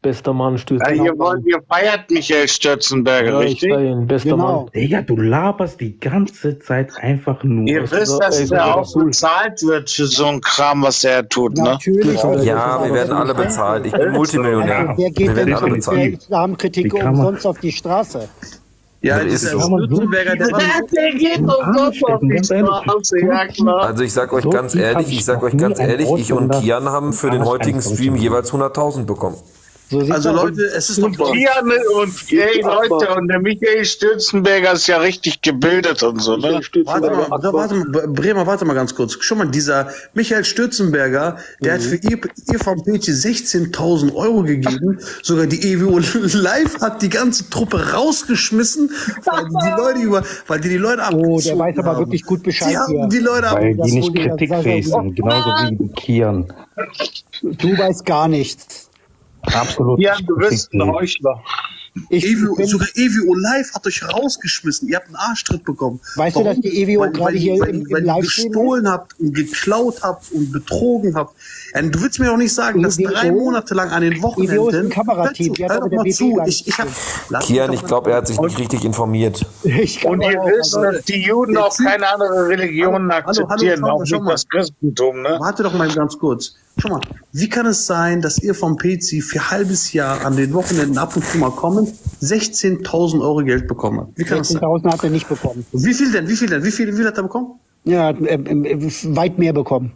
Bester Mann, Ja, ihr, wollt, ihr feiert Michael Stürzenberger, Ja, ich richtig? feier ihn, bester Genau. Mann. Digga, du laberst die ganze Zeit einfach nur. Ihr wisst, dass der auch bezahlt wird für so einen Kram, was er tut, ne? Natürlich. Ja, wir werden alle bezahlt. Ich bin Multimillionär. Wer geht Wir werden denn alle für bezahlt. Islamkritik Wie kann man- umsonst auf die Straße? Ja, Das ist dieser so. Stürzenberger, der war Der geht umsonst auf die Straße, ja klar. Also ich sag euch ganz ehrlich, ich sag euch ganz ehrlich, ich und Kian haben für den heutigen Stream jeweils hunderttausend bekommen. Also Leute, es ist doch Kian und ey Leute, und der Michael Stürzenberger ist ja richtig gebildet und so, ne? Warte mal, warte, warte mal, Bremer, warte mal ganz kurz. Schon mal, dieser Michael Stürzenberger, der hat für ihr, ihr vom P C sechzehntausend Euro gegeben. Sogar die E W O Live hat die ganze Truppe rausgeschmissen, weil die, die Leute über, weil die die Leute abgezogen Oh, der weiß aber haben. wirklich gut Bescheid. Die haben hier. die Leute Weil ab- die nicht kritikfähig sind, genauso wie Kian. Du weißt gar nichts. Absolut. Ja, du bist ein Heuchler. Ich E W O, bin- sogar E W O Live hat euch rausgeschmissen. Ihr habt einen Arschtritt bekommen. Weißt du, dass die E W O Weil- gerade weil, hier weil, im- im weil ihr Livestream gestohlen habt und geklaut habt und betrogen habt. Und du willst mir doch nicht sagen, dass E W O drei Monate lang an den E W O ist ein Wochenenden... Kamerateam, die hat Hör auch doch mit der mal B P zu. gar Ich, ich hab, lass mich Kian, doch ich mal- glaube, er hat sich nicht richtig informiert. Ich Und ihr wisst, dass die Juden auch keine andere Religion akzeptieren, schau mal, auch schau nicht mal. das Christentum, ne? Warte doch mal ganz kurz. Schau mal, wie kann es sein, dass ihr vom P C für ein halbes Jahr an den Wochenenden ab und zu mal kommen, sechzehntausend Euro Geld bekommen habt? Wie kann das sein? sechzehntausend hat er nicht bekommen. Wie viel denn? Wie viel denn? Wie viel, wie viel hat er bekommen? Ja, hat, ähm, ähm, weit mehr bekommen.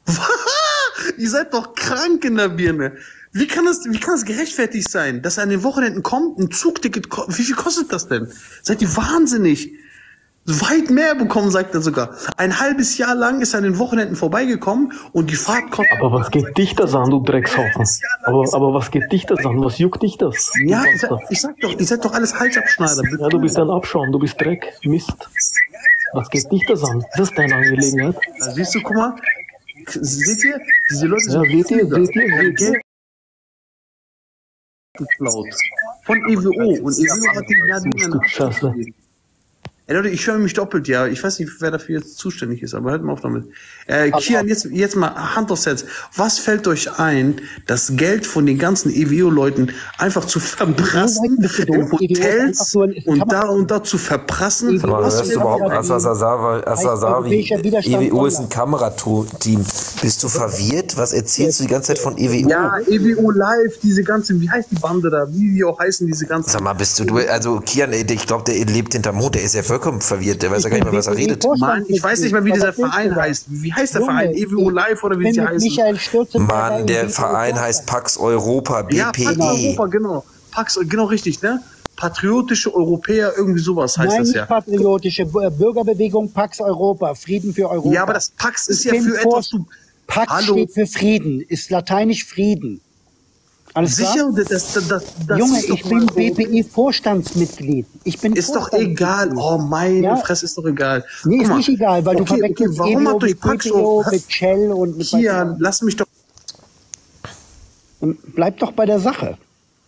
Ihr seid doch krank in der Birne. Wie kann das, wie kann das gerechtfertigt sein, dass er an den Wochenenden kommt, ein Zugticket, ko- wie viel kostet das denn? Seid ihr wahnsinnig? Weit mehr bekommen, sagt er sogar. Ein halbes Jahr lang ist er an den Wochenenden vorbeigekommen und die Fahrt kostet... Aber was geht dich das an, du Dreckshaufen? Aber, aber was geht dich das an? Was juckt dich das? Ja, Du ich, sag- ich sag doch, ihr seid doch alles Halsabschneider. Ja, du bist ein Abschaum, du bist Dreck, Mist. Was geht dich das an? Das ist deine Angelegenheit. Da siehst du, guck mal, seht ihr, diese Leute Ja, seht ihr, seht ihr, seht ihr? Geld geklaut. Von E W O. Und E W O hat die Nadine Scheiße. Ey Leute, ich höre mich doppelt, ja. Ich weiß nicht, wer dafür jetzt zuständig ist, aber hört mal auf damit. Äh, Kian, jetzt, jetzt mal Hand aufs Herz. Was fällt euch ein, das Geld von den ganzen E W O-Leuten einfach zu verprassen, in Hotels und da und da zu verprassen? Sag mal, Was hörst du fällt überhaupt euch ein? Asasasawi, Asasawi, europäischer Widerstand E W O ist online. ein Kamerateam. Bist du verwirrt? Was erzählst du die ganze Zeit von E W O? Ja, E W O Live, diese ganze, wie heißt die Bande da? Wie die auch heißen, diese ganzen. Sag mal, bist du, du also Kian, ey, ich glaube, der lebt hinterm Mond, der ist ja vollkommen verwirrt, der weiß ja gar nicht mehr, was er redet. Mann, ich weiß nicht mal, wie dieser Verein heißt. Wie heißt der Verein? E W O Live oder wie sie heißen? Mann, der Verein heißt Pax Europa, B Ja, P Pax E. Europa, genau. Pax, genau richtig, ne? Patriotische Europäer, irgendwie sowas heißt Nein, das nicht ja. patriotische B- Bürgerbewegung Pax Europa, Frieden für Europa. Ja, aber das Pax ist Ich ja bin für vor- etwas zu. Pax Hallo? steht für Frieden, ist lateinisch Frieden. Alles klar? Sicher? Das, das, das, das Junge, ist doch ich bin mal- B P E-Vorstandsmitglied. Ich bin Ist doch Vorstandsmitglied. egal. Oh, meine Ja. Fresse, ist doch egal. Nee, Guck ist mal. nicht egal, weil du okay, okay, verwechselst warum E W O hat euch mit Pax B P O, so... mit Shell und mit... Kian, lass mich doch... Bleib doch bei der Sache.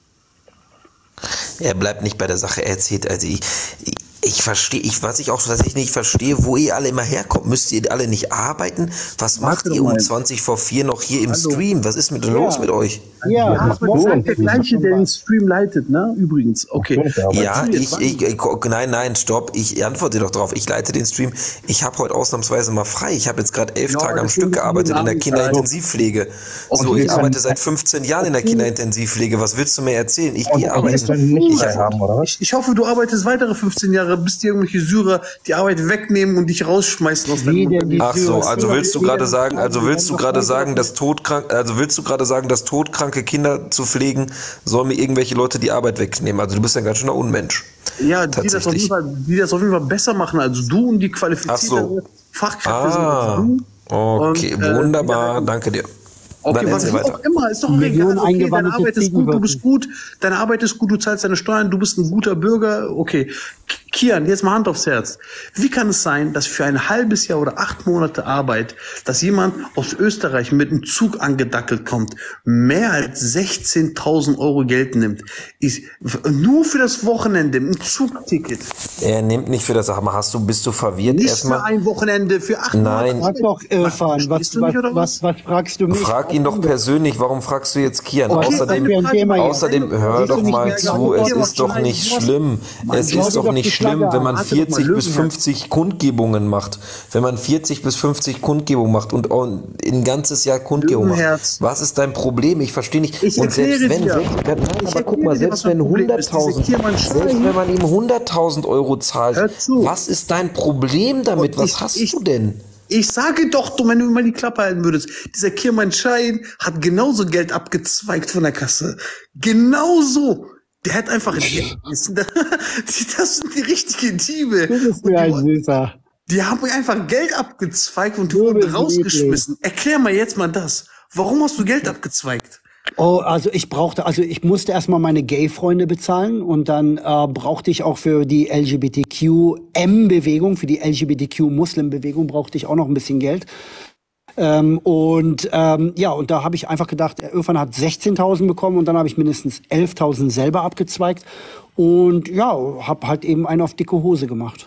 Er bleibt nicht bei der Sache, er erzählt, also ich, ich, ich verstehe, ich, was ich auch tatsächlich nicht verstehe, wo ihr alle immer herkommt, müsst ihr alle nicht arbeiten? Was macht ihr um zwanzig vor vier noch hier im Stream? Was ist mit los mit euch? Ja, aber das ist der gleiche, der den Stream leitet, ne? Übrigens, okay. Ja, Erzähl, ich, was- ich, ich, nein, nein, stopp, ich antworte doch drauf. Ich leite den Stream. Ich habe heute ausnahmsweise mal frei. Ich habe jetzt gerade elf Ja, Tage am deswegen Stück gearbeitet in der Abend, Kinderintensivpflege. So, Okay, ich dann- arbeite seit fünfzehn Jahren in der Kinderintensivpflege. Was willst du mir erzählen? Ich gehe Aber arbeiten. ich, Ich, ich, ich hoffe, du arbeitest weitere fünfzehn Jahre, bis dir irgendwelche Syrer die Arbeit wegnehmen und dich rausschmeißen aus deinem Unternehmen. Ach so, also willst du gerade sagen, also willst du gerade sagen, dass todkrank, also willst du gerade sagen, dass todkranke Kinder zu pflegen, soll mir irgendwelche Leute die Arbeit wegnehmen? Also du bist ein ganz schöner Unmensch. Ja, die das, auf jeden Fall, die das auf jeden Fall besser machen als du und die Ach qualifizierte so. Fachkräfte sind Ah, als du. okay, Und, äh, wunderbar, danke dir. Okay, Dann was erzähl auch weiter. immer, ist doch egal. Millionen Okay, deine eingewanderte Arbeit ist gut, du Ziegenwirte. bist gut, deine Arbeit ist gut, du zahlst deine Steuern, du bist ein guter Bürger, okay. Kian, jetzt mal Hand aufs Herz. Wie kann es sein, dass für ein halbes Jahr oder acht Monate Arbeit, dass jemand aus Österreich mit einem Zug angedackelt kommt, mehr als sechzehntausend Euro Geld nimmt? Ist nur für das Wochenende ein Zugticket. Er nimmt nicht für das, aber hast du, bist du verwirrt Nicht erstmal? für ein Wochenende, für acht Nein. Monate. Frag doch, Irfan, was, was, was, was fragst du mich? Frag ihn doch persönlich, warum fragst du jetzt Kian? Okay, außerdem, dann gehen wir jetzt. außerdem, hör Siehst du doch nicht mal mehr, zu, ja, es okay, ist doch nein, nicht du hast- schlimm. Mann, Es du hast ist doch doch die nicht Flagge schlimm, wenn an. man Hatte doch mal vierzig bis Löwenherz. fünfzig Kundgebungen macht. Wenn man vierzig bis fünfzig Kundgebungen macht und auch ein ganzes Jahr Kundgebung macht. Löwenherz. Was ist dein Problem? Ich verstehe nicht. Ich Und selbst erkläre wenn, dir. selbst, nein, Ich aber guck erkläre mal, dir, selbst was wenn mein Problem ist. Diese hunderttausend, Kiermann-Schein- selbst wenn man ihm hunderttausend Euro zahlt, was ist dein Problem damit? Und Was ich- hast ich- du denn? Ich sage doch, du, wenn du mal die Klappe halten würdest, dieser Kiermann Schein hat genauso Geld abgezweigt von der Kasse. Genauso. Der hat einfach, das sind die richtigen Diebe. Du bist mir ein Süßer. Die haben einfach Geld abgezweigt und wurden bist rausgeschmissen. Erklär mal jetzt mal das. Warum hast du Geld abgezweigt? Oh, also ich brauchte, also ich musste erstmal meine Gay-Freunde bezahlen und dann äh, brauchte ich auch für die L G B T Q M-Bewegung, für die L G B T Q-Muslim-Bewegung brauchte ich auch noch ein bisschen Geld. Ähm, und ähm, ja, und da habe ich einfach gedacht, der Irfan hat sechzehntausend bekommen und dann habe ich mindestens elftausend selber abgezweigt und ja, habe halt eben einen auf dicke Hose gemacht.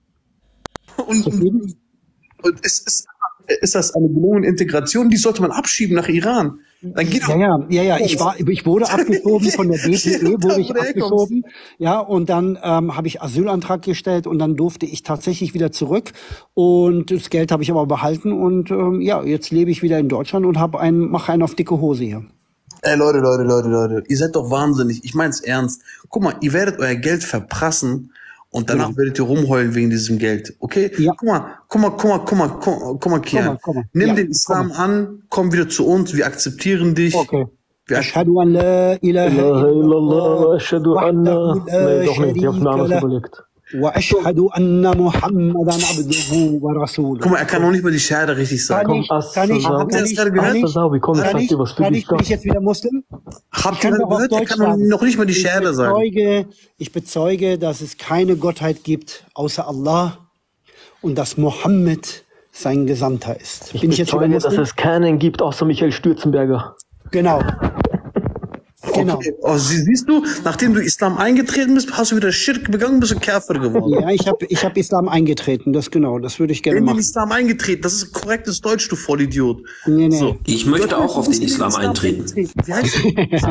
Und, und, und ist, ist, ist das eine gelungene Integration? Die sollte man abschieben nach Iran. Dann geht Ja, ja, ja, ja, ich war, ich wurde abgeschoben von der B P E, wurde ich abgeschoben, ja, und dann ähm, habe ich Asylantrag gestellt und dann durfte ich tatsächlich wieder zurück und das Geld habe ich aber behalten und ähm, ja, jetzt lebe ich wieder in Deutschland und habe einen, mache einen auf dicke Hose hier. Ey, Leute, Leute, Leute, Leute, ihr seid doch wahnsinnig. Ich mein's ernst. Guck mal, ihr werdet euer Geld verprassen und danach Genau. werdet ihr rumheulen wegen diesem Geld. Okay? Ja. Guck mal, guck mal, guck mal, guck mal, guck, guck mal, Kian. Guck mal, guck mal. Nimm Ja, den Islam an, komm wieder zu uns, wir akzeptieren dich. Okay. Wir Ashhadu an la ilaha illallah, Ashhadu anna. Nee, doch nicht, ich hab Namen überlegt. wa ashhadu anna Muhammadan abduhu wa rasuluhu. Guck mal, er kann noch nicht mal die Scherde richtig sagen. Kann ich, kann ich, Habt ihr kann das ich, gerade kann gehört? ich, Pass auf, ich komme, ich kann sag ich, dir was für kann dich ich, bin ich jetzt wieder Muslim? Habt Ich ihr kann das doch auf gehört? Er Deutsch kann noch- sagen. noch nicht mal die Ich Scherde sagen. bezeuge, ich bezeuge, dass es keine Gottheit gibt außer Allah und dass Mohammed sein Gesandter ist. Ich Bin ich jetzt wieder bezeuge, dass Muslim? es keinen gibt, außer Michael Stürzenberger. Genau. Genau. Okay. Oh, sie- siehst du, nachdem du Islam eingetreten bist, hast du wieder Schirk begangen, bist du Käfer geworden. Ja, ich habe ich hab Islam eingetreten, das genau, das würde ich gerne In den machen. Islam eingetreten, das ist korrektes Deutsch, du Vollidiot. Nee, nee. So. Ich möchte auch auf den Islam eintreten. Wie heißt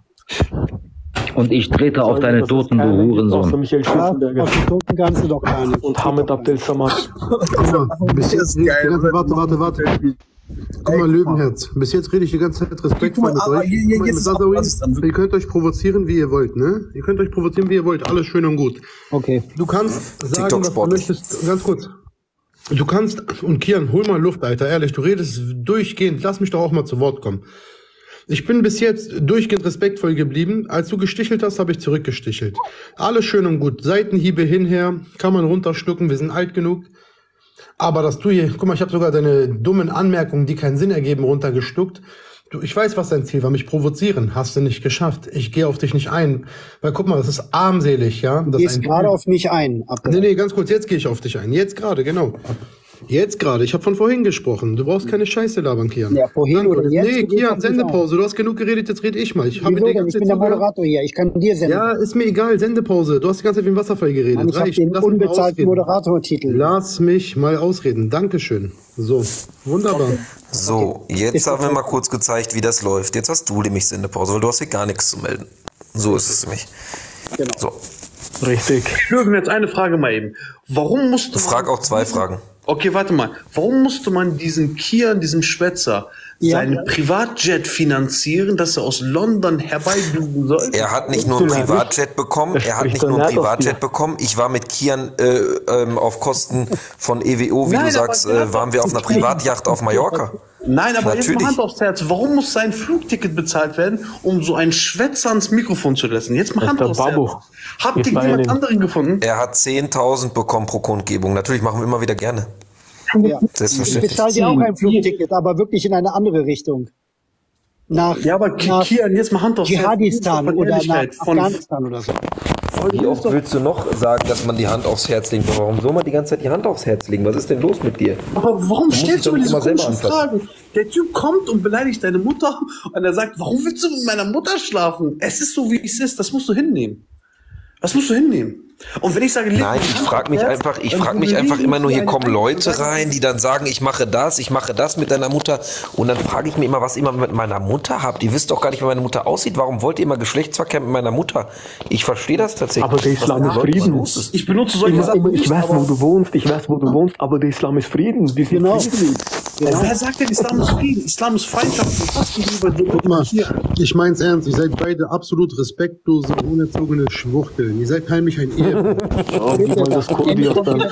Und ich trete auf deine toten, du Außer Hurensohn. Michael Stürzenberger. Auf die Toten kannst du doch gar nicht. Und Hamid Abdel Samad. Guck mal, bis jetzt rede ich die ganze Zeit, warte, warte, warte. Guck mal, Löwenherz. Bis jetzt rede ich die ganze Zeit respektvoll mit aber euch. hier- hier Guck mal, geht's mit auch- Asawi, was ist dann- ihr könnt euch provozieren, wie ihr wollt, ne? Ihr könnt euch provozieren, wie ihr wollt. Alles schön und gut. Okay. Du kannst sagen, TikTok was du sportlich. möchtest. Ganz kurz. Du kannst, und Kian, hol mal Luft, Alter, ehrlich, du redest durchgehend. Lass mich doch auch mal zu Wort kommen. Ich bin bis jetzt durchgehend respektvoll geblieben. Als du gestichelt hast, habe ich zurückgestichelt. Alles schön und gut. Seitenhiebe hinher, kann man runterschlucken, wir sind alt genug. Aber dass du hier, guck mal, ich habe sogar deine dummen Anmerkungen, die keinen Sinn ergeben, runtergeschluckt. Du, ich weiß, was dein Ziel war, mich provozieren. Hast du nicht geschafft. Ich gehe auf dich nicht ein. Weil guck mal, das ist armselig, ja. Du Das gehst ein- gerade auf mich ein. Abel. Nee, nee, ganz kurz, jetzt gehe ich auf dich ein. Jetzt gerade, genau. Jetzt gerade, ich habe von vorhin gesprochen. Du brauchst keine Scheiße labern, Kian. Ja, vorhin Danke. oder jetzt? Nee, Du gehst auf Kian, mich Sendepause. Du hast genug geredet, jetzt rede ich mal. Ich habe Wieso die denn? ganze Ich Zeit bin der zugehört. Moderator hier. Ich kann dir senden. Ja, ist mir egal, Sendepause. Du hast die ganze Zeit wie ein Wasserfall geredet. Nein, ich habe Reicht. den Lass mich mal unbezahlten ausreden. Moderatortitel. Lass mich mal ausreden. Dankeschön. So, wunderbar. So, jetzt haben wir mal kurz gezeigt, wie das läuft. Jetzt hast du nämlich Sendepause, weil du hast hier gar nichts zu melden. So ist es nämlich. Genau. So. Richtig. Löwen, jetzt eine Frage mal eben. Warum musst du. Frag auch zwei Fragen. Okay, warte mal. Warum musste man diesen Kian, diesen Schwätzer, Ja. seinen Privatjet finanzieren, dass er aus London herbeidüben soll? Er hat nicht nur ein Natürlich. Privatjet bekommen, Er er hat spricht nicht doch nur ein nicht aus Privatjet dir. bekommen. Ich war mit Kian äh, ähm, auf Kosten von E W O, wie Nein, du aber sagst, der hat äh, waren wir auf einer doch- Privatjacht auf Mallorca. Nein, aber jetzt mal Natürlich. Hand aufs Herz. Warum muss sein Flugticket bezahlt werden, um so einen Schwätzer ans Mikrofon zu lassen? Jetzt mal Das ist Hand der aufs Babu. Herz. Habt Jetzt ihr war er jemand nicht. anderen gefunden? Er hat zehntausend bekommen pro Kundgebung. Natürlich machen wir immer wieder gerne. Ja. Ich Selbstverständlich. bezahle dir auch ein Flugticket, aber wirklich in eine andere Richtung. Nach, Ja, aber nach Kian, jetzt mal Hand aufs Herz. Dschihadistan Von oder nach Ehrlichkeit, von- Afghanistan oder so. wie oft willst du noch sagen, dass man die Hand aufs Herz legen soll? Warum soll man die ganze Zeit die Hand aufs Herz legen? Was ist denn los mit dir? Aber warum Du musst dich stellst du doch mir nicht diese immer selber komischen anfassen. Fragen? Der Typ kommt und beleidigt deine Mutter und er sagt, warum willst du mit meiner Mutter schlafen? Es ist so, wie es ist. Das musst du hinnehmen. Das musst du hinnehmen. Und wenn ich sage, leg Nein, die ich Hand frage aufs mich Herz, einfach, ich dann frage mich bewegen einfach immer nur, sie hier eine kommen Hand Leute und sagen, rein, die dann sagen, ich mache das, ich mache das mit deiner Mutter. Und dann frage ich mich immer, was ihr immer mit meiner Mutter habt. Ihr wisst doch gar nicht, wie meine Mutter aussieht. Warum wollt ihr immer Geschlechtsverkehr mit meiner Mutter? Ich verstehe das tatsächlich. Aber der nicht, was Islam mit ist den Leuten Frieden. los ist. Ich benutze solche Immer, Sachen immer, ich nicht, weiß, wo aber du wohnst, ich weiß, wo du wohnst, aber der Islam ist Frieden. Die sind Genau. friedlich. Genau. wer sagt denn, Islam ist Frieden? Islam ist Feindschaft und Hass gegenüber den Guck mal, ich mein's ernst, ihr seid beide absolut respektlose, unerzogene Schwuchteln. Ihr seid heimlich ein Ehepaar. Das Kurdi aus deinem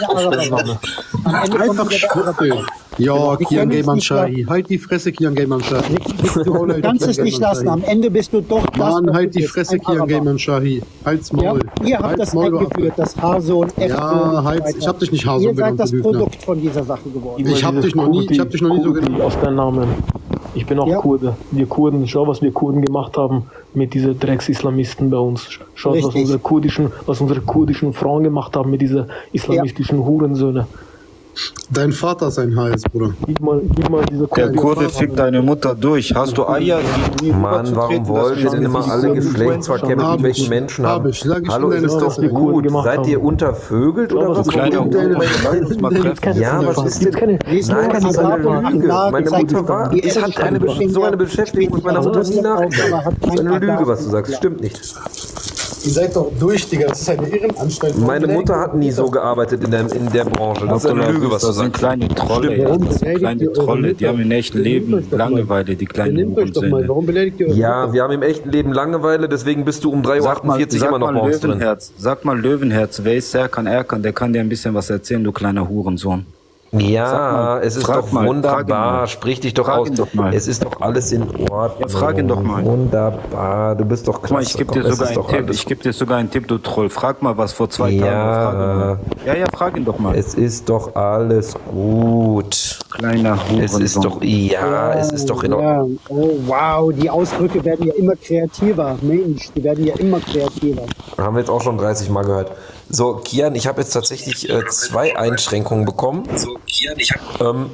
Einfach Schwuchteln. Ja, Kian Gayman Shahi. Halt die Fresse, Kian Gayman Shahi. Du kannst es nicht lassen. Am Ende bist du doch das. Mann, was halt du die bist, Fresse, ein Kian Araber. Gayman Shahi. Halt's Ja, Maul. ihr habt Halt's das Maul, du eingeführt, das Haarsohn, F-Sohn. Ja, und so halt's- weiter. ich hab dich nicht Haarsohn Ihr seid genannt, das du Lügner. Produkt von dieser Sache geworden. Ich hab dich noch nie, ich hab dich noch nie so Kurdi genannt. aus deinem Namen. Ich bin auch Ja. Kurde. Wir Kurden, schau, was wir Kurden gemacht haben mit diesen Drecks-Islamisten bei uns. Schau, was Richtig. unsere kurdischen, was unsere kurdischen Frauen gemacht haben mit diesen islamistischen Hurensöhne. Dein Vater ist ein Hals, Bruder. Gib mal, gib mal diese Der Kurde fickt deine Mutter durch. Hast du Eier? die- die Mann, warum rüberzutreten, wollt dass ihr wir denn sie immer nicht alle so Geschlechtsverkehr mit Hab irgendwelchen ich. Menschen Hab haben? ich. Sag ich Hallo, in ist deine doch Fresse. gut. gemacht Seid haben. ihr untervögelt oder was? Du kleiner Warum Hure. wollt ihr Mal immer- treffen. Ja, was ist Gibt's keine, denn? gibt's Nein, keine das ist eine Adab und Lüge. Akhlaq Meine zeigt Mutter doch, war, die ich hatte Eltern eine, bringen so ja eine Beschäftigung mit meiner Mutter nie Ausländer nachgedacht. aus, aber hat Das ist eine kein Lüge, Adab was du und sagst. Akhlaq. Stimmt nicht. Ihr seid doch durch, Digga. Das ist eine Irrenanstalt. Meine Mutter hat nie so gearbeitet in der, in der Branche. Das ist eine Lüge, was du Das sind sagst. kleine Trolle. Ja. Das sind kleine Trolle. Die haben im echten Leben Langeweile, die kleinen Benimmt euch doch mal. Hurensöhne. Warum beleidigt ihr euch? Ja, wir haben im echten Leben Langeweile, deswegen bist du um drei Uhr Sag mal, achtundvierzig sag immer noch mal bei uns drin. Löwenherz. Sag mal Löwenherz. Wer ist Serkan Erkan? Der kann dir ein bisschen was erzählen, du kleiner Hurensohn. Ja, Sag mal, es ist frag doch mal, frag ihn wunderbar. mal. Sprich dich doch Frag aus. ihn doch mal. Es ist doch alles in Ordnung. Ja, frag ihn doch mal. Wunderbar. Du bist doch Guck mal, klasse. ich gebe Komm, dir es sogar ist einen doch Tipp. alles Ich gebe dir sogar einen Tipp, du Troll. Frag mal was vor zwei Ja. Tagen. Frag ihn mal. Ja, ja, frag ihn doch mal. Es ist doch alles gut. Kleiner Es ist Hurensohn. doch, ja, es ist doch in Ordnung. Ja. Oh, wow, die Ausdrücke werden ja immer kreativer. Mensch, die werden ja immer kreativer. Haben wir jetzt auch schon dreißig Mal gehört. So, Kian, ich habe jetzt tatsächlich äh, zwei Einschränkungen bekommen. So, Kian, ich habe. Ähm,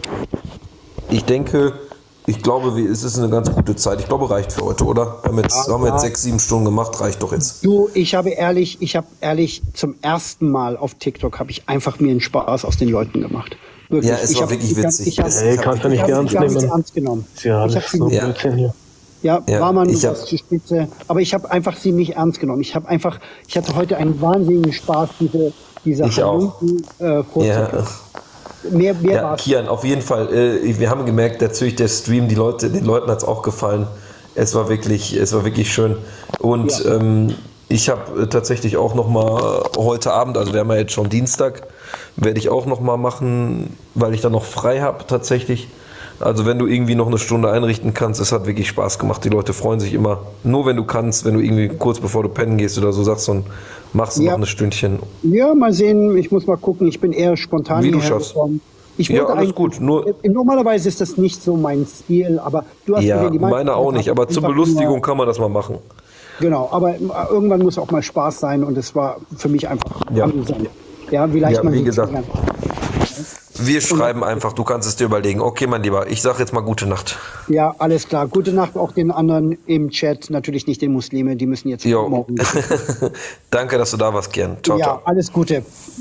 ich denke, ich glaube, wie- es ist eine ganz gute Zeit. Ich glaube, reicht für heute, oder? Wir haben jetzt, Ja, haben wir jetzt ja. sechs, sieben Stunden gemacht, reicht doch jetzt. Du, ich habe ehrlich, ich habe ehrlich zum ersten Mal auf TikTok habe ich einfach mir einen Spaß aus den Leuten gemacht. Wirklich. Ja, es ich war hab wirklich sie ganz- witzig. Ich habe Es- Ey, kannst du nicht ich hab ernst sie gar nicht nehmen. ernst genommen. Ja, ich das habe sie ist nur Ja. Blödsinn hier. Ja, Ja, war man ich hab- was zu spitze. Aber ich habe einfach sie nicht ernst genommen. Ich habe einfach, ich hatte heute einen wahnsinnigen Spaß, diese, diese Ich auch. Halunken, äh, vorzuführen. Ja. Mehr, mehr Ja, war's. Kian, auf jeden Fall. Äh, wir haben gemerkt, natürlich der Stream, die Leute, den Leuten hat es auch gefallen. Es war wirklich, es war wirklich schön. Und Ja. ähm, ich habe äh, tatsächlich auch noch mal heute Abend, also wir haben ja jetzt schon Dienstag, werde ich auch noch mal machen, weil ich dann noch frei habe tatsächlich. Also wenn du irgendwie noch eine Stunde einrichten kannst, es hat wirklich Spaß gemacht. Die Leute freuen sich immer. Nur wenn du kannst, wenn du irgendwie kurz bevor du pennen gehst oder so sagst und machst du Ja. noch ein Stündchen. Ja, mal sehen. Ich muss mal gucken. Ich bin eher spontan Wie du hierher schaffst. gekommen. Ich Ja, wollte alles eigentlich- gut. Nur Äh, Normalerweise ist das nicht so mein Stil, aber du hast ja, mir die meine auch nicht, aber zur einfach Belustigung nur- kann man das mal machen. Genau, aber irgendwann muss auch mal Spaß sein und es war für mich einfach Ja. amüsant. Ja, vielleicht Ja, mal wie so gesagt. kennenlernen. Wir schreiben einfach, du kannst es dir überlegen. Okay, mein Lieber, ich sag jetzt mal gute Nacht. Ja, alles klar. Gute Nacht auch den anderen im Chat, natürlich nicht den Muslime, die müssen jetzt Jo. morgen. Danke, dass du da warst, Kian. Ciao, ja, ciao. alles Gute.